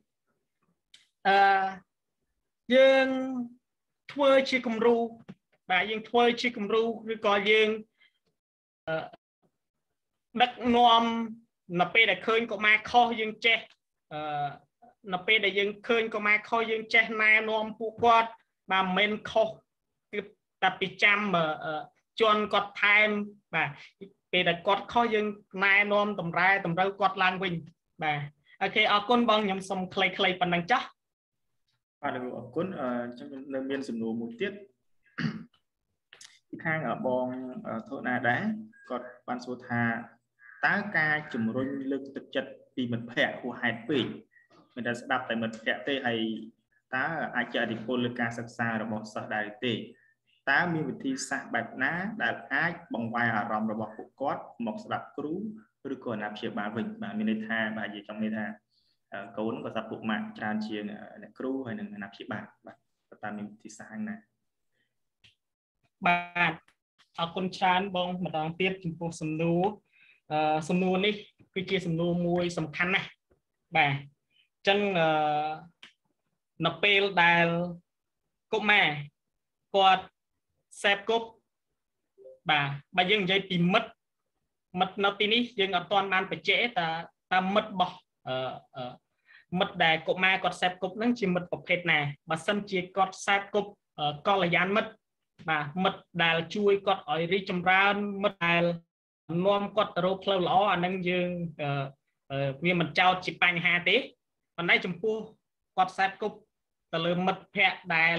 យើងធ្វើជាគំរូបាទយើងធ្វើជាគំរូឬក៏យើងដឹកនាំនៅពេលដែលឃើញកុមារខុសយើងចេះនៅពេលដែលយើងឃើញកុមារខុសយើងចេះណែនាំពួកគាត់បាទមិនមែនខុសគឺតែពីចាំជន់គាត់ថែមបាទពេលដែលគាត់ខុសយើងណែនាំតម្រូវគាត់ឡើងវិញបាទអូខេអរគុណបងខ្ញុំសូមខ្លីៗប៉ុណ្ណឹងចាស់បាទលោកអរគុណខ្ញុំនៅមានសំណួរមួយទៀតពីខាងបងធនណាដែរគាត់បានសួរថាតើការជំរុញលើកទឹកចិត្តពីមិត្តភ័ក្តិហួសហេតុពេកមិនដែលស្ដាប់តែមិត្តភ័ក្តិទេហើយតើអាចជះឥទ្ធិពលលើការសិក្សារបស់សិស្សដែរទេតើមានវិធីសាស្ត្របែបណាដែលអាចបង្វែរអារម្មណ៍របស់ពួកគាត់មកស្ដាប់គ្រូឬក៏អាណាព្យាបាលវិញបាទមានន័យថាបាទនិយាយចំនេះថាកូនក៏ស្ដាប់ពុកម៉ាក់ច្រើនជាងអ្នកគ្រូហើយនិងអាណាព្យាបាលបាទតើមានវិធីសាស្ត្រណាបាទអរគុណច្រើនបងម្ដងទៀតចំពោះសំណួរនេះគឺជាសំណួរមួយសំខាន់ណាស់បាទអញ្ចឹងនៅពេលដែលកុមារគាត់សេពគប់បាទបើយើងនិយាយពីមិត្តនៅទីនេះយើងអត់ទាន់បានបញ្ជាក់តែមិត្តរបស់មិត្តដែលកុមារគាត់សេពគប់ហ្នឹងជាមិត្តប្រភេទណាបើសិនជាគាត់សេពគប់កល្យានមិត្តបាទមិត្តដែលជួយគាត់ឲ្យរីកចម្រើនមិត្តដែលនាំគាត់ទៅរកផ្លូវល្អអានឹងយើងវាមិនចោតជាបញ្ហាទេប៉ុន្តែចំពោះគាត់សេពគប់ទៅលើមិត្តភ័ក្តិដែល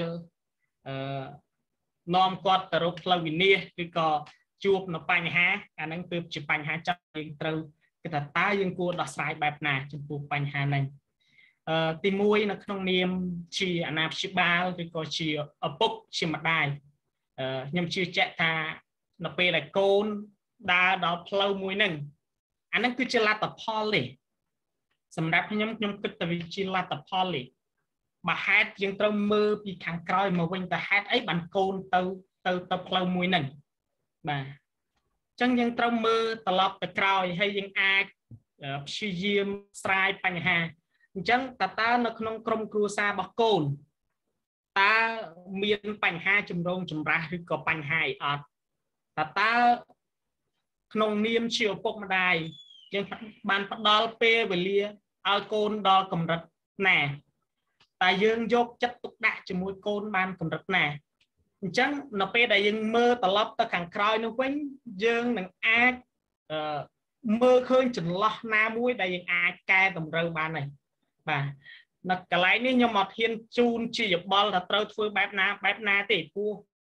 នាំគាត់ទៅរកផ្លូវវិនាសឬក៏ជួបនៅបញ្ហាអានឹងគឺជាបញ្ហាចាប់យើងត្រូវគឺថាតើយើងគួរដោះស្រាយបែបណាចំពោះបញ្ហាហ្នឹងទី1នៅក្នុងនាមជាអាណាព្យាបាលឬក៏ជាឪពុកជាម្ដាយខ្ញុំជឿជាក់ថានៅពេលដែលកូនដើរដល់ផ្លូវមួយហ្នឹងអាហ្នឹងគឺជាលទ្ធផលទេសម្រាប់ខ្ញុំគិតថាវាជាលទ្ធផលទេបើហេតុយើងត្រូវមើលពីខាងក្រោយមកវិញតើហេតុអីបានកូនទៅផ្លូវមួយហ្នឹងបាទអញ្ចឹងយើងត្រូវមើលត្រឡប់ទៅក្រោយហើយយើងអាចព្យាយាមស្រាយបញ្ហាអញ្ចឹងតើនៅក្នុងក្រុមគ្រួសាររបស់កូនតើមានបញ្ហាចម្រូងចម្រាសឬក៏បញ្ហាអីអត់តើក្នុងនាមជាឪពុកម្ដាយយើងបានផ្ដល់ពេលវេលាឲ្យកូនដល់កម្រិតណាតែយើងយកចិត្តទុកដាក់ជាមួយកូនបានកម្រិតណាអញ្ចឹងនៅពេលដែលយើងមើលត្រឡប់ទៅខាងក្រោយនោះវិញយើងនឹងអាចមើលឃើញចន្លោះណាមួយដែលយើងអាចកែតម្រូវបានហើយបាទនៅកន្លែងនេះខ្ញុំអត់ហ៊ានជូនជាយោបល់ថាត្រូវធ្វើបែបណាទេព្រោះ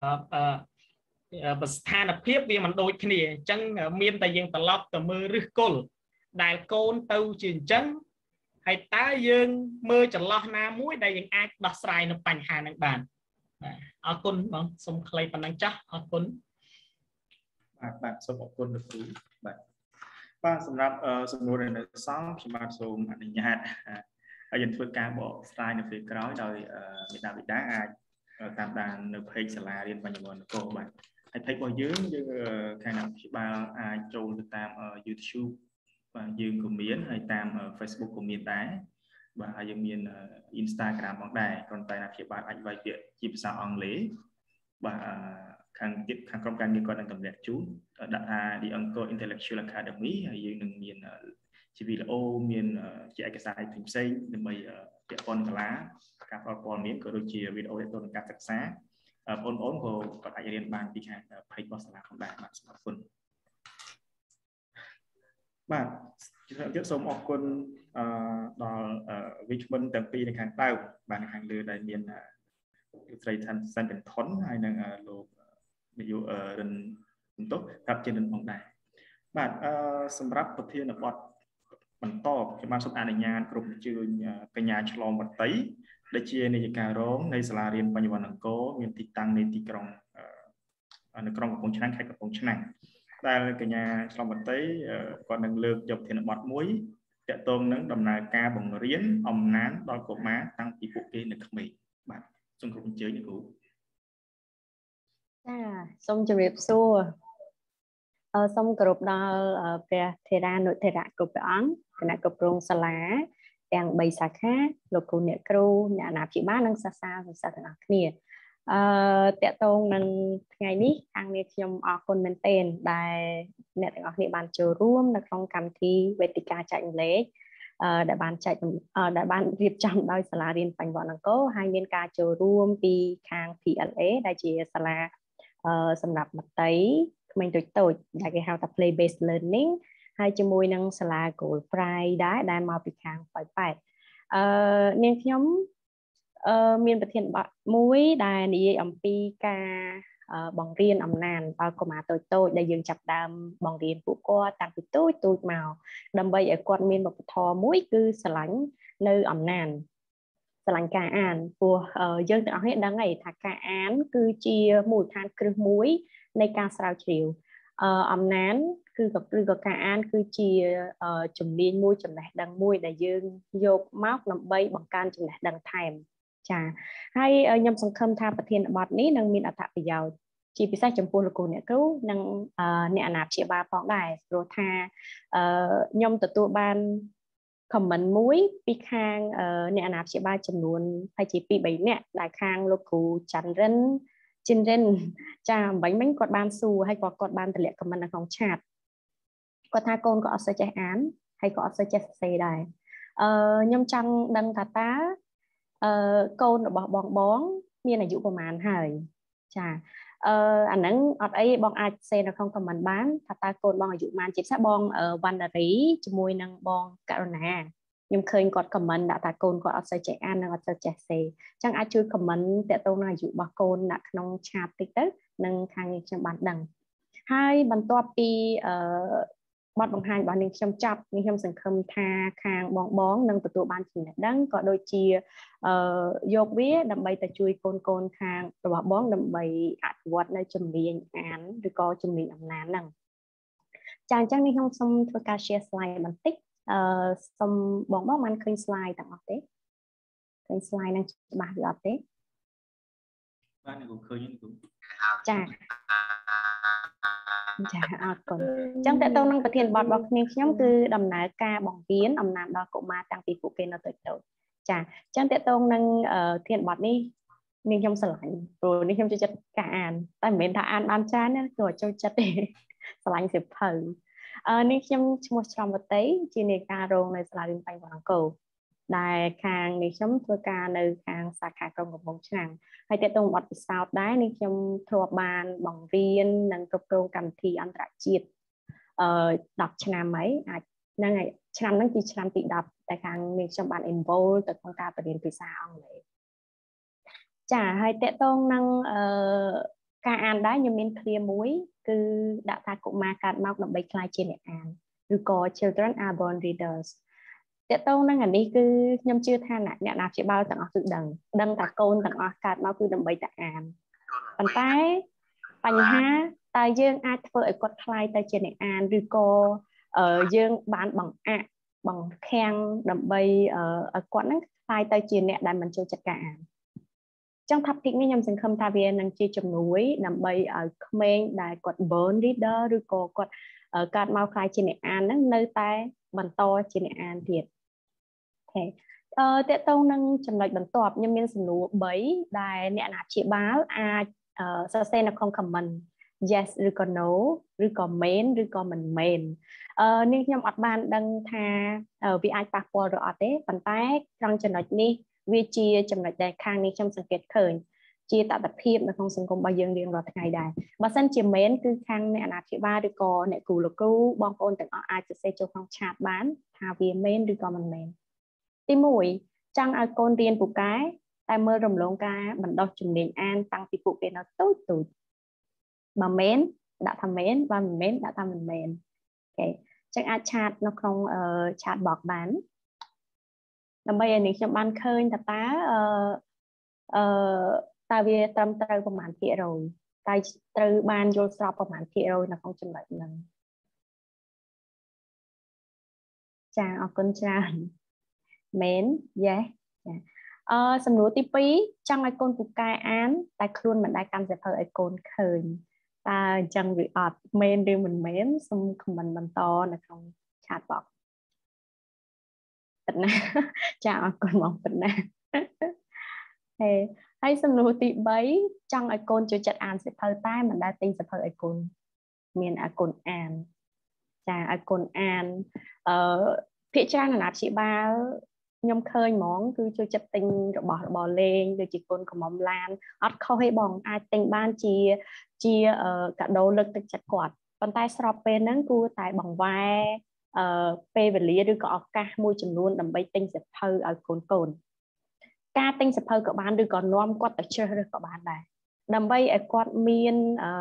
ស្ថានភាពវាមិនដូចគ្នាអញ្ចឹងមានតែយើងត្រឡប់ទៅមើលឫសគល់ដែលកូនទៅជាអញ្ចឹងហើយតើយើងមើលចន្លោះណាមួយដែលយើងអាចដោះស្រាយនៅបញ្ហាហ្នឹងបានបាទអរគុណបងសូមខ្លីប៉ុណ្ណឹងចាស់អរគុណបាទសូមអរគុណលោកគ្រូបាទសម្រាប់សំណួរនៅសល់ខ្ញុំបាទសូមអនុញ្ញាតហើយយើងធ្វើការបកស្រាយនៅពេលក្រោយដោយមេដាបេដាអាចតាមដាននៅ page សាលារៀនបញ្ញវន្តនគរបាទហើយ page របស់យើងខាងអភិបាលអាចចូលទៅតាម YouTube បាទយើងក៏មានហើយតាម Facebook ក៏មានដែរបាទហើយយើងមាន Instagram ផងដែរគ្រាន់តែអភិបាលអាចវាយពាក្យជាភាសាអង់គ្លេសបាទខាងក្រុមការងារគាត់នឹងតម្លាក់ជូនដាក់ថា The Angkor Intellectual Academy ហើយយើងនឹងមានជាវីដេអូមានជាឯកសារផ្សេងៗដើម្បីពាក់ព័ន្ធកលាការផ្តល់ព័ត៌មានក៏ដូចជាវីដេអូទាក់ទងនឹងការសិក្សាបងប្អូនក៏អាចរៀនបានពីខាង page របស់សាលាផងដែរបាទសូមអរគុណបាទខ្ញុំសូមអរគុណដល់វិជ្ជមិនទាំងពីរនៅខាងដើមបាទខាងលើដែលមានស្រីសាន់ប៊ិនថុនហើយនិងលោកនាយករិនសំទុះប្រាប់ជារិនផងដែរបាទសម្រាប់ប្រធានបទបន្តខ្ញុំបានសូមអនុញ្ញាតគ្រប់អញ្ជើញកញ្ញាឆ្លងវត្តីដែលជានាយិការងនៃសាលារៀនបញ្ញវន្តអង្គរមានទីតាំងនៅទីក្រុងនៅក្រុងកំពង់ឆ្នាំងខេត្តកំពង់ឆ្នាំងដែលកញ្ញាឆ្លងវត្តីគាត់នឹងលើកយកប្រធានបទមួយតកតងនឹងដំណើរការបង្រៀនអំណាចដល់កុមារតាំងពីពួកគេនៅក្មេងបាទសូមគោរពអញ្ជើញគ្រូចាសូមជម្រាបសួរសូមគោរពដល់ព្រះថេរានុថេរៈគ្រប់ព្រះអង្គគណៈគ្រប់គ្រងសាលាទាំង3សាខាលោកគ្រូអ្នកគ្រូអ្នកអាណាព្យាបាលនិងសិស្សានុសិស្សទាំងអស់គ្នាតកតងនឹងថ្ងៃនេះខាងនេះខ្ញុំអរគុណមែនទែនដែលអ្នកទាំងអស់គ្នាបានចូលរួមនៅក្នុងកម្មវិធីវេទិកាចែករំលែកដែលបានរៀបចំដោយសាលារៀនបញ្ញវន្តអង្គរហើយមានការចូលរួមពីខាង PLA ដែលជាសាលាសម្រាប់មត្តេយ្យក្មេងតូចដែលគេហៅថា play based learning ហើយជាមួយនឹងសាលា Gold Pride ដែលមកពីខាងប៉ោយប៉ែតនាងខ្ញុំមានប្រធានបទមួយដែលនិយាយអំពីការបង្រៀនអំណាចដល់កុមារតូចដែលយើងចាប់ដើមបង្រៀនពួកគាត់តាំងពីតូចមកដើម្បីឲ្យគាត់មានវប្បធម៌មួយគឺស្រឡាញ់នៅអំណាចស្រឡាញ់ការអានព្រោះយើងទាំងអស់គ្នាដឹងហើយថាការអានគឺជាមូលដ្ឋានគ្រឹះមួយនៃការស្រាវជ្រាវអំណាចឬក៏ការអានគឺជាជំនាញមួយចំណេះដឹងមួយដែលយើងយកមកដើម្បីបង្កើនចំណេះដឹងថែមចាហើយខ្ញុំសង្ឃឹមថាប្រធានបទនេះនឹងមានអត្ថប្រយោជន៍ជាពិសេសចំពោះលោកគ្រូអ្នកគ្រូនិងអ្នកអាណាព្យាបាលផងដែរព្រោះថាខ្ញុំទទួលបាន comment មួយពីខាងអ្នកអាណាព្យាបាលចំនួនហើយជា 2-3 នាក់ដែលខាងលោកគ្រូច័ន្ទរិនចាមិញគាត់បានសួរហើយគាត់បានតម្លាក់ comment នៅក្នុង chat គាត់ថាកូនក៏អត់សូវចេះអានហើយក៏អត់សូវចេះសរសេរដែរខ្ញុំចង់ដឹងថាតើកូនរបស់បងមានអាយុប្រហែលហើយចាអាហ្នឹងអត់អីបងអាចសេនៅក្នុង comment បានថាតើកូនបងអាយុប៉ុន្មានជាពិសេសបងវណ្ណារីជាមួយនឹងបងករុណាខ្ញុំឃើញគាត់ comment ដាក់ថាកូនគាត់អត់សូវចេះអាននិងអត់សូវចេះសេអញ្ចឹងអាចជួយ comment តាក់ទងនឹងអាយុរបស់កូនដាក់ក្នុង chat តិចទៅនឹងខាងនេះខ្ញុំបានដឹងហើយបន្ទាប់ពីបទបង្ហាញរបស់នាងខ្ញុំចប់នាងខ្ញុំសង្ឃឹមថាខាងបងនឹងទទួលបានចំណេះដឹងក៏ដូចជាយកវាដើម្បីទៅជួយកូនខាងរបស់បងដើម្បីអភិវឌ្ឍនៅជំនាញអានឬក៏ជំនាញអំណាចហ្នឹងចាអញ្ចឹងនេះខ្ញុំសូមធ្វើការ share slide បន្តិចសូមបងបានឃើញ slide ទាំងអស់ទេឃើញ slide ហ្នឹងច្បាស់ឬអត់ទេបាទខ្ញុំឃើញហ្នឹងចាអរគុណអញ្ចឹងតើតើនឹងប្រធានបទរបស់ខ្ញុំគឺដំណើរការបង្រៀនអំណាចដល់កុមារតាំងពីពួកគេនៅតូចចាអញ្ចឹងតើតើនឹងប្រធានបទនេះនាងខ្ញុំស្រឡាញ់ព្រោះនាងខ្ញុំចូលចិត្តការអានតែមិនមែនថាអានបានច្រើនទេគឺចូលចិត្តទេស្រឡាញ់សៀវភៅនាងខ្ញុំឈ្មោះច្រំវតីជានាយិការរងនៅសាលារៀនបញ្ញវន្តអង្គរដែលខាងនេះខ្ញុំធ្វើការនៅខាងសាខាក្រុងកំពង់ឆ្នាំងហើយតើតើបទពិសោធន៍ដែរនេះខ្ញុំធ្លាប់បានបង្រៀននិងគ្រប់គ្រងកម្មវិធីអន្តរជាតិ10ឆ្នាំហើយអាចហ្នឹងហើយឆ្នាំហ្នឹងគឺឆ្នាំទី10តែខាងនេះខ្ញុំបាន involve ទៅក្នុងការបរៀនភាសាអង់គ្លេសចាហើយតើតើនឹងការអានដែរខ្ញុំមានឃ្លាមួយគឺដាក់ថាកុមារកើតមកដើម្បីក្លាយជាអ្នកអានឬក៏ children are born readersតើតើនឹងអានេះគឺខ្ញុំជឿថាអ្នកណាព្យាបាលទាំងអស់គឺដឹងថាកូនទាំងអស់កើតមកគឺដើម្បីតែអានប៉ុន្តែបញ្ហាតើយើងអាចធ្វើឲ្យគាត់ក្លាយទៅជាអ្នកអានឬក៏យើងបានបង្ខាំងដើម្បីឲ្យគាត់ហ្នឹងក្លាយទៅជាអ្នកដែលមិនចូលចិត្តការអានចឹង topic នេះខ្ញុំសង្ឃឹមថាវានឹងជាជំនួយដើម្បីឲ្យក្មេងដែលគាត់ born reader ឬក៏គាត់កើតមកក្លាយជាអ្នកអានហ្នឹងនៅតែបន្តជាអ្នកអានទៀតអូខេតើតើនឹងចំណុចបន្ទាប់ខ្ញុំមានសំណួរ3ដែលអ្នកអាណាព្យាបាលអាចសរសេរនៅក្នុង comment yes ឬក៏ no ឬក៏ main ឬក៏មិន main នេះខ្ញុំអត់បានដឹងថាវាអាចប៉ះពាល់ឬអត់ទេប៉ុន្តែត្រង់ចំណុចនេះវាជាចំណុចដែលខាងនេះខ្ញុំសង្កេតឃើញជាតថភាពនៅក្នុងសង្គមរបស់យើងរៀងរាល់ថ្ងៃដែរបើសិនជា main គឺខាងអ្នកអាណាព្យាបាលឬក៏អ្នកគ្រូលោកគ្រូបងប្អូនទាំងអស់អាចសរសេរចូលក្នុង chat បានថាវា main ឬក៏មិន main ទី1ចង់ឲ្យកូនរៀនពូកែតែមើលរំលងការបណ្ដុះជំនាញអានតាំងពីពួកគេនៅតូចបើមែនដាក់ថាមែនបើមិនមែនដាក់ថាមិនមែនអូខេចឹងអាចឆាតនៅក្នុងchat box បានដើម្បីឲ្យនេះខ្ញុំបានឃើញតើតើវាត្រឹមត្រូវប្រមាណភាគរយតើត្រូវបានយល់ស្របប្រមាណភាគរយនៅក្នុងចំណុចហ្នឹងចាអរគុណច្រើនមែនយេចាសំណួរទី2ចង់ឲ្យកូនពូកែអានតែខ្លួនមិនដែលកាន់សៀវភៅឲ្យកូនឃើញតើអញ្ចឹងវាអត់មែនឬមិនមែនសូមខមមិនបន្តនៅក្នុង chat box ប៉ុណ្ណាចាអរគុណបងប៉ុណ្ណាហើយសំណួរទី3ចង់ឲ្យកូនចូលចិត្តអានសៀវភៅតែមិនដែលទិញសៀវភៅឲ្យកូនមានឲ្យកូនអានចាឲ្យកូនអានភាគច្រើនអាណាព្យាបាលខ្ញុំឃើញហ្មងគឺចូលចិត្តទិញរបស់របរលេងដូចជាកូនកំមុំឡានអត់ខុសទេបងអាចទិញបានជាកាដូលើកទឹកចិត្តគាត់ប៉ុន្តែស្របពេលហ្នឹងគួរតែបង្វែរពេលវេលាឬក៏ឱកាសមួយចំនួនដើម្បីទិញសៀវភៅឲ្យកូនការទិញសៀវភៅក៏បានឬក៏នាំគាត់ទៅជ្រើសរើសក៏បានដែរដើម្បីឲ្យគាត់មាន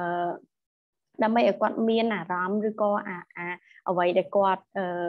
អារម្មណ៍ឬក៏អ្វីដែលគាត់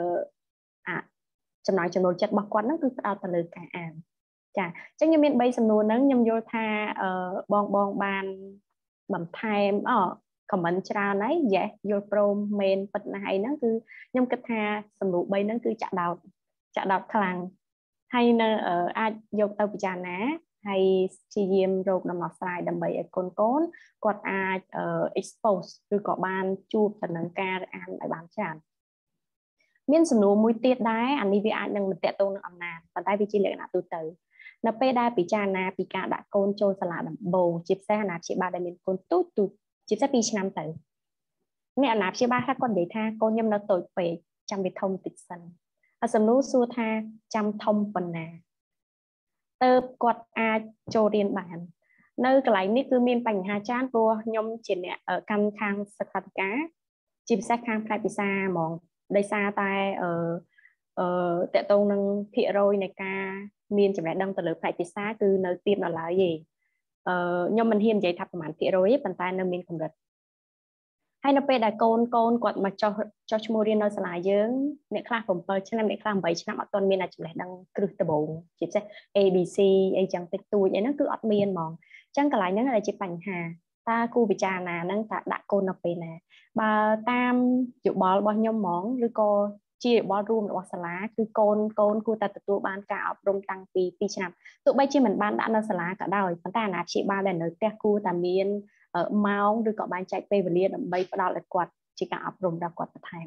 ចំណង់ចំណូលចិត្តរបស់គាត់ហ្នឹងគឺផ្ដោតទៅលើការអានចាអញ្ចឹងខ្ញុំមាន3សំណួរហ្នឹងខ្ញុំយល់ថាបងបានបន្ថែមcomment ច្រើនហើយ yes យល់ព្រមមែនពិតណាស់អីហ្នឹងគឺខ្ញុំគិតថាសំណួរ3ហ្នឹងគឺចាក់ដោតខ្លាំងហើយនៅអាចយកទៅពិចារណាហើយព្យាយាមរកដំណោះស្រាយដើម្បីឲ្យកូនគាត់អាច expose ឬក៏បានជួបទៅនឹងការអានឲ្យបានច្រើនមានសំណួរមួយទៀតដែរអានេះវាអាចនឹងមិនតកតងនឹងអំណាចប៉ុន្តែវាជាលក្ខណៈទូទៅនៅពេលដែលពិចារណាពីការដាក់កូនចូលសាលាដំបូងជាពិសេសអាណាព្យាបាលដែលមានកូនទូចជាពិសេស2ឆ្នាំទៅនេះអាណាព្យាបាលថាគាត់និយាយថាកូនខ្ញុំនៅតូចពេកចាំវាធំតិចសិនហើយសំណួរសួរថាចាំធំប៉ុណ្ណាតើគាត់អាចចូលរៀនបាននៅកន្លែងនេះគឺមានបញ្ហាច្រើនព្រោះខ្ញុំជាអ្នកកម្មខាងសិក្ខាធិការជាពិសេសខាងផ្នែកភាសាហ្មងដោយសារតែតកតងនឹងភាគរយនៃការមានចំណេះដឹងទៅលើផ្នែកភាសាគឺនៅទាបដល់ឡើយទេខ្ញុំមិនហ៊ាននិយាយថាប្រហែលភាគរយទេប៉ុន្តែនៅមានកម្រិតហើយនៅពេលដែលកូនគាត់មកចុះឈ្មោះរៀននៅសាលាយើងអ្នកខ្លះ7ឆ្នាំអ្នកខ្លះ8ឆ្នាំអត់ទាន់មានចំណេះដឹងគ្រឹះដំបូងជាពិសេស ABC អីចឹងតិចតួចអីហ្នឹងគឺអត់មានហ្មងអញ្ចឹងកន្លែងហ្នឹងដែលជាបញ្ហាតើគូពិចារណាហ្នឹងតើដាក់កូននៅពេលណាបើតាមយោបល់របស់ខ្ញុំហ្មងឬក៏ជាយោបល់រួមរបស់សាលាគឺកូនគួរតែទទួលបានការអប់រំតាំងពី2ឆ្នាំទោះបីជាមិនបានដាក់នៅសាលាក៏ដោយប៉ុន្តែអាណាព្យាបាលដែលនៅផ្ទះគួរតែមានម៉ោងឬក៏បែងចែកពេលវេលាដើម្បីផ្ដល់ឲ្យគាត់ជាការអប់រំដល់គាត់បន្ថែម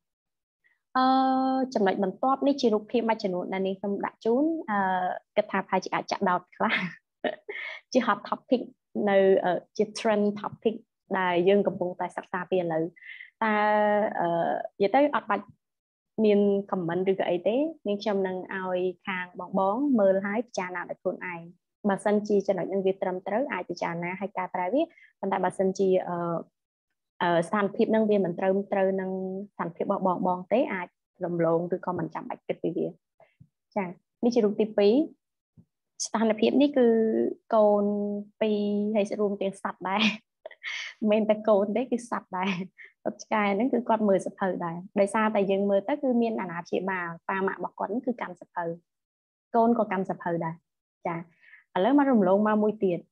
ចំណុចបន្ទាប់នេះជារូបភាពមួយចំនួនដែលនេះខ្ញុំដាក់ជូនគិតថាប្រហែលជាអាចចាក់ដោតខ្លះជា hot topic នៅជា trend topic ដែលយើងកំពុងតែសិក្សាពីឥឡូវតែនិយាយទៅអត់បាច់មាន comment ឬក៏អីទេនាងខ្ញុំនឹងឲ្យខាងបងមើលឲ្យពិចារណាដោយខ្លួនឯងបើសិនជាចំណុចនឹងវាត្រឹមត្រូវអាចពិចារណាឲ្យកែប្រែវាប៉ុន្តែបើសិនជាស្ថានភាពនឹងវាមិនត្រូវនឹងស្ថានភាពរបស់បងទេអាចរំលងឬក៏មិនចាំបាច់គិតពីវាចានេះជារូបទី2ស្ថានភាពនេះគឺកូន2ហើយរួមទាំងសត្វដែរមិនមែនតែកូនទេគឺសត្វដែរសត្វឆ្កែហ្នឹងគឺគាត់មើលសភៅដែរដោយសារតែយើងមើលទៅគឺមានអាណាព្យាបាលប៉ាម៉ាក់របស់គាត់ហ្នឹងគឺកាន់សភៅកូនក៏កាន់សភៅដែរចាឥឡូវមករំលងមកមួយទៀត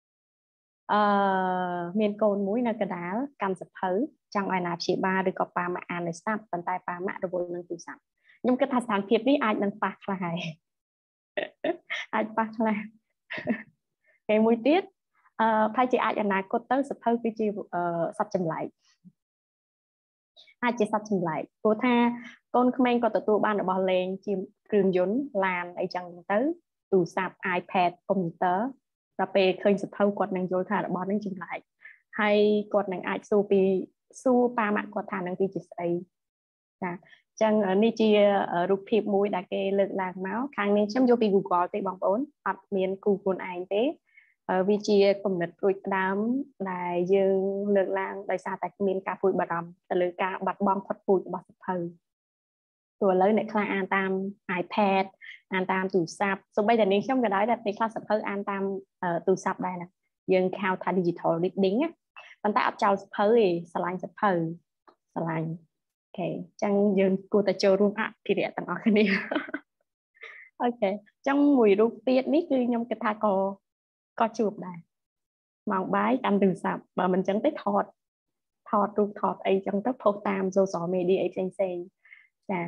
មានកូនមួយនៅកណ្ដាលកាន់សភៅចង់ឲ្យអាណាព្យាបាលឬក៏ប៉ាម៉ាក់អានឲ្យស្ដាប់ប៉ុន្តែប៉ាម៉ាក់រវល់នឹងទូរស័ព្ទខ្ញុំគិតថាស្ថានភាពនេះអាចនឹងប៉ះខ្លះហើយអាចប៉ះខ្លះគេមួយទៀតប្រហែលជាអាចអនាគតទៅសភៅគឺជាសត្វចម្លែកអាចជាសត្វចម្លែកព្រោះថាកូនក្មេងក៏ទទួលបានរបស់លេងជាគ្រឿងយន្តឡានអីចឹងទៅទូរស័ព្ទ iPad កុំព្យូទ័រដល់ពេលឃើញសភៅគាត់នឹងយល់ថារបស់នេះចម្លែកហើយគាត់នឹងអាចសួរប៉ាម៉ាក់គាត់ថានឹងវាជាស្អីចាអញ្ចឹងនេះជារូបភាពមួយដែលគេលើកឡើងមកខាងនេះខ្ញុំយកពី Google ទេបងប្អូនអត់មាន Google ឯងទេវាជាគំនិតរួចផ្ដើមដែលយើងលើកឡើងដោយសារតែមានការព្រួយបារម្ភទៅលើការបាត់បង់ផុតពូជរបស់សភៅព្រោះឥឡូវអ្នកខ្លះអានតាម iPad អានតាមទូរស័ព្ទសូម្បីតែនាងខ្ញុំក៏ដោយតែពេលខ្លះសភៅអានតាមទូរស័ព្ទដែរណាយើងហៅថា digital reading ណាប៉ុន្តែអត់ចោលសភៅទេស្រឡាញ់សភៅស្រឡាញ់អូខេអញ្ចឹងយើងគួរតែចូលរួមអភិរក្សទាំងអស់គ្នាអូខេអញ្ចឹងមួយរូបទៀតនេះគឺខ្ញុំគិតថាក៏ជួបដែរម៉ោងបាយកាន់ទូរស័ព្ទបើមិនអញ្ចឹងទេថតរូបថតអីអញ្ចឹងទៅផុសតាម social media អីផ្សេងចា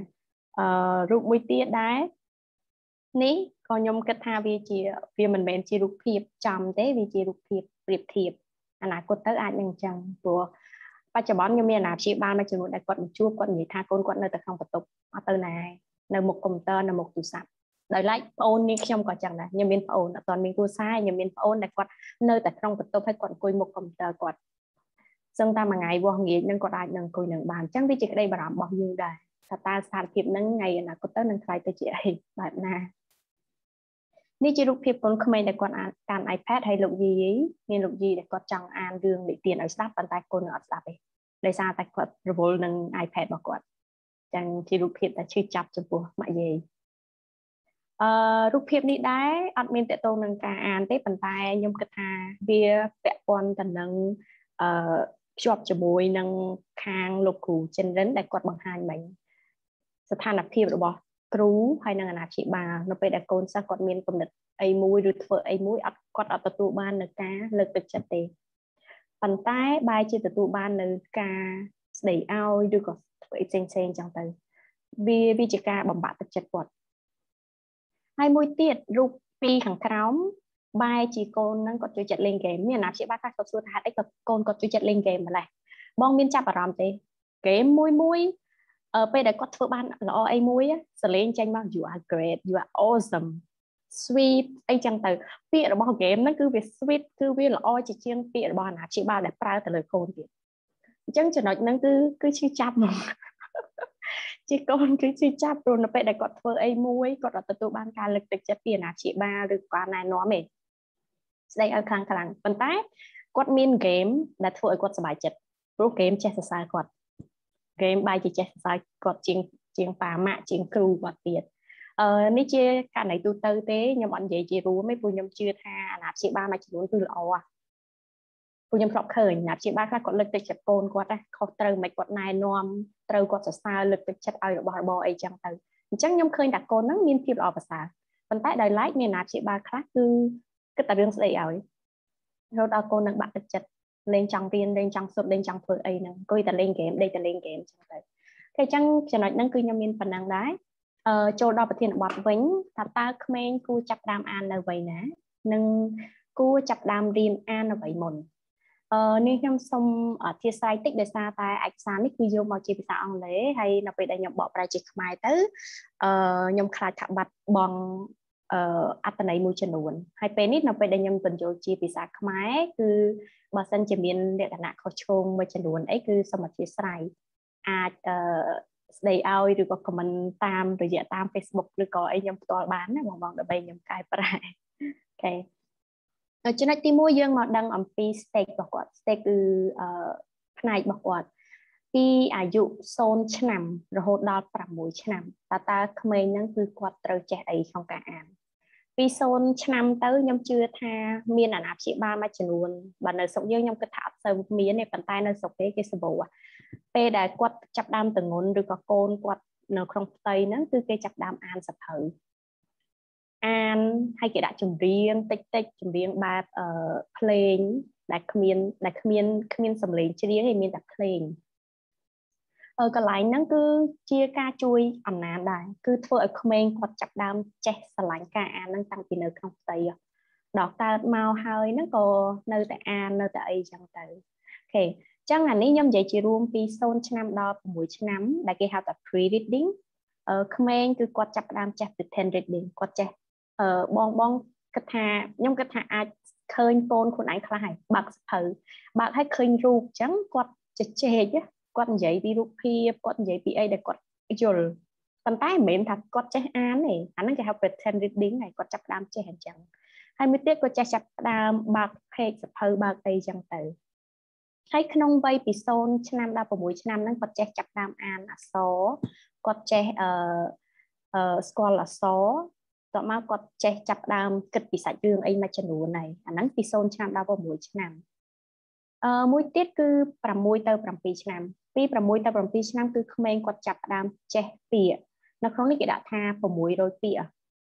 រូបមួយទៀតដែរនេះក៏ខ្ញុំគិតថាវាមិនមែនជារូបភាពចំទេវាជារូបភាពប្រៀបធៀបអនាគតទៅអាចនឹងអញ្ចឹងព្រោះបច្ចុប្បន្នខ្ញុំមានអាណាព្យាបាលមួយចំនួនដែលគាត់មកជួបគាត់និយាយថាកូនគាត់នៅតែក្នុងបន្ទប់អត់ទៅណានៅមុខកុំព្យូទ័រនៅមុខទូរស័ព្ទដោយឡែកប្អូននាងខ្ញុំក៏ចឹងដែរខ្ញុំមានប្អូនអត់ទាន់មានគ្រួសារខ្ញុំមានប្អូនដែលគាត់នៅតែក្នុងបន្ទប់ហើយគាត់អង្គុយមុខកុំព្យូទ័រគាត់សឹងតែមួយថ្ងៃវាស់ងាយនឹងគាត់អាចនឹងអង្គុយនឹងបានអញ្ចឹងវាជាក្តីបារម្ភរបស់យើងដែរថាតើស្ថានភាពហ្នឹងថ្ងៃអនាគតទៅនឹងខ្លាយទៅជាអីបែបណានេះជារូបភាពកូនក្មេងដែលគាត់កាន់ iPad ហើយលោកយាយមានលោកយាយដែលគាត់ចង់អានរឿងនិទានឲ្យស្ដាប់ប៉ុន្តែកូននៅអត់ស្ដាប់ទេដោយសារតែគាត់រវល់នឹង iPad របស់គាត់អញ្ចឹងជារូបភាពដែលឈឺចាប់ចំពោះម៉ាក់យាយរូបភាពនេះដែរអត់មានតកតងនឹងការអានទេប៉ុន្តែខ្ញុំគិតថាវាពាក់ព័ន្ធទៅនឹងភ្ជាប់ជាមួយនឹងខាងលោកគ្រូចិនរិនដែលគាត់បង្ហាញមិញស្ថានភាពរបស់គ្រូហើយនឹងអាណាព្យាបាលនៅពេលដែលកូនសិស្សគាត់មានគំនិតអីមួយឬធ្វើអីមួយគាត់អត់ទទួលបាននៅការលើកទឹកចិត្តទេប៉ុន្តែបែរជាទទួលបាននៅការស្ដីឲ្យឬក៏ធ្វើអីផ្សេងៗចឹងទៅវាជាការបំបាក់ទឹកចិត្តគាត់ហើយមួយទៀតរូបពីខាងក្រោមបែរជាកូនហ្នឹងគាត់ជួយចិត្តលេងហ្គេមមានអាណាព្យាបាលខ្លះគាត់សួរថាហេតុអីក៏កូនគាត់ជួយចិត្តលេងហ្គេមម្ល៉េះបងមានចាប់អារម្មណ៍ទេហ្គេមមួយពេលដែលគាត់ធ្វើបានល្អអីមួយសលេងចេញមក you are great you are awesome sweet អីចឹងទៅពាក្យរបស់ហ្គេមហ្នឹងគឺវា sweet គឺវាល្អជាជាងពាក្យរបស់អាណាព្យាបាលដែលប្រើទៅលើកូនទៀតអញ្ចឹងចំណុចហ្នឹងគឺឈឺចាប់ហ្មងជាកូនគឺឈឺចាប់ព្រោះនៅពេលដែលគាត់ធ្វើអីមួយគាត់អត់ទទួលបានការលើកទឹកចិត្តពីអាណាព្យាបាលឬការណែនាំទេស្ដីឲ្យខ្លាំងប៉ុន្តែគាត់មានហ្គេមដែលធ្វើឲ្យគាត់សប្បាយចិត្តព្រោះហ្គេមចេះសរសើរគាត់ហ្គេមបែរជាចេះសរសើរគាត់ជាងប៉ាម៉ាក់ជាងគ្រូគាត់ទៀតនេះជាករណីទូទៅទេខ្ញុំអត់និយាយជារួមទេព្រោះខ្ញុំជឿថាអាណាព្យាបាលមួយចំនួនគឺល្អព្រោះខ្ញុំធ្លាប់ឃើញអាណាព្យាបាលខ្លះគាត់លើកទឹកចិត្តកូនគាត់ខុសត្រូវមិនគាត់ណែនាំត្រូវគាត់សរសើរលើកទឹកចិត្តឲ្យរបស់របរអីចឹងទៅអញ្ចឹងខ្ញុំឃើញថាកូនហ្នឹងមានភាពល្អប្រសើរប៉ុន្តែដោយឡែកមានអាណាព្យាបាលខ្លះគឺគិតតែរឿងស្ដីឲ្យរហូតដល់កូននឹងបាក់ទឹកចិត្តលេងចង់រៀនលេងចង់សុទ្ធលេងចង់ធ្វើអីហ្នឹងអង្គុយតែលេងហ្គេមដេកតែលេងហ្គេមចឹងទៅអញ្ចឹងចំណុចហ្នឹងគឺខ្ញុំមានប៉ុណ្ណឹងដែរចូលដល់ប្រធានបទវិញថាតើក្មេងគួរចាប់ដើមអាននៅវ័យណានិងគួរចាប់ដើមរៀនអាននៅវ័យមុននេះខ្ញុំសូមអធិស្ឋានតិចដោយសារតែឯកសារនេះគឺយកមកជាភាសាអង់គ្លេសហើយនៅពេលដែលខ្ញុំបកប្រែជាខ្មែរទៅខ្ញុំខ្លាចថាបាត់បង់អត្ថន័យមួយចំនួនហើយពេលនេះនៅពេលដែលខ្ញុំបញ្ចូលជាភាសាខ្មែរគឺបើសិនជាមានលក្ខណៈខុសឆ្គងមួយចំនួនអីគឺសូមអធិស្ឋានអាចស្ដីឲ្យឬក៏ comment តាមរយៈតាម Facebook ឬក៏អីខ្ញុំផ្ទាល់បានណាបងដើម្បីខ្ញុំកែប្រែអូខេចំណុចទី1យើងមកដឹងអំពី stage របស់គាត់ stage គឺផ្នែករបស់គាត់ពីអាយុ0ឆ្នាំរហូតដល់6ឆ្នាំតើក្មេងហ្នឹងគឺគាត់ត្រូវចេះអីក្នុងការអានពី0ឆ្នាំទៅខ្ញុំជឿថាមានអាណាព្យាបាលមួយចំនួនបើនៅស្រុកយើងខ្ញុំគិតថាអត់សូវមានទេប៉ុន្តែនៅស្រុកគេសម្បូរពេលដែលគាត់ចាប់ដើមទងន់ឬក៏កូនគាត់នៅក្នុងផ្ទៃហ្នឹងគឺគេចាប់ដើមអានសភៅអានហើយគេដាក់ចម្រៀងតិចចម្រៀងបែបភ្លេងដែលគ្មានសំឡេងច្រៀងទេមានតែភ្លេងកន្លែងហ្នឹងគឺជាការជួយអំណាចដែរគឺធ្វើឲ្យក្មេងគាត់ចាប់ដើមចេះស្រឡាញ់ការអានហ្នឹងតាំងពីនៅក្នុងផ្ទៃដល់កើតមកហើយហ្នឹងក៏នៅតែអាននៅតែអីចឹងទៅអូខេចឹងអានេះខ្ញុំនិយាយជារួមពី0ឆ្នាំដល់6ឆ្នាំដែលគេហៅថា pre reading ក្មេងគឺគាត់ចាប់ដើមចេះ pretend reading គាត់ចេះបងគិតថាខ្ញុំគិតថាអាចឃើញកូនខ្លួនឯងខ្លះហើយបើកសភៅបើកឲ្យឃើញរូបចឹងគាត់ជជែកគាត់និយាយពីរូបភាពគាត់និយាយពីអីដែលគាត់យល់ប៉ុន្តែមិនមែនថាគាត់ចេះអានទេអាហ្នឹងគេហៅ pretend reading ហើយគាត់ចាប់ដើមចេះអញ្ចឹងហើយមួយទៀតគាត់ចេះចាប់ដើមបើក page សភៅបើកអីចឹងទៅហើយក្នុងវ័យពី0ឆ្នាំដល់6ឆ្នាំហ្នឹងគាត់ចេះចាប់ដើមអានអក្សរគាត់ចេះស្គាល់អក្សរតោះមកគាត់ចេះចាប់ដើមគិតពីសាច់រឿងអីមួយចំនួនហើយអាហ្នឹងពី0ឆ្នាំដល់6ឆ្នាំមួយទៀតគឺ6ទៅ7ឆ្នាំពី6ទៅ7ឆ្នាំគឺក្មេងគាត់ចាប់ដើមចេះពាក្យនៅក្នុងនេះគេដាក់ថា600ពាក្យ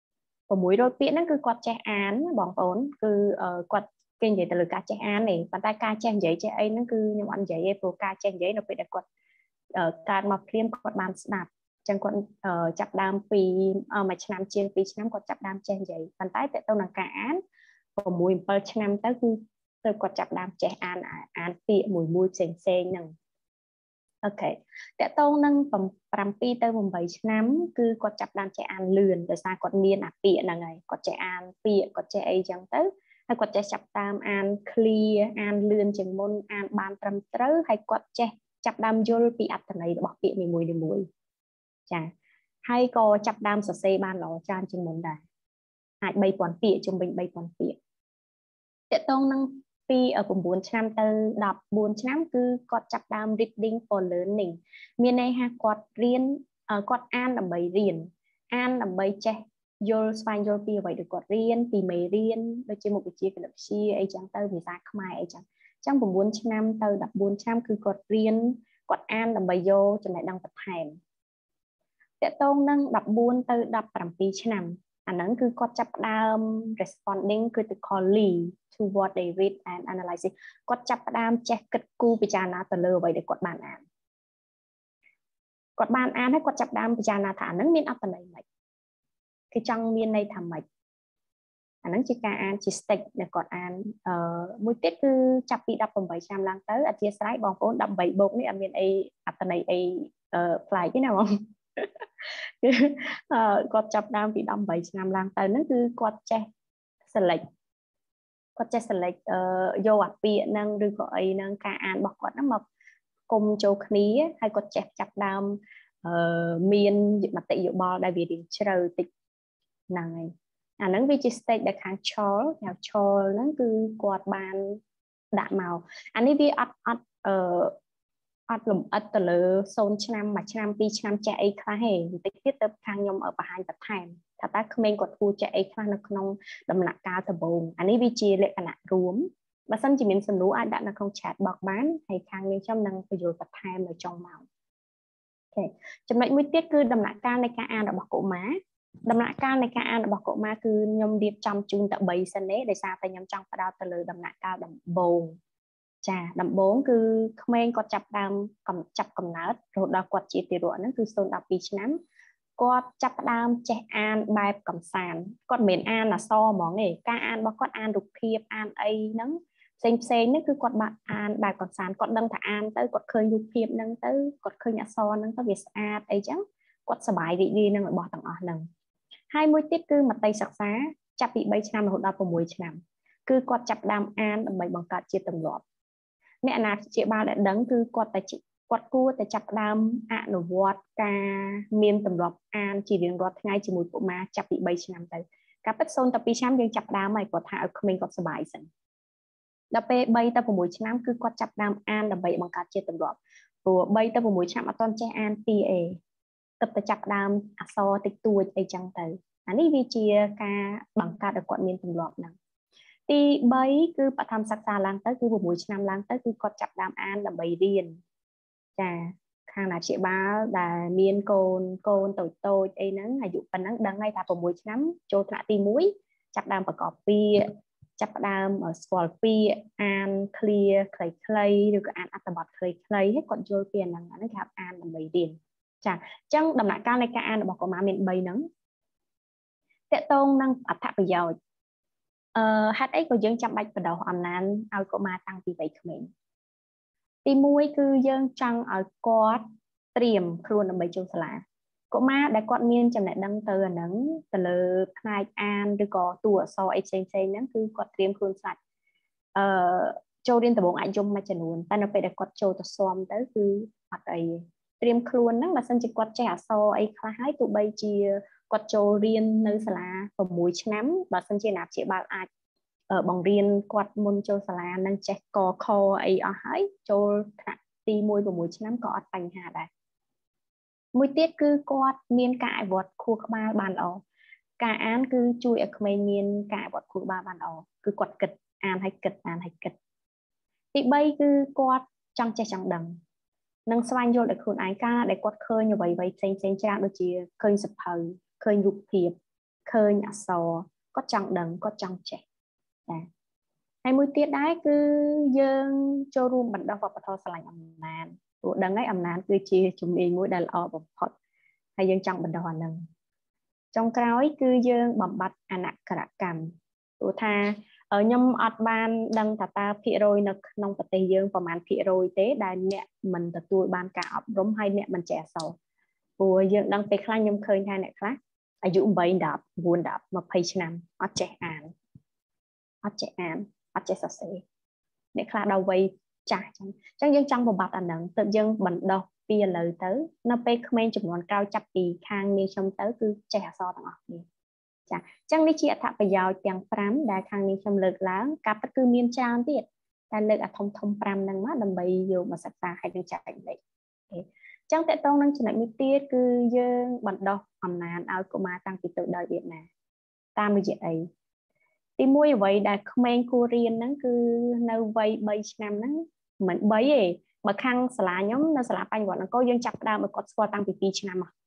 600ពាក្យហ្នឹងគឺគាត់ចេះអានបងប្អូនគឺគាត់គេនិយាយទៅលើការចេះអានទេប៉ុន្តែការចេះនិយាយចេះអីហ្នឹងគឺខ្ញុំអត់និយាយទេព្រោះការចេះនិយាយនៅពេលដែលគាត់កើតមកភ្លាមគាត់បានស្ដាប់ chẳng còn chập đam vì mà năm chiên vì năm còn chập đam chen vậy bàn tay tại tôi là cả án và mùi bơ năm tới cứ tôi còn chập đam trẻ án tiện mùi sen nè ok tại tôi nâng from pi tới vùng 7 năm cứ còn chập đam trẻ án lườn để sao còn miên tiện là ngày còn trẻ án tiện còn trẻ ấy chẳng tới hay còn trẻ chập đam án clear án lườn chừng môn án ban trầm tới hay còn trẻ chập đam vô bị ắt này bỏ tiện mùi chà hay có chập đam sờ xe ban lò chan chừng môn đài hại bay toàn tiện trong mình bay toàn tiện tại tôi nâng pi ở vùng 4 năm từ đọc 4 năm cứ có chập đam reading for learning miền này ha quạt riêng quạt an là bảy riêng an là bảy che vô spine vô pi vậy được quạt riêng pi mấy riêng đôi trên một cái chia cái đập chia ấy chẳng từ vì sao không ai ấy chẳng trong vùng 4 năm từ đọc 4 năm cứ quạt riêng quạt an là bảy vô cho lại đang tập thèm tại tôi nâng đọc 4 từ đọc 7 năm anh ấy cứ có chập đam responding critically to what they read and analyze có chập đam check kết cú bị chán từ lơ vậy để quạt bàn án hay có chập đam bị chán thả nâng miên áp này mày cái trong miên này thầm mày anh ấy chỉ cả án chỉ stick để quạt án mỗi tiết cứ chập bị đập bằng 700 lang tới ở chia sẻ bằng vốn đập 7 bột này ở miên ấy áp này ấy fly cái nào không quạt chập đam bị đâm 7 năm lang tới nó cứ quạt che select vô áp bị năng đưa gọi năng ca an bọc quạt nó mập cùng châu khí hay quạt chập đam miên mặt tệ dụ bò đại việt điện trời tịch này nó vị trí state để kháng cho nó cứ quạt bàn đạn màu anh ấy vì lùm từ lỡ xôn năm mà năm pi năm chạy khá hề tích tiết tập khang nhom ở bài tập thèm thật ta không nên quật phu chạy khá nó không đầm nặng cao từ bồn anh ấy vi chia lệ cả nặng rúm và sân chỉ miền sân lúa ai đã là không chặt bọc bán hay khang nên trong năng bây giờ tập thèm ở trong màu ok trong đấy mới tiết cứ đầm nặng cao này ca an đã bọc cổ má đầm nặng cao này ca an đã bọc cổ má cứ nhom điệp trong chung tập 7 sân đấy để sao phải nhom trong phải đào từ lỡ đầm nặng cao đầm bồn chà đầm 4 cứ không nên có chập đam cầm nát rồi đào quạt chỉ tiền ruộng nó cứ sơn đọc bị nắm có chập đam che an bài cầm sàn con miền an là so món nghề ca an bao con an đục thiệp an ấy nắng xem nó cứ con bạn an bài cầm sàn con đăng thả an tới con khơi đục thiệp nâng tới con khơi nhà so nâng tới việt an ấy chứ con sờ bài đi nâng bỏ tầng ở nâng 20 tiết cứ mặt tay sặc xá chập bị 7 năm rồi đào vào 10 năm cứ con chập đam an bảy bằng cả chia tầng lọp mẹ nào chị ba đã đấng cứ quạt tại chị quạt cua tại chập đam nổ vọt ca miên tầm lọp an chỉ riêng gót ngay chỉ mùi của ma chập bị 7 năm tới các bất xôn tập bị chăm nhưng chập đam mày quạt thả mình có sờ bài sẵn đập pe bay ta vào 10 năm cứ quạt chập đam an là bảy bằng cả chia tầm lọp rồi bay ta vào 10 năm ở toàn che an pa tập tại chập đam so tịch tuổi ấy chẳng tới anh ấy vì chia ca bằng cả được quạt miên tầm lọp nè thì bấy cứ bắt tham sắc xa lang tới cứ một buổi năm lang tới cứ có chập đam an là bầy điền chà khang là chị ba là miên côn tôi ấy nắng hay dụ phần nắng đang ngay ta vào buổi năm cho thạ ti muối chập đam và copy chập đam ở scroll pi an clear clay được an atabot clay hết còn chơi tiền là nó gặp an là bầy điền chà chẳng đầm lại cao này ca an là bảo có má miền bầy nắng tệ tôn năng áp thạ bây giờ hát ấy có dân chăm bạch vào đầu âm nan ao có ma tăng vì vậy của mình thì muối cứ dân trăng ở quạt tiềm luôn ở mấy châu sả có ma đã quạt miên chăm lại đăng từ nắng từ lờ hai an được có tủa so ấy xây nắng cứ quạt tiềm luôn sạch châu điên từ bộ ảnh chung mà chân luôn ta nó phải đặt quạt châu từ xóm tới cứ hoặc ấy tiềm luôn nắng mà sân chỉ quạt trẻ so ấy khá hái tụ bay chia quạt châu riêng nơi sả và muối nắm và sân chỉ nạp chị bao ai ở bằng riêng quạt môn châu sả năng check có kho ấy ở hái châu ti môi của muối nắm có thành hà đây mùi tiết cứ quạt miên cãi vọt khu ba bàn ở cả án cứ chui ở bên miên cãi vọt khu ba bàn ở cứ quạt kịch an hay kịch thì bây cứ quạt trong che trong đằng nâng xoay vô để khuôn ái ca để quạt khơi như vậy xem trang đôi chia khơi sập hờ khơi dục thiệp khơi nhà sò có trong đằng có trong trẻ hay mùi tiết đấy cứ dương cho room bật đau vào thò sành ẩm nàn đằng ấy ẩm nàn cứ chia chúng mình mỗi đàn ở một phật ហើយយើងចង់បន្តអាហ្នឹងចុងក្រោយគឺយើងបំបត្តិអនក្ខរកម្មព្រោះថាខ្ញុំអត់បានដឹងថាតើភាគរយនៅក្នុងប្រទេសយើងប្រហែលភាគរយទេដែលអ្នកមិនទទួលបានការអប់រំហើយអ្នកមិនចេះអក្សរព្រោះយើងដឹងពេលខ្លះខ្ញុំឃើញថាអ្នកខ្លះអាយុ8 10 9 10 20ឆ្នាំអត់ចេះអានអត់ចេះសរសេរអ្នកខ្លះដល់វ័យចាស់ចឹងយើងចង់បំបត្តិអាហ្នឹងទើបយើងបណ្ដុះពីឥឡូវទៅនៅពេលក្មេងចំនួនក្រោយចាប់ពីខាងនាងខ្ញុំទៅគឺចេះអក្សរទាំងអស់គ្នាចាអញ្ចឹងនេះជាអត្ថប្រយោជន៍ទាំង5ដែលខាងនាងខ្ញុំលើកឡើងការពិតគឺមានច្រើនទៀតតែលើកអាធំ5ហ្នឹងមកដើម្បីយកមកសិក្សាឲ្យនឹងចែករំលែកអញ្ចឹងតកតងនឹងចំណុចមួយទៀតគឺយើងបណ្ដុះអំណាចឲ្យកុមារតាំងពីតូចដោយវៀតណាមតាមរយៈអីទី1អ្វីដែលក្មេងគួររៀនហ្នឹងគឺនៅវ័យ3ឆ្នាំហ្នឹងមិន3ទេបើខាងសាលាខ្ញុំនៅសាលាបញ្ញវន្តអង្គរយើងចាប់ផ្ដើមឲ្យគាត់ស្គាល់តាំងពី2ឆ្នាំមក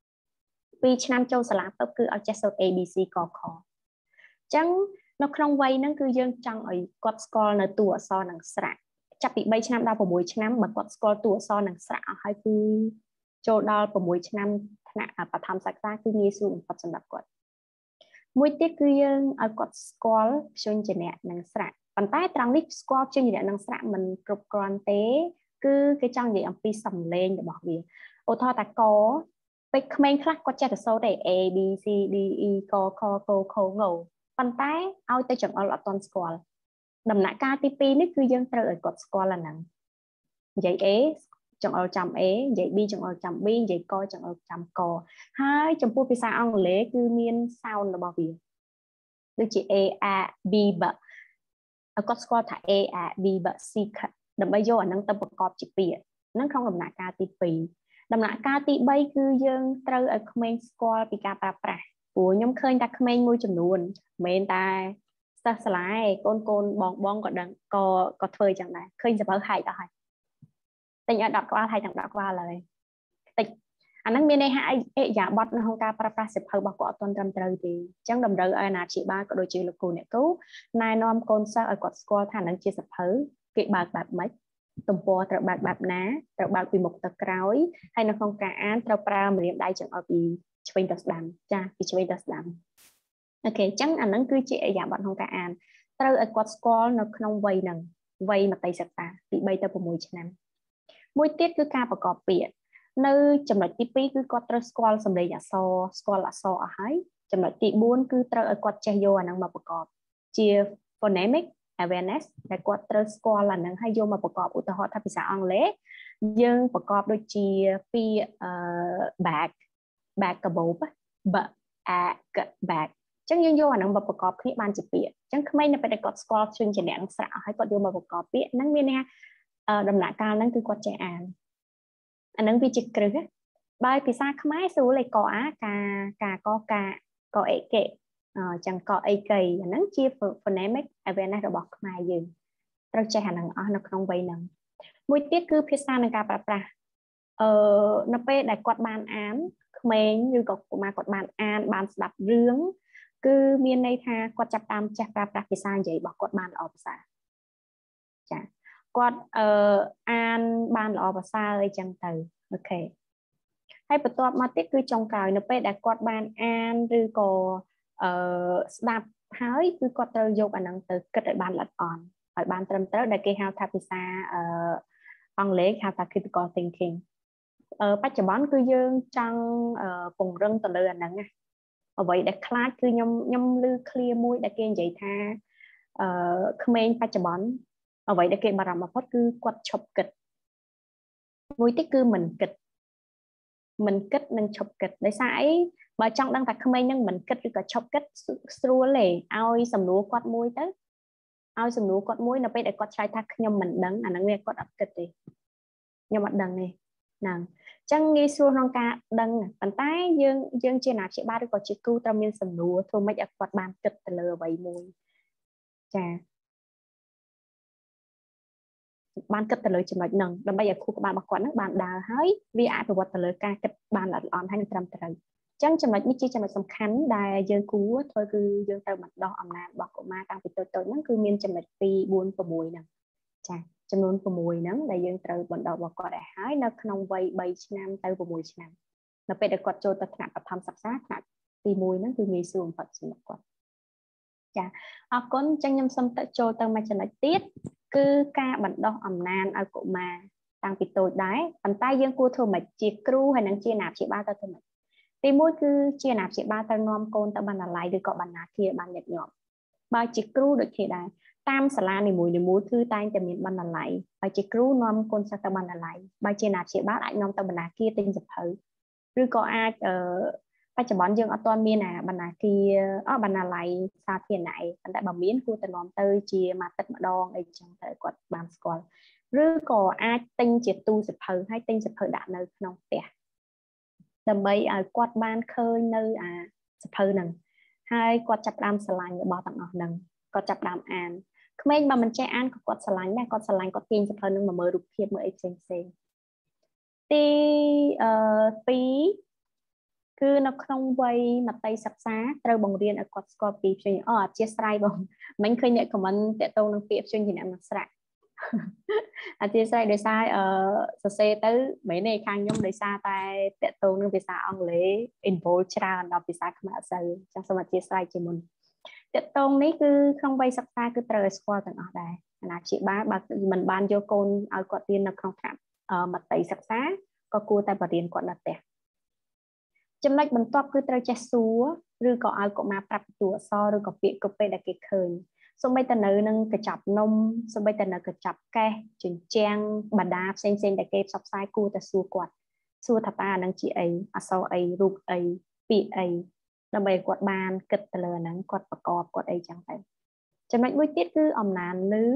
2ឆ្នាំចូលសាលាទៅគឺឲ្យចេះសូត្រ ABC កខអញ្ចឹងនៅក្នុងវ័យហ្នឹងគឺយើងចង់ឲ្យគាត់ស្គាល់នៅតួអក្សរនិងស្រៈចាប់ពី3ឆ្នាំដល់6ឆ្នាំបើគាត់ស្គាល់តួអក្សរនិងស្រៈអស់ហើយគឺចូលដល់6ឆ្នាំថ្នាក់បឋមសិក្សាគឺងាយស្រួលបំផុតសម្រាប់គាត់មួយទៀតគឺយើងឲ្យគាត់ស្គាល់ព្យញ្ជនៈនិងស្រៈប៉ុន្តែត្រង់នេះស្គាល់ព្យញ្ជនៈនិងស្រៈមិនគ្រប់គ្រាន់ទេគឺគេចង់និយាយអំពីសំឡេងរបស់វាឧទាហរណ៍ថាកពេលក្មេងខ្លះគាត់ចេះតែសូត្រទេ A B C D E កខកខងប៉ុន្តែឲ្យទៅចង្អុលអត់ទាន់ស្គាល់ដំណាក់កាលទី2នេះគឺយើងត្រូវឲ្យគាត់ស្គាល់អាហ្នឹងនិយាយ A ចង្អុលចាំ A និយាយ B ចង្អុលចាំ B និយាយកចង្អុលចាំកហើយចំពោះភាសាអង់គ្លេសគឺមាន sound របស់វាដូចជា A A B B ឲ្យគាត់ស្គាល់ថា A A B B C ដើម្បីយកអាហ្នឹងទៅប្រកបជាពាក្យហ្នឹងក្នុងដំណាក់កាលទី2ដំណាក់កាលទី3គឺយើងត្រូវឲ្យក្មេងស្គាល់ពីការប្រើប្រាស់ព្រោះខ្ញុំឃើញតែក្មេងមួយចំនួនមិនមែនតែសិស្សសាលាឯងកូនបងក៏ដឹងក៏ធ្វើចឹងដែរឃើញសភៅហែកអស់ហើយតែញឲ្យ10ក្បាលហែកទាំង10ក្បាលហើយតិចអាហ្នឹងមានន័យថាអិយាបថក្នុងការប្រើប្រាស់សភៅរបស់គាត់អត់ទាន់ត្រឹមត្រូវទេអញ្ចឹងតម្រូវឲ្យអាណាព្យាបាលក៏ដូចជាលោកគ្រូអ្នកគ្រូណែនាំកូនសិស្សឲ្យគាត់ស្គាល់ថាហ្នឹងជាសភៅគេបើកបែបម៉េចទំព័រត្រូវបើកបែបណាត្រូវបើកពីមុខទៅក្រោយហើយនៅក្នុងការអានត្រូវប្រើម្រាមដៃចង្អុលពីឆ្វេងទៅស្ដាំចាពីឆ្វេងទៅស្ដាំអូខេអញ្ចឹងអាហ្នឹងគឺជាឥរិយាបថក្នុងការអានត្រូវឲ្យគាត់ស្គាល់នៅក្នុងវ័យហ្នឹងវ័យមត្តេយសិក្សាពី3ទៅ6ឆ្នាំមួយទៀតគឺការប្រកបពាក្យនៅចំណុចទី2គឺគាត់ត្រូវស្គាល់សំឡេងអក្សរស្គាល់អក្សរអស់ហើយចំណុចទី4គឺត្រូវឲ្យគាត់ចេះយកអាហ្នឹងមកប្រកបជា phonemic awareness ដែលគាត់ត្រូវស្គាល់អាហ្នឹងហើយយកមកប្រកបឧទាហរណ៍ថាភាសាអង់គ្លេសយើងប្រកបដូចជាពាក្យbag កាបូប bag អញ្ចឹងយើងយកអាហ្នឹងមកប្រកបគ្នាបានជាពាក្យអញ្ចឹងក្មេងនៅពេលដែលគាត់ស្គាល់ព្យញ្ជនៈនិងស្រៈហើយគាត់យកមកប្រកបពាក្យហ្នឹងមានន័យថាដំណាក់កាលហ្នឹងគឺគាត់ចេះអានអាហ្នឹងវាជាគ្រឹះបើភាសាខ្មែរស្រួលឯកអាកាកអេកេចឹងកអីកៃអាហ្នឹងជា phonemic awareness របស់ខ្មែរយើងត្រូវចេះអាហ្នឹងអស់នៅក្នុងវ័យហ្នឹងមួយទៀតគឺភាសានិងការប្រើប្រាស់នៅពេលដែលគាត់បានអានក្មេងឬក៏កុមារគាត់បានអានបានស្ដាប់រឿងគឺមានន័យថាគាត់ចាប់តាមចេះប្រើប្រាស់ភាសានិយាយរបស់គាត់បានល្អប្រសើរចាគាត់អានបានល្អប្រសើរអីចឹងទៅអូខេហើយបន្ទាប់មកទៀតគឺចុងក្រោយនៅពេលដែលគាត់បានអានឬក៏ស្ដាប់ហើយគឺគាត់ត្រូវយកអាហ្នឹងទៅគិតឲ្យបានល្អិតល្អន់ឲ្យបានត្រឹមត្រូវដែលគេហៅថាភាសាអង់គ្លេសហៅថា critical thinking បច្ចុប្បន្នគឺយើងចង់ពង្រឹងទៅលើអាហ្នឹងណាអ្វីដែលខ្លាចគឺខ្ញុំឮឃ្លាមួយដែលគេនិយាយថាក្មេងបច្ចុប្បន្នអ្វីដែលគេបារម្ភបំផុតគឺគាត់ឈប់គិតមួយទៀតគឺមិនគិតនិងឈប់គិតដោយសារអីបើចង់ដឹងថាក្មេងនឹងមិនគិតឬក៏ឈប់គិតស្រួលទេឲ្យសំណួរគាត់មួយទៅឲ្យសំណួរគាត់មួយនៅពេលដែលគាត់ឆ្លើយថាខ្ញុំមិនដឹងអាហ្នឹងវាគាត់អត់គិតទេខ្ញុំអត់ដឹងទេហ្នឹងអញ្ចឹងងាយស្រួលក្នុងការដឹងប៉ុន្តែយើងជាអាណាព្យាបាលឬក៏ជាគ្រូត្រូវមានសំណួរធ្វើម៉េចឲ្យគាត់បានគិតទៅលើអ្វីមួយចាបានគិតទៅលើចំណុចហ្នឹងដើម្បីឲ្យខួរក្បាលរបស់គាត់ហ្នឹងបានដើរហើយវាអភិវឌ្ឍទៅលើការគិតបានល្អិតល្អន់ហើយនឹងត្រឹមត្រូវអញ្ចឹងចំណុចនេះជាចំណុចសំខាន់ដែលយើងគួរធ្វើគឺយើងត្រូវបណ្ដោះអំណាចរបស់កុមារតាំងពីតូចៗហ្នឹងគឺមានចំណុច2 4 6ហ្នឹងចាចំនួន6ហ្នឹងដែលយើងត្រូវបណ្ដោះរបស់គាត់ឲ្យហើយនៅក្នុងវ័យ3ឆ្នាំទៅ6ឆ្នាំនៅពេលដែលគាត់ចូលទៅថ្នាក់បឋមសិក្សាថ្នាក់ទី1ហ្នឹងគឺងាយស្រួលបំផុតសម្រាប់គាត់ចាអរគុណចឹងខ្ញុំសូមទៅចូលទៅមួយចំណុចទៀតគឺការបណ្ដោះអំណាចឲ្យកុមារតាំងពីតូចដែរប៉ុន្តែយើងគួរធ្វើម៉េចជាគ្រូហើយនិងជាអាណាព្យាបាលទៅធ្វើម៉េចទី1គឺជាអាណាព្យាបាលទៅនាំកូនទៅបណ្ណាល័យឬក៏បណ្ណាគារបានញឹកញាប់បើជាគ្រូដូចគ្នាដែរតាមសាលានីមួយៗគឺតែងតែមានបណ្ណាល័យបើជាគ្រូនាំកូនសិស្សទៅបណ្ណាល័យបើជាអាណាព្យាបាលអាចនាំទៅបណ្ណាគារទិញសៀវភៅឬក៏អាចបច្ចុប្បន្នយើងអត់ទាន់មានបណ្ណាគារបណ្ណាល័យសាធារណៈឯងប៉ុន្តែបើមានគួរតែនាំទៅជាមួយទឹកម្ដងអីចឹងទៅគាត់បានស្គាល់ឬក៏អាចទិញជាទូសៀវភៅហើយទិញសៀវភៅដាក់នៅក្នុងផ្ទះដើម្បីឲ្យគាត់បានឃើញនៅសៀវភៅហ្នឹងហើយគាត់ចាប់ផ្ដើមស្រឡាញ់របស់ទាំងអស់ហ្នឹងគាត់ចាប់ផ្ដើមអានក្មេងបើមិនចេះអានក៏គាត់ស្រឡាញ់ដែរគាត់ស្រឡាញ់គាត់ទាញសៀវភៅហ្នឹងមកមើលរូបភាពមើលអីផ្សេងទី2គឺនៅក្នុងវ័យមត្តេយ្យសិក្សាត្រូវបង្រៀនឲ្យគាត់ស្គាល់ពីព្យញ្ជនអធិស្ឋានបងមិញឃើញអ្នកខមមិនតកតងនឹងពាក្យព្យញ្ជនជាអ្នកមកស្រៈអធិស្ឋានដោយសារសរសេរទៅមិនទេខាងខ្ញុំដោយសារតែតកតងនឹងភាសាអង់គ្លេស involve ច្រើនដល់ភាសាខ្មែរអត់សូវចឹងសូមអធិស្ឋានជាមុនតកតងនេះគឺក្នុងវ័យសិក្សាគឺត្រូវឲ្យស្គាល់ទាំងអស់ដែរអាណាព្យាបាលបើមិនបានយកកូនឲ្យគាត់រៀននៅក្នុងថ្នាក់មត្តេយ្យសិក្សាក៏គួរតែបរៀនគាត់នៅផ្ទះចំណុចបន្ទាប់គឺត្រូវចេះសួរឬក៏ឲ្យកុមារប្រាប់តួអក្សរឬក៏ពាក្យគ្រប់ពេលដែលគេឃើញសូម្បីតែនៅនឹងកញ្ចប់នំសូម្បីតែនៅកញ្ចប់កេសជញ្ជាំងបដាផ្សេងដែលគេផ្សព្វផ្សាយគួរតែសួរគាត់សួរថាតើអានឹងជាអីអក្សរអីរូបអីពាក្យអីដើម្បីឲ្យគាត់បានគិតទៅលើហ្នឹងគាត់ប្រកបគាត់អីចឹងទៅចំណុចមួយទៀតគឺអំណានលឺ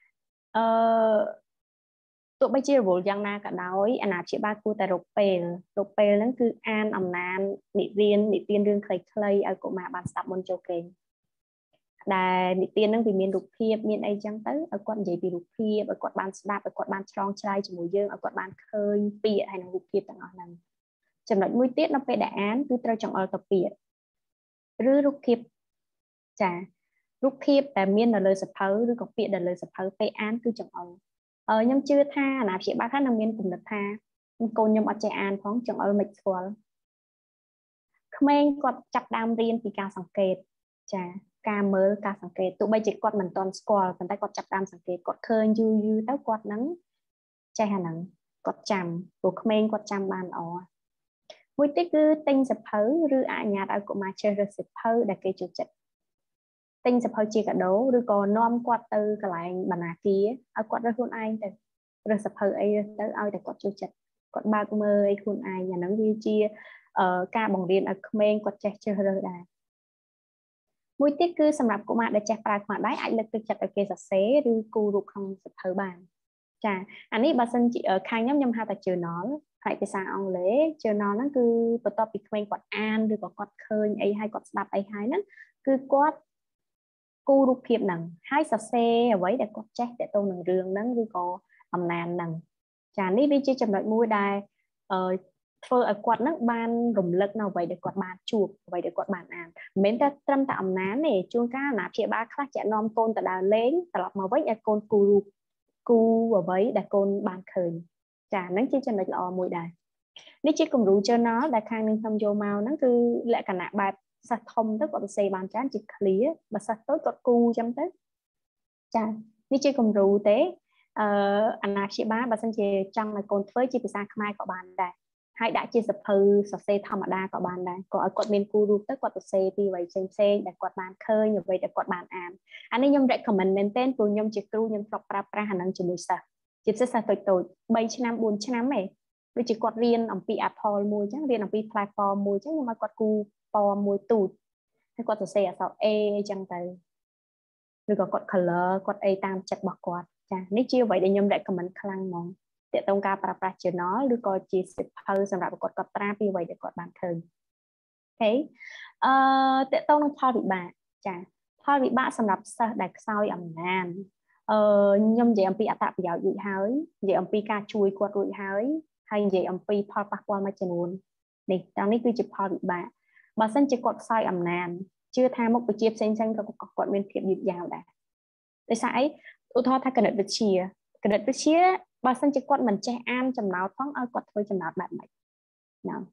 ទោះបីជារវល់យ៉ាងណាក៏ដោយអាណាព្យាបាលគួរតែរកពេលហ្នឹងគឺអានអំណាននិទានរឿងខ្លីៗឲ្យកុមារបានស្ដាប់មុនចូលគេងដែលនិទានហ្នឹងវាមានរូបភាពមានអីចឹងទៅឲ្យគាត់និយាយពីរូបភាពឲ្យគាត់បានស្ដាប់ឲ្យគាត់បានឆ្លងឆ្លើយជាមួយយើងឲ្យគាត់បានឃើញពាក្យហើយនឹងរូបភាពទាំងអស់ហ្នឹងចំណុចមួយទៀតនៅពេលដែលអានគឺត្រូវចង្អុលទៅពាក្យឬរូបភាពចារូបភាពដែលមាននៅលើសៀវភៅឬក៏ពាក្យដែលលើសៀវភៅពេលអានគឺចង្អុលខ្ញុំជឿថាអាណាព្យាបាលខ្លះនឹងមានគំនិតថាកូនខ្ញុំអត់ចេះអានផងចង្អុលមិនស្គាល់ក្មេងគាត់ចាប់ដើមរៀនពីការសង្កេតចាការមើលការសង្កេតទោះបីជាគាត់មិនទាន់ស្គាល់ប៉ុន្តែគាត់ចាប់ដើមសង្កេតគាត់ឃើញយូរទៅគាត់នឹងចេះអាហ្នឹងគាត់ចាំព្រោះក្មេងគាត់ចាំបានល្អមួយទៀតគឺទិញសៀវភៅឬអនុញ្ញាតឲ្យកុមារជ្រើសរើសសៀវភៅដែលគេចូលចិត្តទិញសៀវភៅជាកាដូឬក៏នាំគាត់ទៅកន្លែងបណ្ណាគារឲ្យគាត់រើសខ្លួនឯងទៅរើសសៀវភៅអីរើសទៅឲ្យតែគាត់ចូលចិត្តគាត់បើកមើលអីខ្លួនឯងអាហ្នឹងវាជាការបង្រៀនឲ្យក្មេងគាត់ចេះជ្រើសរើសដែរមួយទៀតគឺសម្រាប់កុមារដែលចេះប្រើខ្មៅដៃអាចលើកទឹកចិត្តឲ្យគេសរសេរឬគូររូបក្នុងសៀវភៅបានចាអានេះបើសិនជាខាងខ្ញុំហៅថា journal ហើយភាសាអង់គ្លេស journal ហ្នឹងគឺបន្ទាប់ពីក្មេងគាត់អានឬក៏គាត់ឃើញអីហើយគាត់ស្ដាប់អីហើយហ្នឹងគឺគាត់គូររូបភាពហ្នឹងហើយសរសេរអ្វីដែលគាត់ចេះទាក់ទងនឹងរឿងហ្នឹងឬក៏អំណានហ្នឹងចានេះវាជាចំណុចមួយដែលធ្វើឲ្យគាត់នឹងបានរំលឹកនៅអ្វីដែលគាត់បានជួបអ្វីដែលគាត់បានអានមិនមែនតែត្រឹមតែអំណានទេជួនកាលអាណាព្យាបាលខ្លះចាក់នាំកូនទៅដើរលេងត្រឡប់មកវិញឲ្យកូនគូររូបគូអ្វីដែលកូនបានឃើញចាហ្នឹងជាចំណុចល្អមួយដែរនេះជាគំរូ journal ដែលខាងនឹងខ្ញុំយកមកហ្នឹងគឺលក្ខណៈបែបសិស្សធំទៅគាត់សរសេរបានច្រើនជា clear បើសិស្សតូចគាត់គូអញ្ចឹងទៅចានេះជាគំរូទេអាណាព្យាបាលបើសិនជាចង់ឲ្យកូនធ្វើជាភាសាខ្មែរក៏បានដែរហើយដាក់ជាសៀវភៅសរសេរធម្មតាក៏បានដែរក៏ឲ្យគាត់មានគូររូបទៅគាត់សរសេរពីអ្វីផ្សេងដែលគាត់បានឃើញអ្វីដែលគាត់បានអានអានេះខ្ញុំ recommend មែនទែនព្រោះខ្ញុំជាគ្រូខ្ញុំធ្លាប់ប្រើប្រាស់អានឹងជាមួយសិស្សជាពិសេសសិស្សតូច3ឆ្នាំ4ឆ្នាំឯងដូចជាគាត់រៀនអំពី Apple មួយអញ្ចឹងរៀនអំពីផ្លែប៉ោមមួយអញ្ចឹងខ្ញុំឲ្យគាត់គូប៉មមួយទូចហើយគាត់សរសេរអក្សរ A អញ្ចឹងទៅឬក៏គាត់ color គាត់អីតាមចិត្តរបស់គាត់ចានេះជាអ្វីដែលខ្ញុំ recommend ខ្លាំងហ្មងទាក់ទងការប្រើប្រាស់ journal ឬក៏ជាសៀវភៅសម្រាប់គាត់កត់ត្រាពីអ្វីដែលគាត់បានឃើញអូខេទាក់ទងនឹងផលវិបាកចាផលវិបាកសម្រាប់សិស្សដែលខ្សោយអំណាចខ្ញុំនិយាយអំពីអត្ថប្រយោជន៍រួចហើយនិយាយអំពីការជួយគាត់រួចហើយនិយាយអំពីផលប៉ះពាល់មួយចំនួននេះទាំងនេះគឺជាផលវិបាកបើសិនជាគាត់ខ្សោយអំណាចជឿថាមុខវិជ្ជាផ្សេងៗក៏គាត់មានភាពយឺតយ៉ាវដែរដោយសារអីឧទាហរណ៍ថាគណិតវិទ្យាបើសិនជាគាត់មិនចេះអានចំណោទផងឲ្យគាត់ធ្វើចំណោទបែបម៉េចណា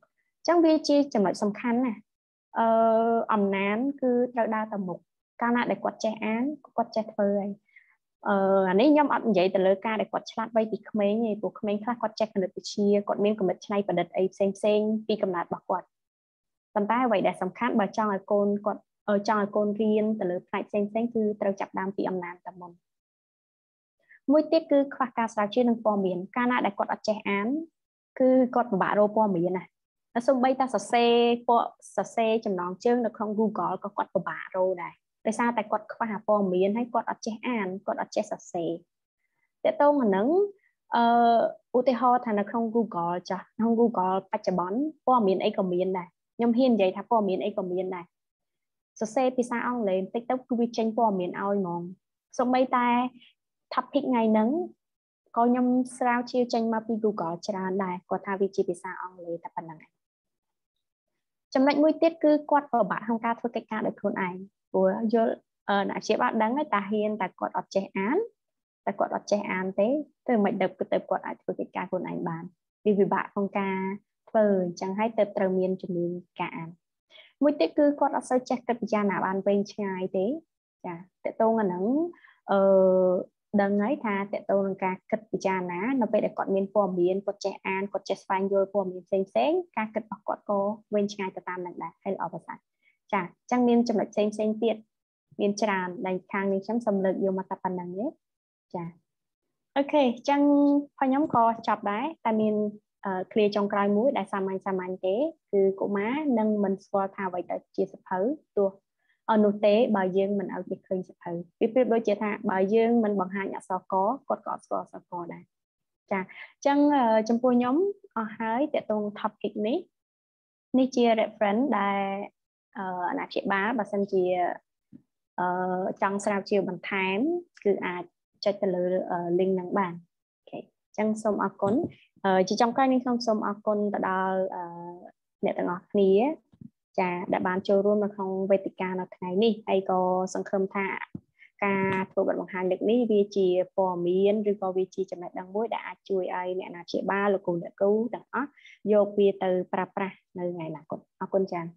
Chẳng vì chiចំណុចសំខាន់ណាអំណានគឺត្រូវដើរទៅមុខកាលណាដែលគាត់ចេះអានគាត់ចេះធ្វើហើយអានេះខ្ញុំអត់និយាយទៅលើការដែលគាត់ឆ្លាតវៃពីក្មេងទេព្រោះក្មេងខ្លះគាត់ចេះគណិតវិទ្យាគាត់មានគំនិតច្នៃប្រឌិតអីផ្សេងពីកំណើតរបស់គាត់ប៉ុន្តែអ្វីដែលសំខាន់បើចង់ឲ្យកូនគាត់ចង់ឲ្យកូនរៀនទៅលើផ្នែកផ្សេងគឺត្រូវចាប់ដើមពីអំណានតែមុនមួយទៀតគឺខ្វះការស្រាវជ្រាវនិងព័ត៌មានកាលណាដែលគាត់អត់ចេះអានគឺគាត់ពិបាករកព័ត៌មានណាសូម្បីតែសរសេរចំណងជើងនៅក្នុង Google ក៏គាត់ពិបាករកដែរដោយសារតែគាត់ខ្វះព័ត៌មានហើយគាត់អត់ចេះអានគាត់អត់ចេះសរសេរតើតើហ្នឹងឧទាហរណ៍ថានៅក្នុង Google ចាស់ក្នុង Google បច្ចុប្បន្នព័ត៌មានអីក៏មានដែរខ្ញុំហ៊ាននិយាយថាព័ត៌មានអីក៏មានដែរសរសេរភាសាអង់គ្លេសបន្តិចទៅគឺវាចេញព័ត៌មានឲ្យហ្មងសូម្បីតែ topic ថ្ងៃហ្នឹងក៏ខ្ញុំស្រាវជ្រាវចេញមកពី Google ច្រើនដែរគាត់ថាវាជាភាសាអង់គ្លេសតែប៉ុណ្្នឹងឯងចំណុចមួយទៀតគឺគាត់ពិបាកក្នុងការធ្វើកិច្ចការដោយខ្លួនឯងព្រោះយល់អ្នកជាបានដឹងតែហ៊ានតែគាត់អត់ចេះអានតែគាត់អត់ចេះអានទេទៅមិនដឹកទៅគាត់អាចធ្វើកិច្ចការខ្លួនឯងបានវាពិបាកក្នុងការធ្វើអញ្ចឹងហើយទៅត្រូវមានជំនាញការអានមួយទៀតគឺគាត់អត់សូវចេះគិតពិចារណាបានវែងឆ្ងាយទេចាតើតើអាហ្នឹងដឹងហើយថាតើតើនឹងការគិតពិចារណានៅពេលដែលគាត់មានព័ត៌មានគាត់ចេះអានគាត់ចេះស្វែងយល់ព័ត៌មានផ្សេងការគិតរបស់គាត់ក៏វែងឆ្ងាយទៅតាមនឹងដែរហើយល្អប្រសើរចាអញ្ចឹងមានចំណុចផ្សេងទៀតមានច្រើនដែលខាងនេះខ្ញុំសូមលើកយកមកតែប៉ុណ្្នឹងទេចាអូខេអញ្ចឹងខ្ញុំក៏ចប់ដែរតែមានclear ចុងក្រោយមួយដែលសាមញ្ញទេគឺកុមារនឹងមិនស្គាល់ថាអ្វីទៅជាសភៅទោះនោះទេបើយើងមិនឲ្យគេឃើញសភៅវាប្រៀបដូចជាថាបើយើងមិនបង្ហាញអក្សរកគាត់ក៏អត់ស្គាល់អក្សរកដែរចាអញ្ចឹងចំពោះខ្ញុំអស់ហើយតើតើ topic នេះជា reference ដែលអាណាព្យាបាលបើសិនជាចង់ស្រាវជ្រាវបន្ថែមគឺអាចចុចទៅលើ link ហ្នឹងបានអូខេអញ្ចឹងសូមអរគុណជាចុងក្រោយនេះខ្ញុំសូមអរគុណទៅដល់អ្នកទាំងអស់គ្នាចាដែលបានចូលរួមនៅក្នុងវេទិកានៅថ្ងៃនេះហើយក៏សង្ឃឹមថាការធ្វើបទបង្ហាញលើកនេះវាជាព័ត៌មានឬក៏វាជាចំណេះដឹងមួយដែលអាចជួយឲ្យអ្នកអាណាព្យាបាលលោកគ្រូអ្នកគ្រូទាំងអស់យកវាទៅប្រើប្រាស់នៅថ្ងៃអនាគតអរគុណចា៎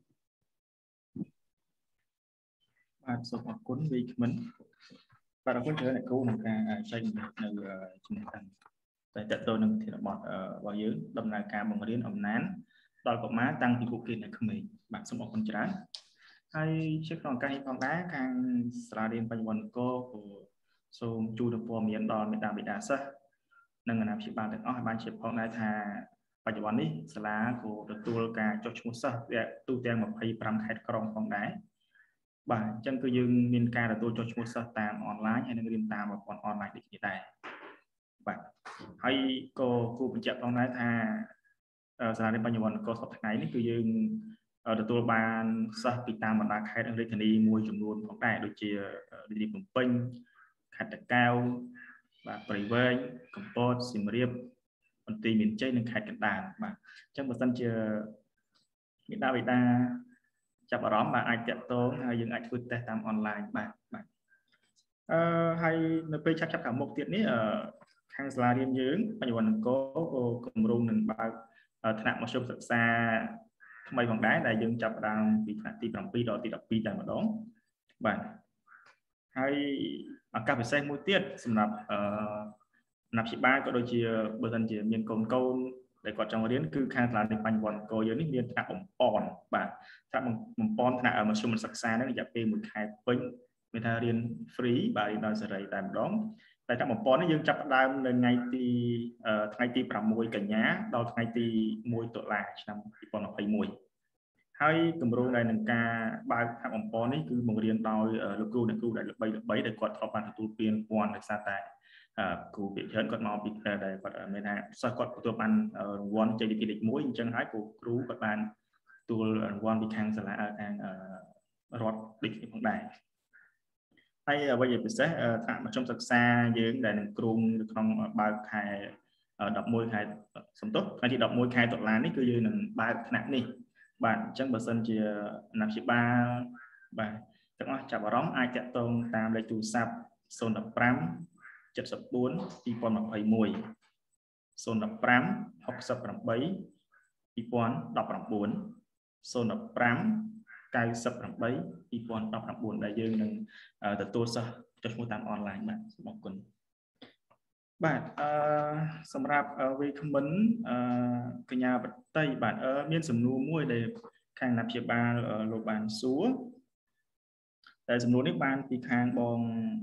បាទសូមអរគុណវីក្មិនបាទអរគុណច្រើនអ្នកគ្រូក្នុងការចែកនៅចំណេះដឹងតែតទៅនឹងធានបទរបស់យើងដំណើរការបង្រៀនអំណានដល់កុមារតាំងពីពួកគេនៅក្មេងបាទសូមអរគុណច្រើនហើយជាក្នុងឱកាសនេះផងដែរខាងសាលារៀនបញ្ញវន្តគរក៏សូមជូនព័ត៌មានដល់មេដាបេដាសិស្សនិងអាណាព្យាបាលទាំងអស់ឲ្យបានជាផងដែរថាបច្ចុប្បន្ននេះសាលាក៏ទទួលការចុះឈ្មោះសិស្សទូទាំង25ខេត្តក្រុងផងដែរបាទអញ្ចឹងគឺយើងមានការទទួលចុះឈ្មោះសិស្សតាមអនឡាញហើយនឹងរៀនតាមប្រព័ន្ធអនឡាញដូចគ្នាដែរបាទហើយក៏គួរបញ្ជាក់ផងដែរថាសាលារៀនបញ្ញវន្តនគរសប្តាហ៍ថ្ងៃនេះគឺយើងទទួលបានសិស្សពីតាមបណ្ដាខេត្តរាជធានីមួយចំនួនផងដែរដូចជារាជធានីភ្នំពេញខេត្តតាកែវបាទព្រៃវែងកំពតសៀមរាបបន្ទាយមានជ័យនិងខេត្តកណ្ដាលបាទអញ្ចឹងបើសិនជាមេដាបេដាចាប់អារម្មណ៍បាទអាចតាក់ទងហើយយើងអាចធ្វើតេស្តតាមអនឡាញបាទហើយនៅពេលឆាប់ខាងមុខទៀតនេះខាងសាលារៀនយើងបញ្ញវន្តនគរក៏គម្រោងនឹងបើកថ្នាក់មធ្យមសិក្សាថ្មីផងដែរដែលយើងចាប់ផ្ដើមពីថ្នាក់ទី7ដល់ទី12តែម្ដងបាទហើយឱកាសពិសេសមួយទៀតសម្រាប់អាណាព្យាបាលក៏ដូចជាបើសិនជាមានកូនដែលគាត់ចង់រៀនគឺខាងសាលារៀនបញ្ញវន្តនគរយើងនេះមានថ្នាក់បំពន់បាទថ្នាក់បំពន់ថ្នាក់មធ្យមសិក្សានេះរយៈពេល1ខែពេញមានថារៀន free បាទរៀនដោយសេរីតែម្ដងតែថ្នាក់បំពន់នេះយើងចាប់ផ្ដើមនៅថ្ងៃទី6កញ្ញាដល់ថ្ងៃទី1តុលាឆ្នាំ2021ហើយគម្រោងដែលនឹងការបើកថ្នាក់បំពន់នេះគឺបង្រៀនដោយលោកគ្រូអ្នកគ្រូដែលល្បីដែលគាត់ធ្លាប់បានទទួលពានរង្វាន់ដោយសារតែគ្រូពាក្យច្រើនគាត់មកពីដែលគាត់មានថាសិស្សគាត់ទទួលបានរង្វាន់ជ័យលាភីលេខ1អញ្ចឹងហើយគ្រូគាត់បានទទួលរង្វាន់ពីខាងសាលាខាងរដ្ឋដូចនេះផងដែរហើយអ្វីជាពិសេសថ្នាក់មធ្យមសិក្សាយើងដែលនឹងគ្រោងនៅក្នុងបើកខែ11ខែសំទុះថ្ងៃទី11ខែតុលានេះគឺយើងនឹងបើកថ្នាក់នេះបាទអញ្ចឹងបើសិនជាអាណាព្យាបាលបាទទាំងអស់ចាប់អារម្មណ៍អាចតាក់ទងតាមលេខទូរស័ព្ទ015 74 2021 015 68 ដែលយើងនឹងទទួលសិស្សចុះឈ្មោះតាមអនឡាញបាទសូមអរគុណបាទសម្រាប់វេខមិនកញ្ញាបតីបាទមានសំណួរមួយដែលខាងអាណាព្យាបាលលោកបានសួរតែសំណួរនេះបានពីខាងបង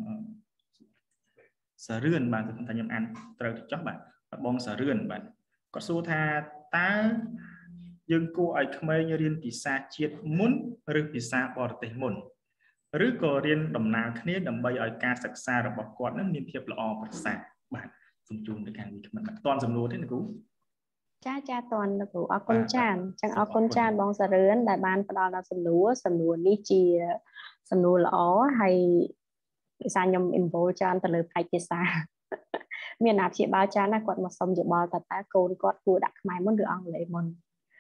សារឿនបាទថាខ្ញុំអានត្រូវចុះបាទបងសារឿនបាទគាត់សួរថាតើយើងគួរឲ្យក្មេងរៀនភាសាជាតិមុនឬភាសាបរទេសមុនឬក៏រៀនដំណើរគ្នាដើម្បីឲ្យការសិក្សារបស់គាត់នឹងមានភាពល្អប្រសើរបាទសូមជូនទៅខាងនេះមិនតាន់សំណួរទេលោកគ្រូចាតាន់លោកគ្រូអរគុណច្រើនចឹងអរគុណច្រើនបងសារឿនដែលបានផ្ដល់ដល់សំណួរនេះជាសំណួរល្អហើយភាសាខ្ញុំ involve ច្រើនទៅលើផ្នែកភាសាមានអាព្យាបាលច្រើនណាស់គាត់មកសុំយោបល់តើកូនគាត់គួរដាក់ខ្មែរមុនឬអង់គ្លេសមុន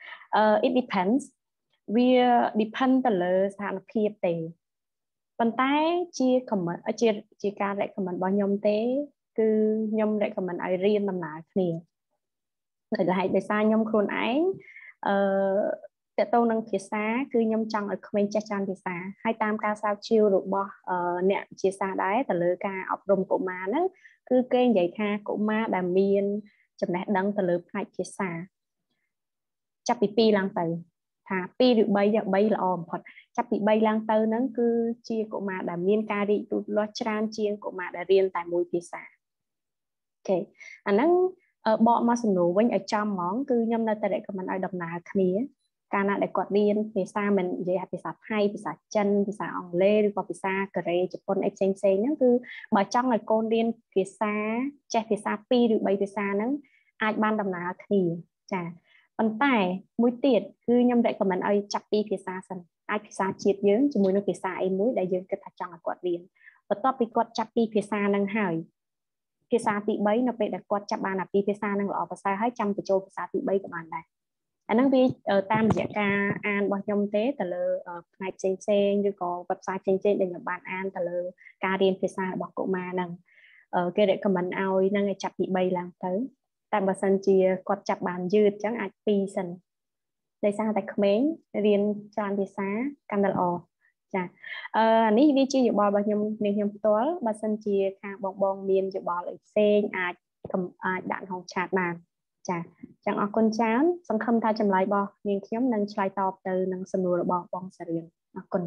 it depends វា depend ទៅលើស្ថានភាពទេប៉ុន្តែជាការ recommend របស់ខ្ញុំទេគឺខ្ញុំ recommend ឲ្យរៀនដំណើរគ្នាដោយសារខ្ញុំខ្លួនឯងតើតើនឹងភាសាគឺខ្ញុំចង់ឲ្យក្មេងចេះច្រើនភាសាហើយតាមការស្រាវជ្រាវរបស់អ្នកវិទ្យាសាស្ត្រដែរទៅលើការអប់រំកុមារហ្នឹងគឺគេនិយាយថាកុមារដែលមានចំណេះដឹងទៅលើផ្នែកភាសាចាប់ពី2ឡើងទៅថា2ឬ3ល្អបំផុតចាប់ពី3ឡើងទៅហ្នឹងគឺជាកុមារដែលមានការរីកលូតលាស់ច្រើនជាងកុមារដែលរៀនតែមួយភាសាអូខេអាហ្នឹងបកមកសំណួរវិញឲ្យចំហ្មងគឺខ្ញុំនៅតែ recommend ឲ្យដំណើរគ្នាកាលណាដែលគាត់រៀនភាសាមិននិយាយភាសាថៃភាសាចិនភាសាអង់គ្លេសឬក៏ភាសាកូរ៉េជប៉ុនអីផ្សេងហ្នឹងគឺបើចង់ឲ្យកូនរៀនភាសាចេះភាសា2ឬ3ភាសាហ្នឹងអាចបានដំណើរគ្នាចាប៉ុន្តែមួយទៀតគឺខ្ញុំ recommend ឲ្យចាប់ពីភាសាសិនអាចភាសាជាតិយើងជាមួយនឹងភាសាអីមួយដែលយើងគិតថាចង់ឲ្យគាត់រៀនបន្ទាប់ពីគាត់ចាប់ពីភាសាហ្នឹងហើយភាសាទី3នៅពេលដែលគាត់ចាប់បានពីភាសាហ្នឹងល្អប្រសើរហើយចាំបញ្ចូលភាសាទី3ក៏បានដែរអាហ្នឹងវាតាមរយៈការអានរបស់ខ្ញុំទេទៅលើផ្នែកផ្សេងឬក៏ website ផ្សេងដែលខ្ញុំបានអានទៅលើការរៀនភាសារបស់កុមារហ្នឹងគេ recommend ឲ្យនឹងឲ្យចាប់ពី3ឡើងទៅតែបើសិនជាគាត់ចាប់បានយឺតអញ្ចឹងអាច2សិនដោយសារតែក្មេងរៀនច្រើនភាសាកាន់តែល្អចានេះវាជាយោបល់របស់ខ្ញុំផ្ទាល់បើសិនជាខាងបងមានយោបល់អីផ្សេងអាចដាក់ក្នុងឆាតបានចាចឹងអរគុណច្រើនសង្ឃឹមថាចម្លើយរបស់នាងខ្ញុំនឹងឆ្លើយតបទៅនឹងសំណួររបស់បងសារៀនអរគុណ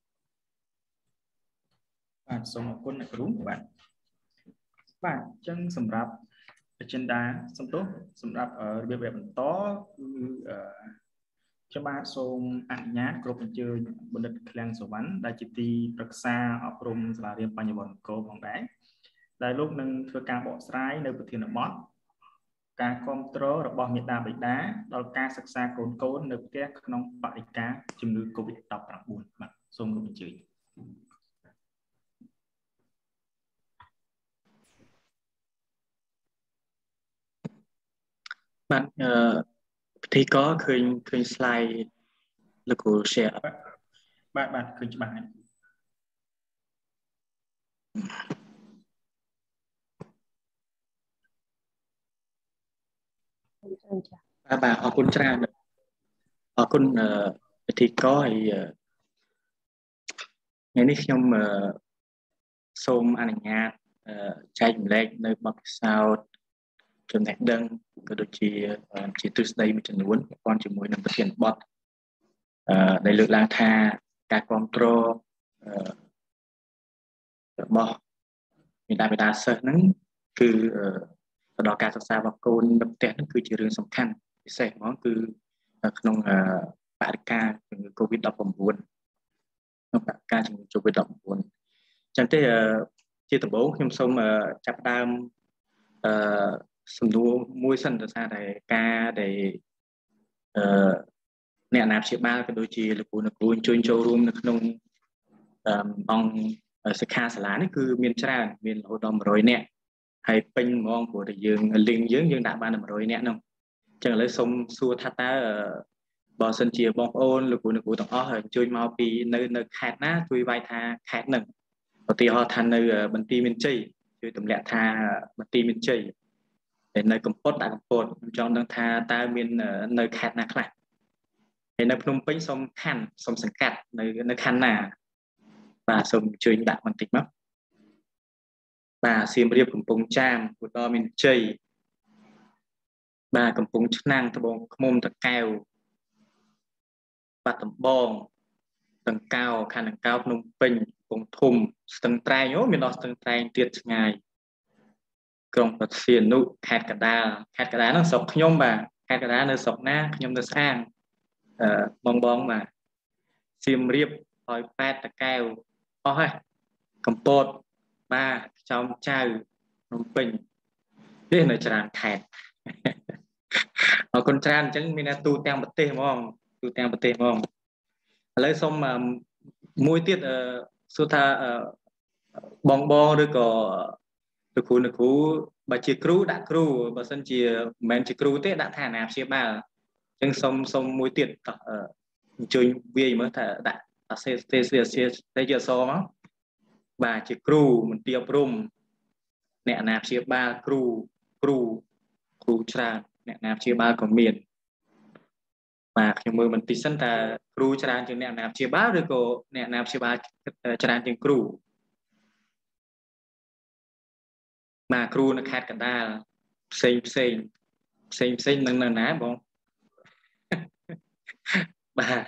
បាទសូមអរគុណអ្នកគ្រូបាទអញ្ចឹងសម្រាប់ agenda សម្រាប់របៀបវគ្គបន្តគឺខ្ញុំបាទសូមអនុញ្ញាតគ្រប់អញ្ជើញបណ្ឌិតឃ្លាំងសវណ្ណដែលជាទីប្រឹក្សាអប់រំសាលារៀនបញ្ញវន្តនគរផងដែរដែលលោកនឹងធ្វើការបកស្រាយនៅប្រធានបទការគ្រប់គ្រងរបស់មាតាបិតាដល់ការសិក្សាកូននៅផ្ទះក្នុងបរិយាកាសជំងឺ COVID-19 បាទសូមលោកអញ្ជើញបាទពិធីករឃើញ slide លោកគ្រូ share បាទឃើញច្បាស់ហើយបាទអរគុណច្រើនអរគុណពិធីករហើយថ្ងៃនេះខ្ញុំសូមអនុញ្ញាតចែកចម្លែកនៅបទពិសោធន៍ចំណេះដឹងក៏ដូចជាទ្រឹស្ដីមួយចំនួនពាក់ព័ន្ធជាមួយនឹងប្រធានបទដែលលើកឡើងថាការគ្រប់គ្រងរបស់មាតាបិតាសិស្សហ្នឹងគឺទៅដល់ការសិក្សារបស់កូននៅផ្ទះហ្នឹងគឺជារឿងសំខាន់ពិសេសហ្មងគឺក្នុងបរិយាកាសជំងឺ COVID-19 ក្នុងបរិយាកាសជំងឺ COVID-19 អញ្ចឹងទេជាដំបូងខ្ញុំសូមចាប់ផ្ដើមសំណួរមួយសិនដោយសារតែការដែលអ្នកអាណាព្យាបាលក៏ដូចជាលោកគ្រូអញ្ជើញចូលរួមនៅក្នុងអង្គសិក្ខាសាលានេះគឺមានច្រើនមានរហូតដល់100នាក់ហើយពេញហ្មងព្រោះតែយើង link យើងដាក់បាន100នាក់នោះអញ្ចឹងឥឡូវសូមសួរថាតើបើសិនជាបងប្អូនលោកគ្រូទាំងអស់អញ្ជើញមកពីនៅខេត្តណាជួយវាយថាខេត្តហ្នឹងឧទាហរណ៍ថានៅបន្ទាយមានជ័យជួយទម្លាក់ថាបន្ទាយមានជ័យ để nơi cầm phốt đã cầm phốt trong đang tha ta miền nơi khát nát lại để nơi Phnom Penh xong sẵn cắt nơi khăn nà và xong chơi đạn bằng tịch mất và Siem Reap cầm pông cham của to miền Tây và cầm pông chức năng thằng bông mông thật cao và tầm bong tầng cao khăn tầng cao Phnom Penh pông thùng tầng trai nhớ miền đó tầng trai tiệt ngày công vật xiên nụ hạt cả đá nó sọc nhôm bà hạt cả đá nó sọc na nhôm nó sang bong bong mà Siem Reap hỏi pet ta keo ôi cầm bột ba trong chai Phnom Penh thế này tràn hạt ở con tràn chẳng mình tu tang bát tê mong tu tang bát tê mong lấy xong mà môi tiết số tha bong bong rồi có được khu bà chỉ cừu đã cừu bà sân chỉ men chỉ cừu thế đã thả nạp xe ba chẳng xong môi tiết chơi bia mới thả đã xe giờ so mà bà chỉ cừu mình tiệp rum nẹt nạp xe ba cừu trà nẹt nạp xe ba còn miền mà khi mình tí sân ta cừu trà chừng nẹt nạp xe ba rồi có nẹt nạp xe ba trà chừng cừu mà cừu nó khát cả đa xây nâng ná bông bà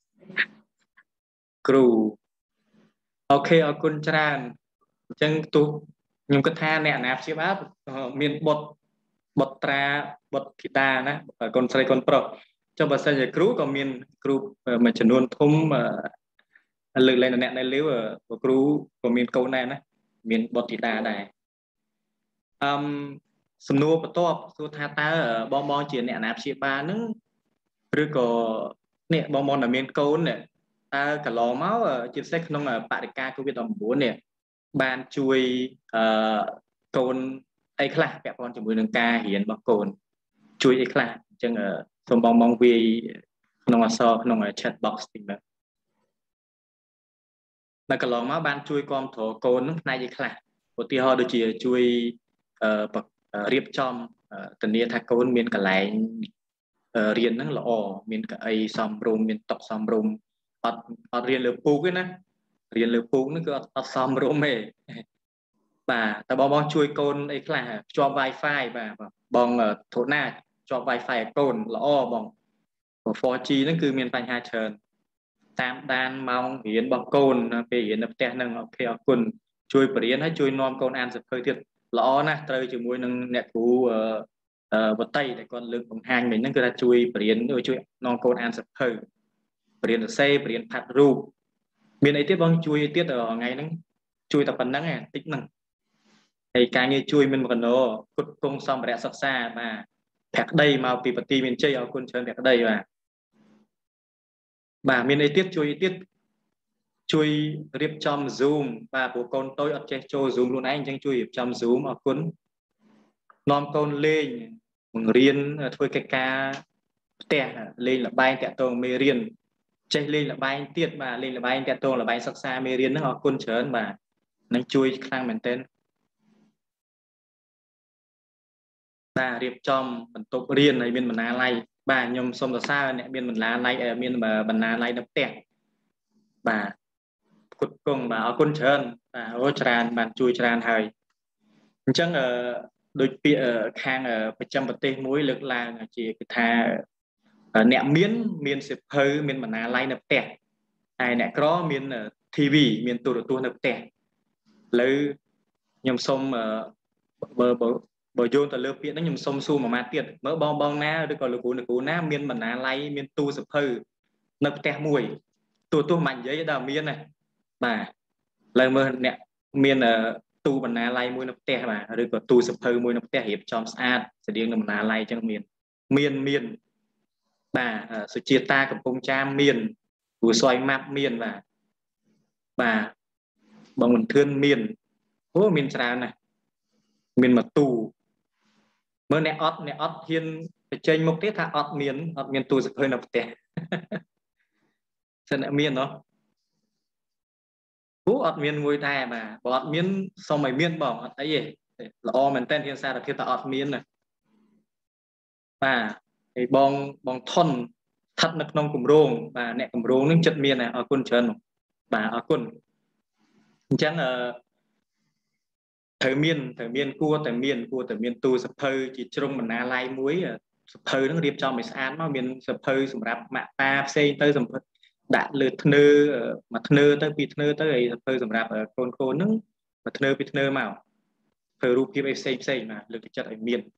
cừu ok ở con tràn chân tu nhưng cái tha nẹt nạp xe ba miền bột tra bột kita nè con say con pro cho bà say cừu còn miền cừu mà chẩn đoán thum lực lên nẹt này liu ở cừu còn miền câu này nè miền bột kita này sầm nua bắt top số tha ta bong chỉ nẹt nạp xe ba nứng rồi có nẹt bong là miền câu nè ta cả lò máu chia sẻ không là bạn ca của Việt Nam muốn nè ban chui côn ấy khla các con chỉ muốn nâng ca hiển bằng côn chui ấy khla chẳng xong bong vì không là so không là chat box thì mà cả lò máu ban chui con thổ côn này ấy khla một tí họ đôi chỉ chui riệp trong tình yêu thác côn miền cả lại riêng nó là miền cả ấy xóm rôm miền tộc xóm rôm ở riêng lửa pú cái nè riêng lửa pú nó cứ ở xóm rôm mề bà ta bong chui côn ấy là cho wifi bà bong thổ na cho wifi côn là bong 4G ហ្នឹងគឺមានបញ្ហាច្រើនតាមដានម៉ោងរៀនរបស់កូនពេលរៀននៅផ្ទះហ្នឹងអូខេអរគុណជួយបរៀនហើយជួយនាំកូនអានសៀវភៅទៀតល្អណាស់ត្រូវជាមួយនឹងអ្នកគ្រូវតីដែលគាត់លើកបង្ហាញមិញហ្នឹងគឺថាជួយបរៀនជួយនាំកូនអានសៀវភៅបរៀនសរសេរបរៀនផាត់រូបមានអីទៀតបងជួយទៀតថ្ងៃហ្នឹងជួយតែប៉ុណ្្នឹងឯងតិចហ្នឹងហើយការងារជួយមិនកណោគុតគង់សម្ភារៈសិក្សាបាទភក្តីមកពីបទីមានជ័យអរគុណច្រើនភក្តីបាទមានអីទៀតជួយរៀបចំ Zoom បាទព្រោះកូនតូចអត់ចេះចូល Zoom ខ្លួនឯងអញ្ចឹងជួយរៀបចំ Zoom អរគុណនាំកូនលេងបង្រៀនធ្វើកិច្ចការផ្ទះលេងល្បែងតាក់ទងមេរៀនចេះលេងល្បែងទៀតបាទលេងល្បែងតាក់ទងល្បែងសិក្សាមេរៀនហ្នឹងអរគុណច្រើនបាទនឹងជួយខ្លាំងមែនទែនបាទរៀបចំបន្ទប់រៀនហើយមានបណ្ណាល័យបាទខ្ញុំសូមសរសើរអ្នកមានបណ្ណាល័យមានបណ្ណាល័យនៅផ្ទះបាទគុតគង់បាទអរគុណច្រើនបាទអូច្រើនបានជួយច្រើនហើយអញ្ចឹងដូចពាក្យខាងប្រចាំប្រទេសមួយលើកឡើងជាគឺថាអ្នកមានសិភៅមានបណ្ណាល័យនៅផ្ទះហើយអ្នកក្រមាន TV មានទូរទស្សន៍នៅផ្ទះឥឡូវខ្ញុំសូមបើយោងទៅលើពាក្យហ្នឹងខ្ញុំសុំសួរមួយម៉ាត់ទៀតមើលបងណាឬក៏លោកគ្រូណាមានបណ្ណាល័យមានទូសភៅនៅផ្ទះមួយទូមិននិយាយដល់មានណាបាទឥឡូវមើលអ្នកមានទូបណ្ណាល័យមួយនៅផ្ទះបាទឬក៏ទូសភៅមួយនៅផ្ទះរៀបចំស្អាតស្តៀងនឹងបណ្ណាល័យអញ្ចឹងមានបាទសុជាតាកំពង់ចាមមានគូសយម៉ាប់មានបាទបងមិនធឿនមានមានច្រើនណាស់មានមកទូមើលអ្នកអត់ហ៊ានបញ្ចេញមុខទេថាអត់មានទូសភៅនៅផ្ទះសិនអ្នកមានអត់មានមួយដែរបាទបើអត់មានសុំឲ្យមានបងអត់អីទេល្អមែនតើហ៊ានសារភាពថាអត់មានណា bà thì bong thon thật nước nông cùng rong bà nè cùng rong nước chất miên này ở quân trần bà ở quân chẳng thời miên cua thời miên tu sập hơi chỉ trong mình na lai muối sập hơi nó điệp cho mình ăn nó miên sập hơi sầm rạp mạ ta xây tới sập đã lượt nơ mà nơ tới bị nơ tới sập hơi sầm rạp ở con nó mà nơ bị nơ màu thời rùa kia xây mà lượt chất ở miên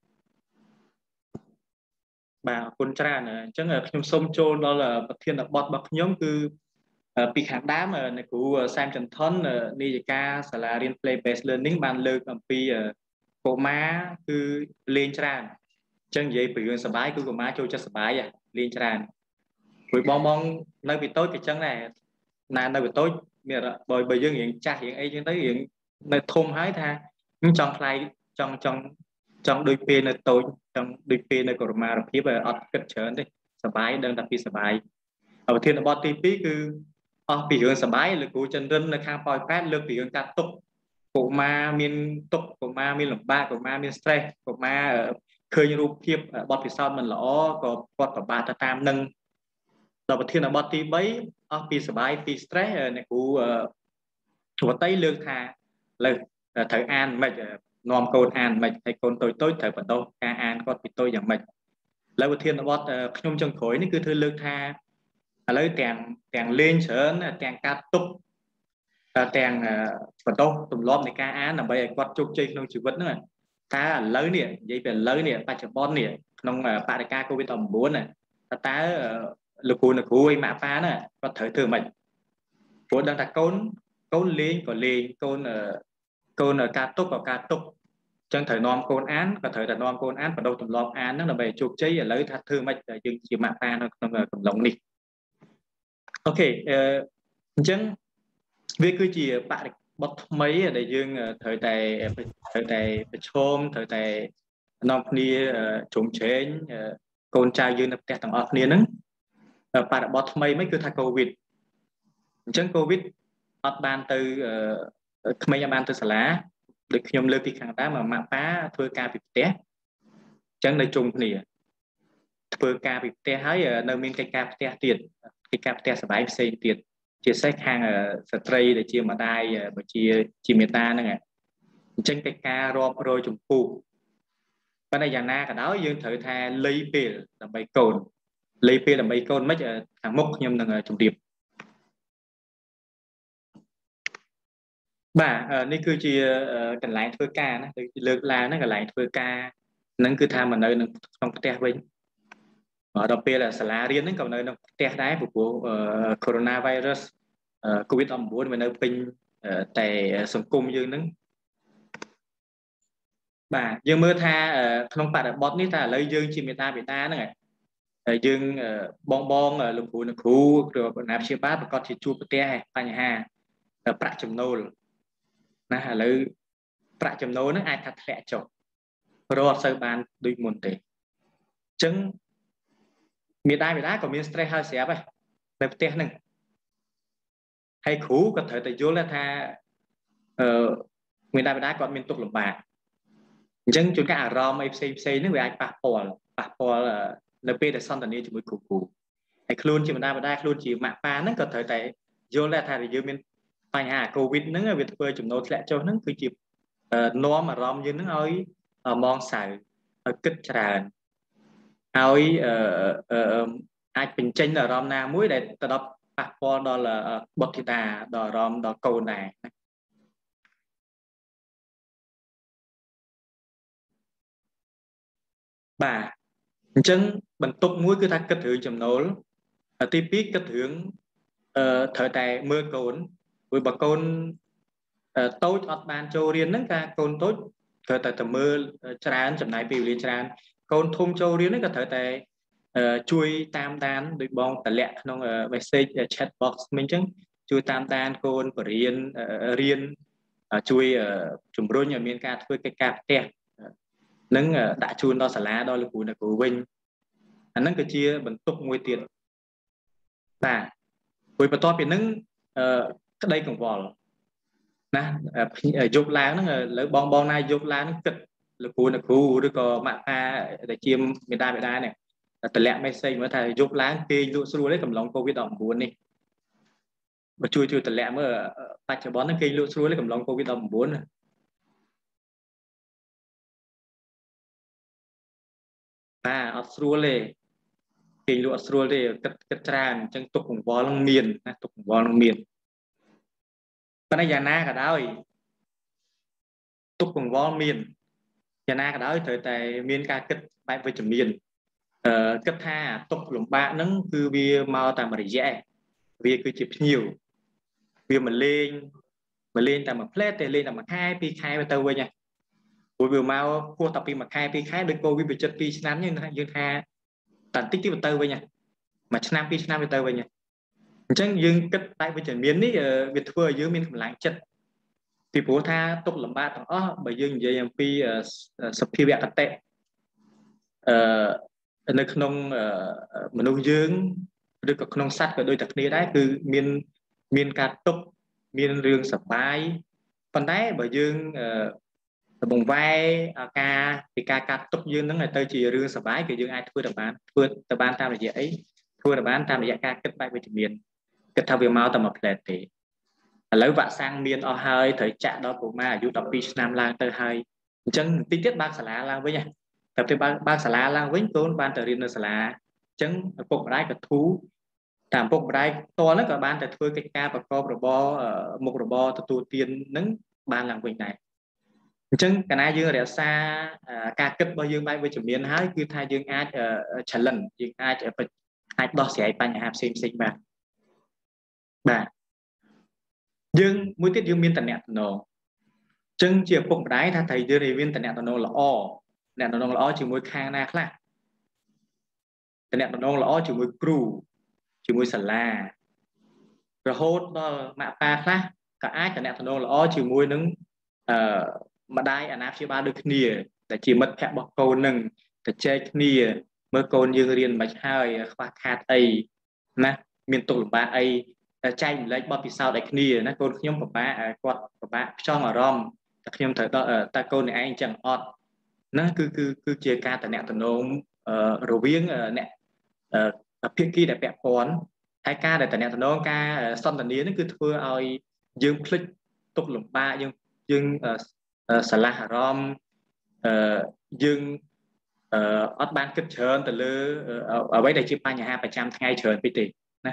bà quân tra nè chẳng là trong sông trôn đó là thiên là bọt bậc nhóm cứ bị khám đá mà này của Sam Trần Thon đi ca sẽ là riêng play based learning bàn lược ở pi cổ má cứ lên tràn chân vậy bị người sờ bái của má cho sờ bái à lên tràn với bong nơi bị tối cái chân này là nơi bị tối bởi bởi dương hiện cha hiện ấy cho tới hiện nơi thôn hái tha nhưng trong play trong đôi pin nơi tối trong đôi pin nơi cổ má rồi phía ở cất chớn đấy sờ bái đơn đặt pi sờ bái ở thiên là bọt tí cứ bị hướng sờ bái lực của chân rân là khang poi phát lực bị hướng cắt tục của ma miên tục của ma miên lồng ba của ma miên stress của ma khơi như rùa thiệp bọt phía sau mình lõ có bọt của ba ta tam nâng đầu thiên là bọt tí bấy bị sờ bái bị stress này của tây lương thà lời thời an mệt nòm côn an mệt hay côn tôi thời vận đâu ca an có bị tôi dạng mệt lời thiên là bọt nhung chân khốiนี่คือ thư lương tha lấy tiền lên sớm tiền cắt túc tiền vận động tụm lóp này ca án là bây giờ quạt chụp chơi trong chịu vật nữa ta lấy nè dây về lấy nè ba chục bon nè trong ba ca covid tầm 4 này ta lực cù ấy mã phá nè có thời thường mình của đang là côn lên côn ca túc vào ca túc chân thời non côn án và thời là non côn án và đâu tụm lóp án nó là bây chụp chơi lấy thật thương mình dừng chịu mã phá nó trong tụm lồng đi ok chẳng việc cứ chỉ bạn bật mấy để dương thời đại chôm thời đại nông nghiệp trồng chế con trai dương tập tẹt thằng ốc niên nứng bạn bật mấy cứ thay covid chẳng covid ấp ban từ mấy ban từ sả được nhom lơ bị kháng đá mà mạng phá thưa ca bị té chẳng nơi trùng nè thưa ca bị té hái nơi miền cây ca té tiền cái cáp té sờ bái xây tiền chia sách hàng ở tray để chia mà đai và chia miền ta nữa này trên cái ca rồi trùng phụ bên này giang na cả đó dương thử tha lấy pê làm bay cồn mấy hàng mốc nhưng là trùng điệp bàนี่คือchiaกันlại thưa ca nó lược là nóกันlại thưa ca nó cứ tham mà nơi nó không té bên ở đặc biệt là sả riêng nó còn nơi nó té đáy của coronavirus covid 19 mà nơi pin tại sông cung dương nó bà dương mưa tha không phải là bot ní ta lấy dương chim ta bị ta nữa dương bong lục phụ lục khu rồi nạp chia bát và con chỉ chua té phải ha bạc chấm nô nè lấy bạc chấm nô nó ai thật lẹ chọc rồi sơ ban đôi môn tệ chứng miền đá còn miền stress hơi xé vậy đẹp té nè hay khú có thể tại vô là tha miền đá còn miền tục lục bạc dân chúng ta rom fc nó về ai bạc bò là np để son tận đi chỉ mới cù hay luôn chỉ miền đá luôn chỉ mạ pa nó có thể tại vô là tha thì vô miền phải hà covid nó việt phơi chúng nó lẽ cho nó cứ chỉ nó mà rom như nó ơi mong xài kích tràn ơi ai bình tranh là rom na muối để tập đọc bạc bò đó là bột thịt đó rom đó cầu này bà chân bận tục muối cứ thắt kết hướng chấm nấu tipic kết hướng thời đại mưa cồn với bà con tối ở bàn châu riêng nó cả con tối thời đại tầm mưa tràn chậm này biểu liên tràn con thôn châu riêng nó cả thời đại chui tam đan được bong tận lẹ trong message chat box mình chứ chui tam đan con của riêng chui chủng rôn ở miền ca thuê cái cạp tè nâng đã chui đó xả lá đó là của vinh nâng cái chia bận tục ngôi tiền và với bắt to bị nâng cái đây còn vò nè dục lá nó lấy bong này dục lá nó kịch lực cú rồi có mạng ta để chiêm miền Nam này tận lẹ mấy xây mới thay dục láng kê lụa xua lấy cầm lòng covid đỏ buồn đi mà chui tận lẹ mới bạch cho bón nó kê lụa xua lấy cầm lòng covid đỏ buồn ở xua lấy kê lụa xua lấy cất tràn chân tục cùng bó lông miền tục cùng bó lông miền bên này già na cả đó tục cùng bó miền già na cả đó thời tại miền ca cất bài với chấm miền cấp tha tục lồng bạc nắng cứ bia mau tạm mà dễ bia cứ chụp nhiều bia mình lên tạm mà plate lên tạm mà khai vào tàu với nha buổi bữa mau cua tập mà khai được cô bị chật pi năm như dương tha tận tích vào tàu với nha mà năm pi năm vào tàu với nha chẳng dương cất tay với chấm miến ấy việt thưa dưới miến láng chật thì bố tha tục lồng bạc bởi dương vậy pi sập pi bẹt tệ nơi không mình nuôi dưỡng được các nông sát và đôi đặc biệt đấyคือmiền cát tục miền rừng sập bãi phần đấy bởi dương bồng vai ca thì ca cát tục dương nó ngày tới chỉ rừng sập bãi thì dương ai thưa tập ban tam là gì ấy thưa tập ban tam là ca kết bài với miền kết thao việc mau tầm một lệ thì lấy vạ sang miền ở hơi thời trạng đó của ma du tập pi nam lang tới hơi chân tí tiết bác xả lá lang với nha tập thì bác xả lá lang với con ban từ riêng xả lá chân phục đái cả thú tạm phục đái to nó cả ban từ thôi cái ca và co robot một robot từ tiền nắng ban làm việc này chân cái này dương để xa ca cấp bao dương bay với chuẩn miền hái cứ thay dương ai trả lần dương ai đo sẽ ban nhà xem mà bà dương mỗi tiết dương miền tận nẹt nổ chân chiều phục đái tha thầy dương miền tận nẹt nổ là nẹt nổ là chỉ mỗi khang na khác nẹt nổ là chỉ mỗi cừu chỉ mỗi sả la rồi hốt đó mạ pa khác cả ai cả nẹt nổ là chỉ mỗi nứng mà đai anh áp chỉ ba được nia để chỉ mất phép bọc câu nừng để chơi nia mới câu dương riêng bạch hai khoa khát ấy nè miền tây ba ấy chạy lấy bọc phía sau để nia nó câu nhom của ba cho mà rom nhom thời đó ta câu này anh chẳng ọt nó cứ chia ca tại nẹt nổ rồi viếng nẹt phía kia để bẹp quán hai ca để tại nẹt nổ ca son tận nó cứ thưa ao dương click tục lủng ba dương xả la rom dương ở ban kết chơn từ lư ở đây chỉ ba nhà 2% ngày chơn bị tỷ nè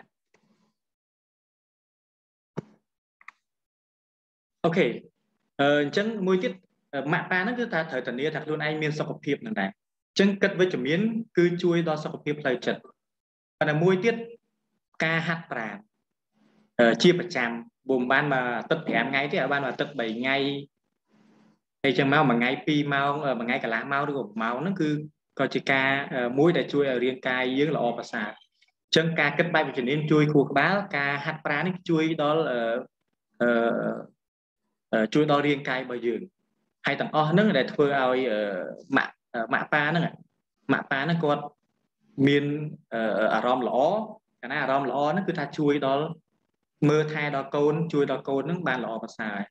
ok chân môi tiết mạng ta nó cứ ta thời tận nia thật luôn anh miên sọc cọp hiệp này chân cất với chấm miến cứ chui đo sọc cọp hiệp lời chật và là môi tiết ca hát trà chia phần trăm bùm ban mà tất thèm ngay thì ở ban mà tất 7 ngày hay chẳng mau mà ngay pi mau mà ngay cả lá mau được máu nó cứ coi chỉ ca muối để chui ở riêng cai dưới là o và xà chân ca kết bay về chuyển đến chui khu báo ca hát pra nó chui đó chui đó riêng cai bao giường hay tầng o nó để thưa ao mạ pa nó còn miền ở rom lõ cái này rom lõ nó cứ tha chui đó mưa thay đó côn chui đó côn nó ban lõ và xài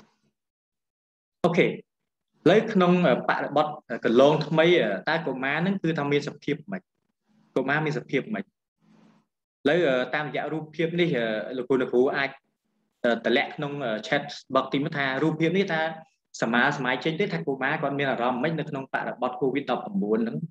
ok lấy nông bạn bật cần lông mấy ta của má nó cứ tham miên sập thiệp mạch của má miên sập thiệp mạch lấy tam dạ rùa thiệp đi là cô được phú ai tờ lẹ nông chat bật tìm tha rùa thiệp đi ta sắm máy trên tới thằng của má còn miên là rom mấy được nông bạn bật covid đọc buồn lắm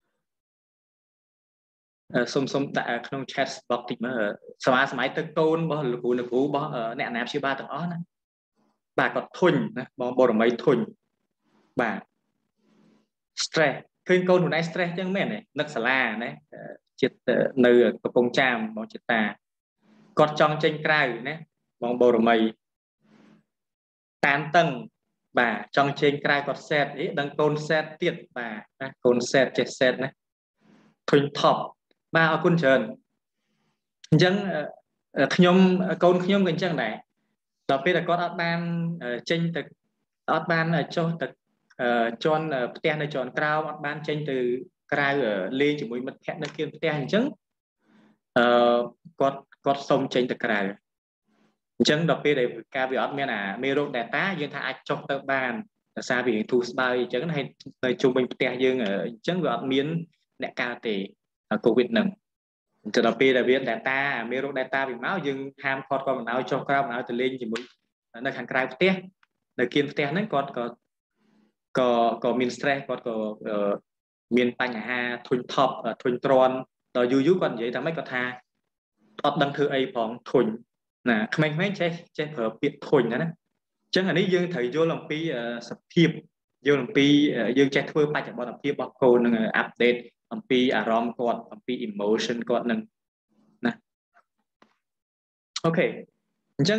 xôm tại nông chat bật tìm mà sắm máy tới côn bao là cô được phú bao nẹt nạp siêu ba tầng ó nè bà còn thun bao bao mấy thun bà stress khuyên câu này stress chẳng mẹ này nấc xà la này chết nơi ở công tràm bằng chết ta còn trong tranh cài này bằng bầu mày tán tầng bà trong tranh cài còn set ấy đang côn set tiệt bà côn set chết set này thuyên thọp ba ở quân trần chẳng nhom côn nhom gần chẳng này đặc biệt là có ban tranh từ ban cho từ chọn ten này chọn cao ban tranh từ cao ở lên chỉ mới mất hẹn nó kia ten chứng có sông tranh từ cao chứng đặc biệt để ca bị ớt miền à mê rô data dương thà cho tờ ban xa vì thu bao chẳng hay chung bên tè dương ở chẳng vừa miến nè cao thì Covid nâng cho đó là biết data mê data vì máu dương ham con mình áo cho con áo từ lên chỉ muốn nơi hàng cài tè nơi kiên tè nó có miền stress có miền bánh hà thun thọp thun tròn rồi du còn vậy ta mấy có tha ọt đăng thư ấy phỏng thun nè mấy chế phở biệt thun đó chẳng hạnนี้យើងត្រូវយល់អំពីសភាពយល់អំពីយើងចេះធ្វើបច្ចុប្បន្នភាពរបស់កូននឹងអាប់ដេតអំពីអារម្មណ៍គាត់អំពី emotion គាត់នឹងណាអូខេអញ្ចឹង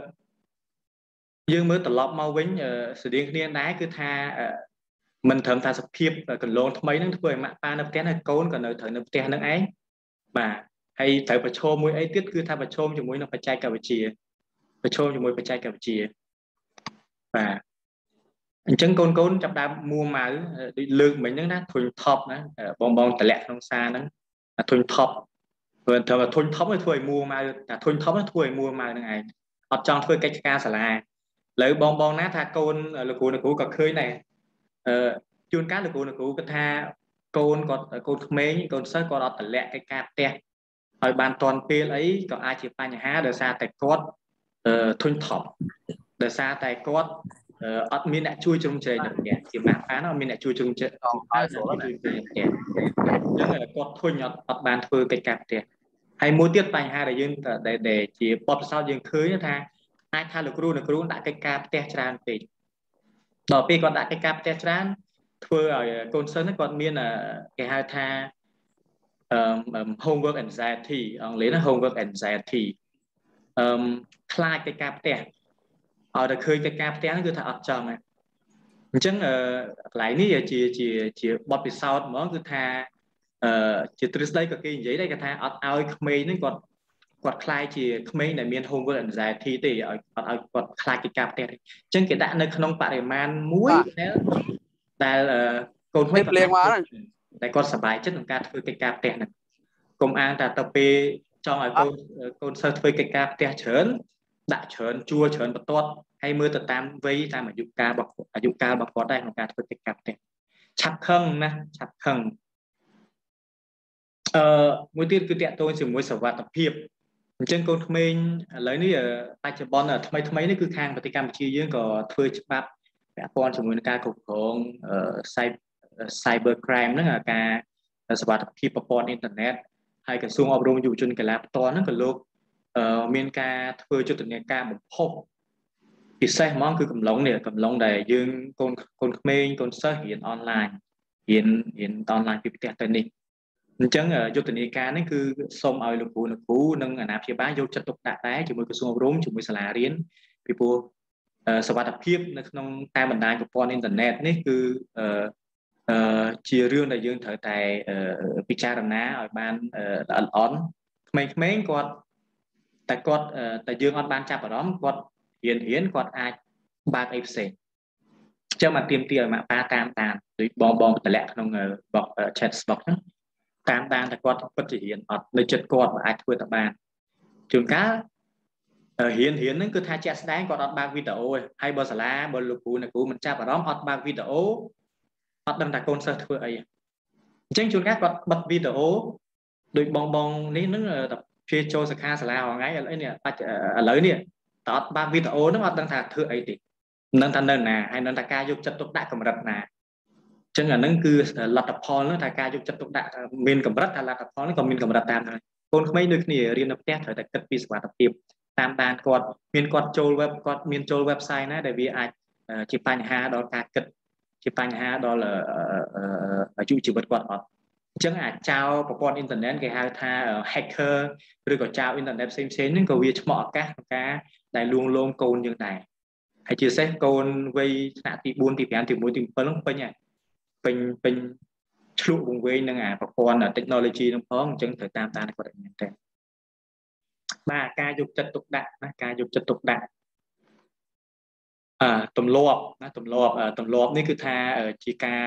យើងមើលត្រឡប់មកវិញស្តីគ្នាដែរគឺថាមិនត្រឹមថាសភាពកន្លងថ្មីហ្នឹងធ្វើឲ្យម៉ាក់ប៉ានៅផ្ទះហើយកូនក៏នៅត្រូវនៅផ្ទះហ្នឹងឯងបាទហើយត្រូវប្រឈមមួយអីទៀតគឺថាប្រឈមជាមួយនឹងបច្ចេកវិទ្យាប្រឈមជាមួយបច្ចេកវិទ្យាបាទអញ្ចឹងកូនចាប់ដើមមួម៉ៅដូចលើកមិញហ្នឹងណាធុញថប់ណាបងតម្លាក់ក្នុងសារហ្នឹងធុញថប់ព្រោះធុញថប់ធ្វើឲ្យមួម៉ៅតែធុញថប់ធ្វើឲ្យមួម៉ៅហ្នឹងឯងអត់ចង់ធ្វើកិច្ចការសាលាឥឡូវបងណាថាកូនលោកគ្រូក៏ឃើញដែរជួនកាលលោកគ្រូគាត់ថាកូនគាត់កូនក្មេងកូនសិស្សគាត់អត់តម្លាក់កិច្ចការផ្ទះឲ្យបានតាន់ពេលអីក៏អាចជាបញ្ហាដោយសារតែគាត់ធុញថប់ដោយសារតែគាត់អត់មានអ្នកជួយជ្រោមជ្រែងដល់ផ្ទះជាម៉ាក់ប៉ាអត់មានអ្នកជួយជ្រោមជ្រែងដល់ផ្ទះអញ្ចឹងគាត់ធុញអត់បានធ្វើកិច្ចការផ្ទះហើយមួយទៀតបញ្ហាដែលយើងដែលជាបទពិសោធន៍យើងឃើញថាអាចថាលោកគ្រូដាក់កិច្ចការផ្ទះច្រើនពេកដល់ពេលគាត់ដាក់កិច្ចការផ្ទះច្រើនធ្វើឲ្យកូនសិស្សគាត់មានគេហៅថាhomework anxiety អង់គ្លេសណា homework anxiety ខ្លាចកិច្ចការផ្ទះឲ្យតែឃើញកិច្ចការផ្ទះហ្នឹងគឺថាអត់ចង់ហ្នឹងអញ្ចឹងកន្លែងនេះជាបទពិសោធន៍ហ្មងគឺថាជាទ្រឹស្ដីក៏គេនិយាយដែរគេថាអត់ឲ្យក្មេងហ្នឹងគាត់ខ្លាយជាក្មេងដែលមាន homework anxiety ទេឲ្យអត់ឲ្យគាត់ខ្លាចកិច្ចការផ្ទះទេអញ្ចឹងគេដាក់នៅក្នុងបរិមាណមួយដែលកូនក្មេងតែគាត់សប្បាយចិត្តក្នុងការធ្វើកិច្ចការផ្ទះហ្នឹងកុំអាងតែទៅពេលចង់ឲ្យកូនសិស្សធ្វើកិច្ចការផ្ទះច្រើនដាក់ច្រើនជួច្រើនបន្ទាត់ហើយមើលទៅតាមវ័យតាមអាយុកាលរបស់គាត់ដែរក្នុងការធ្វើកិច្ចការផ្ទះឆាប់ខឹងណាឆាប់ខឹងមួយទៀតគឺតាក់ទងជាមួយសុវត្ថិភាពអញ្ចឹងកូនក្មេងឥឡូវនេះបច្ចុប្បន្នថ្មីនេះគឺខាងប្រទេសកម្ពុជាយើងក៏ធ្វើច្បាប់ពាក់ព័ន្ធជាមួយនឹងការគ្រប់គ្រងcyber crime ហ្នឹងការសុវត្ថិភាពប្រព័ន្ធអ៊ីនធឺណិតហើយក្រសួងអប់រំយុវជនកីឡាផ្ទាល់ហ្នឹងក៏លោកមានការធ្វើយុទ្ធនាការបំផុសពិសេសហ្មងគឺកំឡុងដែលយើងកូនក្មេងកូនសិស្សរៀនអនឡាញរៀនអនឡាញពីផ្ទះទៅនេះអញ្ចឹងយុទ្ធនាការនេះគឺសូមឲ្យលោកគ្រូនិងអាណាព្យាបាលយកចិត្តទុកដាក់ដែរជាមួយក្រសួងអប់រំជាមួយសាលារៀនពីព្រោះសុវត្ថិភាពនៅក្នុងតាមបណ្ដាញប្រព័ន្ធអ៊ីនធឺណិតនេះគឺជារឿងដែលយើងត្រូវតែពិចារណាឲ្យបានល្អិតក្មេងគាត់តែយើងអត់បានចាប់អារម្មណ៍គាត់រៀនគាត់អាចបើកអីផ្សេងអញ្ចឹងមកទៀមទាឲ្យម៉ាក់ប៉ាតាមដូចបងតម្លាក់ក្នុង chat box ហ្នឹងតាមតែគាត់ពិតជារៀនអត់នៅចិត្តគាត់អាចធ្វើទៅបានជួនកាលរៀនហ្នឹងគឺថាជាក់ស្ដែងគាត់អត់បើកវីដេអូទេហើយបើសាលាបើលោកគ្រូមិនចាប់អារម្មណ៍អត់បើកវីដេអូអត់ដឹងថាកូនសិស្សធ្វើអីអញ្ចឹងជួនកាលគាត់បិទវីដេអូដូចបងនេះហ្នឹងព្យាចូលសិក្ខាសាលារាល់ថ្ងៃឥឡូវនេះតើអត់បើកវីដេអូហ្នឹងអត់ដឹងថាធ្វើអីទេមិនដឹងថានៅណាហើយនឹងថាការយកចិត្តទុកដាក់កម្រិតណាអញ្ចឹងអាហ្នឹងគឺលទ្ធផលហ្នឹងថាការយកចិត្តទុកដាក់មានកម្រិតថាលទ្ធផលហ្នឹងក៏មានកម្រិតតាមដែរកូនក្មេងដូចគ្នារៀននៅផ្ទះត្រូវតែគិតពីសុវត្ថិភាពតាមដានគាត់ចូល web គាត់មានចូល website ណាដែលវាអាចជាបញ្ហាដល់ការគិតជាបញ្ហាដល់អាយុជីវិតគាត់អត់អញ្ចឹងអាចចោលប្រព័ន្ធអ៊ីនធឺណិតគេហៅថា hacker ឬក៏ចោលអ៊ីនធឺណិតផ្សេងហ្នឹងក៏វាឆ្មក់ឱកាសក្នុងការដែលលួងលោមកូនយើងដែរហើយជាពិសេសកូនវ័យថ្នាក់ទី4ទី5ទី1ទី7ហ្នឹងពេញឆ្លុះវង្វេងនឹងអាប្រព័ន្ធ technology ហ្នឹងផងអញ្ចឹងត្រូវតាមគាត់មែនតើបាទការយកចិត្តទុកដាក់ណាការយកចិត្តទុកដាក់ទម្លាប់នេះគឺថាជាការ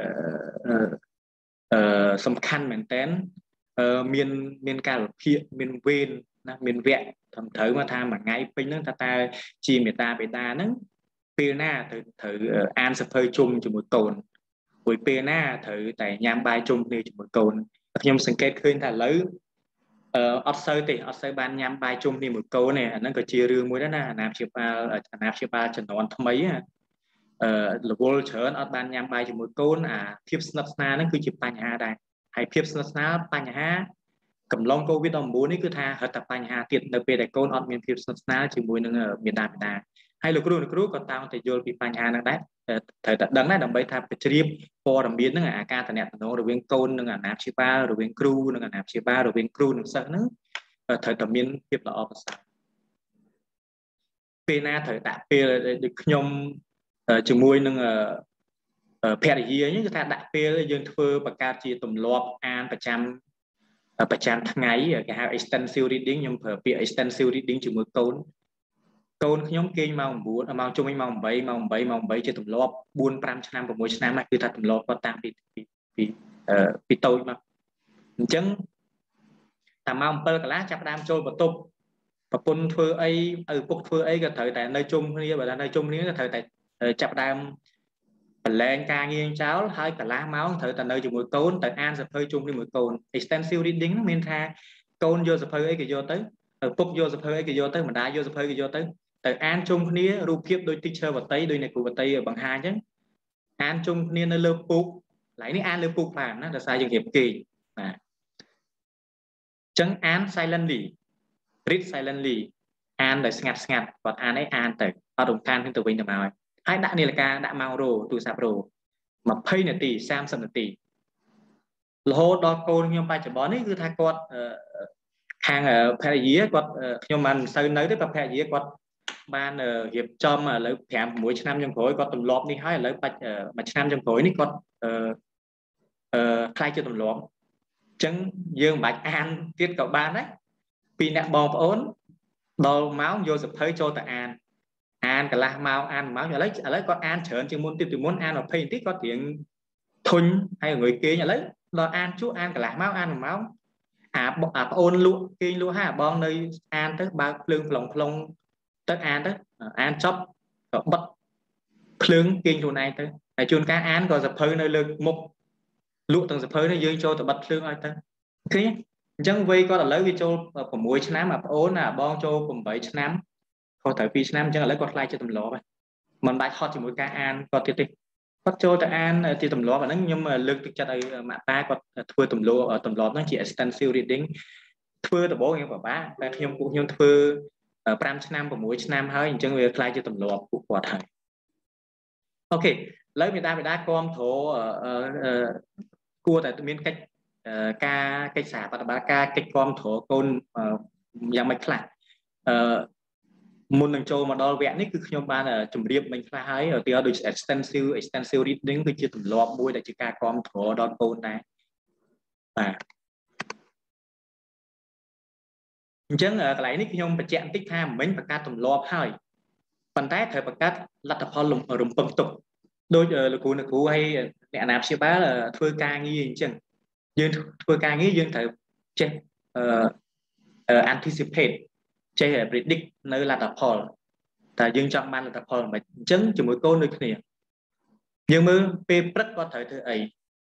សំខាន់មែនតើមានការវិភាគមានវេនណាមានវគ្គត្រឹមត្រូវមកថាមួយថ្ងៃពេញហ្នឹងតើជាមេតាបេតាហ្នឹងពេលណាត្រូវអានសភៅជុំជាមួយកូនមួយពេលណាត្រូវតែញ៉ាំបាយជុំគ្នាជាមួយកូនខ្ញុំសង្កេតឃើញថាឥឡូវអត់សូវបានញ៉ាំបាយជុំគ្នាមួយកូនទេអាហ្នឹងក៏ជារឿងមួយដែរណាអាណាព្យាបាលជំនាន់ថ្មីរវល់ច្រើនអត់បានញ៉ាំបាយជាមួយកូនអាភាពស្និទ្ធស្នាលហ្នឹងគឺជាបញ្ហាដែរហើយភាពស្និទ្ធស្នាលបញ្ហាកំឡុង COVID-19 នេះគឺថារត់តែបញ្ហាទៀតនៅពេលដែលកូនអត់មានភាពស្និទ្ធស្នាលជាមួយនឹងមាតាបិតាហើយលោកគ្រូក៏តោងតែយល់ពីបញ្ហាហ្នឹងដែរត្រូវតែដឹងដែរដើម្បីថាបញ្ជ្រាបព័ត៌មានហ្នឹងអាការតំណែងរវាងកូននិងអាណាព្យាបាលរវាងគ្រូនិងអាណាព្យាបាលរវាងគ្រូនិងសិស្សហ្នឹងត្រូវតែមានភាពល្អប្រសើរពេលណាត្រូវដាក់ពេលដូចខ្ញុំជាមួយនឹងភរិយានេះគឺថាដាក់ពេលយើងធ្វើបង្កើតជាទម្លាប់អានប្រចាំថ្ងៃគេហៅ extensive reading ខ្ញុំប្រើពាក្យ extensive reading ជាមួយកូនខ្ញុំគេងម៉ោង 9 ម៉ោងជុំវិញម៉ោង 8 ម៉ោង 8 ជាទម្លាប់ 4-5 ឆ្នាំ 6 ឆ្នាំគឺថាទម្លាប់គាត់តាំងពីតូចមកអញ្ចឹងតែម៉ោង 7 កន្លះចាប់ផ្ដើមចូលបន្ទប់ប្រពន្ធធ្វើអីឪពុកធ្វើអីក៏ត្រូវតែនៅជុំគ្នាបើថានៅជុំគ្នាក៏ត្រូវតែចាប់ផ្ដើមបលែងការងារចោលហើយកន្លះម៉ោងត្រូវតែនៅជាមួយកូនទៅអានសភៅជុំគ្នាមួយកូន extensive reading ហ្នឹងមានថាកូនយកសភៅអីក៏យកទៅឪពុកយកសភៅអីក៏យកទៅម្ដាយយកសភៅក៏យកទៅអានជុំគ្នារូបភាពដូច teacher វតីដូចអ្នកគ្រូវតីបង្ហាញអញ្ចឹងអានជុំគ្នានៅលើពូកកន្លែងនេះអានលើពូកបានណាដោយសារយើងរៀបគេបាទអញ្ចឹងអាន silently read silently អានដោយស្ងាត់គាត់អានអីអានទៅអត់រំខានទៅវិញទៅមកហើយដាក់នាឡិកាដាក់ម៉ោងរោទូរស័ព្ទរោ20នាទី30នាទីរហូតដល់កូនខ្ញុំបច្ចុប្បន្ននេះគឺថាគាត់ខាងភរិយាគាត់ខ្ញុំមិនសូវនៅទេភរិយាគាត់បានរៀបចំឥឡូវ 5-6 ឆ្នាំចុងក្រោយគាត់ទម្លាប់នេះហើយឥឡូវមួយឆ្នាំចុងក្រោយនេះគាត់ខ្លាយជាទម្លាប់អញ្ចឹងយើងមិនបាច់អានទៀតក៏បានដែរពីអ្នកបងប្អូនដល់ម៉ោងយកសភៅចូលទៅអានកន្លះម៉ោងអាន1ម៉ោងឥឡូវគាត់អានច្រើនជាងមុនទៀតពីមុនអាន20នាទីគាត់រៀងធុញហើយងុយគេងឥឡូវដល់អានជួអានកន្លះម៉ោងអាន1ម៉ោងអាប្អូនលក់គេងលក់ហើយបងនៅអានទៅបើកភ្លើងផ្លុងទៅអានទៅអានចប់ក៏បិទភ្លើងគេងខ្លួនឯងទៅហើយជួនកាលអានក៏សភៅនៅលើមុខលក់ទាំងសភៅនេះយើងចូលទៅបិទភ្លើងឲ្យទៅឃើញអញ្ចឹងវ័យគាត់ឥឡូវវាចូល6ឆ្នាំអាប្អូនបងចូល8ឆ្នាំខុសត្រូវ2ឆ្នាំអញ្ចឹងឥឡូវគាត់ខ្លាចជាទម្លាប់ហើយមិនបាច់ហត់ជាមួយការអានគាត់ទៀតទេគាត់ចូលទៅអានជាទម្លាប់អាហ្នឹងខ្ញុំលើកទឹកចិត្តឲ្យម៉ាក់ប៉ាគាត់ធ្វើទម្លាប់ហ្នឹងជា extensive reading ធ្វើដំបូងយើងពិបាកតែពួកខ្ញុំធ្វើ5ឆ្នាំ6ឆ្នាំហើយអញ្ចឹងវាខ្លាចជាទម្លាប់ពួកគាត់ហើយអូខេឥឡូវមេដាគាំទ្រគួរតែមានកិច្ចសហប្រតិបត្តិការកិច្ចគាំទ្រកូនយ៉ាងម៉េចខ្លះមុននឹងចូលមកដល់វគ្គនេះគឺខ្ញុំបានជម្រាបមិញខ្លះហើយឧទាហរណ៍ដូច extensive reading គឺជាទម្លាប់មួយដែលជាការគាំទ្រដល់កូនដែរបាទអញ្ចឹងកន្លែងនេះខ្ញុំបញ្ជាក់បន្តិចថាមិញបង្កើតទម្លាប់ហើយប៉ុន្តែត្រូវបង្កើតលទ្ធផលរំពឹងទុកដូចលោកគ្រូហើយអ្នកអាណាព្យាបាលធ្វើការងារអញ្ចឹងយើងធ្វើការងារយើងត្រូវចេះanticipate ចេះ predict នៅលទ្ធផលតែយើងចង់បានលទ្ធផលមិនអញ្ចឹងជាមួយកូនដូចគ្នាយើងមើលពេលព្រឹកគាត់ត្រូវធ្វើអី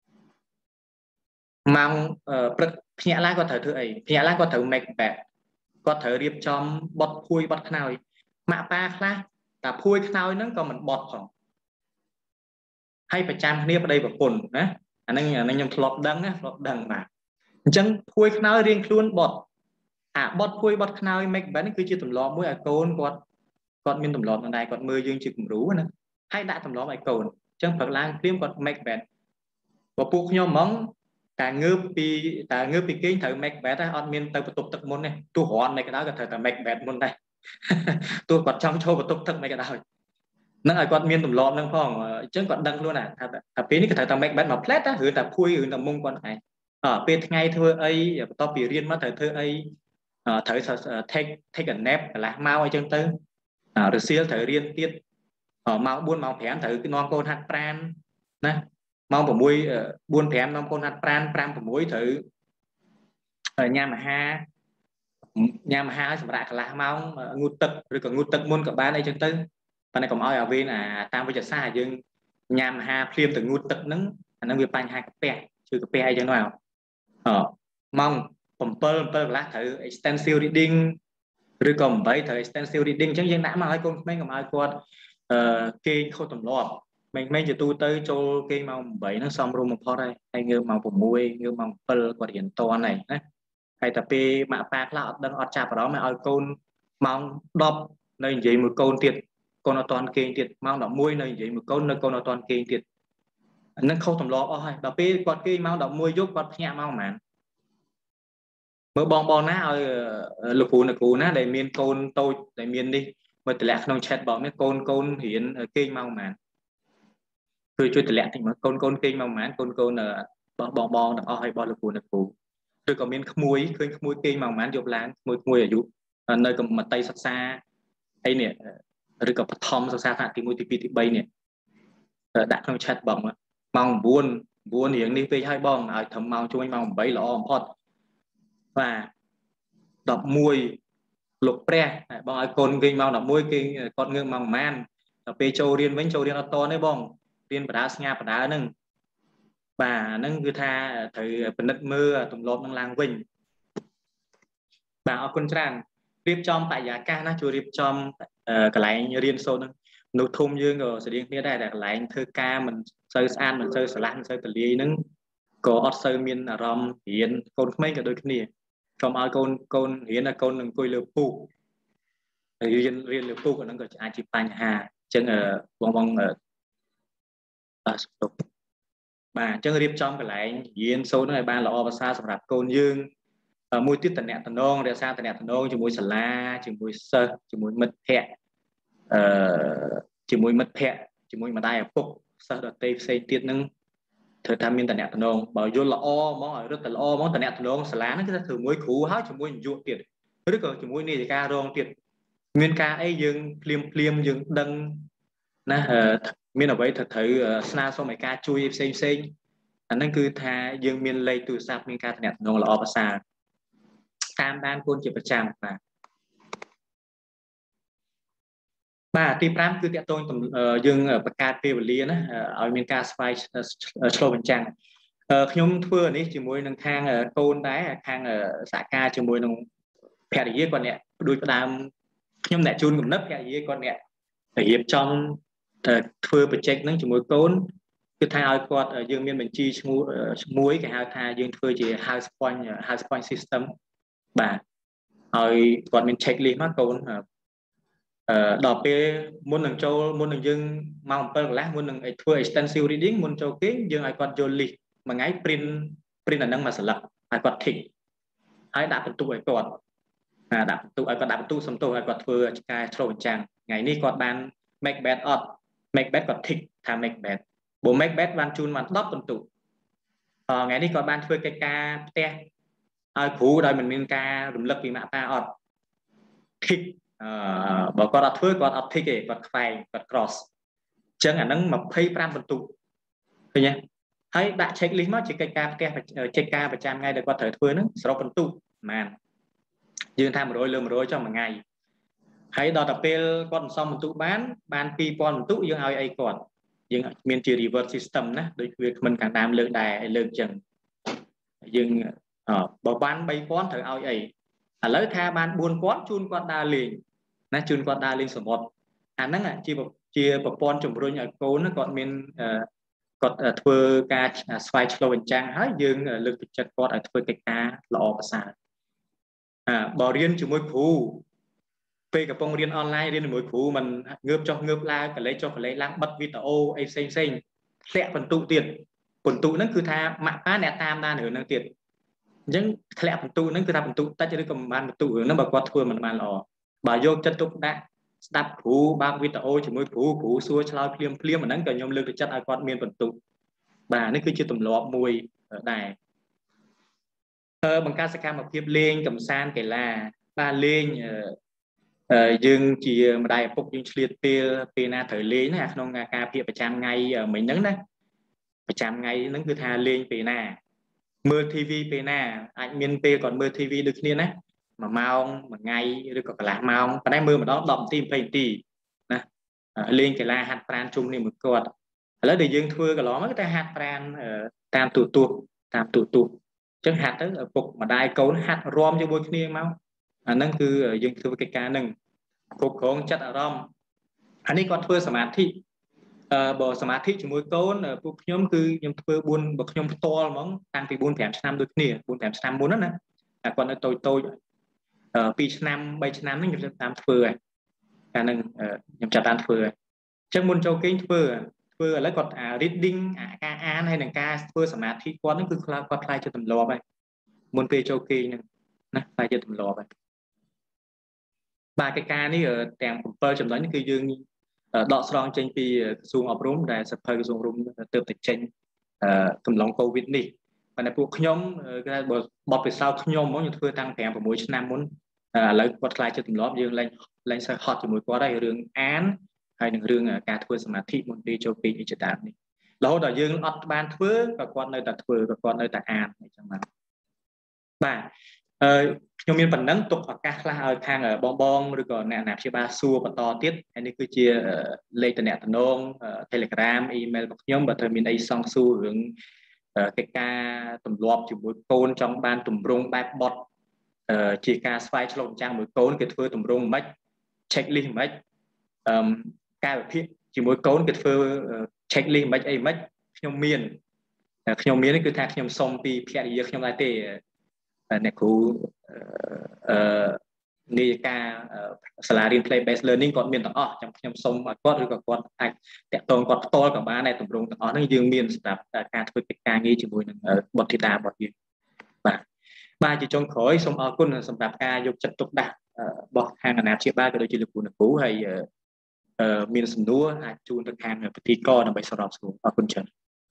ម៉ោងព្រឹកភ្ញាក់ឡើងគាត់ត្រូវធ្វើអីភ្ញាក់ឡើងគាត់ត្រូវ make bed គាត់ត្រូវរៀបចំបត់ភួយបត់ខ្នើយម៉ាក់ប៉ាខ្លះតែភួយខ្នើយហ្នឹងក៏មិនបត់ផងហើយប្រចាំគ្នាប្តីប្រពន្ធណាអាហ្នឹងខ្ញុំធ្លាប់ដឹងបាទអញ្ចឹងភួយខ្នើយរៀងខ្លួនបត់បត់ភួយបត់ខ្នើយ make bed នេះគឺជាទម្លាប់មួយឲ្យកូនគាត់មានទម្លាប់ហ្នឹងដែរគាត់មើលយើងជាគំរូណាហើយដាក់ទម្លាប់ឲ្យកូនអញ្ចឹងព្រឹកឡើងព្រាមគាត់ make bed ពួកខ្ញុំហ្មងតែងើបពីគេងត្រូវ make bed អត់មានទៅបន្ទប់ទឹកមុនទេទោះរត់មិនក៏ដោយក៏ត្រូវតែ make bed មុនដែរទោះគាត់ចង់ចូលបន្ទប់ទឹកមិនក៏ដោយនឹងឲ្យគាត់មានទម្លាប់ហ្នឹងផងអញ្ចឹងគាត់ដឹងខ្លួនថាពេលនេះក៏ត្រូវតែ make bed មក ផ្លែតឬតែភួយឬតែមុំគាត់ឯងពេលថ្ងៃធ្វើអីបន្ទាប់ពីរៀនមកត្រូវធ្វើអីត្រូវ take a nap កន្លះម៉ោងអីចឹងទៅរសៀលត្រូវរៀនទៀតម៉ោង 4 ម៉ោង 5ត្រូវនាំកូនហាត់ប្រាណណាម៉ោង 6 4 5នាំកូនហាត់ប្រាណ 5 6ត្រូវញ៉ាំអាហារឲ្យសម្រាប់កន្លះម៉ោងងូតទឹកឬក៏ងូតទឹកមុនក៏បានអីចឹងទៅប៉ុន្តែកុំឲ្យអាវិញតាមវិទ្យាសាស្ត្រយើងញ៉ាំអាហារភ្លាមទៅងូតទឹកហ្នឹងអាហ្នឹងវាបញ្ហាកាពះជួយកាពះអីចឹងហ្នឹងម៉ោង7 កន្លះត្រូវ extensive reading ឬក៏8ត្រូវ extensive reading អញ្ចឹងយើងដាក់មកឲ្យកូនក្មេងកុំឲ្យគាត់គេងខុសទម្លាប់ក្មេងៗជាទូទៅចូលគេងម៉ោង8ហ្នឹងសមរម្យបំផុតហើយងើបម៉ោង6ងើបម៉ោង7គាត់រៀនតន់ហើយណាហើយតែពេលម៉ាក់ប៉ាខ្លះអត់ដឹងអត់ចាប់អារម្មណ៍ឲ្យកូនម៉ោង10នៅនិយាយមួយកូនទៀតកូនអត់តន់គេងទៀតម៉ោង11នៅនិយាយមួយកូននៅកូនអត់តន់គេងទៀតអានឹងខុសទម្លាប់អស់ហើយដល់ពេលគាត់គេងម៉ោង11យប់គាត់ភ្ញាក់ម៉ោងប៉ុន្មានមើលបងណាឲ្យលោកគ្រូអ្នកគ្រូណាដែលមានកូនតូចដែលមាននេះមើលតម្លាក់ក្នុង chat បងនេះកូនរៀនគេងម៉ោងប៉ុន្មានគឺជួយតម្លាក់តិចមើលកូនគេងម៉ោងប៉ុន្មានកូនបងទាំងអស់ឲ្យបងលោកគ្រូអ្នកគ្រូឬក៏មានក្មួយឃើញក្មួយគេងម៉ោងប៉ុន្មានយប់ឡើងក្មួយអាយុនៅកំមតីសិក្សាអីនេះឬក៏បឋមសិក្សាថ្នាក់ទី1ទី2ទី3នេះដាក់ក្នុង chat បងម៉ោង9រៀងនេះពេកឲ្យបងឲ្យត្រឹមម៉ោងជួយម៉ោង8ល្អបំផុតបាទ11លោកព្រះបងឲ្យកូនគេងម៉ោង11គេគាត់ងើបម៉ោងប៉ុន្មានដល់ពេលចូលរៀនវិញចូលរៀនអត់តទេបងរៀនបដាស្ងាបដាហ្នឹងបាទហ្នឹងគឺថាត្រូវពិនិត្យមើលទម្លាប់នឹងឡើងវិញបាទអរគុណច្រើនរៀបចំបរិយាកាសណាជួយរៀបចំកន្លែងរៀនសូត្រហ្នឹងនៅធំយើងក៏ស្រៀងគ្នាដែរតែកន្លែងធ្វើការមិនសូវស្អាតមិនសូវស្រឡះមិនសូវទលាយហ្នឹងក៏អត់សូវមានអារម្មណ៍រៀនកូនក្មេងក៏ដូចគ្នាកុំឲ្យកូនរៀនកូននឹងអង្គុយលើពូករៀនលើពូកហ្នឹងក៏អាចជាបញ្ហាអញ្ចឹងបងបាទអញ្ចឹងរៀបចំកន្លែងរៀនសូត្រហ្នឹងឲ្យបានល្អប្រសើរសម្រាប់កូនយើងមួយទៀតតំណែងរក្សាតំណែងជាមួយសាលាជាមួយសិស្សជាមួយមិត្តភ័ក្តិជាមួយមិត្តភ័ក្តិជាមួយម្ដាយឪពុកសិស្សដទៃផ្សេងទៀតហ្នឹងត្រូវថាមានតំណែងបើយល់ល្អហ្មងឲ្យរត់ទៅល្អហ្មងតំណែងសាលាហ្នឹងគឺថាធ្វើមួយគ្រូហើយជាមួយនាយកទៀតឬក៏ជាមួយនាយិការងទៀតមានការអីយើងភ្លាមយើងដឹងណាមានអ្វីត្រូវស្នើសុំឲ្យការជួយផ្សេងអាហ្នឹងគឺថាយើងមានលេខទូរស័ព្ទមានការតំណែងល្អប្រសើរតាមដានគូនជាប្រចាំបាទទី5គឺតកតងយើងបង្កើតពេលវេលាណាឲ្យមានការស្វែងឆ្លុះបញ្ចាំងខ្ញុំធ្វើនេះជាមួយនឹងខាងកូនដែរខាងសហការជាមួយនឹងភរិយាគាត់អ្នកដូចផ្ដើមខ្ញុំអ្នកជូនកំណត់ភរិយាគាត់អ្នករៀបចំធ្វើ project ហ្នឹងជាមួយកូនគឺថាឲ្យគាត់យើងមានបញ្ជីឈ្មោះគេហៅថាយើងធ្វើជា house point system បាទឲ្យគាត់មាន check list មកកូនដល់ពេលមុននឹងយើងម៉ោង7 កន្លះមុននឹងធ្វើ extensive reading មុនចូលគេយើងឲ្យគាត់យក list មួយថ្ងៃ print អាហ្នឹងមកស្លឹកឲ្យគាត់ tick ហើយដាក់បន្ទុកឲ្យគាត់ដាក់បន្ទុកឲ្យគាត់ដាក់បន្ទុកសំទោសឲ្យគាត់ធ្វើការឆ្លុះបញ្ចាំងថ្ងៃនេះគាត់បាន make bed អត់ make bed គាត់ tick ថា make bed បើ make bed បានជូនបាន10បន្ទុកថ្ងៃនេះគាត់បានធ្វើកិច្ចការផ្ទះឲ្យគ្រូដោយមិនមានការរំលឹកពីម៉ាក់ប៉ាអត់ tick បើគាត់អត់ធ្វើគាត់អត់ tick ទេគាត់ខ្វែងគាត់ cross អញ្ចឹងអាហ្នឹង25បន្ទុកឃើញទេហើយដាក់ check list មកជាកិច្ចការផ្ទះកិច្ចការប្រចាំថ្ងៃដែលគាត់ត្រូវធ្វើហ្នឹងសរុបបន្ទុកប្រហែលយើងថា100 លើ 100 ចុះមួយថ្ងៃហើយដល់តែពេលគាត់សំបន្ទុកបាន2000បន្ទុកយើងឲ្យអីគាត់យើងមានជា reverse system ណាដូចវាគ្មិនខាងដើមលើកដែរលើកអញ្ចឹងយើងបើបាន3000ត្រូវឲ្យអីឥឡូវថាបាន4000ជូនគាត់ដើរលេងណាជូនគាត់ដើរលេងសមុទ្រអាហ្នឹងជាប្រព័ន្ធជំរុញឲ្យកូនគាត់មានគាត់ធ្វើការស្វែងឆ្លុះបញ្ចាំងហើយយើងលើកទឹកចិត្តគាត់ឲ្យធ្វើកិច្ចការល្អប្រសើរបើរៀនជាមួយគ្រូពេលកំពុងរៀនអនឡាញរៀនជាមួយគ្រូมันងើបចុះងើបឡើងកលេចចុះកលេចឡើងបិទវីដេអូអីផ្សេងធ្លាក់បន្ទុកទៀតបន្ទុកហ្នឹងគឺថាម៉ាក់ប៉ាអ្នកតាមដានរឿងហ្នឹងទៀតអញ្ចឹងធ្លាក់បន្ទុកហ្នឹងគឺថាបន្ទុកតិចឬក៏មិនបានបន្ទុករឿងហ្នឹងបើគាត់ធ្វើមិនបានល្អបើយកចិត្តទុកដាក់ស្ដាប់គ្រូបើកវីដេអូជាមួយគ្រូសួរឆ្លើយភ្លាមអាហ្នឹងក៏ខ្ញុំលើកទឹកចិត្តឲ្យគាត់មានបន្ទុកបាទនេះគឺជាទម្លាប់មួយដែរបង្កើតសកម្មភាពលេងកម្សាន្តកីឡាបាទលេងយើងជាម្ដាយឪពុកយើងឆ្លៀតពេលណាត្រូវលេងណាក្នុងការភាគប្រចាំថ្ងៃមិញហ្នឹងណាប្រចាំថ្ងៃហ្នឹងគឺថាលេងពេលណាមើល TV ពេលណាអាចមានពេលគាត់មើល TV ដូចគ្នាណា1ម៉ោងមួយថ្ងៃឬក៏កន្លះម៉ោងប៉ុន្តែមើលម្ដង10នាទី20នាទីណា lên cái la hạt pran chung này một cộtแล้วđể dương thưa cái đó mới ta hạt pran tam tụ tụ chẳng hạt đó cục mà đai câu hạt rom cho bôi kia máuนั่นคือdương thưa cái cá nừng cụcของจัดอารมณ์อันนี้ก็thưaสมาธิบ่สมาธิជាមួយកូនពួកខ្ញុំគឺខ្ញុំធ្វើ4បើខ្ញុំផ្ទាល់ហ្មងតាំងពី4-5 ឆ្នាំដូចគ្នា4-5 ឆ្នាំមុនណាគាត់នៅតូច2 ឆ្នាំ 3 ឆ្នាំហ្នឹងខ្ញុំតាមធ្វើហើយកាលហ្នឹងខ្ញុំចាប់តាមធ្វើហើយអញ្ចឹងមុនចូលគេងធ្វើឥឡូវគាត់reading ការអានហើយនឹងការធ្វើសមាធិគាត់ហ្នឹងគឺគាត់ខ្លាយជាទម្លាប់ហើយមុនពេលចូលគេងហ្នឹងណាខ្លាយជាទម្លាប់ហើយបាទកិច្ចការនេះទាំង7ចំណុចនេះគឺយើងដកស្រង់ចេញពីក្រសួងអប់រំដែលសភៅក្រសួងអប់រំទើបតែចេញកំឡុងកូវីដនេះប៉ុន្តែពួកខ្ញុំគេថាបទពិសោធន៍ខ្ញុំហ្មងខ្ញុំធ្វើតាំង5-6 ឆ្នាំមុនឥឡូវគាត់ខ្លាចចិត្តទម្លាប់យើងលែងសូវហត់ជាមួយគាត់ហើយរឿងអានហើយនឹងរឿងការធ្វើសមាធិមុនពេលចូលពេកនេះជាដើមនេះរហូតដល់យើងអត់បានធ្វើក៏គាត់នៅតែធ្វើក៏គាត់នៅតែអានអញ្ចឹងបាទខ្ញុំមានប៉ុណ្ណឹងទុកឱកាសខ្លះឲ្យខាងបងឬក៏អ្នកណាព្យាបាលសួរបន្តទៀតហើយនេះគឺជាលេខតំណែង Telegram email របស់ខ្ញុំបើត្រូវមានអីសង្សួររឿងកិច្ចការទម្លាប់ជាមួយកូនចង់បានទម្រង់បែបបត់ជាការស្វែងឆ្លងចាំងមួយកូនគេធ្វើទម្រង់មិន check list មិនការវិភាគជាមួយកូនគេធ្វើ check list មិនអីមិនខ្ញុំមានគឺថាខ្ញុំសុំពីភរិយាខ្ញុំដែរទេអ្នកគ្រូនាយការសាលារៀន play based learning គាត់មានទាំងអស់ចាំខ្ញុំសុំឲ្យគាត់ឬក៏គាត់អាចតាក់ទងគាត់ផ្ទាល់ក៏បានដែរទម្រង់ទាំងអស់ហ្នឹងយើងមានសម្រាប់ការធ្វើកិច្ចការងារជាមួយនឹងបុត្រធីតារបស់យើងបាទជាចុងក្រោយសូមអរគុណសម្រាប់ការយកចិត្តទុកដាក់របស់ខាងអាណាព្យាបាលក៏ដូចជាលោកគ្រូហើយមានសំណួរអាចជូនទៅខាងពិធីករដើម្បីសម្របសម្រួលអរគុណច្រើន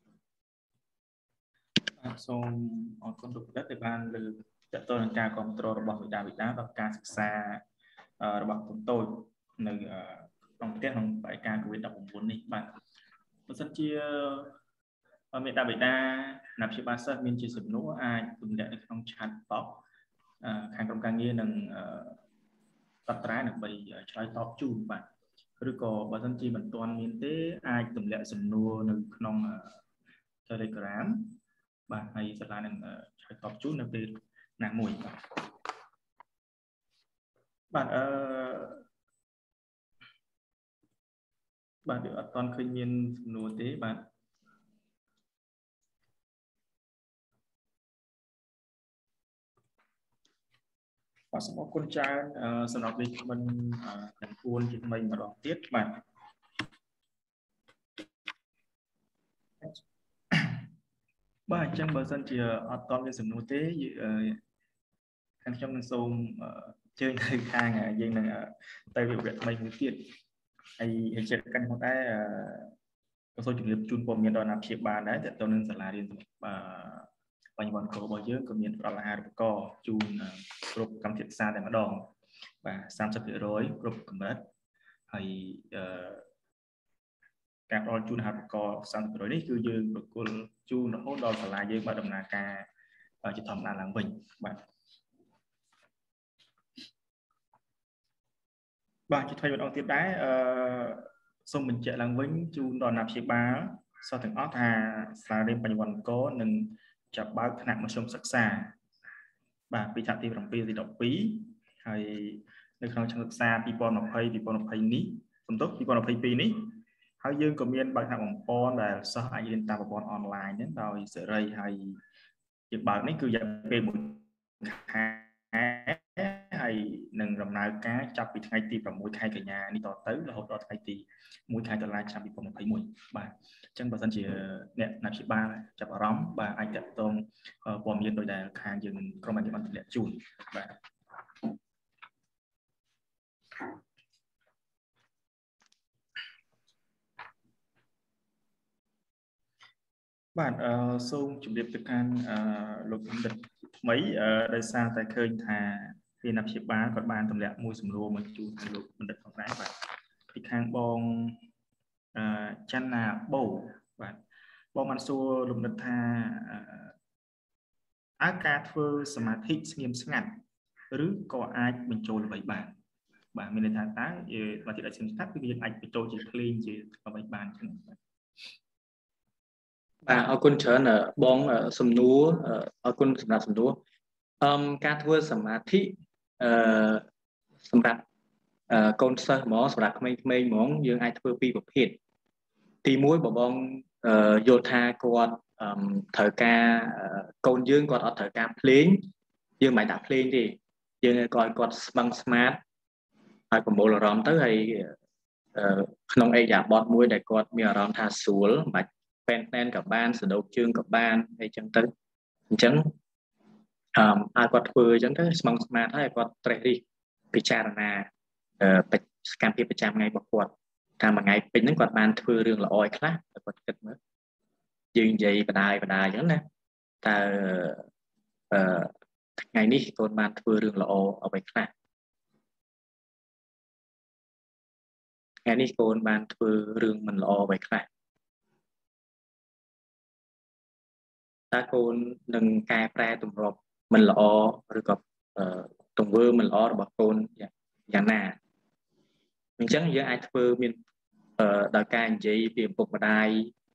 សូមអរគុណលោកបណ្ឌិតដែលបានលើកតទៅនឹងការគ្រប់គ្រងរបស់វិទ្យាដល់ការសិក្សារបស់កូនតូចនៅក្នុងប្រទេសក្នុងបែបការ COVID-19 នេះបាទបើសិនជាមេដាបេដាណាព្យាបាលសិស្សមានជាសំណួរអាចទម្លាក់នៅក្នុង chat box ខាងក្រុមការងារនឹងកត់ត្រាដើម្បីឆ្លើយតបជូនបាទឬក៏បើសិនជាមិនទាន់មានទេអាចទម្លាក់សំណួរនៅក្នុង Telegram បាទហើយសាលានឹងឆ្លើយតបជូននៅពេលណាមួយបាទបាទអត់ទាន់ឃើញមានសំណួរទេបាទបាទសូមអរគុណច្រើនសម្រាប់លេខមិនទាំង4ជាថ្មីម្ដងទៀតបាទបាទអញ្ចឹងបើសិនជាអត់ទាន់មានសំណួរទេខាងខ្ញុំនឹងសូមជើញទៅខាងយើងនឹងទៅវិភាគថ្មីមួយទៀតហើយជាកាន់ផងដែរក៏សូមជម្រាបជូនព័ត៌មានដល់អាណាព្យាបាលដែរតទៅនឹងសាលារៀនបញ្ញវន្តគ្រូរបស់យើងក៏មានផ្ដល់អាហារូបករណ៍ជូនគ្រប់កម្មវិធីសិក្សាតែម្ដងបាទ 30% គ្រប់កម្រិតហើយការផ្ដល់ជូនអាហារូបករណ៍ 30% នេះគឺយើងប្រគល់ជូនរហូតដល់សាលាយើងបានដំណើរការជាធម្មតាឡើងវិញបាទជាថ្មីម្ដងទៀតដែរសូមបញ្ជាក់ឡើងវិញជូនដល់អាណាព្យាបាលសិស្សទាំងអស់ថាសាលារៀនបញ្ញវន្តអង្គរនឹងចាប់បើកថ្នាក់មធ្យមសិក្សាបាទពីថ្នាក់ទី7ទី12ហើយនៅក្នុងឆ្នាំសិក្សា2020-2020នេះសំទោស2022នេះហើយយើងក៏មានបើកថ្នាក់បំពន់ដែលសិស្សអាចរៀនតាមប្រព័ន្ធអនឡាញហ្នឹងដោយសេរីហើយយើងបើកនេះគឺរយៈពេល1 ខែហើយនឹងដំណើរការចាប់ពីថ្ងៃទី6 ខែកញ្ញានេះតទៅរហូតដល់ថ្ងៃទី1 ខែតុលាឆ្នាំ2021បាទអញ្ចឹងបើសិនជាអ្នកណាព្យាបាលចាប់អារម្មណ៍បាទអាចតាក់ទងព័ត៌មានដោយដែលខាងយើងក្រុមអភិបាលទម្លាក់ជូនបាទសូមជម្រាបទៅកាន់លោកបណ្ឌិតថ្មីដោយសារតែឃើញថាមានអាព្យាបាលគាត់បានទម្លាក់មួយសំណួរមកជូនទៅលោកបណ្ឌិតផងដែរបាទពីខាងបងច័ន្ទណាបូបាទបងបានសួរលោកបណ្ឌិតថាការធ្វើសមាធិស្ងៀមស្ងាត់ឬក៏អាចបញ្ចូលអ្វីបានបាទមានន័យថាតើមកទីដាច់ស្ងាត់គឺយើងអាចបញ្ចូលជា clean ជាអ្វីបានចឹងបាទអរគុណច្រើនបងសំណួរអរគុណសម្រាប់សំណួរការធ្វើសមាធិសម្រាប់កូនសិស្សហ្មងសម្រាប់ក្មេងៗហ្មងយើងអាចធ្វើពីរប្រភេទទី1បើបងយល់ថាគាត់ត្រូវការកូនយើងគាត់អត់ត្រូវការភ្លេងយើងមិនដាក់ភ្លេងទេយើងគាត់ស្បឹងស្មាតហើយប្រមូលអារម្មណ៍ទៅហើយក្នុងអេយ៉ាបតមួយដែលគាត់មានអារម្មណ៍ថាស្រួលមិនបាច់ពេនណែនក៏បានសដោកជើងក៏បានអីចឹងទៅអញ្ចឹងឲ្យគាត់ធ្វើអញ្ចឹងទៅស្មឹងស្មាតហើយគាត់ត្រេះរិះពិចារណាសកម្មភាពប្រចាំថ្ងៃរបស់គាត់ថាមួយថ្ងៃពេញហ្នឹងគាត់បានធ្វើរឿងល្អឲ្យខ្លះគាត់គិតមើលយើងនិយាយបដាយអញ្ចឹងណាតើថ្ងៃនេះកូនបានធ្វើរឿងល្អអ្វីខ្លះថ្ងៃនេះកូនបានធ្វើរឿងមិនល្អអ្វីខ្លះតើកូននឹងកែប្រែទម្លាប់មិនល្អឬក៏ទង្វើមិនល្អរបស់កូនយ៉ាងណាអញ្ចឹងយើងអាចធ្វើមានដោយការនិយាយពីឪពុកម្ដាយ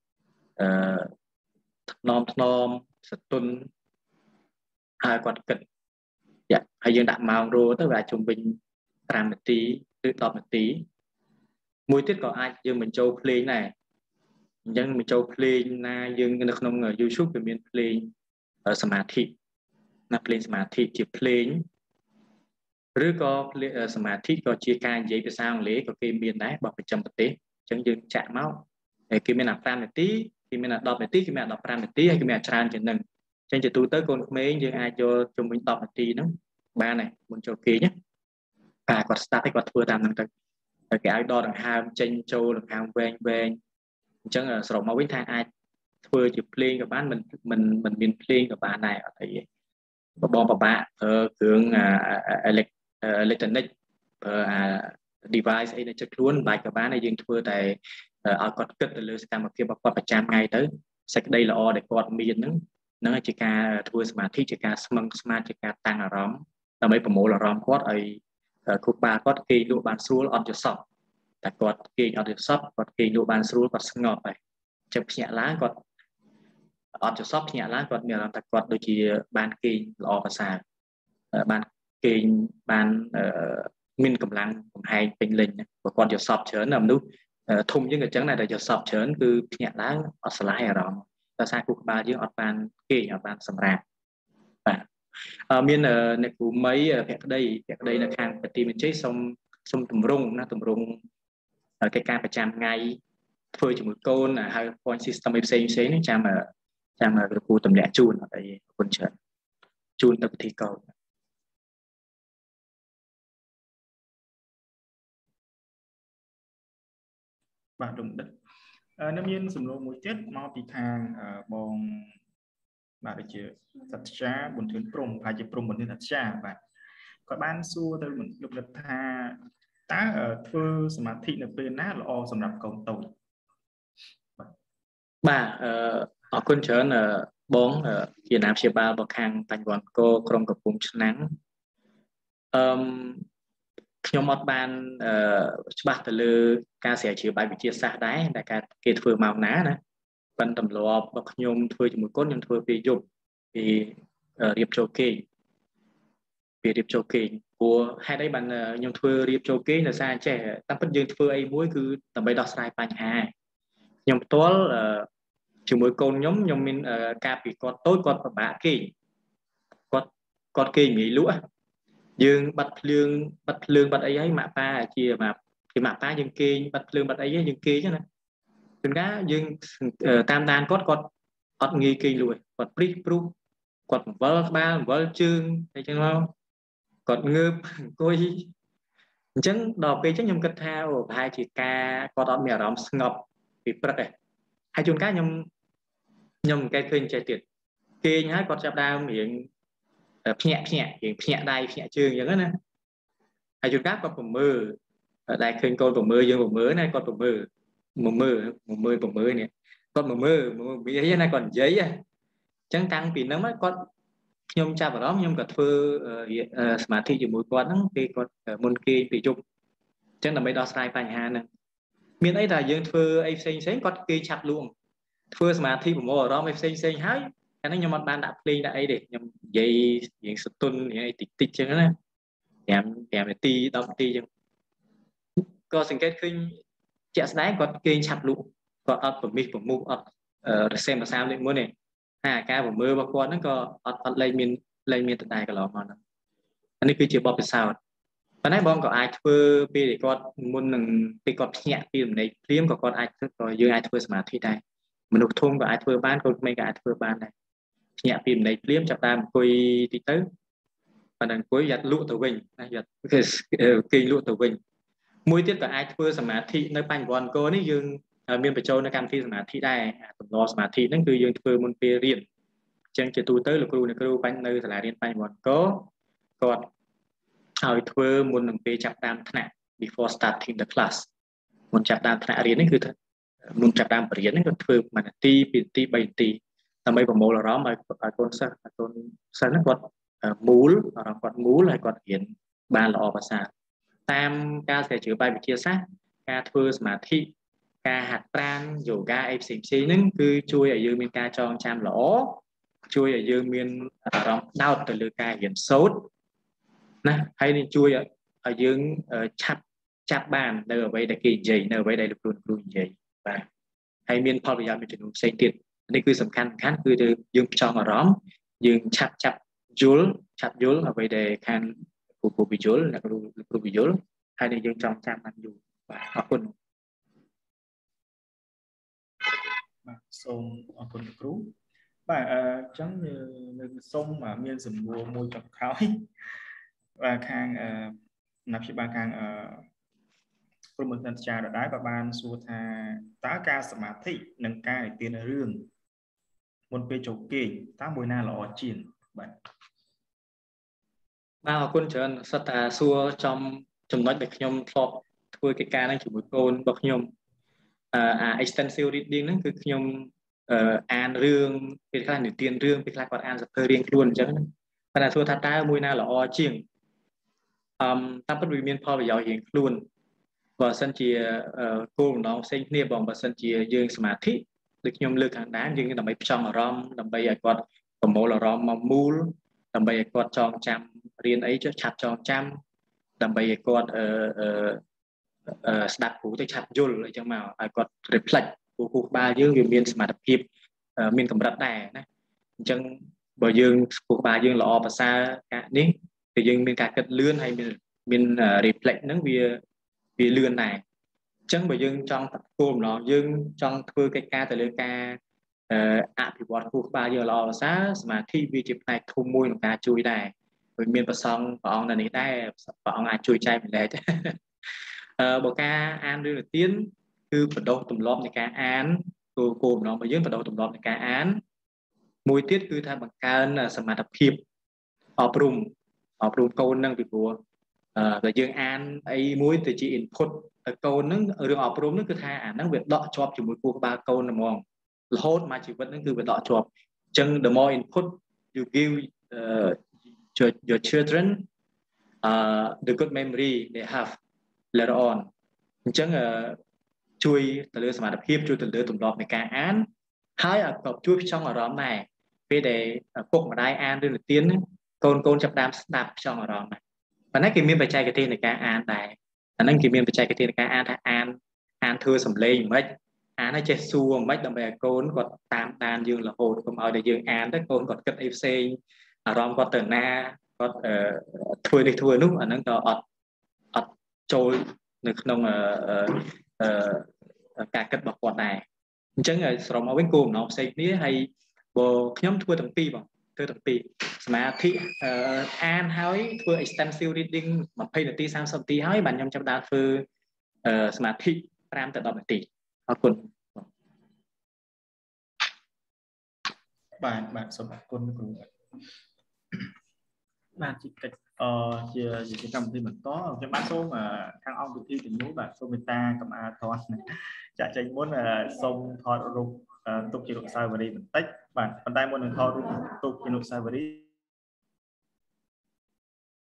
ថ្នមសតុនហើយគាត់គិតហើយយើងដាក់ម៉ោងរោទៅវាជុំវិញ5នាទីឬ10នាទីមួយទៀតក៏អាចយើងបញ្ចូលភ្លេងដែរអញ្ចឹងបញ្ចូលភ្លេងណាយើងនៅក្នុង YouTube វាមានភ្លេងសមាធិណាភ្លេងសមាធិជាភ្លេងឬក៏សមាធិក៏ជាការនិយាយភាសាអង់គ្លេសក៏គេមានដែររបស់ប្រចាំប្រទេសអញ្ចឹងយើងចាក់មកហើយគេមាន5នាទីគេមាន10នាទីគេមាន15នាទីហើយគេមានច្រើនជាងនឹងអញ្ចឹងជាទូទៅកូនក្មេងយើងអាចយកជុំវិញ10នាទីហ្នឹងបានហើយមុនចូលគេណាបាទគាត់ស្ដាប់ឲ្យគាត់ធ្វើតាមហ្នឹងទៅហើយគេឲ្យដកដង្ហើមចេញចូលដង្ហើមវែងអញ្ចឹងសរុបមកវិញថាអាចធ្វើជាភ្លេងក៏បានមិនមានភ្លេងក៏បានដែរអត់អីទេបងប្របាក់ប្រើគ្រឿងអេឡិចត្រូនិកប្រើdevice អីនៅជិតខ្លួនបាច់ក៏បានហើយយើងធ្វើតែឲ្យគាត់គិតទៅលើសកម្មភាពរបស់គាត់ប្រចាំថ្ងៃទៅសេចក្តីល្អដែលគាត់មានហ្នឹងជាការធ្វើសមាធិជាការស្មឹងស្មាតជាការតាំងអារម្មណ៍ដើម្បីប្រមូលអារម្មណ៍គាត់ឲ្យគ្រូបាគាត់គេលក់បានស្រួលអត់យល់សោះតែគាត់គេអត់យល់សោះគាត់គេលក់បានស្រួលគាត់ស្ងប់ហើយចឹងភ្ញាក់ឡើងគាត់អត់យល់សោះភ្ញាក់ឡើងគាត់មានអារម្មណ៍ថាគាត់ដូចជាបានគេល្អប្រសើរបានគេបានមានកម្លាំងកំហែងពេញលេញព្រោះគាត់យល់សោះច្រើនមនុស្សធំយើងក៏ចឹងដែរតែយល់សោះច្រើនគឺភ្ញាក់ឡើងអត់ស្រឡះអារម្មណ៍ដោយសារគូក្បាលយើងអត់បានគេអត់បានសម្រាប់បាទមានអ្នកគ្រូមីភក្តីនៅខាងបទីបញ្ជ័យសុំតម្រង់កិច្ចការប្រចាំថ្ងៃធ្វើជាមួយកូនហៅ point system ផ្សេងនេះចាំគ្រូទម្លាក់ជូនអត់អីអរគុណច្រើនជូនទៅពិធីកូនបាទលោកដឹកនៅមានសំណួរមួយទៀតមកពីខាងបងបាទដូចជាសត្យាបុនធឿនព្រំប្រហែលជាព្រំបុនធឿនសត្យាបាទគាត់បានសួរទៅលោកដឹកថាតើធ្វើសមាធិនៅពេលណាល្អសម្រាប់កូនតូចបាទអរគុណច្រើនបងជាអាណាព្យាបាលរបស់ខាងបញ្ញវន្តគោក្រុងកំពង់ឆ្នាំងខ្ញុំអត់បានច្បាស់ទៅលើការស្រាវជ្រាវបែបវិទ្យាសាស្ត្រដែរតែគេធ្វើមកណាប៉ុន្តែទម្លាប់របស់ខ្ញុំធ្វើជាមួយកូនខ្ញុំធ្វើពេលយប់ពីរៀបចូលគេព្រោះហេតុអីបានខ្ញុំធ្វើរៀបចូលគេដោយសារចេះតាមពិតយើងធ្វើអីមួយគឺដើម្បីដោះស្រាយបញ្ហាខ្ញុំផ្ទាល់ជាមួយកូនខ្ញុំមានការពីគាត់តូចគាត់ពិបាកគេគាត់គេងាយលក់យើងបាត់ភ្លើងបាត់អីហើយម៉ាក់ប៉ាជាម៉ាក់ប៉ាយើងគេបាត់ភ្លើងបាត់អីយើងគេចឹងណាជួនកាលយើងតាមដានគាត់អត់ងាយគេលក់គាត់ព្រិះព្រុសគាត់បង្វិលក្បាលបង្វិលជើងអីចឹងមកគាត់ងើបអង្គុយអញ្ចឹងដល់ពេលអញ្ចឹងខ្ញុំគិតថាប្រហែលជាការគាត់អត់មានអារម្មណ៍ស្ងប់ពីព្រឹកឯងហើយជួនកាលខ្ញុំអង្កេតឃើញចេះទៀតគេងហើយគាត់ចាប់ដើមរៀងភ្ញាក់ដៃភ្ញាក់ជើងអញ្ចឹងណាហើយជួនកាលគាត់ប្រមើដែលឃើញកូនប្រមើយើងប្រមើណាគាត់ប្រមើនេះគាត់មើវាណាគាត់និយាយអញ្ចឹងតាំងពីហ្នឹងគាត់ខ្ញុំចាប់អារម្មណ៍ខ្ញុំក៏ធ្វើសមាធិជាមួយគាត់ហ្នឹងពេលគាត់មុនគេពីយប់អញ្ចឹងដើម្បីដោះស្រាយបញ្ហាហ្នឹងមានអីថាយើងធ្វើអីផ្សេងគាត់គេឆាប់លួងធ្វើសមាធិប្រមូលអារម្មណ៍អីផ្សេងហើយអានេះខ្ញុំអត់បានដាក់ភ្លេងដាក់អីទេខ្ញុំនិយាយរៀងសតុនរៀងអីតិចអញ្ចឹងណា5នាទី10នាទីអញ្ចឹងក៏សង្កេតឃើញជាក់ស្ដែងគាត់គេឆាប់លួងគាត់អត់ប្រមូលអត់រសេមភាសាលេខមុនទេអាការប្រមើលរបស់គាត់ហ្នឹងក៏អត់លែងមានដដែលកន្លងមកហ្នឹងអានេះគឺជាបទពិសោធន៍ប៉ុន្តែបងក៏អាចធ្វើពេលដែលគាត់មុននឹងពេលគាត់ភ្ញាក់ពីរំលែកព្រាមក៏គាត់អាចក៏យើងអាចធ្វើសមាធិដែរមនុស្សធំក៏អាចធ្វើបានកូនក្មេងក៏អាចធ្វើបានដែរភ្ញាក់ពីរំលែកព្រាមចាប់តាមអង្គុយតិចទៅប៉ុន្តែអង្គុយយ៉ាត់លក់ទៅវិញណាយ៉ាត់គេលក់ទៅវិញមួយទៀតក៏អាចធ្វើសមាធិនៅបញ្ញវន្តគោនេះយើងមានបញ្ចូលនៅកម្មវិធីសមាធិដែរទម្លាប់សមាធិហ្នឹងគឺយើងធ្វើមុនពេលរៀនអញ្ចឹងជាទូទៅលោកគ្រូអ្នកគ្រូបញ្ញនៅសាលារៀនបញ្ញវន្តគោគាត់ឲ្យធ្វើមុននឹងពេលចាប់តាមថ្នាក់ before starting the class មុនចាប់តាមថ្នាក់រៀននេះគឺមុនចាប់តាមបរិញ្ញាបត្រនេះគាត់ធ្វើ1នាទី2នាទី3នាទីដើម្បីប្រមូលអារម្មណ៍ឲ្យកូនសិស្សហ្នឹងគាត់មូលអារម្មណ៍គាត់មូលហើយគាត់រៀនបានល្អប្រសើរតាមការស្រាវជ្រាវបែបវិទ្យាសាស្ត្រការធ្វើសមាធិការហាត់ប្រាណយូហ្គាអីផ្សេងហ្នឹងគឺជួយឲ្យយើងមានការចងចាំល្អជួយឲ្យយើងមានអារម្មណ៍ដោតទៅលើការរៀនសូត្រណាហើយនេះជួយឲ្យយើងឆាប់ចាប់បាននៅអ្វីដែលគេនិយាយនៅអ្វីដែលលោកគ្រូនិយាយបាទហើយមានផលប្រយោជន៍មួយចំនួនផ្សេងទៀតនេះគឺសំខាន់គឺយើងផ្ចង់អារម្មណ៍យើងឆាប់យល់អ្វីដែលខាងគ្រូវិយល់អ្នកគ្រូវិយល់ហើយនេះយើងចងចាំបានយូរបាទអរគុណបាទសូមអរគុណលោកគ្រូបាទអញ្ចឹងនៅសូមមានសំណួរមួយចុងក្រោយបាទខាងអ្នកព្យាបាលខាងព្រមទាំងចារដដែលក៏បានសួរថាតើការសមាធិនិងការនិទានរឿងមុនពេលចូលគេងតើមួយណាល្អជាងបាទអរគុណច្រើនសិតតាសួរចំចំណុចដែលខ្ញុំធ្លាប់ធ្វើកិច្ចការហ្នឹងជាមួយកូនរបស់ខ្ញុំextensive reading ហ្នឹងគឺខ្ញុំអានរឿងពេលខ្លះនិទានរឿងពេលខ្លះគាត់អានសភើរៀងខ្លួនអញ្ចឹងប៉ុន្តែសួរថាតើមួយណាល្អជាងតាមពិតវាមានផលប្រយោជន៍រៀងខ្លួនបើសិនជាគោលបំណងផ្សេងគ្នាបងបើសិនជាយើងសមាធិដូចខ្ញុំលើកខាងដើមយើងដើម្បីផ្ចង់អារម្មណ៍ដើម្បីឲ្យគាត់ប្រមូលអារម្មណ៍មកមូលដើម្បីឲ្យគាត់ចងចាំរៀនអីចុះឆាប់ចងចាំដើម្បីឲ្យគាត់ស្ដាប់គ្រូទៅឆាប់យល់អីចឹងមកឲ្យគាត់ reflect គូក្បាលយើងវាមានសមត្ថភាពមានកម្រិតដែរណាអញ្ចឹងបើយើងគូក្បាលយើងល្អប្រសើរការនេះគឺយើងមានការគិតលឿនហើយមាន reflect ហ្នឹងវាលឿនដែរអញ្ចឹងបើយើងចង់គោលបំណងយើងចង់ធ្វើកិច្ចការទៅលើការអភិវឌ្ឍគូក្បាលយើងល្អប្រសើរសមាធិវាជាផ្នែកធំមួយក្នុងការជួយដែរវាមានប្រសងព្រះអង្គនៅនេះដែរព្រះអង្គអាចជួយចែកម្លែកបើការអានរឿងនិទានគឺបដោះទម្លាប់នៃការអានគោលបំណងរបស់យើងបដោះទម្លាប់នៃការអានមួយទៀតគឺថាបង្កើនសមត្ថភាពអប់រំកូននឹងពីព្រោះតែយើងអានអីមួយទៅជា input ទៅកូននឹងរឿងអប់រំនឹងគឺថាអាហ្នឹងវាដកជាប់ជាមួយគូក្បាលកូនហ្មងរហូតមកជីវិតហ្នឹងគឺវាដកជាប់អញ្ចឹង the more input you give your children the good memory they have later on អញ្ចឹងជួយទៅលើសមត្ថភាពជួយទៅលើទម្លាប់នៃការអានហើយក៏ជួយផ្ចង់អារម្មណ៍ដែរពេលដែលពុកម្ដាយអានរឿងនិទានកូនចាប់ដើមស្ដាប់ផ្ចង់អារម្មណ៍ដែរប៉ុន្តែគេមានបច្ចេកទេសនៃការអានដែរអាហ្នឹងគេមានបច្ចេកទេសនៃការអានថាអានធ្វើសំឡេងមិនអានឲ្យចេះសួរមិនដើម្បីឲ្យកូនគាត់តាមដានយើងរហូតកុំឲ្យតែយើងអានទៅកូនគាត់គិតអីផ្សេងអារម្មណ៍គាត់ទៅណាគាត់ធ្វើនេះធ្វើនោះអាហ្នឹងក៏អត់ចូលនៅក្នុងការគិតរបស់គាត់ដែរអញ្ចឹងសរុបមកវិញគោលបំណងផ្សេងគ្នាហើយបើខ្ញុំធ្វើទាំងពីរបងធ្វើទាំងពីរសមាធិអានហើយធ្វើ extensive reading 20នាទី30នាទីហើយបាទខ្ញុំចាប់ដើមធ្វើសមាធិ5ទៅ10នាទីអរគុណបាទសូមអរគុណគ្រូបាទជាកិច្ចជាកម្មវិធីបន្តខ្ញុំបាទសូមខាងអង្គវិធីទាំងនោះបាទសូមមេត្តាកម្អាថតចាក់ចែងមុនសូមថតរូបទុកជាអនុស្សាវរីយ៍បន្តិចបាទប៉ុន្តែមុននឹងថតរូបទុកជាអនុស្សាវរីយ៍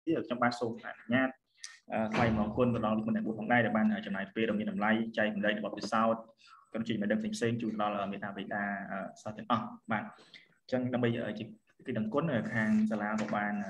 trong ban số nhát thay mong quân và đón mình buộc hôm nay để ban ở trong này về đồng nhiên làm lay chạy mình đây để bọc từ sau công trình mà đừng thành sinh chủ đó là miền Nam Việt Nam sao thế bạn chẳng đang bây giờ chỉ cái đằng cuốn ở hàng Gia La của ban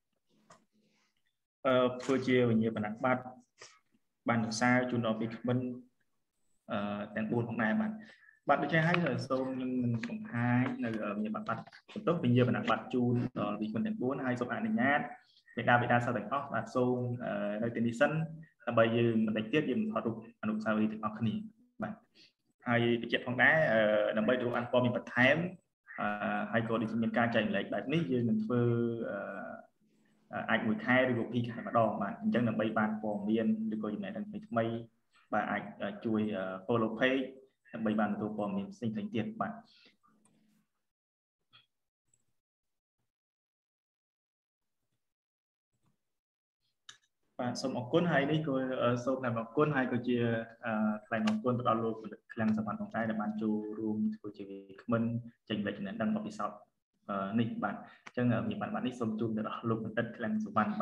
phơi chia về nhiều bản bát ban được sao chủ đó bị mình đèn buồn hôm nay bạn được chơi hay rồi xong nhưng mình cũng hai là ở nhiều bạn tốt vì nhiều bản bạn chun vì mình đèn buồn hay số bạn này nhát Việt Nam sao thành óc và xong nơi tiền đi sân là bây giờ mình đánh tiếp gì họ đục sao đi óc này bạn hay chuyện phong đá nằm bây giờ ăn qua mình bật thém hay có đi những ca chạy lại đại nít như mình phơi ảnh mùi khai được ghi khai mà đo mà chẳng là bay bàn của miền được coi này đang phải mây và ảnh chui follow page bay bàn của của mình sinh thành tiền bạn và số một cuốn hay đi coi số này một cuốn hay coi chia lại một cuốn tôi download được làm sản phẩmของtay để bạn chu room của chị mình trình lệch này đang có bị sót nịch bạn chẳng là những bạn đi xong chung được lục đất làm số bạn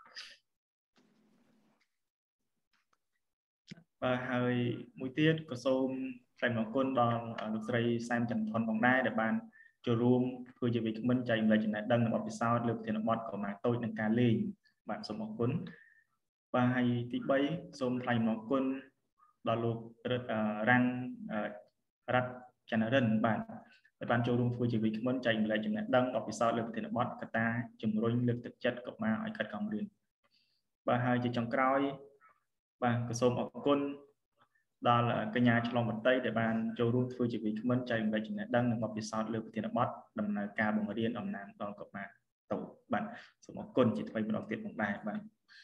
và hơi mũi tiết có xôm thành một con đòn được dây xem chẳng thuần bóng đai để bàn cho room vừa chỉ vì mình chạy lại chuyện này đăng là một sao lực thì nó bọt của mà tôi nâng cá lên bạn số một cuốn và hay tí bấy xôm thành một con đò lục răng rắc chẳng đơn bạn để bàn cho room vừa chỉ vì mình chạy lại chuyện này đăng một sao lực thì nó bọt cả ta chừng rồi lực thực chất của mà ở cắt còng đường và hai chỉ trong cõi và cái số một con đó là cái nhà cho lòng một tay để bàn cho room vừa chỉ vì mình chạy về chuyện này đăng là một cái sao lực thì nó bọt đầm là ca bồng điên ẩm nam đòn của mà tổ bạn số một con chỉ phải một đầu tiên một bài bạn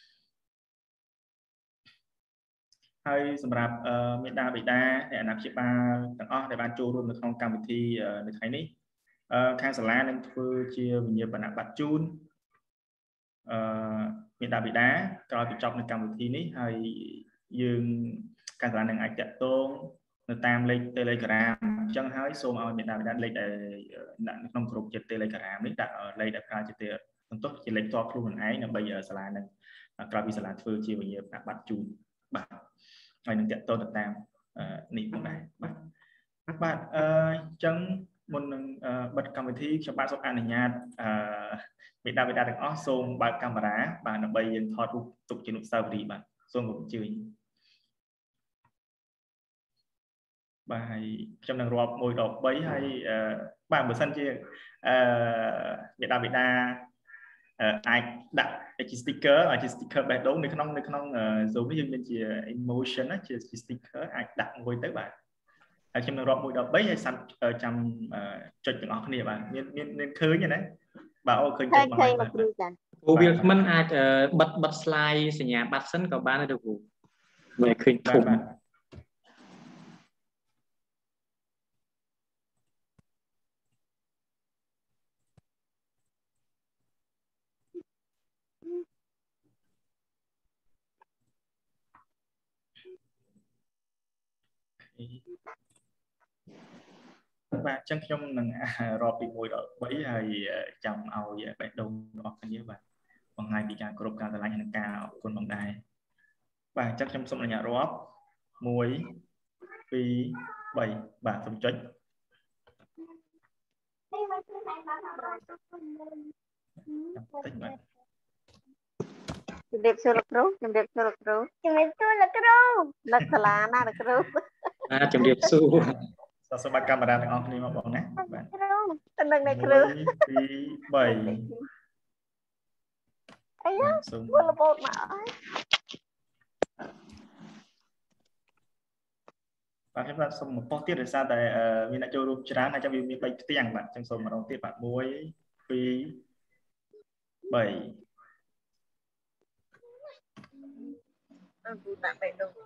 hayสำหรับមេដាបេដាអ្នកអាណាព្យាបាលទាំងអស់ដែលបានចូលរួមនៅក្នុងកម្មវិធីនៅថ្ងៃនេះខាងសាលានឹងធ្វើជាវិញ្ញាបនបត្រជូនមេដាបេដាក្រោយពីចប់នៅកម្មវិធីនេះហើយយើងខាងសាលានឹងអាចតាក់ទងនៅតាមលេខ Telegram អញ្ចឹងហើយសូមឲ្យមេដាបេដាលេខដែលដាក់នៅក្នុងក្រុមចិត្ត Telegram នេះដាក់លេខដែលប្រើជាបន្ទប់ជាលេខតបខ្លួនឯងដើម្បីសាលានឹងក្រោយពីសាលាធ្វើជាវិញ្ញាបនបត្រជូនបាទហើយនឹងតាក់ទងទៅតាមនេះផងដែរបាទអញ្ចឹងមុននឹងបិទកម្មវិធីខ្ញុំបាទសូមអនុញ្ញាតមេដាបេដាទាំងអស់សូមបើកកាមេរ៉ាបាទដើម្បីយើងថតរូបទុកជាអនុស្សាវរីយ៍បាទសូមអញ្ជើញបាទហើយខ្ញុំនឹងរាប់1ដល់3ហើយបាទបើសិនជាមេដាបេដាអាចដាក់ជា sticker ឲ្យជា sticker បេះដូងនៅក្នុង Zoom នេះយើងមានជា emotion ជា sticker អាចដាក់មួយទៅបាទហើយខ្ញុំនឹងរាប់1ដល់3ហើយសាន់ចាំចុចទាំងអស់គ្នាបាទមានឃើញទេណាបាទអូឃើញចាំមកហើយបាទគ្រូវាមិនអាចបិទ slide សញ្ញាបត្រសិនក៏បានដែរគ្រូមិនឃើញធំបាទចឹងខ្ញុំនឹងរាប់ពី1ដល់3ហើយចាំឲ្យបេះដូងរបស់គ្នាបាទបង្ហាញពីការគោរពការស្រឡាញ់និងការអរគុណផងដែរបាទចឹងខ្ញុំសូមអនុញ្ញាតរាប់1 2 3បាទសូមចុចតិចបាទជំរាបសួរលោកគ្រូជំរាបសួរលោកគ្រូជំរាបសួរលោកគ្រូលោកសាលាណាលោកគ្រូបាទជំរាបសួរសូមបាត់កាមេរ៉ាទាំងអស់គ្នាមកបងណាបាទគ្រូទៅនឹងអ្នកគ្រូ1 2 3អីយ៉ាសូមលបោតមកអើយបាទខ្ញុំបាទសូមមកប៉ុស្តិ៍ទៀតដោយសារតែមានអ្នកចូលរួមច្រើនហើយចាំវាមាន3ផ្ទាំងបាទអញ្ចឹងសូមម្ដងទៀតបាទ1 2 3ដាក់បេះដូង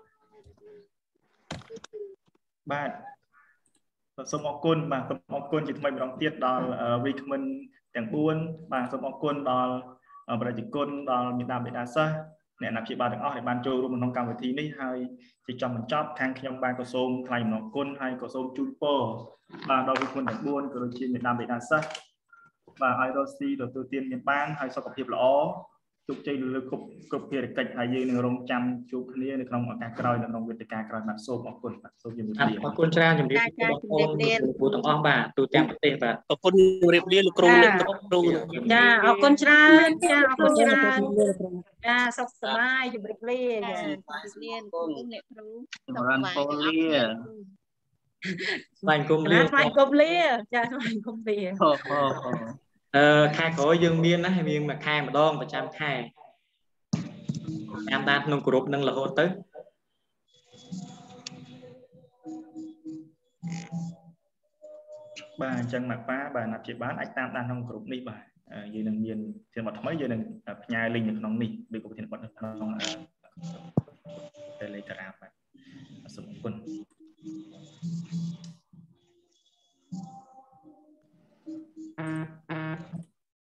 បាទសូមអរគុណបាទសូមអរគុណជាថ្មីម្ដងទៀតដល់វិក្កាមិនទាំង4បាទសូមអរគុណដល់ប្រជាជនដល់មេដាបេដាសិស្សអ្នកណាព្យាបាលទាំងអស់ដែលបានចូលរួមក្នុងកម្មវិធីនេះហើយជាចំបញ្ចប់ខាងខ្ញុំបានក៏សូមថ្លែងអំណរគុណហើយក៏សូមជូនពរបាទដល់វិក្កាមិនទាំង4ក៏ដូចជាមេដាបេដាសិស្សបាទឲ្យរស់ស៊ីទទួលទានមានបានហើយសុខភាពល្អជោគជ័យលើគ្រប់ភារកិច្ចហើយយើងនឹងរងចាំជួបគ្នានៅក្នុងឱកាសក្រោយនៅក្នុងវេទិកាក្រោយបាទសូមអរគុណបាទសូមជម្រាបលាអរគុណច្រើនជំរាបលាបងប្អូនគ្រូទាំងអស់បាទទូទាំងប្រទេសបាទអរគុណជម្រាបលាលោកគ្រូលោកគ្រូចាអរគុណច្រើនចាអរគុណច្រើនចាសុខសប្បាយជម្រាបលាចាលានគុំអ្នកគ្រូចម្រើនពរលាស្វែងគុំលាស្វែងគុំលាចាស្វែងគុំលាខែក្រោយយើងមានណាមានមួយខែម្ដងប្រចាំខែតាមដានក្នុងក្រុមនឹងរហូតទៅបាទអញ្ចឹងមកបាទណាត់ជាបានអាចតាមដានក្នុងក្រុមនេះបាទយើងនឹងមានធានបទថ្មីយើងនឹងផ្ញើលីងនៅក្នុងនេះឬក៏ធានបទនៅក្នុង Telegram បាទសូមអរគុណ